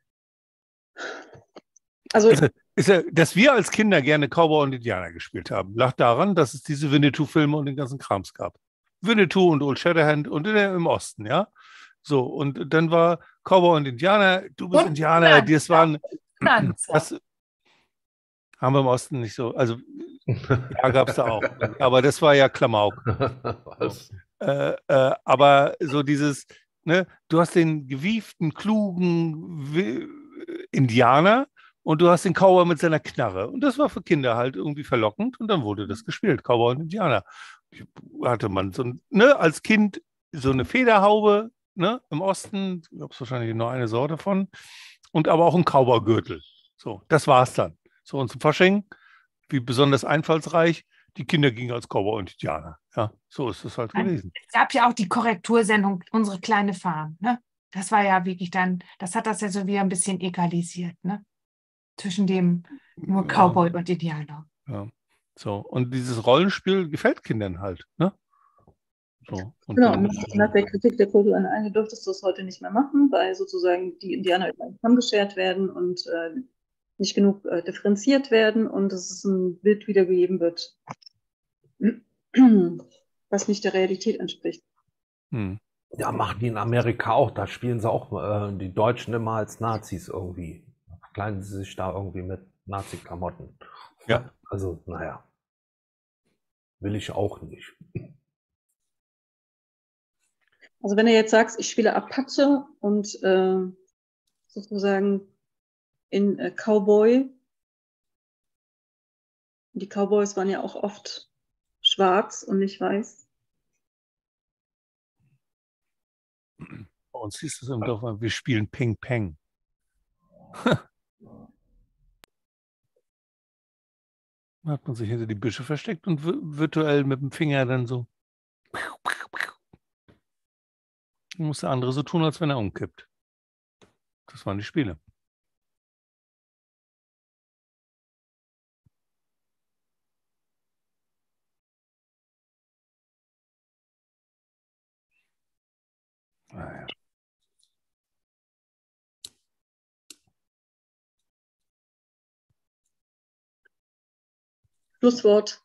Also, Also, ist ja, dass wir als Kinder gerne Cowboy und Indianer gespielt haben, lag daran, dass es diese Winnetou-Filme und den ganzen Krams gab. Winnetou und Old Shatterhand und in der, im Osten, ja. So, und dann war Cowboy und Indianer, du bist Und Indianer, das waren, Pflanze. das haben wir im Osten nicht so, also ja, gab es da auch, aber das war ja Klamauk. Was? Äh, äh, aber so dieses, ne, du hast den gewieften, klugen Wi- Indianer und du hast den Cowboy mit seiner Knarre. Und das war für Kinder halt irgendwie verlockend und dann wurde das gespielt, Cowboy und Indianer. Hatte man so, ein- ne, als Kind so eine Federhaube, ne, im Osten, gab es wahrscheinlich nur eine Sorte von, und aber auch ein Cowboy-Gürtel. So, das war's dann. So, und zum Fasching, wie besonders einfallsreich, die Kinder gingen als Cowboy und Indianer. Ja, so ist es halt Nein. gewesen. Es gab ja auch die Korrektursendung Unsere kleine Farm. Ne? Das war ja wirklich dann, das hat das ja so wieder ein bisschen egalisiert, ne? Zwischen dem nur Ja. Cowboy und Indianer. Ja. So, und dieses Rollenspiel gefällt Kindern halt, ne? So, und genau, dann, und nach der Kritik der kulturellen Einheit dürftest du es heute nicht mehr machen, weil sozusagen die Indianer über einen Kamm geschert werden und äh, nicht genug äh, differenziert werden und dass es ein Bild wiedergegeben wird, was nicht der Realität entspricht. hm. Ja, machen die in Amerika auch. Da spielen sie auch äh, die Deutschen immer als Nazis irgendwie. Verkleiden sie sich da irgendwie mit Nazi-Klamotten. Ja. Also, naja. Will ich auch nicht. Also wenn du jetzt sagst, ich spiele Apache und äh, sozusagen in äh, Cowboy, die Cowboys waren ja auch oft schwarz und nicht weiß. Bei uns hieß es im Dorf, wir spielen Ping Pong. Da hat man sich hinter die Büsche versteckt und vi- virtuell mit dem Finger dann so. Dann muss der andere so tun, als wenn er umkippt. Das waren die Spiele. Naja. Schlusswort.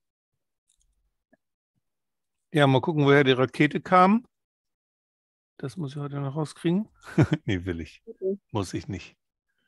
Ja, mal gucken, woher die Rakete kam. Das muss ich heute noch rauskriegen. Nee, will ich. Okay. Muss ich nicht.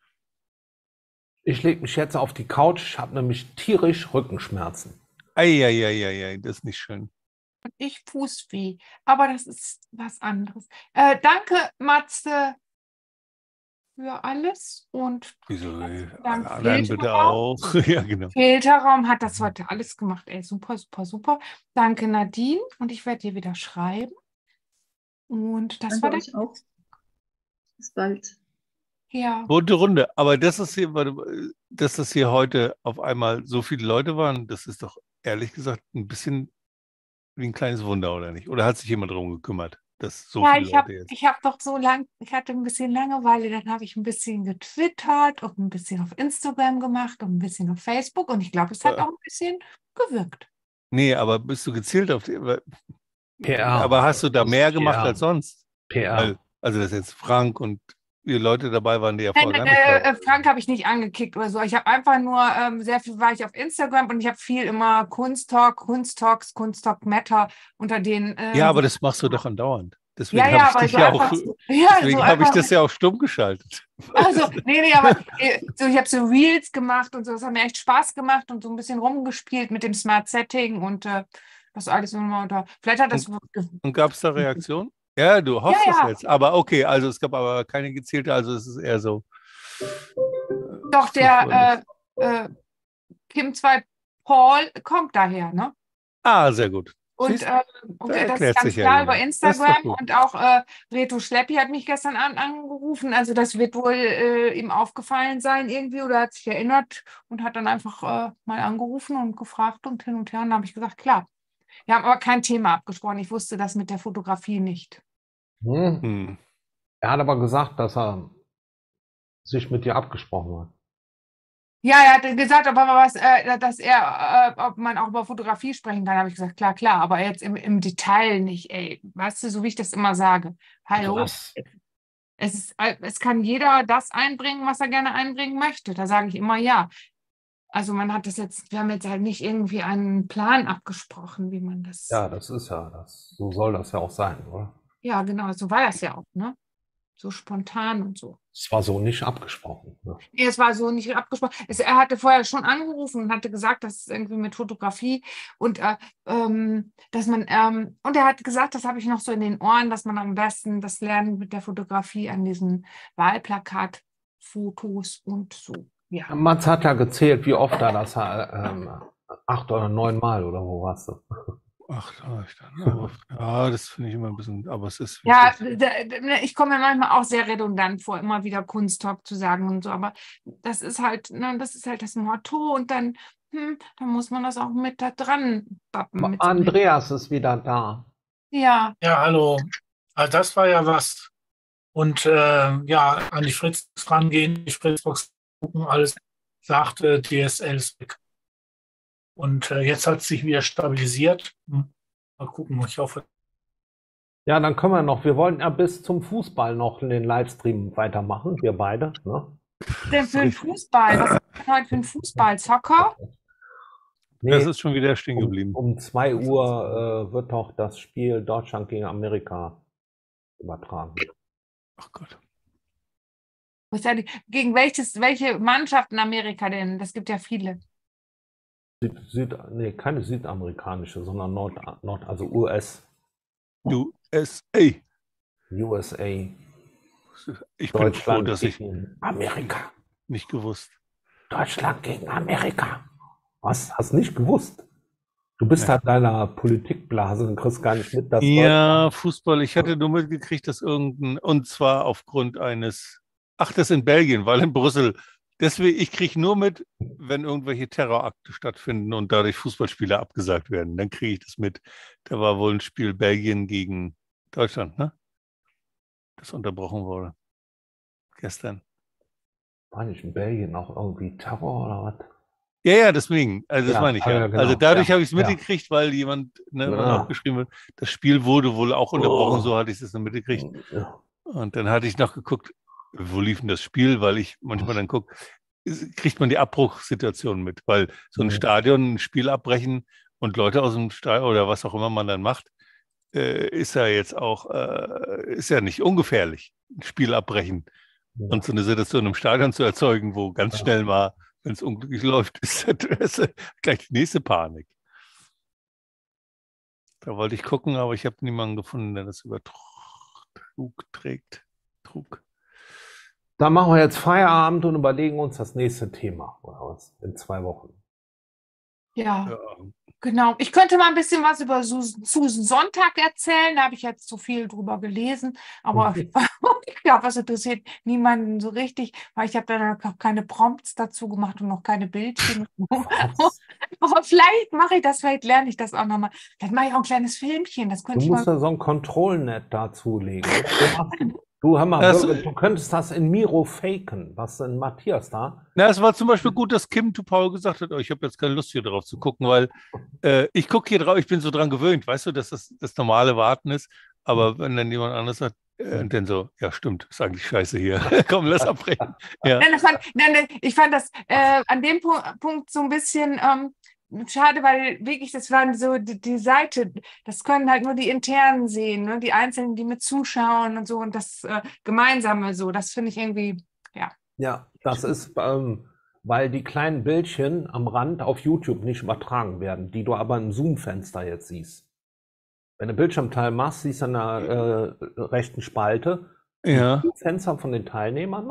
Ich lege mich jetzt auf die Couch. Ich habe nämlich tierisch Rückenschmerzen. Eieieiei, das ist nicht schön. Und ich Fußweh. Aber das ist was anderes. Äh, danke, Matze, für alles. Und Wieso? Dank Alle anderen bitte Filterraum. auch. Ja, genau. Filterraum hat das heute alles gemacht. Ey, super, super, super. Danke, Nadine. Und ich werde dir wieder schreiben. Und das Danke war der euch auch. Bis bald. ja. Bunte Runde. Aber das ist hier, warte mal, dass das hier heute auf einmal so viele Leute waren, das ist doch ehrlich gesagt ein bisschen wie ein kleines Wunder, oder nicht? Oder hat sich jemand darum gekümmert, dass so Ja, viele ich habe Leute jetzt. ich hab doch so lang, ich hatte ein bisschen Langeweile, dann habe ich ein bisschen getwittert und ein bisschen auf Instagram gemacht und ein bisschen auf Facebook und ich glaube, es hat Ja. auch ein bisschen gewirkt. Nee, aber bist du gezielt auf die. P R. Aber hast du da mehr P R. gemacht als sonst? P R. Weil, also, dass jetzt Frank und die Leute dabei waren, die ja Nein, vorher gar nicht äh, da äh, Frank habe ich nicht angekickt oder so. Ich habe einfach nur ähm, sehr viel war ich auf Instagram und ich habe viel immer Kunsttalk, Kunsttalks, Kunsttalk Matter unter den. Ähm, Ja, aber das machst du doch andauernd. Deswegen ja, ja, habe aber ich dich so ja einfach auch. so, ja, Deswegen so habe ich einfach, das ja auch stumm geschaltet. also, nee, nee, aber äh, so, ich habe so Reels gemacht und so, das hat mir echt Spaß gemacht und so ein bisschen rumgespielt mit dem Smart Setting und äh, das alles nochmal unter. Vielleicht hat das. Und gab es da Reaktionen? Ja, du hoffst Ja, das ja. jetzt. Aber okay, also es gab aber keine gezielte, also es ist eher so. Doch, der äh, äh, Kim zwei Paul kommt daher, ne? Ah, sehr gut. Und, Siehst du? äh, und Da äh, das ist erklärt ganz sich ja klar über jemand. Das ist doch Instagram. gut. Und auch äh, Reto Schleppi hat mich gestern Abend angerufen. Also das wird wohl äh, ihm aufgefallen sein irgendwie oder hat sich erinnert und hat dann einfach äh, mal angerufen und gefragt und hin und her. Und dann habe ich gesagt, klar. Wir haben aber kein Thema abgesprochen. Ich wusste das mit der Fotografie nicht. Hm. Hm. Er hat aber gesagt, dass er sich mit dir abgesprochen hat. Ja, er hat gesagt, ob er was, äh, dass er, äh, ob man auch über Fotografie sprechen kann. Habe ich gesagt, klar, klar, aber jetzt im, im Detail nicht, ey. Weißt du, so wie ich das immer sage. Hallo. Was? Es ist, äh, es kann jeder das einbringen, was er gerne einbringen möchte. Da sage ich immer ja. Also man hat das jetzt, wir haben jetzt halt nicht irgendwie einen Plan abgesprochen, wie man das. Ja, das ist ja das. So soll das ja auch sein, oder? Ja, genau, so war das ja auch, ne? So spontan und so. Es war so nicht abgesprochen. Ne? Nee, es war so nicht abgesprochen. Es, er hatte vorher schon angerufen und hatte gesagt, dass es irgendwie mit Fotografie und äh, ähm, dass man, ähm, und er hat gesagt, das habe ich noch so in den Ohren, dass man am besten das Lernen mit der Fotografie an diesen Wahlplakatfotos und so. Ja. Mats hat ja gezählt, wie oft er das, äh, ähm, acht oder neun Mal oder wo warst du? Ach, da ich dann, aber, ja, das finde ich immer ein bisschen, aber es ist Ja, wichtig. da- da- ich komme mir manchmal auch sehr redundant vor, immer wieder Kunsttalk zu sagen und so, aber das ist halt, ne, das ist halt das Motto und dann, hm, dann muss man das auch mit da dran bappen. Mit so einem- Andreas ist wieder da. ja, Ja, hallo. Also das war ja was. Und äh, ja, an die Fritz rangehen, die Fritzbox gucken, alles sagte, D S L ist weg. Und äh, jetzt hat es sich wieder stabilisiert. Hm. Mal gucken, ich hoffe. Ja, dann können wir noch, wir wollten ja bis zum Fußball noch den Livestream weitermachen, wir beide. Ne? denn für den Fußball, was ist denn heute für ein Fußball? Soccer? Das Nee, ist schon wieder stehen um, geblieben. um zwei Uhr äh, wird doch das Spiel Deutschland gegen Amerika übertragen. Ach Gott. Was ist ja die- Gegen welches, welche Mannschaft in Amerika denn? Das gibt ja viele. Süd, Süd, nee, keine südamerikanische, sondern Nord, Nord also U S, U S A. U S A, Ich bin froh, Deutschland dass ich gegen Amerika. nicht gewusst. Deutschland gegen Amerika. Was? Hast nicht gewusst? Du bist Nee. halt deiner Politikblase und kriegst gar nicht mit, dass Ja, Fußball. Ich hatte nur mitgekriegt, dass irgendein, und zwar aufgrund eines, ach, das in Belgien, weil in Brüssel. Deswegen, ich kriege nur mit, wenn irgendwelche Terrorakte stattfinden und dadurch Fußballspiele abgesagt werden. Dann kriege ich das mit. Da war wohl ein Spiel Belgien gegen Deutschland, ne? Das unterbrochen wurde. Gestern. war nicht in Belgien auch irgendwie Terror oder was? Ja, ja, deswegen. Also das Ja, meine ich ah, ja. ja, genau. Also dadurch Ja, habe ich es ja. mitgekriegt, weil jemand, ne, was Ja. auch geschrieben wird, das Spiel wurde wohl auch unterbrochen, Oh. so hatte ich es dann mitgekriegt. Ja. Und dann hatte ich noch geguckt, wo lief denn das Spiel, weil ich manchmal dann gucke, kriegt man die Abbruchsituation mit, weil so ein Mhm. Stadion, ein Spiel abbrechen und Leute aus dem Stadion oder was auch immer man dann macht, äh, ist ja jetzt auch, äh, ist ja nicht ungefährlich, ein Spiel abbrechen. Und so eine Situation im Stadion zu erzeugen, wo ganz Ja. schnell mal, wenn es unglücklich läuft, ist das gleich die nächste Panik. Da wollte ich gucken, aber ich habe niemanden gefunden, der das übertrug trägt. Trug. Dann machen wir jetzt Feierabend und überlegen uns das nächste Thema oder was in zwei Wochen. Ja, Ja. genau. Ich könnte mal ein bisschen was über Susan, Susan Sonntag erzählen. Da habe ich jetzt so viel drüber gelesen. Aber ich glaube, das interessiert niemanden so richtig, weil ich habe dann auch keine Prompts dazu gemacht und noch keine Bildchen. Was? Aber vielleicht mache ich das, vielleicht lerne ich das auch nochmal. Vielleicht mache ich auch ein kleines Filmchen. Das Du könnte ich mal. musst da so ein Control-Net dazulegen. Du, machst- du, hör mal, Das- Birgit, du könntest das in Miro faken. Was denn Matthias da? Na, es war zum Beispiel gut, dass Kim to Paul gesagt hat, oh, ich habe jetzt keine Lust hier drauf zu gucken, weil äh, ich gucke hier drauf, ich bin so dran gewöhnt, weißt du, dass das das normale Warten ist. Aber wenn dann jemand anderes sagt, äh, und dann so, ja stimmt, ist eigentlich scheiße hier. Komm, lass abbrechen. Ja. Nein, das fand, nein, nein, ich fand das äh, an dem Pu Punkt so ein bisschen ähm, schade, weil wirklich, das waren so die, die Seite, das können halt nur die Internen sehen, ne? Die Einzelnen, die mit zuschauen und so und das äh, Gemeinsame so, das finde ich irgendwie, ja. Ja, das ist, ähm, weil die kleinen Bildchen am Rand auf YouTube nicht übertragen werden, die du aber im Zoom-Fenster jetzt siehst. Wenn du Bildschirmteil machst, siehst du an der äh, rechten Spalte Ja. die Fenster von den Teilnehmern noch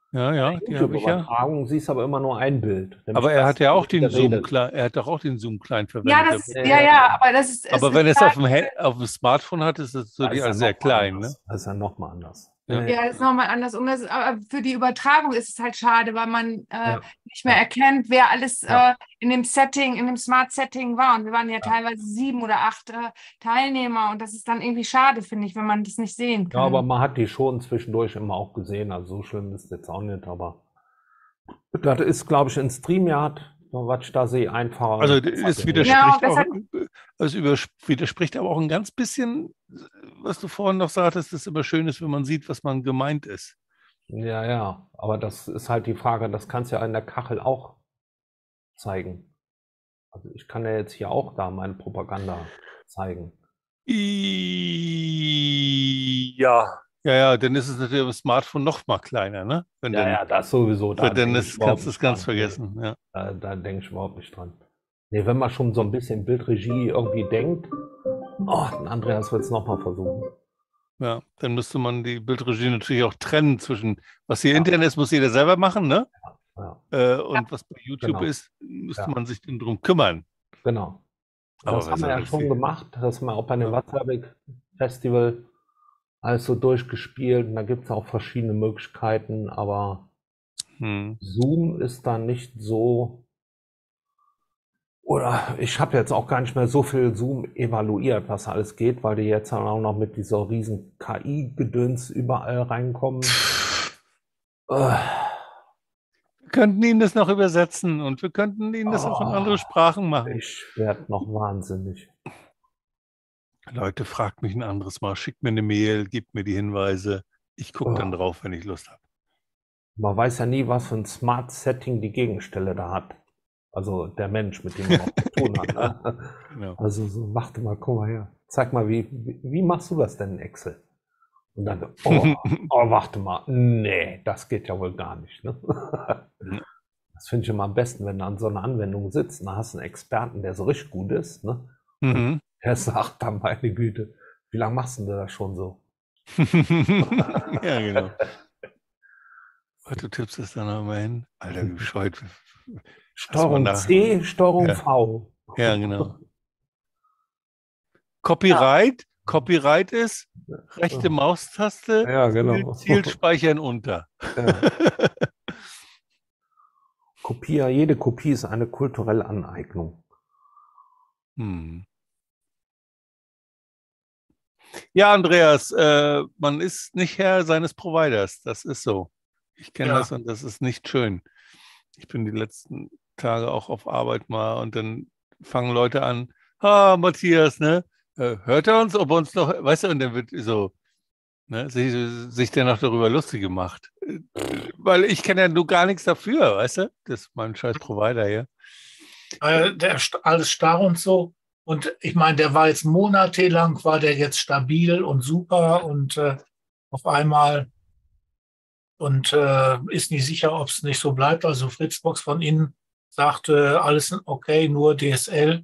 Ja, ja, die habe ich ja. YouTube-Übertragung siehst aber immer nur ein Bild. Nämlich Aber er das, hat ja auch was den geredet. Zoom klein, er hat doch auch den Zoom klein Ja, verwendet. das, ja, ja, aber das ist. Aber es wenn ist es auf halt- dem, Hand- auf dem Smartphone hat, ist es Da natürlich ist er alles sehr noch mal klein. Ne? anders. Das ist ja nochmal anders. Ja. Ja, das ist nochmal anders. Und das, aber für die Übertragung ist es halt schade, weil man äh, Ja. nicht mehr Ja. erkennt, wer alles Ja. äh, in dem Setting, in dem Smart-Setting war. Und wir waren ja, teilweise sieben oder acht äh, Teilnehmer. Und das ist dann irgendwie schade, finde ich, wenn man das nicht sehen kann. Ja, aber man hat die schon zwischendurch immer auch gesehen. Also so schlimm ist es jetzt auch nicht, aber das ist, glaube ich, in StreamYard, was ich da sehe, einfacher. Also es widerspricht, Ja, das auch, hat- es übers- widerspricht aber auch ein ganz bisschen, was du vorhin noch sagtest, dass es immer schön ist, wenn man sieht, was man gemeint ist. Ja, ja, aber das ist halt die Frage, das kannst du ja in der Kachel auch zeigen. Also ich kann ja jetzt hier auch da meine Propaganda zeigen. Ja. Ja, ja, dann ist es natürlich auf dem Smartphone noch mal kleiner, ne? Wenn Ja, dann, ja, das sowieso. Da weil dann denk ist, ich überhaupt kannst du es nicht ganz dran. Nee, vergessen. Ja. Da, da denke ich überhaupt nicht dran. Nee, wenn man schon so ein bisschen Bildregie irgendwie denkt, oh, den Andreas wird es nochmal versuchen. Ja, dann müsste man die Bildregie natürlich auch trennen zwischen, was hier Ja. intern ist, muss jeder selber machen, ne? Ja, Äh, und was bei YouTube Genau. ist, müsste Ja. man sich dann drum kümmern. genau. Aber Das was haben wir ja anderes schon sieht- gemacht. Das haben wir auch bei dem Ja. Watzlawick Festival alles so durchgespielt. Und da gibt es auch verschiedene Möglichkeiten, aber Hm. Zoom ist da nicht so. Oder ich habe jetzt auch gar nicht mehr so viel Zoom evaluiert, was alles geht, weil die jetzt dann auch noch mit dieser riesen K I-Gedöns überall reinkommen. Äh, Wir könnten Ihnen das noch übersetzen und wir könnten Ihnen das auch in Oh. andere Sprachen machen. ich werde noch wahnsinnig. Leute, fragt mich ein anderes Mal, schickt mir eine Mail, gebt mir die Hinweise. Ich gucke dann Oh. drauf, wenn ich Lust habe. Man weiß ja nie, was für ein Smart Setting die Gegenstelle da hat. Also der Mensch, mit dem man auch zu tun hat. Ne? Genau. Also so, warte mal, guck mal her. Zeig mal, wie, wie, wie machst du das denn in Excel? Und dann, oh, oh, warte mal, nee, das geht ja wohl gar nicht. Ne? Das finde ich immer am besten, wenn du an so einer Anwendung sitzt, und da hast du einen Experten, der so richtig gut ist, ne? Mhm. Der sagt dann, meine Güte, wie lange machst du denn das schon so? Ja, genau. Und du tippst es dann nochmal hin. Alter, wie bescheuert. Steuerung nach- C, Steuerung Ja. V. Ja, genau. Copyright. Copyright ist rechte Maustaste, Ja, genau. Ziel speichern unter. Ja. Kopie, jede Kopie ist eine kulturelle Aneignung. Hm. Ja, Andreas, äh, man ist nicht Herr seines Providers. Das ist so. Ich kenne Ja. das und das ist nicht schön. Ich bin die letzten Tage auch auf Arbeit mal und dann fangen Leute an, ah, Matthias, ne? äh, Hört er uns, ob er uns noch, weißt du, und dann wird so, ne, sich, sich dann noch darüber lustig gemacht. Äh, Weil ich kenne ja nur gar nichts dafür, weißt du? Das ist mein scheiß Provider hier. Äh, der ist alles starr und so. Und ich meine, der war jetzt monatelang, war der jetzt stabil und super und äh, auf einmal und äh, ist nicht sicher, ob es nicht so bleibt. Also Fritzbox von innen sagte, alles okay, nur D S L.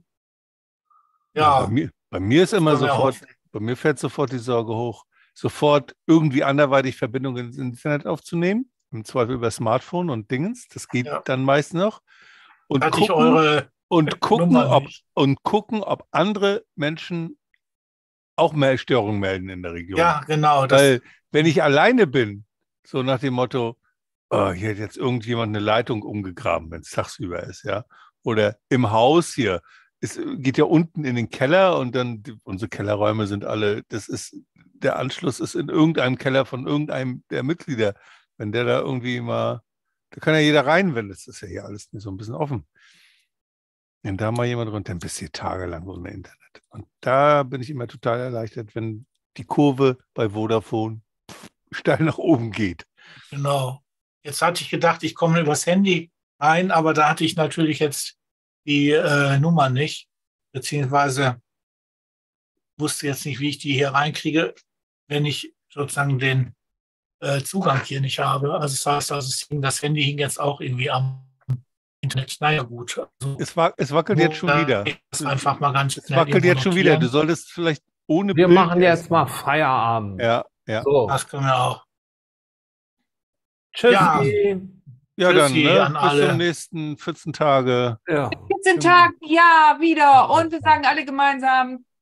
Ja, Bei mir, bei mir ist immer kann man ja sofort, hoffen. bei mir fährt sofort die Sorge hoch, sofort irgendwie anderweitig Verbindungen ins Internet aufzunehmen, im Zweifel über Smartphone und Dingens, das geht Ja. dann meist noch. Und hatte ich gucken, eure und, gucken, Nummer ob, nicht. und gucken, ob andere Menschen auch mehr Störungen melden in der Region. Ja, genau. Das, Weil wenn ich alleine bin, so nach dem Motto, oh, hier hat jetzt irgendjemand eine Leitung umgegraben, wenn es tagsüber ist, ja. Oder im Haus hier. Es geht ja unten in den Keller und dann, die, unsere Kellerräume sind alle, das ist, der Anschluss ist in irgendeinem Keller von irgendeinem der Mitglieder. Wenn der da irgendwie mal, da kann ja jeder rein, wenn das ist ja hier alles so ein bisschen offen. Wenn da mal jemand runter, dann bist du hier tagelang ohne Internet. Und da bin ich immer total erleichtert, wenn die Kurve bei Vodafone steil nach oben geht. genau. Jetzt hatte ich gedacht, ich komme übers Handy rein, aber da hatte ich natürlich jetzt die äh, Nummer nicht, beziehungsweise wusste jetzt nicht, wie ich die hier reinkriege, wenn ich sozusagen den äh, Zugang hier nicht habe. Also das heißt, also es hing, das Handy hing jetzt auch irgendwie am Internet. Naja gut. Also, Es, wa es wackelt jetzt schon wieder. Das einfach mal ganz Es schnell wackelt irgendwo jetzt schon wieder. Du notieren. solltest vielleicht ohne Wir Bild machen jetzt erst- mal Feierabend. Ja, ja. So. Das können wir auch. Tschüssi. Ja. Ja, dann, Tschüssi ne? an Bis alle. zum nächsten vierzehn Tage. Ja. vierzehn Tagen, ja, wieder. Und wir sagen alle gemeinsam